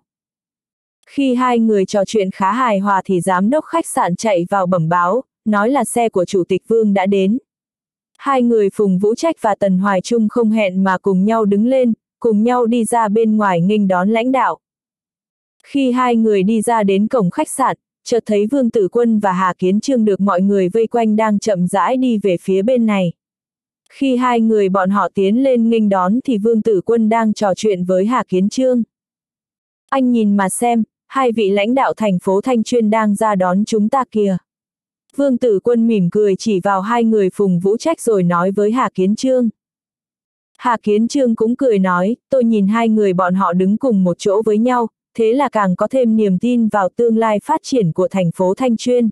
Khi hai người trò chuyện khá hài hòa thì giám đốc khách sạn chạy vào bẩm báo, nói là xe của Chủ tịch Vương đã đến. Hai người Phùng Vũ Trách và Tần Hoài Trung không hẹn mà cùng nhau đứng lên, cùng nhau đi ra bên ngoài nghênh đón lãnh đạo. Khi hai người đi ra đến cổng khách sạn, chợt thấy Vương Tử Quân và Hà Kiến Chương được mọi người vây quanh đang chậm rãi đi về phía bên này. Khi hai người bọn họ tiến lên nghênh đón thì Vương Tử Quân đang trò chuyện với Hà Kiến Chương. Anh nhìn mà xem, hai vị lãnh đạo thành phố Thanh Chuyên đang ra đón chúng ta kìa. Vương Tử Quân mỉm cười chỉ vào hai người Phùng Vũ Trách rồi nói với Hà Kiến Chương. Hà Kiến Chương cũng cười nói, tôi nhìn hai người bọn họ đứng cùng một chỗ với nhau, thế là càng có thêm niềm tin vào tương lai phát triển của thành phố Thanh Chuyên.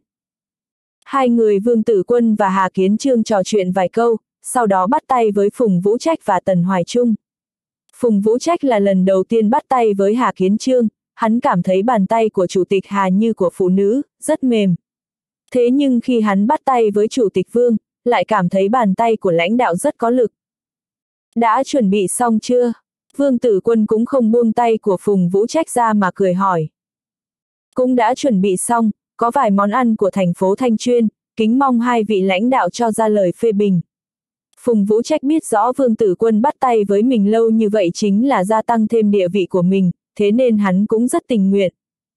Hai người Vương Tử Quân và Hà Kiến Chương trò chuyện vài câu, sau đó bắt tay với Phùng Vũ Trách và Tần Hoài Trung. Phùng Vũ Trách là lần đầu tiên bắt tay với Hà Kiến Chương, hắn cảm thấy bàn tay của Chủ tịch Hà như của phụ nữ, rất mềm. Thế nhưng khi hắn bắt tay với Chủ tịch Vương, lại cảm thấy bàn tay của lãnh đạo rất có lực. Đã chuẩn bị xong chưa? Vương Tử Quân cũng không buông tay của Phùng Vũ Trách ra mà cười hỏi. Cũng đã chuẩn bị xong, có vài món ăn của thành phố Thanh Chuyên, kính mong hai vị lãnh đạo cho ra lời phê bình. Phùng Vũ Trách biết rõ Vương Tử Quân bắt tay với mình lâu như vậy chính là gia tăng thêm địa vị của mình, thế nên hắn cũng rất tình nguyện.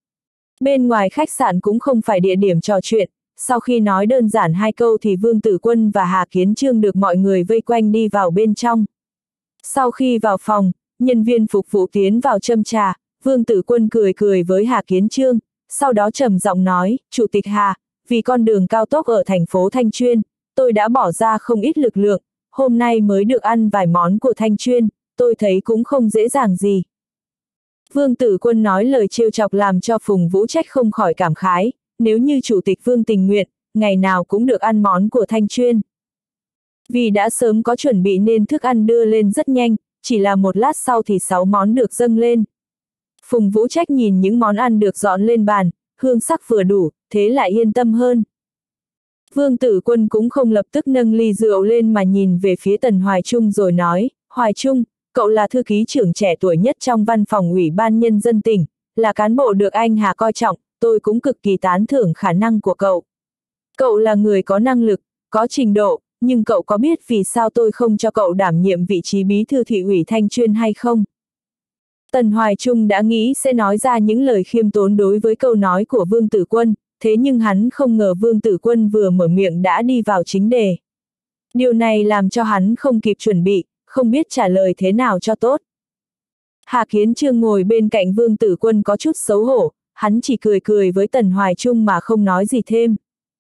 Bên ngoài khách sạn cũng không phải địa điểm trò chuyện, sau khi nói đơn giản hai câu thì Vương Tử Quân và Hà Kiến Chương được mọi người vây quanh đi vào bên trong. Sau khi vào phòng, nhân viên phục vụ tiến vào châm trà, Vương Tử Quân cười cười với Hà Kiến Chương, sau đó trầm giọng nói, Chủ tịch Hà, vì con đường cao tốc ở thành phố Thanh Chuyên, tôi đã bỏ ra không ít lực lượng, hôm nay mới được ăn vài món của Thanh Chuyên, tôi thấy cũng không dễ dàng gì. Vương Tử Quân nói lời trêu chọc làm cho Phùng Vũ Trách không khỏi cảm khái, nếu như Chủ tịch Vương tình nguyện, ngày nào cũng được ăn món của Thanh Chuyên. Vì đã sớm có chuẩn bị nên thức ăn đưa lên rất nhanh, chỉ là một lát sau thì 6 món được dâng lên. Phùng Vũ Trách nhìn những món ăn được dọn lên bàn, hương sắc vừa đủ, thế lại yên tâm hơn. Vương Tử Quân cũng không lập tức nâng ly rượu lên mà nhìn về phía Tần Hoài Trung rồi nói, Hoài Trung, cậu là thư ký trưởng trẻ tuổi nhất trong văn phòng Ủy ban Nhân dân tỉnh, là cán bộ được anh Hà coi trọng, tôi cũng cực kỳ tán thưởng khả năng của cậu. Cậu là người có năng lực, có trình độ, nhưng cậu có biết vì sao tôi không cho cậu đảm nhiệm vị trí bí thư thị ủy Thanh Chuyên hay không? Tần Hoài Trung đã nghĩ sẽ nói ra những lời khiêm tốn đối với câu nói của Vương Tử Quân, thế nhưng hắn không ngờ Vương Tử Quân vừa mở miệng đã đi vào chính đề. Điều này làm cho hắn không kịp chuẩn bị, không biết trả lời thế nào cho tốt. Hà Kiến Chương ngồi bên cạnh Vương Tử Quân có chút xấu hổ, hắn chỉ cười cười với Tần Hoài Trung mà không nói gì thêm.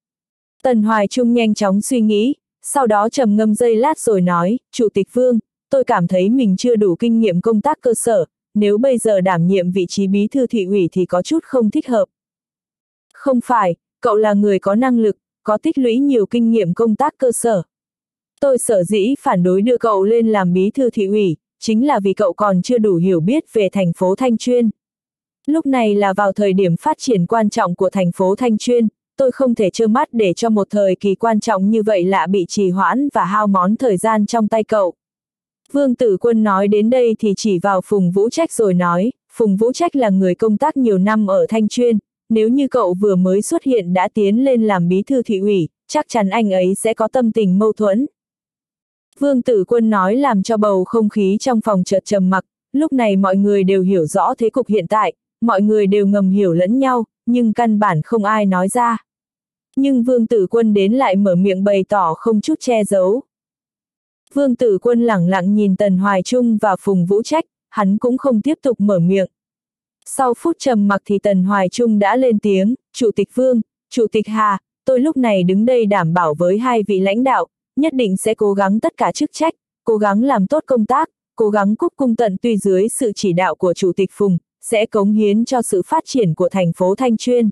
Tần Hoài Trung nhanh chóng suy nghĩ, sau đó trầm ngâm giây lát rồi nói, Chủ tịch Vương, tôi cảm thấy mình chưa đủ kinh nghiệm công tác cơ sở, nếu bây giờ đảm nhiệm vị trí bí thư thị ủy thì có chút không thích hợp. Không phải, cậu là người có năng lực, có tích lũy nhiều kinh nghiệm công tác cơ sở. Tôi sở dĩ phản đối đưa cậu lên làm bí thư thị ủy, chính là vì cậu còn chưa đủ hiểu biết về thành phố Thanh Chuyên. Lúc này là vào thời điểm phát triển quan trọng của thành phố Thanh Chuyên, tôi không thể trơ mắt để cho một thời kỳ quan trọng như vậy lạ bị trì hoãn và hao món thời gian trong tay cậu. Vương Tử Quân nói đến đây thì chỉ vào Phùng Vũ Trách rồi nói, Phùng Vũ Trách là người công tác nhiều năm ở Thanh Chuyên, nếu như cậu vừa mới xuất hiện đã tiến lên làm bí thư thị ủy, chắc chắn anh ấy sẽ có tâm tình mâu thuẫn. Vương Tử Quân nói làm cho bầu không khí trong phòng chợt trầm mặc, lúc này mọi người đều hiểu rõ thế cục hiện tại, mọi người đều ngầm hiểu lẫn nhau, nhưng căn bản không ai nói ra. Nhưng Vương Tử Quân đến lại mở miệng bày tỏ không chút che giấu. Vương Tử Quân lẳng lặng nhìn Tần Hoài Trung và Phùng Vũ Trách, hắn cũng không tiếp tục mở miệng. Sau phút trầm mặc thì Tần Hoài Trung đã lên tiếng, Chủ tịch Vương, Chủ tịch Hà, tôi lúc này đứng đây đảm bảo với hai vị lãnh đạo, nhất định sẽ cố gắng tất cả chức trách, cố gắng làm tốt công tác, cố gắng cúc cung tận tụy dưới sự chỉ đạo của Chủ tịch Phùng, sẽ cống hiến cho sự phát triển của thành phố Thanh Chuyên.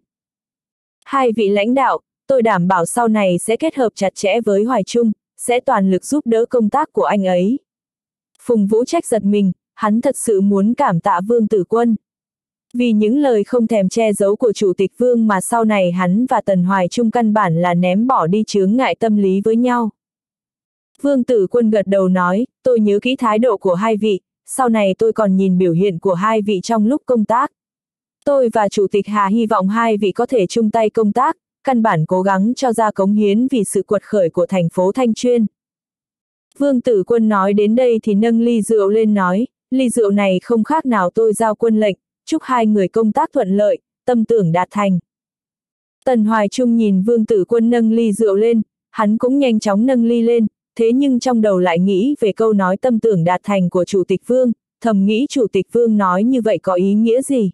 Hai vị lãnh đạo, tôi đảm bảo sau này sẽ kết hợp chặt chẽ với Hoài Trung, sẽ toàn lực giúp đỡ công tác của anh ấy. Phùng Vũ Trách giật mình, hắn thật sự muốn cảm tạ Vương Tử Quân. Vì những lời không thèm che giấu của Chủ tịch Vương mà sau này hắn và Tần Hoài Trung căn bản là ném bỏ đi chướng ngại tâm lý với nhau. Vương Tử Quân gật đầu nói, tôi nhớ kỹ thái độ của hai vị, sau này tôi còn nhìn biểu hiện của hai vị trong lúc công tác. Tôi và Chủ tịch Hà hy vọng hai vị có thể chung tay công tác, căn bản cố gắng cho ra cống hiến vì sự quật khởi của thành phố Thanh Chuyên. Vương Tử Quân nói đến đây thì nâng ly rượu lên nói, ly rượu này không khác nào tôi giao quân lệnh, chúc hai người công tác thuận lợi, tâm tưởng đạt thành. Tần Hoài Trung nhìn Vương Tử Quân nâng ly rượu lên, hắn cũng nhanh chóng nâng ly lên, thế nhưng trong đầu lại nghĩ về câu nói tâm tưởng đạt thành của Chủ tịch Vương, thầm nghĩ Chủ tịch Vương nói như vậy có ý nghĩa gì?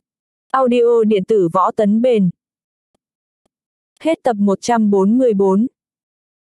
Audio điện tử Võ Tấn Bền. Hết tập 144